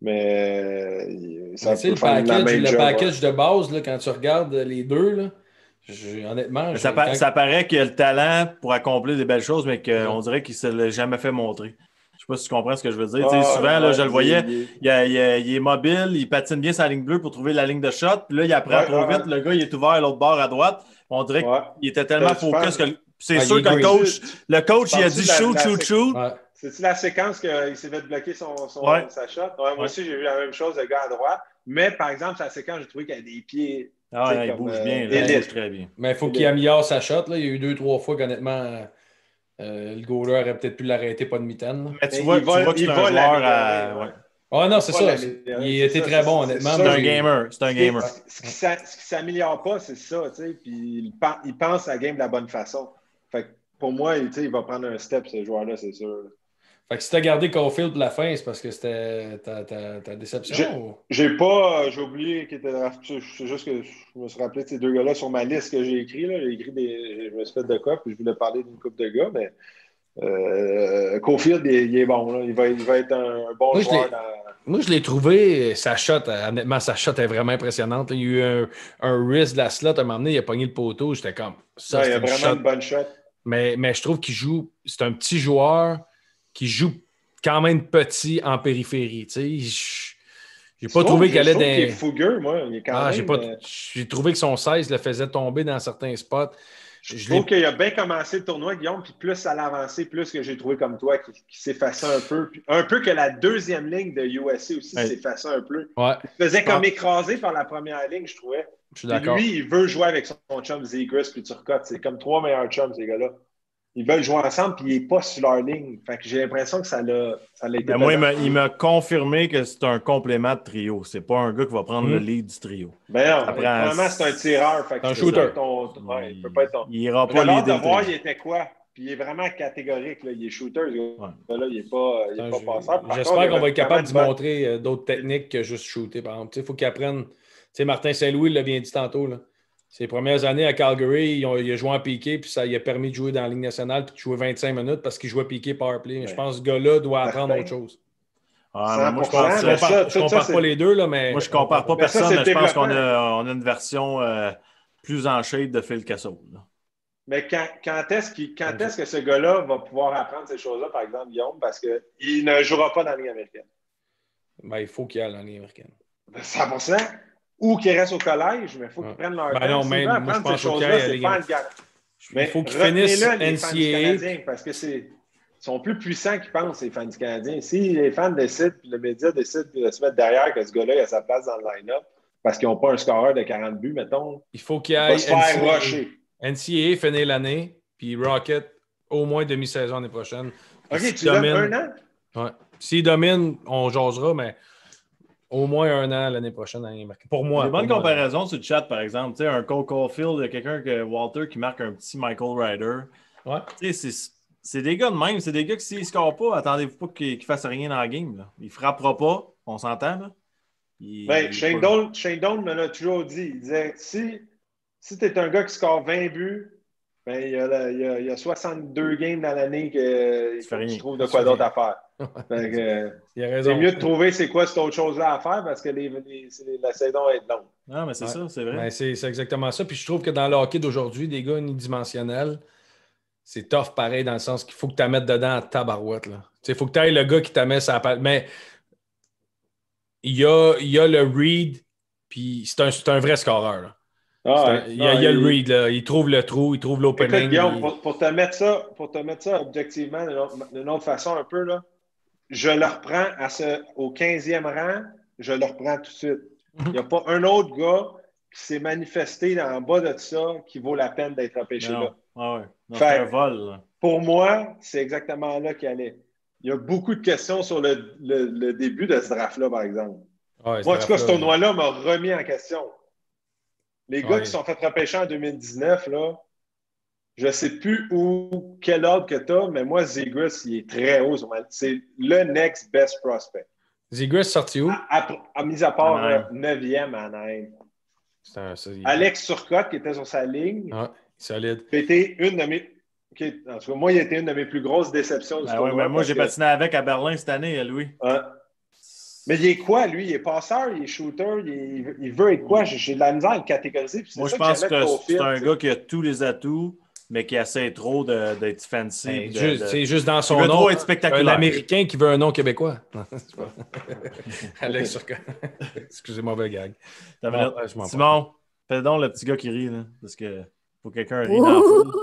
Mais ça mais peut le faire package, la même le job, package ouais. de base, là, quand tu regardes les deux, là, je, honnêtement... Ça, quand... ça paraît qu'il a le talent pour accomplir des belles choses, mais qu'on ouais. dirait qu'il ne se l'a jamais fait montrer. Je ne sais pas si tu comprends ce que je veux dire. Ah, souvent, ouais, là, je le voyais, il, il, il, il, il est mobile, il patine bien sa ligne bleue pour trouver la ligne de shot. Puis là, il apprend ouais, trop ouais, vite. Ouais. Le gars, il est ouvert à l'autre bord à droite. On dirait ouais. qu'il était tellement focus penses... que c'est ah, sûr que le coach, le coach il a dit shoot, la, shoot, shoot. Ouais. C'est-tu la séquence qu'il s'est fait bloquer son, son, ouais. sa shot? Ouais, moi ouais. aussi, j'ai vu la même chose, le gars à droite. Mais par exemple, sa séquence, j'ai trouvé qu'il a des pieds. Ah, ouais, il bouge euh, bien, il bouge très bien. Mais il faut qu'il améliore sa shot. Là. Il y a eu deux, trois fois qu'honnêtement. Euh, le goaler aurait peut-être pu l'arrêter pas de mitaine. Mais tu vois, tu vois que c'est un joueur à... Ouais. Ah non, c'est ça. Il était très bon, honnêtement. C'est un gamer. C'est un gamer. Ce qui ne s'améliore pas, c'est ça. Puis il pense à la game de la bonne façon. Fait que pour moi, il va prendre un step, ce joueur-là, c'est sûr. Fait que si tu as gardé Caulfield pour la fin, c'est parce que c'était ta, ta, ta déception? J'ai ou... pas... J'ai oublié qu'il était drafté. C'est juste que je me suis rappelé de ces deux gars-là sur ma liste que j'ai écrit. Là. J'ai écrit des... Je me suis fait de quoi, puis je voulais parler d'une couple de gars, mais euh, Caulfield, il, il est bon. Là. Il, va, il va être un, un bon moi, joueur. Dans... Moi, je l'ai trouvé, sa shot, honnêtement, sa shot est vraiment impressionnante. Il y a eu un, un wrist de la slot, à un moment donné, il a pogné le poteau. J'étais comme... Ça, ouais, il a vraiment shot. Une bonne shot. Mais, mais je trouve qu'il joue... C'est un petit joueur... qui joue quand même petit en périphérie. Tu sais, j'ai pas trouvé qu'elle allait dans... Il est fougueux, moi. Il est quand ah, même... J'ai, pas... j'ai trouvé que son seize le faisait tomber dans certains spots. Je, je trouve qu'il a bien commencé le tournoi, Guillaume, puis plus ça l'avancé, plus que j'ai trouvé comme toi, qui, qui s'effaçait un peu. Puis un peu que la deuxième ligne de U S A aussi ouais. s'effaçait un peu. Ouais. Il faisait comme écrasé par la première ligne, je trouvais. Je suis d'accord. Lui, il veut jouer avec son chum Zegras puis Turcotte. C'est comme trois meilleurs chums, ces gars-là. Ils veulent jouer ensemble, puis il n'est pas sur leur ligne. Fait que j'ai l'impression que ça l'a, ça l'a été. Ben moi, il m'a, il m'a confirmé que c'est un complément de trio. C'est pas un gars qui va prendre mmh. le lead du trio. Ben non, vraiment, c'est un tireur. Fait que un shooter. Ton, ton, ouais, il peut pas être ton... Il ira pas leader. De voir, il était quoi? Puis il est vraiment catégorique. Là. Il est shooter. Ouais. Là, il n'est pas, il est pas je... passeur. Par J'espère contre, qu'on va être capable de montrer euh, d'autres techniques que juste shooter, par exemple. Il faut qu'il apprenne. Tu sais, Martin Saint-Louis l'a bien dit tantôt. Là. Ses premières années à Calgary, il a, il a joué en piqué, puis ça lui a permis de jouer dans la Ligue nationale, puis de jouer vingt-cinq minutes parce qu'il jouait piqué powerplay. Ouais. Je pense que ce gars-là doit apprendre autre chose. Ah, moi, je pense, je compare, ça, je compare ça, pas les deux, là, mais... Moi, je compare pas mais personne, ça, mais je pense qu'on a, on a une version euh, plus en shape de Phil Kessel. Là. Mais quand, quand, est-ce qu'il, quand est-ce que ce gars-là va pouvoir apprendre ces choses-là, par exemple, Guillaume, parce qu'il ne jouera pas dans la Ligue américaine? Ben, il faut qu'il aille dans la Ligue américaine. cent pour cent. Ou qu'ils restent au collège, mais il faut qu'ils prennent leur ben temps. Non, même, moi, je pense ces choses-là, c'est pas il faut qu'ils finissent N C A A. Parce que c'est... Ils sont plus puissants qu'ils pensent, les fans du Canadien. Si les fans décident, puis le média décide de se mettre derrière que ce gars-là il a sa place dans le line-up, parce qu'ils n'ont pas un scoreur de quarante buts, mettons, il faut qu'il aille se faire rusher. N C A A finir l'année, puis Rocket au moins demi-saison l'année prochaine. OK, tu domine... donnes un an? Ouais. S'il domine, on jasera, mais au moins un an l'année prochaine. Pour moi. Des bonnes comparaisons sur le chat, par exemple. Tu sais, un Cole Caulfield, quelqu'un que Walter qui marque un petit Michael Ryder. Ouais. Tu sais, c'est... C'est des gars de même. C'est des gars qui, s'ils ne scorent pas, attendez-vous pas qu'ils ne fassent rien dans la game. Là. Il ne frappera pas. On s'entend. Là. Il, ben, il Shane, pas... Doan, Shane Doan me l'a toujours dit. Il disait, si, si tu es un gars qui score vingt buts, ben, il, y a, il, y a, il y a soixante-deux games dans l'année que tu trouves de quoi d'autre à faire. Donc, euh, c'est mieux de trouver c'est quoi cette autre chose-là à faire parce que les, les, les, la saison est longue. Non, mais c'est ouais. ça, c'est vrai. Ben, c'est, c'est exactement ça. Puis je trouve que dans le hockey d'aujourd'hui, des gars unidimensionnels, c'est tough pareil dans le sens qu'il faut que tu la mettes dedans à tabarouette. Il faut que tu ailles le gars qui t'a mis sa patte. Mais il y a, il y a le read, puis c'est un, c'est un vrai scoreur. Là. Ah, un, il, y a, ah, il y a il... le read, là. Il trouve le trou, il trouve l'opening. Écoute, Guillaume, il... pour, pour, te mettre ça, pour te mettre ça objectivement d'une autre, d'une autre façon un peu, là, je le reprends à ce, au quinzième rang je le reprends tout de suite. Il n'y a pas un autre gars qui s'est manifesté en bas de ça qui vaut la peine d'être repêché là. Ah ouais. Non, Fait, c'est un vol. Là. Pour moi, c'est exactement là qu'il allait. Il y a beaucoup de questions sur le, le, le début de ce draft-là, par exemple. Ouais, moi, en tout cas, ce tournoi-là m'a remis en question. Les gars ouais. qui sont fait repêcher en deux mille dix-neuf, là, je ne sais plus où, quel ordre que tu as, mais moi, Zegras, il est très haut. C'est le next best prospect. Zegras sorti où? À, à, à mis à part euh, neuvième à Anaheim. Un, ça, il... Alex Turcotte, qui était sur sa ligne, ah, solide. qui a été une de mes... Qui, en tout cas, moi, il a été une de mes plus grosses déceptions du ben tournoi. Ouais, mais moi, j'ai que... patiné avec à Berlin cette année, Louis. Ouais. Mais il est quoi, lui? Il est passeur, il est shooter, il, est... il veut être quoi? J'ai de la misère à le catégoriser. Moi, je pense que, que c'est un gars qui a tous les atouts, mais qui essaie trop d'être fancy. Ben, de, juste, de... C'est juste dans son il veut nom. trop être spectaculaire. Un Américain qui veut un nom québécois. Alex Turcotte. Excusez, mauvais gag. Non, ouais, Simon, fais donc le petit gars qui rit, là, parce que faut que quelqu'un rit dans le fond.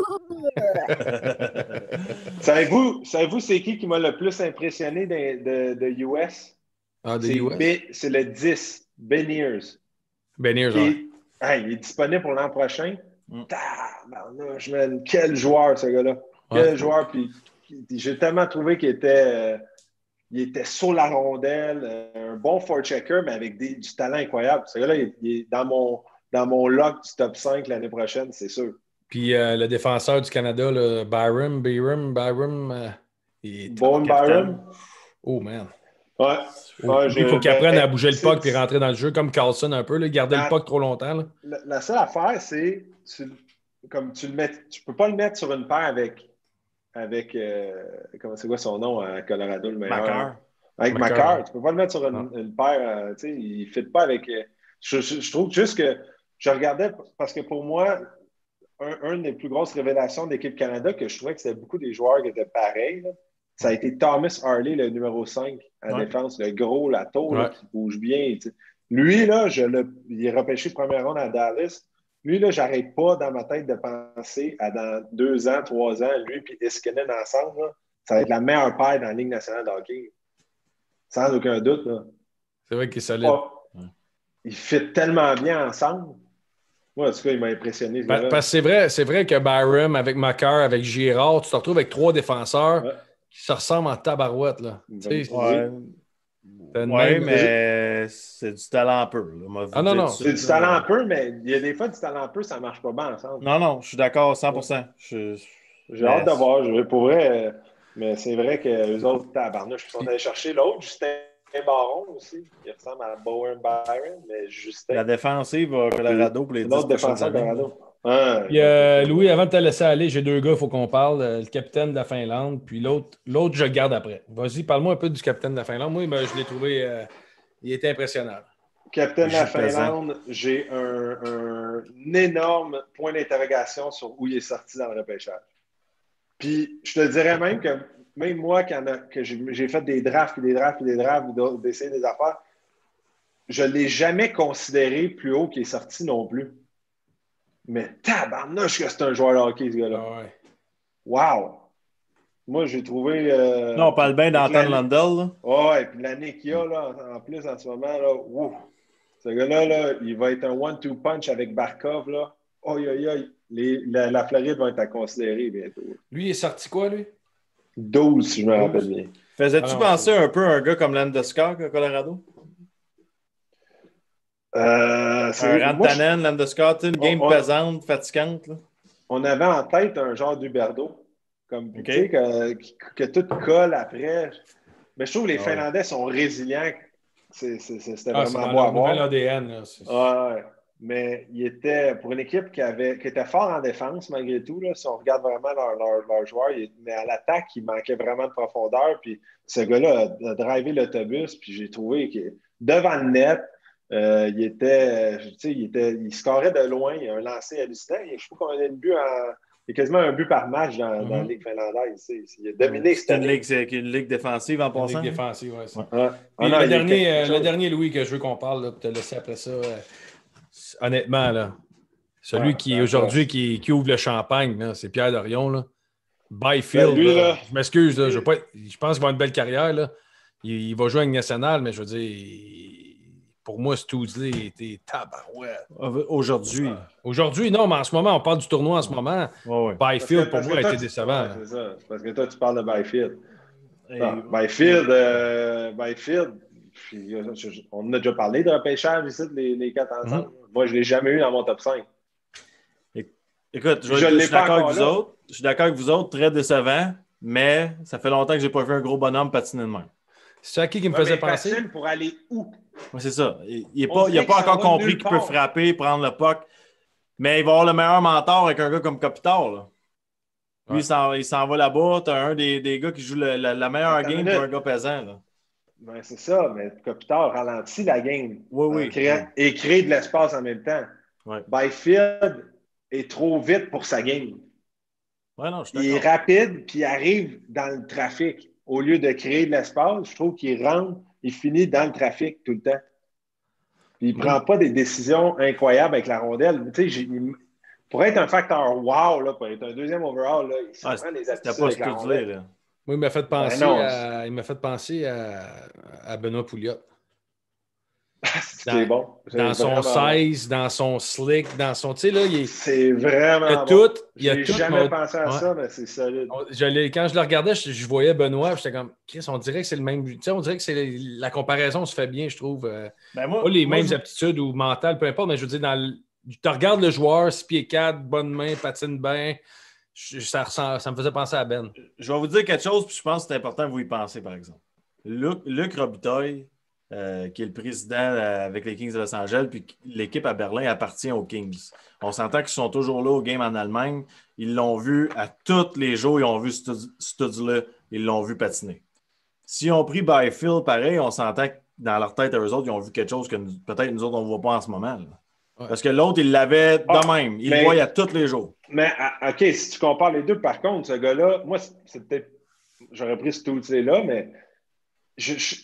Savez-vous, savez-vous c'est qui qui m'a le plus impressionné de, de, de U S? Ah, de U S? C'est le dix, Beniers. Beniers, oui. Hey, il est disponible pour l'an prochain. Mm. Tabarnouche, man. Quel joueur, ce gars-là. Quel ouais. joueur. Puis, j'ai tellement trouvé qu'il était, euh, il était sur la rondelle, euh, un bon forechecker, mais avec des, du talent incroyable. Ce gars-là, il, il est dans mon, dans mon lock du top cinq l'année prochaine, c'est sûr. Puis euh, le défenseur du Canada, le Byram, Byram, Byram, euh, il est bon Byram. Oh, man. Ouais. Oh, ouais il faut qu'il apprenne ben, à bouger le puck et rentrer dans le jeu, comme Carlson un peu, là, garder la, le puck trop longtemps. Là. La, la seule affaire, c'est tu, comme tu le mets, tu peux pas le mettre sur une paire avec, avec euh, comment c'est quoi son nom à Colorado, le meilleur? Macar. Avec Macar. Tu peux pas le mettre sur une, une paire, euh, tu sais, il ne fit pas avec... Euh, je, je, je trouve juste que je regardais, parce que pour moi, un, un des plus grosses révélations de l'équipe Canada, que je trouvais que c'était beaucoup des joueurs qui étaient pareils, là, ça a été Thomas Harley, le numéro cinq à la ouais. défense, le gros, la tour, ouais. qui bouge bien. T'sais. Lui, là, je le, il est repêché première ronde à Dallas. Lui, là, j'arrête pas dans ma tête de penser à dans deux ans, trois ans, lui et Iskinen ensemble, là, ça va être la meilleure paire dans la Ligue nationale de hockey. Sans aucun doute. C'est vrai qu'il est solide. Oh, il fit tellement bien ensemble. Moi, en tout cas, il m'a impressionné. Parce que c'est vrai, c'est vrai que Byram, avec Macar, avec Girard, tu te retrouves avec trois défenseurs. Ouais. Ça ressemble en tabarouette, là. Ouais, ouais mais c'est du talent un peu. Là. Ah non, non. C'est du talent un peu, mais il y a des fois, du talent un peu, ça ne marche pas bien ensemble. Non, non, je suis d'accord cent pour cent. Je... J'ai mais... hâte de voir. Je pourrais, mais c'est vrai qu'eux autres, tabarnouche, ils sont allés chercher l'autre, Justin Baron aussi. Il ressemble à Bowen Byron, mais Justin. La défensive à Colorado pour les dix défenseurs Colorado. Ah, puis, euh, Louis, avant de te laisser aller, j'ai deux gars, il faut qu'on parle. Euh, le capitaine de la Finlande, puis l'autre, l'autre, je le garde après. Vas-y, parle-moi un peu du capitaine de la Finlande. Moi, ben, je l'ai trouvé, euh, il était impressionnant. Capitaine de la Finlande, j'ai un, un, un énorme point d'interrogation sur où il est sorti dans le repêchage. Puis, je te dirais même que même moi, quand a, que j'ai, j'ai fait des drafts, des drafts, des drafts, d'essayer des affaires, je ne l'ai jamais considéré plus haut qu'il est sorti non plus. Mais tabarnouche que c'est un joueur de hockey, ce gars-là. Ah ouais. Wow! Moi, j'ai trouvé... Euh, non, on parle bien d'Anton Lundell. Oh, ouais, puis l'année qu'il y a, là, en, en plus, en ce moment, là, ouf, ce gars-là, là, il va être un one-two punch avec Barkov, là. Oh, aïe, aïe, les, la, la Floride va être à considérer bientôt. Lui, il est sorti quoi, lui? douze, si je me rappelle bien. Faisais-tu ah, penser c'est... un peu à un gars comme Landeskog à Colorado? Euh, un Rantanen, je... Landeskog, une game on, pesante, fatigante. Là. On avait en tête un genre d'Huberdeau. Comme, okay. Tu sais, que, que, que tout colle après. Mais je trouve que les ah, Finlandais ouais. sont résilients. C'est, c'est, c'est, c'était ah, vraiment beau à voir. A D N, là, c'est... Ouais, mais il était, pour une équipe qui, avait, qui était fort en défense, malgré tout, là, si on regarde vraiment leurs leur, leur joueurs, il, mais à l'attaque, il manquait vraiment de profondeur. Puis ce gars-là a, a drivé l'autobus, puis j'ai trouvé que devant le net, Euh, il était, tu sais, il était, il scorait de loin, il a un lancer hallucinant. Je sais pas combien de buts en, il y a quasiment un but par match dans, mm-hmm. dans la Ligue finlandaise. Il a dominé c'est une ligue, c'est une ligue défensive en passant. Une ligue défensive, oui. Ouais. Ouais. Ah, le, dernier, euh, le dernier, Louis, que je veux qu'on parle, là, pour te laisser après ça, euh, honnêtement, là, celui ouais, qui aujourd'hui qui, qui ouvre le champagne, là, c'est Pierre Dorion. Là. Byfield, ben, lui, là, là, je m'excuse, là, je, veux pas être, je pense qu'il va avoir une belle carrière. Là. Il, il va jouer avec National, mais je veux dire. pour moi, Stoudsley était tabarouette. Aujourd'hui. Aujourd'hui, non, mais en ce moment, on parle du tournoi en ce moment. Ouais, ouais. Byfield, Parce que- pour moi, a parce été que toi, tu- décevant. ouais, c'est ça. C'est parce que toi, tu parles de Byfield. Et- Non, Byfield, euh, Byfield, puis, euh, je- je- on en a déjà parlé de repêchage ici, les, les quatre ensemble. Mm-hmm. Moi, je ne l'ai jamais eu dans mon top cinq. Écoute, je, Je je l'ai suis pas d'accord avec encore vous là. autres. Je suis d'accord avec vous autres, très décevant, mais ça fait longtemps que j'ai pas vu un gros bonhomme patiner de même. C'est à qui qui me Ouais, faisait mais penser? patine pour aller où? Ouais, c'est ça. Il n'a On pas, il a dirait pas qu'il s'en encore va compris nulle qu'il peut part. frapper, prendre le puck, mais il va avoir le meilleur mentor avec un gars comme Kopitar. Là. Lui, Ouais. il s'en- il s'en va là-bas. Tu as un des, des gars qui joue le- la, la meilleure Attends game une pour un minute. gars pesant. Là. Ben, c'est ça, mais Kopitar ralentit la game. Oui, en oui. créant- Et crée de l'espace en même temps. Ouais. Byfield est trop vite pour sa game. Ouais, non, je suis Il est d'accord. rapide, puis il arrive dans le trafic. Au lieu de créer de l'espace, je trouve qu'il rentre, il finit dans le trafic tout le temps. Puis il ne prend pas des décisions incroyables avec la rondelle. Tu sais, j'ai- il- pour être un facteur wow, là, pour être un deuxième overall, là, il s'en Ah, prend des C'était aptitudes pas avec la Stoudsley, rondelle. là. Moi, il m'a fait penser, Ben non. à, il m'a fait penser à, à Benoît Pouliot. C'est qui est bon. C'est Dans son vraiment bon. size, dans son slick, dans son. Tu sais, là, il est. C'est vraiment Il y a bon. tout. Il y a J'ai tout. jamais mon- pensé à Ouais. ça, mais c'est solide. On- je l'ai- quand je le regardais, je, je voyais Benoît, j'étais comme, Chris, on dirait que c'est le même. Tu sais, on dirait que c'est la comparaison se fait bien, je trouve. euh, Ben, moi, pas les moi, mêmes je- aptitudes ou mentales, peu importe, mais je veux dire, dans le- tu regardes le joueur, six pieds quatre, bonne main, patine bien. je- Ça, ressent- ça me faisait penser à Ben. Je vais vous dire quelque chose, puis je pense que c'est important que vous y pensez, par exemple. Luc, Luc Robitaille, euh, qui est le président euh, avec les Kings de Los Angeles, puis l'équipe à Berlin appartient aux Kings. On s'entend qu'ils sont toujours là au game en Allemagne. Ils l'ont vu à tous les jours, ils ont vu Studs-là, ils l'ont vu patiner. S'ils ont pris Byfield, pareil, on s'entend que dans leur tête à eux autres, ils ont vu quelque chose que nous- peut-être nous autres, on ne voit pas en ce moment. là. Ouais. Parce que l'autre, il l'avait de Ah, même. Il mais- le voit à tous les jours. Mais, ah, OK, si tu compares les deux, par contre, ce gars-là, moi, c'est c'est peut-être. J'aurais pris ce Stoudsley-là, mais je, je-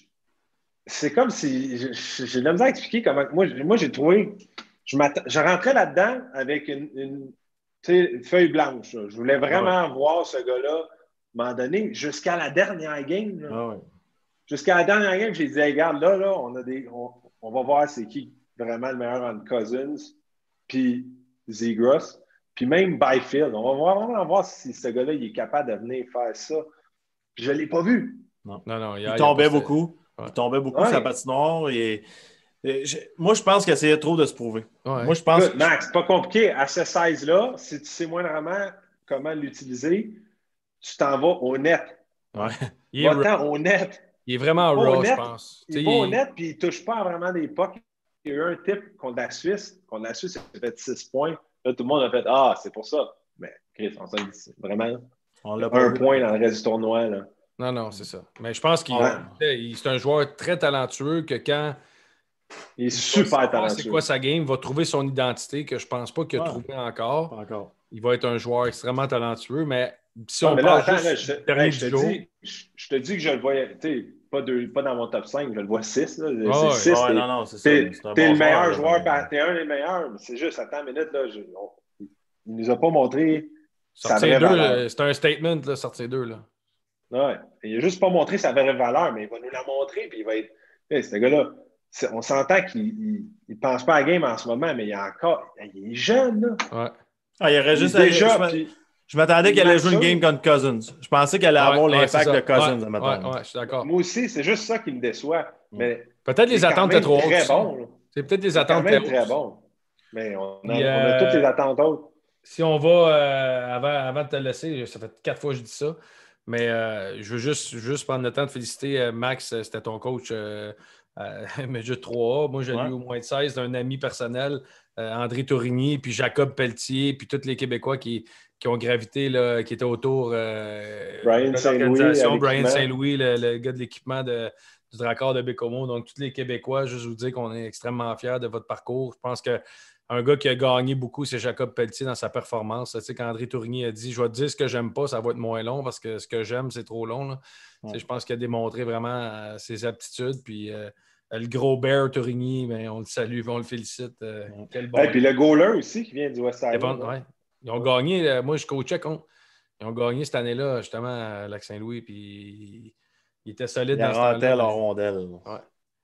c'est comme si. je- je- J'ai de la misère à expliquer comment. Moi, j- moi j'ai trouvé. Je, m'atta- je rentrais là-dedans avec une, une, tu sais, une feuille blanche. là. Je voulais vraiment voir ce gars-là, à un moment donné, jusqu'à la dernière game. là. Ah ouais. Jusqu'à la dernière game, j'ai dit, hey, regarde, là, là, on, a des, on, on va voir c'est qui vraiment le meilleur entre Cousins, puis Zegras, puis même Byfield. On va voir, vraiment voir si ce gars-là il est capable de venir faire ça. Puis je ne l'ai pas vu. Non, non, Il hier, tombait a pas- beaucoup. Ouais. Il tombait beaucoup Ouais. sur la patinoire. Et, et je- moi, je pense qu'il essayait trop de se prouver. Ouais. Moi, je pense Écoute, Max, c'est pas compliqué. À ce size-là, si tu sais moindrement comment l'utiliser, tu t'en vas au net. Ouais. Il est, ra- Va-t'en au net. il est vraiment Au raw, je net, pense. Tu Il sais, va au il- net, puis il ne touche pas à vraiment des pucks. Il y a eu un type contre la Suisse. Contre la Suisse, il a fait six points. Là, tout le monde a fait Ah, c'est pour ça. Mais Chris, on s'en dit vraiment on l'a pas un vu. point dans le reste du tournoi. Là. Non, non, c'est ça. Mais je pense qu'il Ouais. il- c'est un joueur très talentueux que quand Il est il va super savoir talentueux. c'est quoi sa game, il va trouver son identité que je pense pas qu'il a Ouais. trouvé encore. Pas encore. Il va être un joueur extrêmement talentueux, mais si Ouais, on mais là, parle attends, juste là, je, du dernier hey, je du te jour, dis, je, je te dis que je le voyais, tu sais, pas, deux- pas dans mon top cinq, je le vois six. Là. ouais. C'est six, Ouais, t'es- non, non, c'est ça. T'es C'est un t'es bon le meilleur là, joueur, mais- par- t'es un des meilleurs, mais c'est juste, attends une minute, là, je- on- il nous a pas montré sa sortir vraie deux, valeur. euh, c'est un statement, là, sortir deux. Là. Ouais. Il n'a juste pas montré sa vraie valeur, mais il va nous la montrer, puis il va être. Hey, ce gars-là, c'est- on s'entend qu'il ne pense pas à la game en ce moment, mais il est encore. Il est jeune, là. Ouais. Ah, il aurait Il juste est déjà. je m'a- puis- je m'attendais il qu'il allait marche jouer une ça. game contre Cousins. Je pensais qu'elle allait Ouais, avoir ouais, l'impact c'est ça. de Cousins, Ouais, admettons. ouais, ouais, je suis d'accord. Moi aussi, c'est juste ça qui me déçoit. Mais Peut-être il est les quand attentes même étaient trop hautes. très aussi. bon. là. C'est peut-être les Il est quand attentes même étaient très hautes. bon. Mais on a, Puis, on a euh, toutes les attentes hautes. Si on va, euh, avant, avant de te laisser, ça fait quatre fois que je dis ça, mais euh, je veux juste, juste prendre le temps de féliciter euh, Max, euh, c'était ton coach euh, euh, Midget trois A. Moi, j'ai Ouais. lu au moins de seize d'un ami personnel, euh, André Tourigny, puis Jacob Pelletier, puis tous les Québécois qui, qui ont gravité, là, qui étaient autour euh, Brian de Saint-Louis, l'organisation. à Brian l'équipement. Saint-Louis, le, le gars de l'équipement de, du Dracard de Bécomo. Donc, tous les Québécois, juste vous dire qu'on est extrêmement fiers de votre parcours. Je pense que un gars qui a gagné beaucoup, c'est Jacob Pelletier dans sa performance. Tu sais, quand André Tourigny a dit « Je vais te dire ce que j'aime pas, ça va être moins long parce que ce que j'aime, c'est trop long. là. » Tu sais, je pense qu'il a démontré vraiment euh, ses aptitudes. Puis euh, le gros Bear Tourigny, ben, on le salue, on le félicite. Euh, quel bon Et puis le goaler aussi qui vient du West Island. Devon- ouais. Ils ont gagné, euh, moi je coachais contre. Ils ont gagné cette année-là, justement, à Lac-Saint-Louis. Puis il était solide Il dans ce rentrait temps-là. la rondelle. Ouais.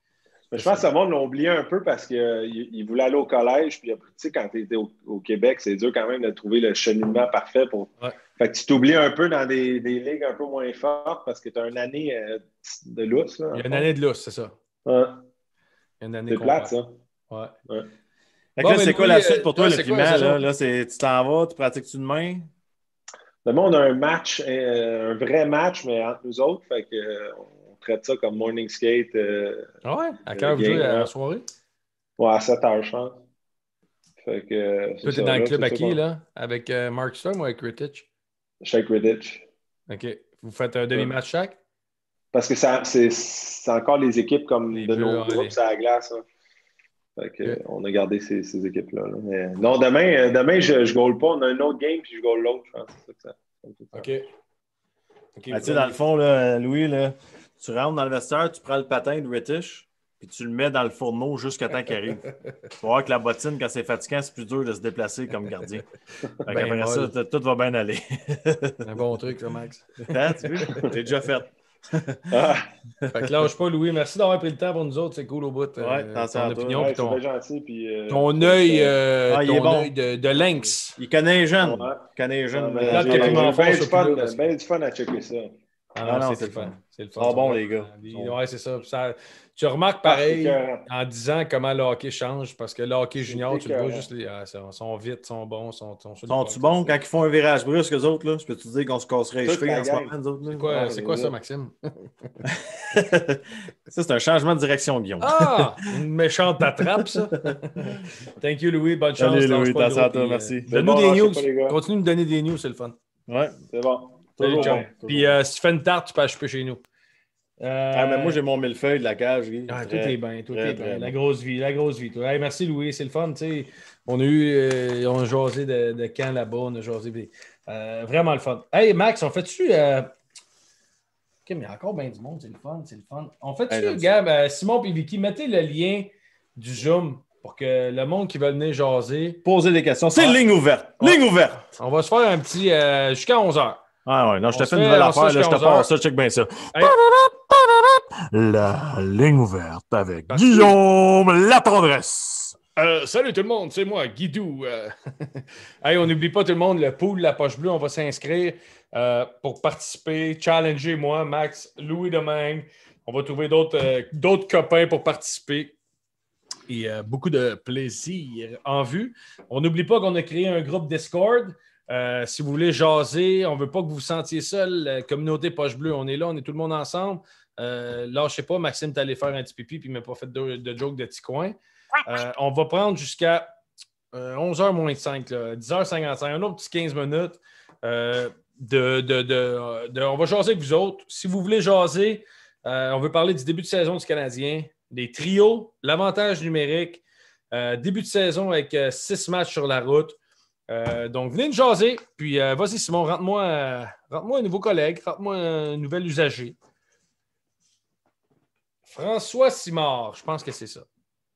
Mais je pense que le monde l'a oublié un peu parce qu'il euh, il voulait aller au collège. Puis, tu sais, quand tu étais au, au Québec, c'est dur quand même de trouver le cheminement parfait pour. Ouais. Fait que tu t'oublies un peu dans des, des ligues un peu moins fortes parce que tu as une année euh, de lousse. Là, il y a une année de lousse, c'est ça. Ouais. Il y a une année c'est plate, ça. Ouais. ouais. Fait que Bon, là, mais c'est quoi Louis, la suite pour toi, euh, le c'est piment? quoi la saison? Là, là c'est, tu t'en vas, tu pratiques-tu demain? Demain, on a un match, euh, un vrai match, mais entre nous autres. Fait que, euh, on traite ça comme morning skate. Euh, Ah ouais? À quelle heure vous jouez à la soirée? Ouais, à sept heures, je pense. Fait que, euh, toi, t'es dans le club à qui, là? Avec euh, Mark Storm ou avec Rittich? Je suis avec Rittich. OK. Vous faites un demi-match chaque? Parce que ça, c'est, c'est encore les équipes comme les de bleus, nos groupes, les... c'est à la glace. Hein. Fait que, okay. on a gardé ces, ces équipes-là. Là. Mais, non, demain, demain je ne goal pas. On a un autre game, puis je goal l'autre, je pense. C'est ça que ça, OK. okay ah, tu sais, dans le fond, là, Louis, là, tu rentres dans le vestiaire, tu prends le patin de Rittich, puis tu le mets dans le fourneau jusqu'à temps qu'il arrive. Tu vas voir que la bottine, quand c'est fatigant, c'est plus dur de se déplacer comme gardien. Fait ben après molle. Ça, tout va bien aller. Un bon truc, ça, Max. Ah, tu veux? J'ai déjà fait. Ah. Fait que lâche pas, Louis. Merci d'avoir pris le temps pour nous autres. C'est cool au bout. Ouais, euh, ton opinion. Ouais, ton, c'est bien gentil. Puis, euh, ton œil euh, ah, ton bon. œil de, de lynx. Il connaît les jeunes. Ouais. Il connaît les jeunes. Ah, ben, j'ai bien du fun, ben du fun à checker ça. Ah non, ah non c'est le fun. C'est le fun. Ah bon, les gars. Ouais, c'est ça. ça. Tu remarques pareil en disant comment le hockey change, parce que le hockey junior, tu le vois juste, les, ah, ils sont vite, sont bons, sont sont Sont-tu bons quand ils font un virage brusque, eux autres? Là? Je peux te dire qu'on se casserait les cheveux en ce moment, nous autres? C'est quoi, ouais, c'est quoi ça, Maxime? Ça, c'est un changement de direction, Guillaume. Ah! Une méchante attrape, ça. Thank you, Louis. Bonne chance. Allez, Louis, t'as ça, merci. Donne-nous bon, des news. Continue de nous donner des news, c'est le fun. Ouais, c'est bon. Salut, ciao. Puis euh, si tu fais une tarte, tu peux acheter chez nous. Euh... Ah, mais moi, j'ai mon millefeuille de la cage. Guy. Ah, tout est bien, tout est bien. La grosse vie, la grosse vie. Hey, merci, Louis, c'est le fun. T'sais. On a eu, euh, on a jasé de, de camp là-bas, on a jasé. Euh, vraiment le fun. Hey, Max, on fait-tu. Euh... OK, mais il y a encore bien du monde, c'est le fun, c'est le fun. On fait-tu, hey, Gab, euh, Simon et Vicky, mettez le lien du Zoom pour que le monde qui veut venir jaser. Poser des questions. C'est ah. ligne ouverte. Ouais. Ligne ouverte. On va se faire un petit. Euh, jusqu'à onze heures. Ah ouais, non, je te fais une nouvelle affaire, là, je te passe ça, check bien ça. Hey. La ligne ouverte avec Parce Guillaume que... Latendresse. Euh, salut tout le monde, c'est moi, Guidou. Euh... hey, on n'oublie pas tout le monde, le pool La Poche Bleue, on va s'inscrire euh, pour participer, challenger moi, Max, Louis Domingue. On va trouver d'autres, euh, d'autres copains pour participer. Et euh, beaucoup de plaisir en vue. On n'oublie pas qu'on a créé un groupe Discord. Euh, si vous voulez jaser, on ne veut pas que vous vous sentiez seul. La communauté Poche Bleue, on est là, on est tout le monde ensemble. Euh, là, je ne sais pas, Maxime, tu allé faire un petit pipi puis il ne m'a pas fait de, de joke de petit coin. Euh, on va prendre jusqu'à euh, onze heures moins cinq, là, dix heures cinquante-cinq, un autre petit quinze minutes. Euh, de, de, de, de, on va jaser avec vous autres. Si vous voulez jaser, euh, on veut parler du début de saison du Canadien, des trios, l'avantage numérique, euh, début de saison avec euh, six matchs sur la route. Euh, donc, venez nous jaser. Puis, euh, vas-y, Simon, rentre-moi, euh, rentre-moi un nouveau collègue, rentre-moi un nouvel usager. François Simard, je pense que c'est ça.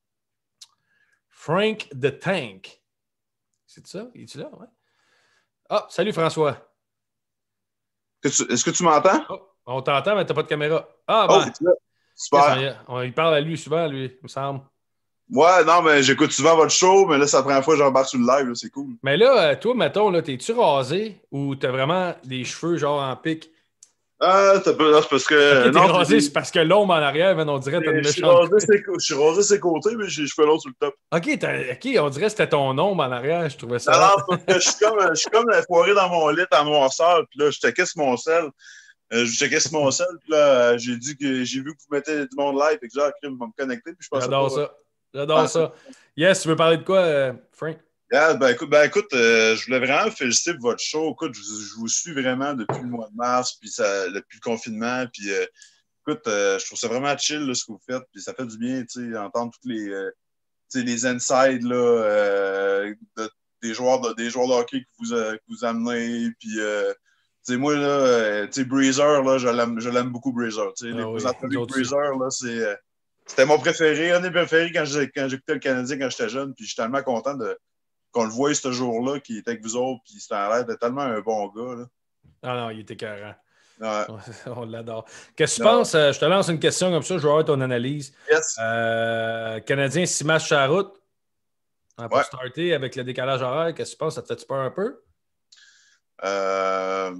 Frank the Tank. C'est ça? Es-tu là? Ouais. Ah, salut François. Est-ce que tu m'entends? Oh, on t'entend, mais tu n'as pas de caméra. Ah, ben. Oh, super. On, on, il parle à lui souvent, lui, il me semble. Ouais, non, mais j'écoute souvent votre show, mais là, c'est la première fois que j'embarque sur le live, là, c'est cool. Mais là, toi, mettons, là, t'es-tu rasé ou t'as vraiment des cheveux genre en pique? Ah, c'est parce que. Okay, non, t'es rasé, c'est parce que l'ombre en arrière, on dirait que t'as une méchante. Je suis rasé ses côtés, mais j'ai les cheveux longs sur le top. OK, OK, on dirait que c'était ton ombre en arrière, je trouvais ça. Non, non, parce que je suis comme, je suis comme la foirée dans mon lit en noirceur, puis là, je checkais sur mon sel. Euh, je checkais sur mon sel, puis là, j'ai dit que j'ai vu que vous mettez du monde live, et que j'ai ah, crime, va me connecter, puis je pense J'adore ça. J'adore ah, ça. Yes, tu veux parler de quoi, euh, Frank? Yeah, ben écoute, ben, écoute euh, je voulais vraiment féliciter pour votre show. Écoute, je, je vous suis vraiment depuis le mois de mars, puis ça, depuis le confinement. Puis euh, écoute, euh, je trouve ça vraiment chill là, ce que vous faites. Puis ça fait du bien, tu sais, entendre tous les, euh, les insides là, euh, de, des, joueurs de, des joueurs de hockey que vous, euh, que vous amenez. Puis euh, tu sais, moi, là, euh, tu sais, Breezer, là, je l'aime, je l'aime beaucoup, Breezer. Tu sais, ah, les oui, Breezer, là, c'est. Euh, C'était mon préféré, un des préférés quand, j'ai, quand j'écoutais le Canadien quand j'étais jeune. Puis je suis tellement content de, qu'on le voie ce jour-là, qui était avec vous autres. Puis c'était l'air d'être tellement un bon gars. Là. Ah non, il était carré. Ouais. On l'adore. Qu'est-ce que tu penses? Euh, je te lance une question comme ça, je vais avoir ton analyse. Yes. Euh, Canadien, six matchs sur la route. Hein, pour Ouais. starter avec le décalage horaire, qu'est-ce que tu penses? Ça te fait peur un peu? Euh...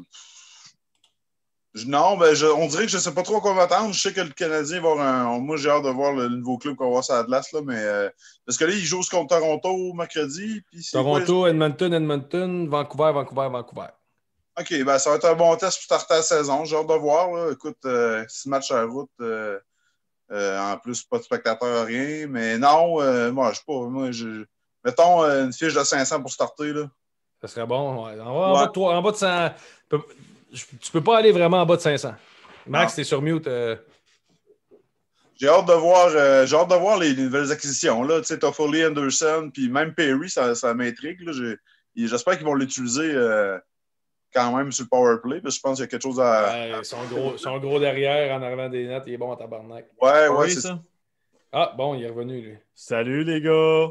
Non, ben je, on dirait que je ne sais pas trop à quoi m'attendre. Je sais que le Canadien va avoir un. Moi, j'ai hâte de voir le, le nouveau club qu'on va voir sur la glace, là, mais euh... parce que là, ils jouent contre Toronto mercredi. Puis Toronto, Edmonton, Edmonton, Vancouver, Vancouver, Vancouver. OK, ben ça va être un bon test pour starter la saison. J'ai hâte de voir. Là. Écoute, euh, six matchs à la route. Euh, euh, en plus, pas de spectateurs, rien. Mais non, euh, moi, je sais pas. Moi, je... Mettons euh, une fiche de cinq cents pour starter. Là. Ça serait bon. Ouais. En, en, ouais. bas de toi, en bas de cent. Tu peux pas aller vraiment en bas de cinq cents. Max, t'es sur mute. Euh... J'ai hâte de voir, euh, j'ai hâte de voir les, les nouvelles acquisitions. Tu sais, Toffoli, Anderson, puis même Perry, ça, ça m'intrigue. Là. J'espère qu'ils vont l'utiliser euh, quand même sur le power play, parce que je pense qu'il y a quelque chose à. Ouais, à... Son, gros, son gros derrière en arrivant des nets, il est bon en tabarnak. Ouais, ouais, c'est ça. Ah, bon, il est revenu, lui. Salut, les gars!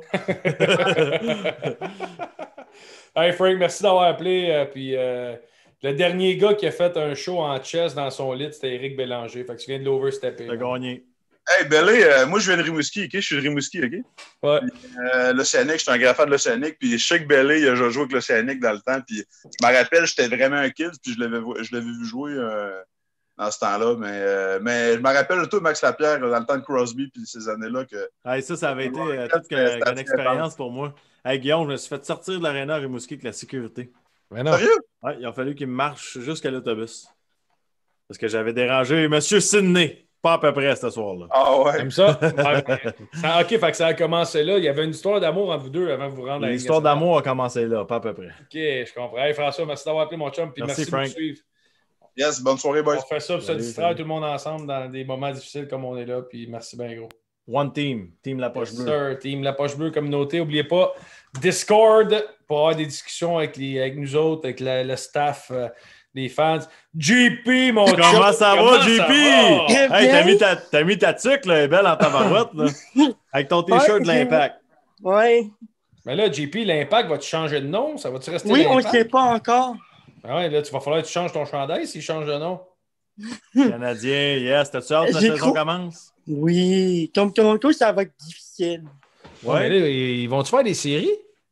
Hey, Frank, merci d'avoir appelé. Euh, puis, euh, le dernier gars qui a fait un show en chess dans son lit, c'était Éric Bélanger. Fait que tu viens de l'overstepper. T'as gagné. Hey, Bellé, euh, moi, je viens de Rimouski, OK? Je suis de Rimouski, OK? Ouais. Euh, L'Océanique, je suis un grand fan de l'Océanique, puis je sais que Bellé, il a joué avec l'Océanique dans le temps, puis je me rappelle, j'étais vraiment un kid, puis je l'avais vu jouer euh, dans ce temps-là, mais, euh, mais je me rappelle tout Max Lapierre dans le temps de Crosby, puis ces années-là que... Hey, ça, ça avait été euh, toute une, une expérience pour moi. Hey, Guillaume, je me suis fait sortir de l'aréna à Rimouski avec la sécurité. Mais non. Sérieux? Ouais, il a fallu qu'il marche jusqu'à l'autobus. Parce que j'avais dérangé M. Sidney. Pas à peu près ce soir-là. Ah ouais. Comme ça? Ouais. ça OK, fait que ça a commencé là. Il y avait une histoire d'amour entre vous deux avant de vous rendre à la L'histoire d'amour a commencé là, pas à peu près. OK, je comprends. Hey, François, merci d'avoir appelé mon chum. Puis merci, merci Frank. de nous suivre. Yes, bonne soirée, boys. On fait ça pour se salut, distraire salut. tout le monde ensemble dans des moments difficiles comme on est là. Puis merci bien gros. One team, team La Poche Yes, Bleue. sir, team La Poche Bleue, communauté. N'oubliez pas, Discord pour avoir des discussions avec, les, avec nous autres, avec la, le staff, euh, les fans. J P, mon chum! Comment ça va, J P? Va? Hey, t'as mis ta, t'as mis ta tuque, là, elle est belle en tabarouette, là. Avec ton t-shirt Ouais, de l'Impact. Ouais. Mais là, J P, l'Impact, va-tu changer de nom? Ça va-tu rester Oui, on ne l'Impact? sait pas encore. Ah ouais, là, tu vas falloir que tu changes ton chandail s'il change de nom. Canadien, yes. T'as-tu hâte que la J'ai saison trop- commence? Oui. Comme Toronto, ça va être difficile. Ouais. mais là, ils vont-tu faire des séries?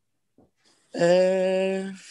Euh... Je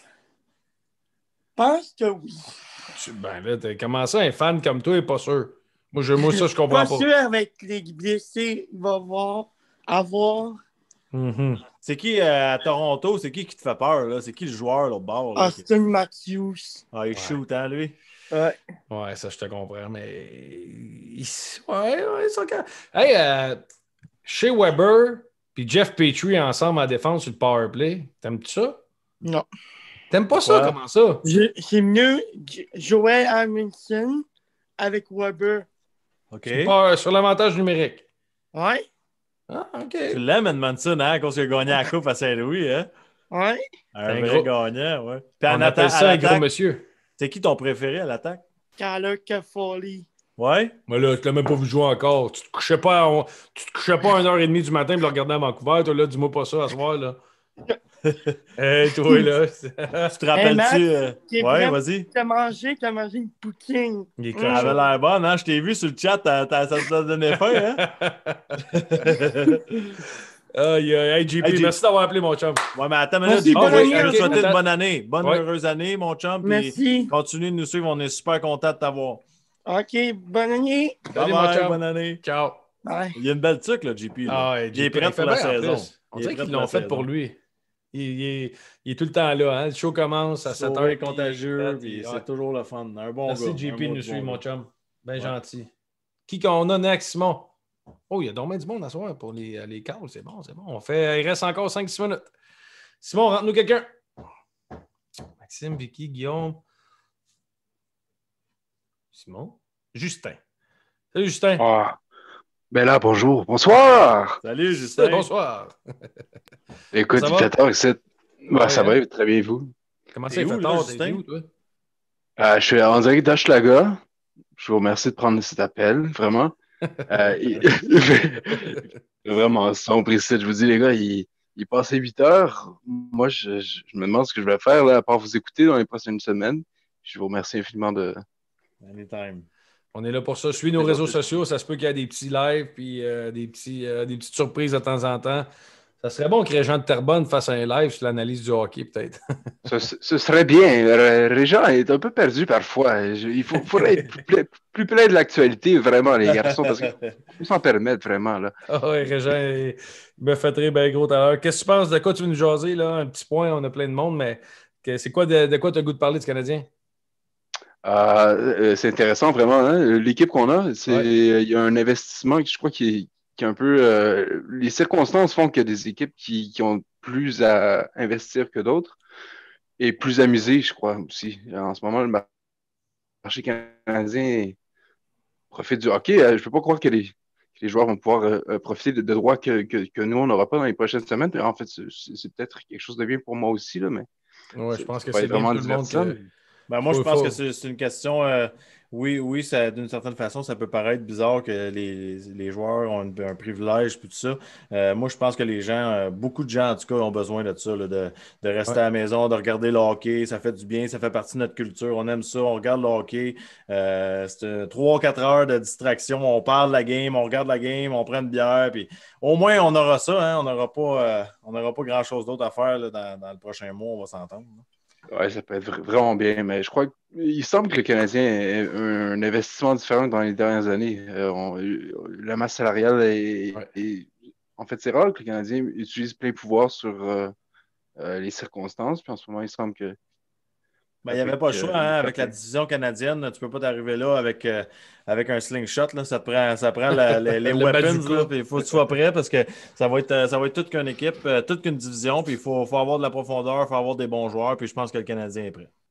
pense que oui. Tu- Ben là, t'as commencé un fan comme toi et pas sûr. Moi, je, moi ça, je comprends Pas pas. sûr avec les blessés, il va voir, avoir Mhm. C'est qui euh, à Toronto? C'est qui qui te fait peur, là? C'est qui le joueur, l'autre bord? Là, qui- Austin Matthews. Ah, il shoot, hein, lui? Ouais. Ouais, ça, je te comprends, mais... ils- Ouais, ouais, ils sont... quand- Hey, euh, Shea Weber puis Jeff Petrie ensemble en défense sur le power play, t'aimes-tu ça? Non. T'aimes pas ça? Ouais. Comment ça? Je- C'est mieux J- Joel Amundsen avec Weber. OK. Sur, power- sur l'avantage numérique. Ouais. Ah, OK. Tu l'aimes, Edmondson, hein, à cause qu'il a gagné la Coupe à Saint-Louis, hein? Ouais. Un C'est un vrai gros- gagnant, ouais. Puis On en appelle atta- ça à un gros l'attaque, monsieur. c'est qui ton préféré à l'attaque? Tyler Toffoli. Ouais? Moi, là, je l'ai même pas vu jouer encore. Tu te couchais pas à, on- tu te couchais pas à une heure trente du matin pour le regarder à Vancouver. Toi, là, dis-moi pas ça à ce soir, là. Hey, toi, là. Tu te Hey, Max, rappelles-tu? euh, t'es Ouais, vraiment- vas-y. T'as mangé, t'as mangé une poutine. Il est Mm. Elle avait l'air bonne, hein? Je t'ai vu sur le chat, t'as- t'as- ça t'a donné faim, hein? Aïe, aïe, hey, J P, Hey, J- merci d'avoir appelé mon chum. Ouais, mais attends, mais là, Merci, J P, bonne je année, veux te ok, souhaiter une attends. bonne année. Bonne Ouais. heureuse année, mon chum. Puis Merci. continue de nous suivre, on est super content de t'avoir. OK, bonne année. Salut, Bye mon bye, chum. bonne année. Ciao. Bye. Il y a une belle tuque, là, J P. Là. Ah ouais, il J est P, prêt il pour fait la bien, en saison. plus. On Il est dirait prêt qu'ils pour l'ont la fait pour saison. lui. Il, il est, il est tout le temps là. Hein? Le show commence à sept Sourire heures. contagieux, puis puis- c'est ouais. toujours le fun. Un bon Merci, gars. J un P, de bon nous suivre, bon mon gars. chum. Bien Ouais. gentil. Qui qu'on a next, Simon? Oh, il y a donc bien du monde à soir pour les, les calls. C'est bon, c'est bon. On fait, il reste encore cinq six minutes. Simon, rentre-nous quelqu'un. Maxime, Vicky, Guillaume. Simon? Justin. Salut, Justin. Ah. Ben là, bonjour, bonsoir. Salut, Justin. Bonsoir. Écoute, Ça il va? fait tard ici. Bah, Ouais, ça hein? va, très bien, vous? Comment ça, T'es il où, fait là, tard? Justin? T'es où, toi? Euh, je suis en direct d'Hochelaga. Je vous remercie de prendre cet appel, vraiment. Euh, il- vraiment sombre ici. Je vous dis, les gars, il, il est passé huit heures. Moi, je, je- je me demande ce que je vais faire, là, à part vous écouter dans les prochaines semaines. Je vous remercie infiniment de, Anytime. On est là pour ça. Suis nos réseaux sociaux. Ça se peut qu'il y ait des petits lives puis euh, des, petits, euh, des petites surprises de temps en temps. Ça serait bon que Régent de Terrebonne fasse un live sur l'analyse du hockey, peut-être. ce, ce serait bien. Régent est un peu perdu parfois. Je, il faut, faudrait être plus, plus près de l'actualité, vraiment, les garçons, parce qu'il faut s'en permettre, vraiment. Là. Ah oui, Régent, il me fait très bien gros tout à l'heure. Qu'est-ce que tu penses? De quoi tu veux nous jaser? Là? Un petit point, on a plein de monde, mais c'est quoi de, de quoi tu as le goût de parler du Canadien? Euh, c'est intéressant, vraiment. Hein? L'équipe qu'on a, c'est ouais. Il y a un investissement, je crois, qui est qui est un peu... Euh, les circonstances font qu'il y a des équipes qui, qui ont plus à investir que d'autres et plus à miser, je crois, aussi. En ce moment, le marché canadien profite du hockey. Je ne peux pas croire que les, que les joueurs vont pouvoir euh, profiter de, de droits que, que, que nous, on n'aura pas dans les prochaines semaines. En fait, c'est, c'est peut-être quelque chose de bien pour moi aussi, là, mais... Oui, je pense que c'est vraiment tout le monde que... Ben, moi, faut, je pense faut... que c'est, c'est une question... Euh, oui, oui, ça, d'une certaine façon, ça peut paraître bizarre que les, les joueurs ont un, un privilège et tout ça. Euh, moi, je pense que les gens, euh, beaucoup de gens, en tout cas, ont besoin de ça, là, de, de rester ouais. à la maison, de regarder le hockey. Ça fait du bien, ça fait partie de notre culture. On aime ça, on regarde le hockey. Euh, c'est trois à quatre heures de distraction. On parle de la game, on regarde la game, on prend une bière. Puis au moins, on aura ça. Hein, on n'aura pas, euh, on n'aura pas grand-chose d'autre à faire là, dans, dans le prochain mois. On va s'entendre. Là. Oui, ça peut être vraiment bien, mais je crois qu'il semble que le Canadien ait un, un investissement différent dans les dernières années. Euh, on, la masse salariale est, ouais. est... En fait, c'est rare que le Canadien utilise plein pouvoir sur euh, euh, les circonstances, puis en ce moment, il semble que... Ben, il n'y avait pas le choix, hein, avec la division canadienne. Tu ne peux pas t'arriver là avec, euh, avec un slingshot. Là, ça te prend, ça prend la, la, les weapons. Il faut que tu sois prêt parce que ça va être, ça va être toute qu'une équipe, euh, toute qu'une division. Puis il faut, faut avoir de la profondeur, il faut avoir des bons joueurs. Puis je pense que le Canadien est prêt.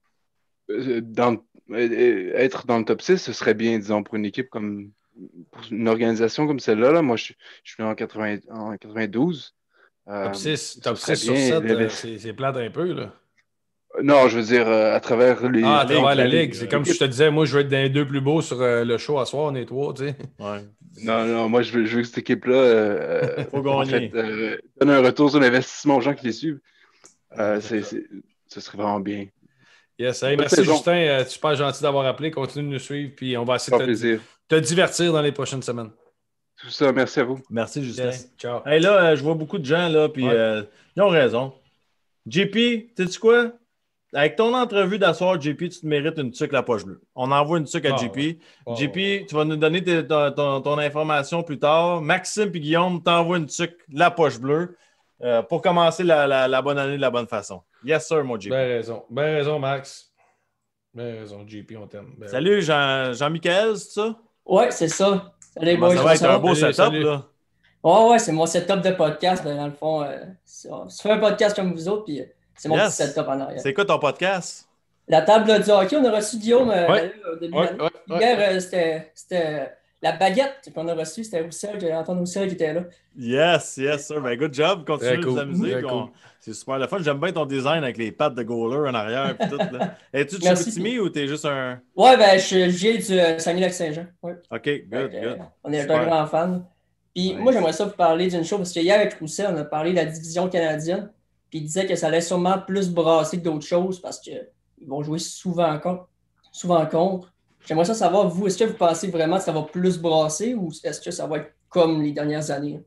Dans, être dans le top six, ce serait bien, disons, pour une équipe comme... Pour une organisation comme celle-là. Là, moi, je, je suis né en, quatre-vingts, en quatre-vingt-douze. Euh, top six, top six sur sept, euh, c'est, c'est plate un peu, là. Non, je veux dire, euh, à travers les... Ah, à travers la Ligue. C'est comme si je te disais, moi, je veux être dans les deux plus beaux sur euh, le show à soir, on est trois, tu sais. Ouais. Non, non, moi, je veux, je veux que cette équipe-là euh, Faut gagner. En fait, euh, donne un retour sur l'investissement aux gens qui les suivent. Euh, c'est, c'est, ce serait vraiment bien. Yes, hey, merci saison. Justin. Euh, super gentil d'avoir appelé. Continue de nous suivre, puis on va essayer de te, te divertir dans les prochaines semaines. Tout ça, merci à vous. Merci, Justin. Yes. Ciao. Hey, là, euh, je vois beaucoup de gens, là, puis ouais. euh, ils ont raison. J P, sais-tu quoi? Avec ton entrevue d'asseoir, J P, tu te mérites une tuque la poche bleue. On envoie une tuque à oh, J P. Oh, J P, tu vas nous donner tes, ton, ton, ton information plus tard. Maxime et Guillaume t'envoient une tuque la poche bleue euh, pour commencer la, la, la bonne année de la bonne façon. Yes, sir, mon J P. Bien raison. Bien raison, Max. Bien raison, J P, on t'aime. Ben salut, ouais. Jean, Jean-Michel, c'est ça? Ouais, c'est ça. Salut, boys, ça va être un beau salut, setup, salut. Là. Ouais, ouais, c'est mon setup de podcast. Dans le fond, euh, je fais un podcast comme vous autres, puis c'est mon yes. petit setup en arrière. C'est quoi ton podcast? La table du hockey, on a reçu Guillaume euh, ouais. au début ouais, de l'année. Ouais, Hier, ouais. Euh, c'était, c'était la baguette qu'on a reçue. C'était Roussel, Antoine Roussel qui était là. Yes, yes, sir. Ben, good job. Continue de cool. vous amuser. Cool. On... C'est super le fun. J'aime bien ton design avec les pattes de goaler en arrière. Et tout, là. Es-tu de Chicoutimi ou t'es juste un... Ouais, ben, je viens du euh, Saguenay-Lac-Saint-Jean. Ouais. OK, good, Donc, good. Euh, on est super. Un grand fan. Puis nice. Moi, j'aimerais ça vous parler d'une chose. Parce que hier, avec Roussel, on a parlé de la division canadienne. Puis il disait que ça allait sûrement plus brasser que d'autres choses parce qu'ils vont jouer souvent contre. Souvent contre. J'aimerais ça savoir, vous, est-ce que vous pensez vraiment que ça va plus brasser ou est-ce que ça va être comme les dernières années?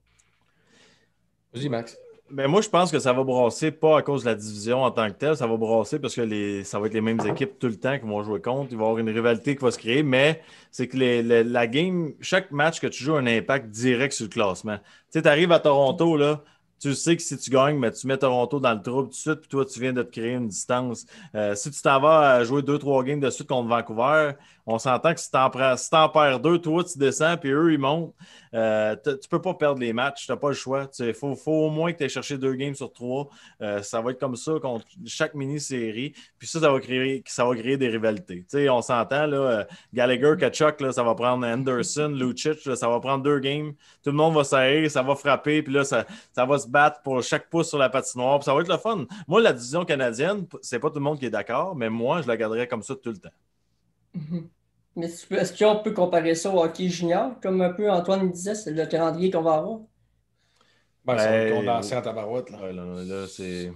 Vas-y, Max. Ben moi, je pense que ça va brasser pas à cause de la division en tant que telle. Ça va brasser parce que les, ça va être les mêmes équipes tout le temps qui vont jouer contre. Il va y avoir une rivalité qui va se créer, mais c'est que les, les, la game, chaque match que tu joues a un impact direct sur le classement. Tu sais, tu arrives à Toronto, là. Tu sais que si tu gagnes, mais tu mets Toronto dans le trouble tout de suite, puis toi, tu viens de te créer une distance. Euh, si tu t'en vas à jouer deux, trois games de suite contre Vancouver, on s'entend que si tu en si perds deux, toi, tu descends, puis eux, ils montent. Euh, tu ne peux pas perdre les matchs, tu n'as pas le choix. Il faut, faut au moins que tu aies cherché deux games sur trois. Euh, ça va être comme ça contre chaque mini-série. Puis ça, ça va créer, ça va créer des rivalités. T'sais, on s'entend, là, Gallagher, Kachuk, là, ça va prendre Anderson, Lucic, là, ça va prendre deux games. Tout le monde va s'aérer, ça va frapper, puis là, ça, ça va se battre pour chaque pouce sur la patinoire. Puis ça va être le fun. Moi, la division canadienne, c'est pas tout le monde qui est d'accord, mais moi, je la garderais comme ça tout le temps. Mm-hmm. Mais est-ce qu'on peut comparer ça au hockey junior, comme un peu Antoine disait, c'est le calendrier qu'on va avoir? Ben, ça va être condensé en tabarouette. Là. Ouais, là, là, c'est...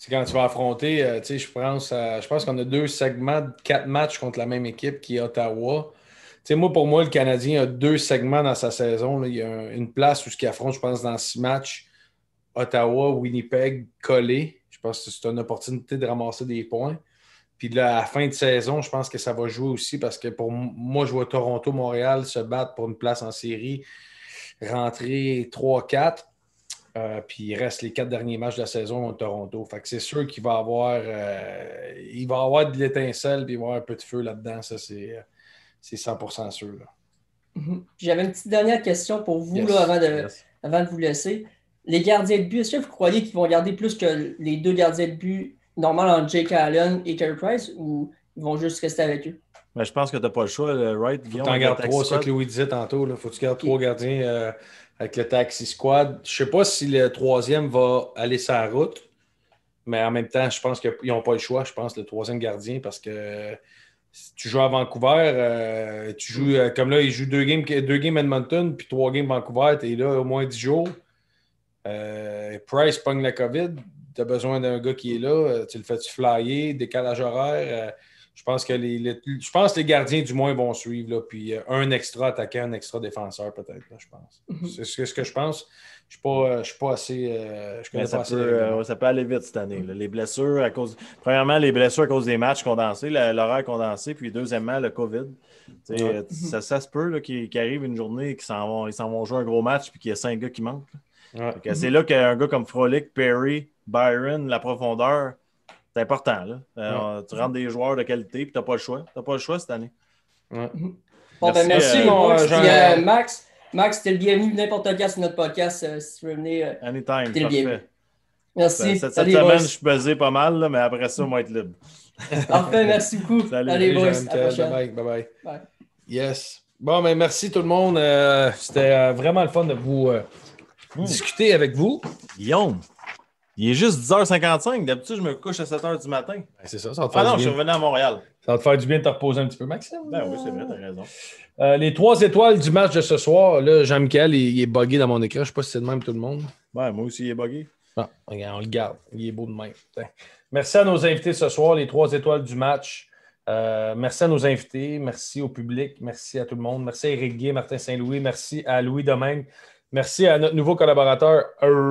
C'est quand tu vas affronter, euh, tu sais, je pense, à- je pense qu'on a deux segments de quatre matchs contre la même équipe qui est Ottawa. Tu sais, moi, pour moi, le Canadien a deux segments dans sa saison. Là. Il y a un- une place où ce qu'il affronte, je pense, dans six matchs, Ottawa, Winnipeg, collé. Je pense que c'est une opportunité de ramasser des points. Puis là, à la fin de saison, je pense que ça va jouer aussi parce que pour m- moi, je vois Toronto, Montréal se battre pour une place en série, rentrer trois quatre. Euh, puis il reste les quatre derniers matchs de la saison à Toronto. Fait que c'est sûr qu'il va avoir euh, il va avoir de l'étincelle puis il va y avoir un peu de feu là-dedans. Ça, c'est, c'est cent pour cent sûr. Là. Mhm. J'avais une petite dernière question pour vous Yes, là, avant, de, yes. avant de vous laisser. Les gardiens de but, est-ce que vous croyez qu'ils vont garder plus que les deux gardiens de but normaux entre Jake Allen et Carey Price ou ils vont juste rester avec eux? Mais je pense que tu n'as pas le choix, le right? Faut que Guillaume, tu en avec gardes le taxi trois, ça squad. que Louis disait tantôt. Il faut que tu gardes trois gardiens euh, avec le taxi squad. Je ne sais pas si le troisième va aller sa route, mais en même temps, je pense qu'ils n'ont pas le choix, je pense, le troisième gardien, parce que si tu joues à Vancouver, euh, tu joues euh, comme là, ils jouent deux games, deux games Edmonton, puis trois games Vancouver, tu es là au moins dix jours. Euh, Price pogne la COVID, tu as besoin d'un gars qui est là, euh, tu le fais-tu flyer, décalage horaire. euh, je pense que les, les- je pense que les gardiens du moins vont suivre, là, puis euh, un extra attaquant, un extra défenseur peut-être, là, je pense. Mhm. C'est ce que, ce que je pense. Je ne suis pas assez. euh, je connais Mais ça, pas assez peut, les règlements. euh, ça peut aller vite cette année. là. Les blessures à cause. Premièrement, les blessures à cause des matchs condensés, la- l'horaire condensé, puis deuxièmement, le COVID. Tu sais, Ouais. euh, ça, ça se peut là, qu'il qu'il arrive une journée et qu'ils s'en vont, ils s'en vont jouer un gros match puis qu'il y a cinq gars qui manquent. là. Ouais. Fait que C'est là qu'un gars comme Frolic, Perry, Byron, la profondeur, c'est important. Là. Euh, Tu rentres des joueurs de qualité puis tu n'as pas le choix. Tu n'as pas le choix cette année. Ouais. Bon, ben merci, euh, les mon, boys. euh, Puis, Jean- euh, Max, Max, t'es le bienvenu n'importe quand sur notre podcast. euh, si tu veux venir, euh, Anytime, t'es le bienvenu. parfait. Merci. Cette, cette Salut, les semaine, boys. je suis pesé pas mal, là, mais après ça, on va être libre. Parfait, merci beaucoup. Salut. Allez, Salut, boys. Jean-Michel. À la prochaine. Bye bye. Bye bye. Bye. Yes. Bon, ben merci tout le monde. Euh, C'était euh, vraiment le fun de vous euh, discuter avec vous. Guillaume, il est juste dix heures cinquante-cinq. D'habitude, je me couche à sept heures du matin. Ben, c'est ça, ça va te faire Ah non, du je bien. suis revenu à Montréal. Ça va te faire du bien de te reposer un petit peu, Maxime. Ben oui, c'est vrai, t'as raison. Euh, les trois étoiles du match de ce soir, là, Jean-Michel, il, il est buggé dans mon écran. Je ne sais pas si c'est de même tout le monde. Ben, moi aussi, il est buggé. Ah, regarde, on le garde. Il est beau de même. Putain. Merci à nos invités ce soir, les trois étoiles du match. Euh, merci à nos invités. Merci au public. Merci à tout le monde. Merci à Éric Guay, Martin Saint-Louis. Merci à Louis Domingue. Merci à notre nouveau collaborateur,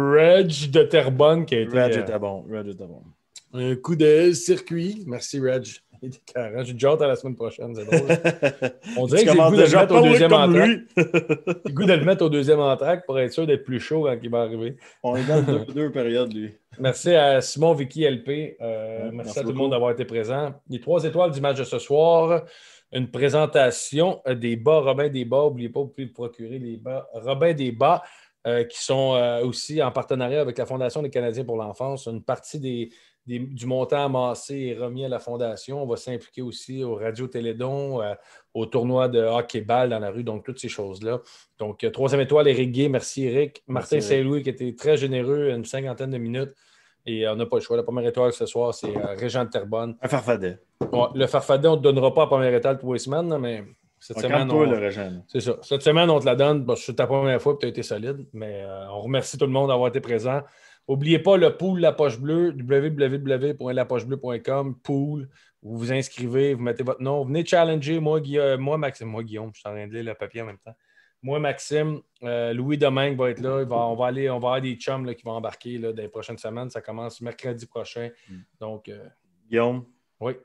Reg de Terrebonne, qui a été Reg euh, était bon. Reg était bon. un coup de circuit. Merci, Reg. Il était carré. J'ai déjà hâte à la semaine prochaine. C'est drôle. On dirait Tu que j'ai le commences goût de le déjà à mettre au parler deuxième comme entraque. lui. J'ai le goût de le mettre au deuxième entraque pour être sûr d'être plus chaud quand il va arriver. On est dans deux, deux périodes, lui. Merci à Simon, Vicky, L P. Euh, Ouais, merci, merci à tout le beaucoup. monde d'avoir été présent. Les trois étoiles du match de ce soir. Une présentation euh, des bas Robin des Bas. N'oubliez pas, vous pouvez vous procurer les bas Robin des Bas euh, qui sont euh, aussi en partenariat avec la Fondation des Canadiens pour l'enfance. Une partie des, des- du montant amassé est remis à la Fondation. On va s'impliquer aussi au Radio Télédon, euh, au tournoi de hockey-ball dans la rue, donc toutes ces choses-là. Donc, euh, troisième étoile, Éric Guay. Merci, Éric. Martin Merci, Éric. Saint-Louis qui était très généreux, une cinquantaine de minutes. Et euh, on n'a pas le choix. La première étoile ce soir, c'est euh, Régent de Terrebonne. Un farfadet. Ouais, le farfadet, on ne te donnera pas la première étoile tous les semaines, là, mais cette On semaine, calme-toi, on... le Régent. C'est ça. Cette semaine, on te la donne parce que c'est ta première fois et tu as été solide. Mais euh, on remercie tout le monde d'avoir été présent. N'oubliez pas le pool La Poche Bleue, w w w point la poche bleue point com, pool. Vous vous inscrivez, vous mettez votre nom. Venez challenger, moi, Guillaume, moi Maxime, moi, Guillaume, je suis en train de lire le papier en même temps. Moi, Maxime, euh, Louis Domingue va être là. Il va, on, va aller, on va avoir des chums là, qui vont embarquer là, dans les prochaines semaines. Ça commence mercredi prochain. Donc, euh, Guillaume, oui.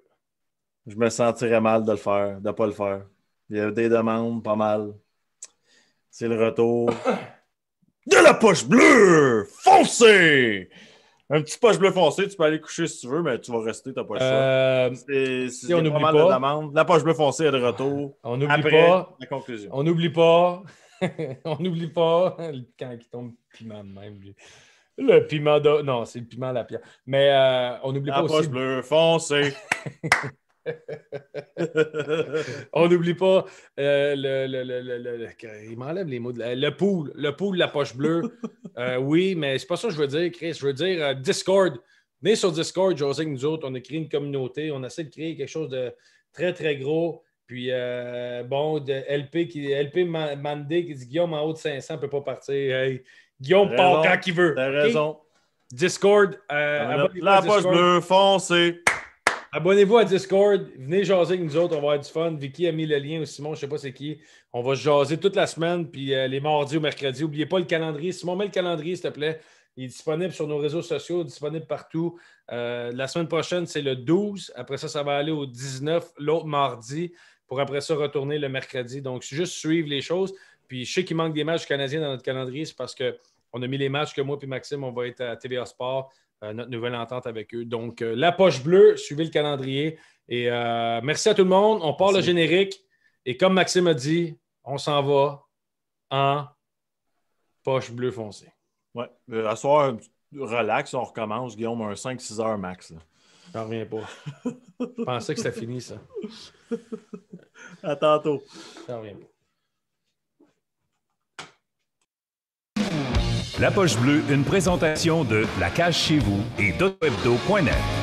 je me sentirais mal de le faire, de ne pas le faire. Il y a des demandes, pas mal. C'est le retour de la poche bleue foncée! Un petit poche bleu foncé, tu peux aller coucher si tu veux, mais tu vas rester, tu n'as pas le choix. Euh, C'est si c'est on pas n'oublie mal pas- de demandes. La poche bleue foncée est de retour. On n'oublie Après pas. la conclusion. On n'oublie pas. On n'oublie pas. Quand il tombe piment de même. lui. Le piment de. Non, c'est le piment à la pierre. Mais euh, on n'oublie La pas poche aussi. bleue foncée. On n'oublie pas euh, le, le, le, le, le- le- il m'enlève les mots. de la- le pool, le pool, la poche bleue. Euh, oui, mais c'est pas ça que je veux dire, Chris. Je veux dire euh, Discord. Venez sur Discord, José, nous autres, on a créé une communauté. On essaie de créer quelque chose de très, très gros. Puis, euh, bon, de L P, qui, L P Ma- Mandé qui dit Guillaume en haut de cinq cents ne peut pas partir. Hey, Guillaume T'as part raison. quand il veut. T'as OK? raison. Discord. Euh, la abonnez-vous la à poche Discord. bleue, foncez. Abonnez-vous à Discord. Venez jaser avec nous autres. On va avoir du fun. Vicky a mis le lien, ou Simon, je ne sais pas c'est qui. On va se jaser toute la semaine, puis euh, les mardis ou mercredis. N'oubliez pas le calendrier. Simon, mets le calendrier, s'il te plaît. Il est disponible sur nos réseaux sociaux, disponible partout. Euh, la semaine prochaine, c'est le douze. Après ça, ça va aller au dix-neuf, l'autre mardi, pour après ça retourner le mercredi. Donc, juste suivre les choses. Puis, je sais qu'il manque des matchs canadiens dans notre calendrier. C'est parce qu'on a mis les matchs que moi et Maxime, on va être à T V A Sport, euh, notre nouvelle entente avec eux. Donc, euh, la poche bleue, suivez le calendrier. Et euh, merci à tout le monde. On part merci. Le générique. Et comme Maxime a dit, on s'en va en poche bleue foncée. Oui. Euh, à soir, relax, on recommence, Guillaume, un cinq six heures max. J'en reviens pas. Je pensais que c'était fini, ça. À tantôt. J'en reviens pas. La Poche Bleue, une présentation de La Cage chez vous et d'auto hebdo point net.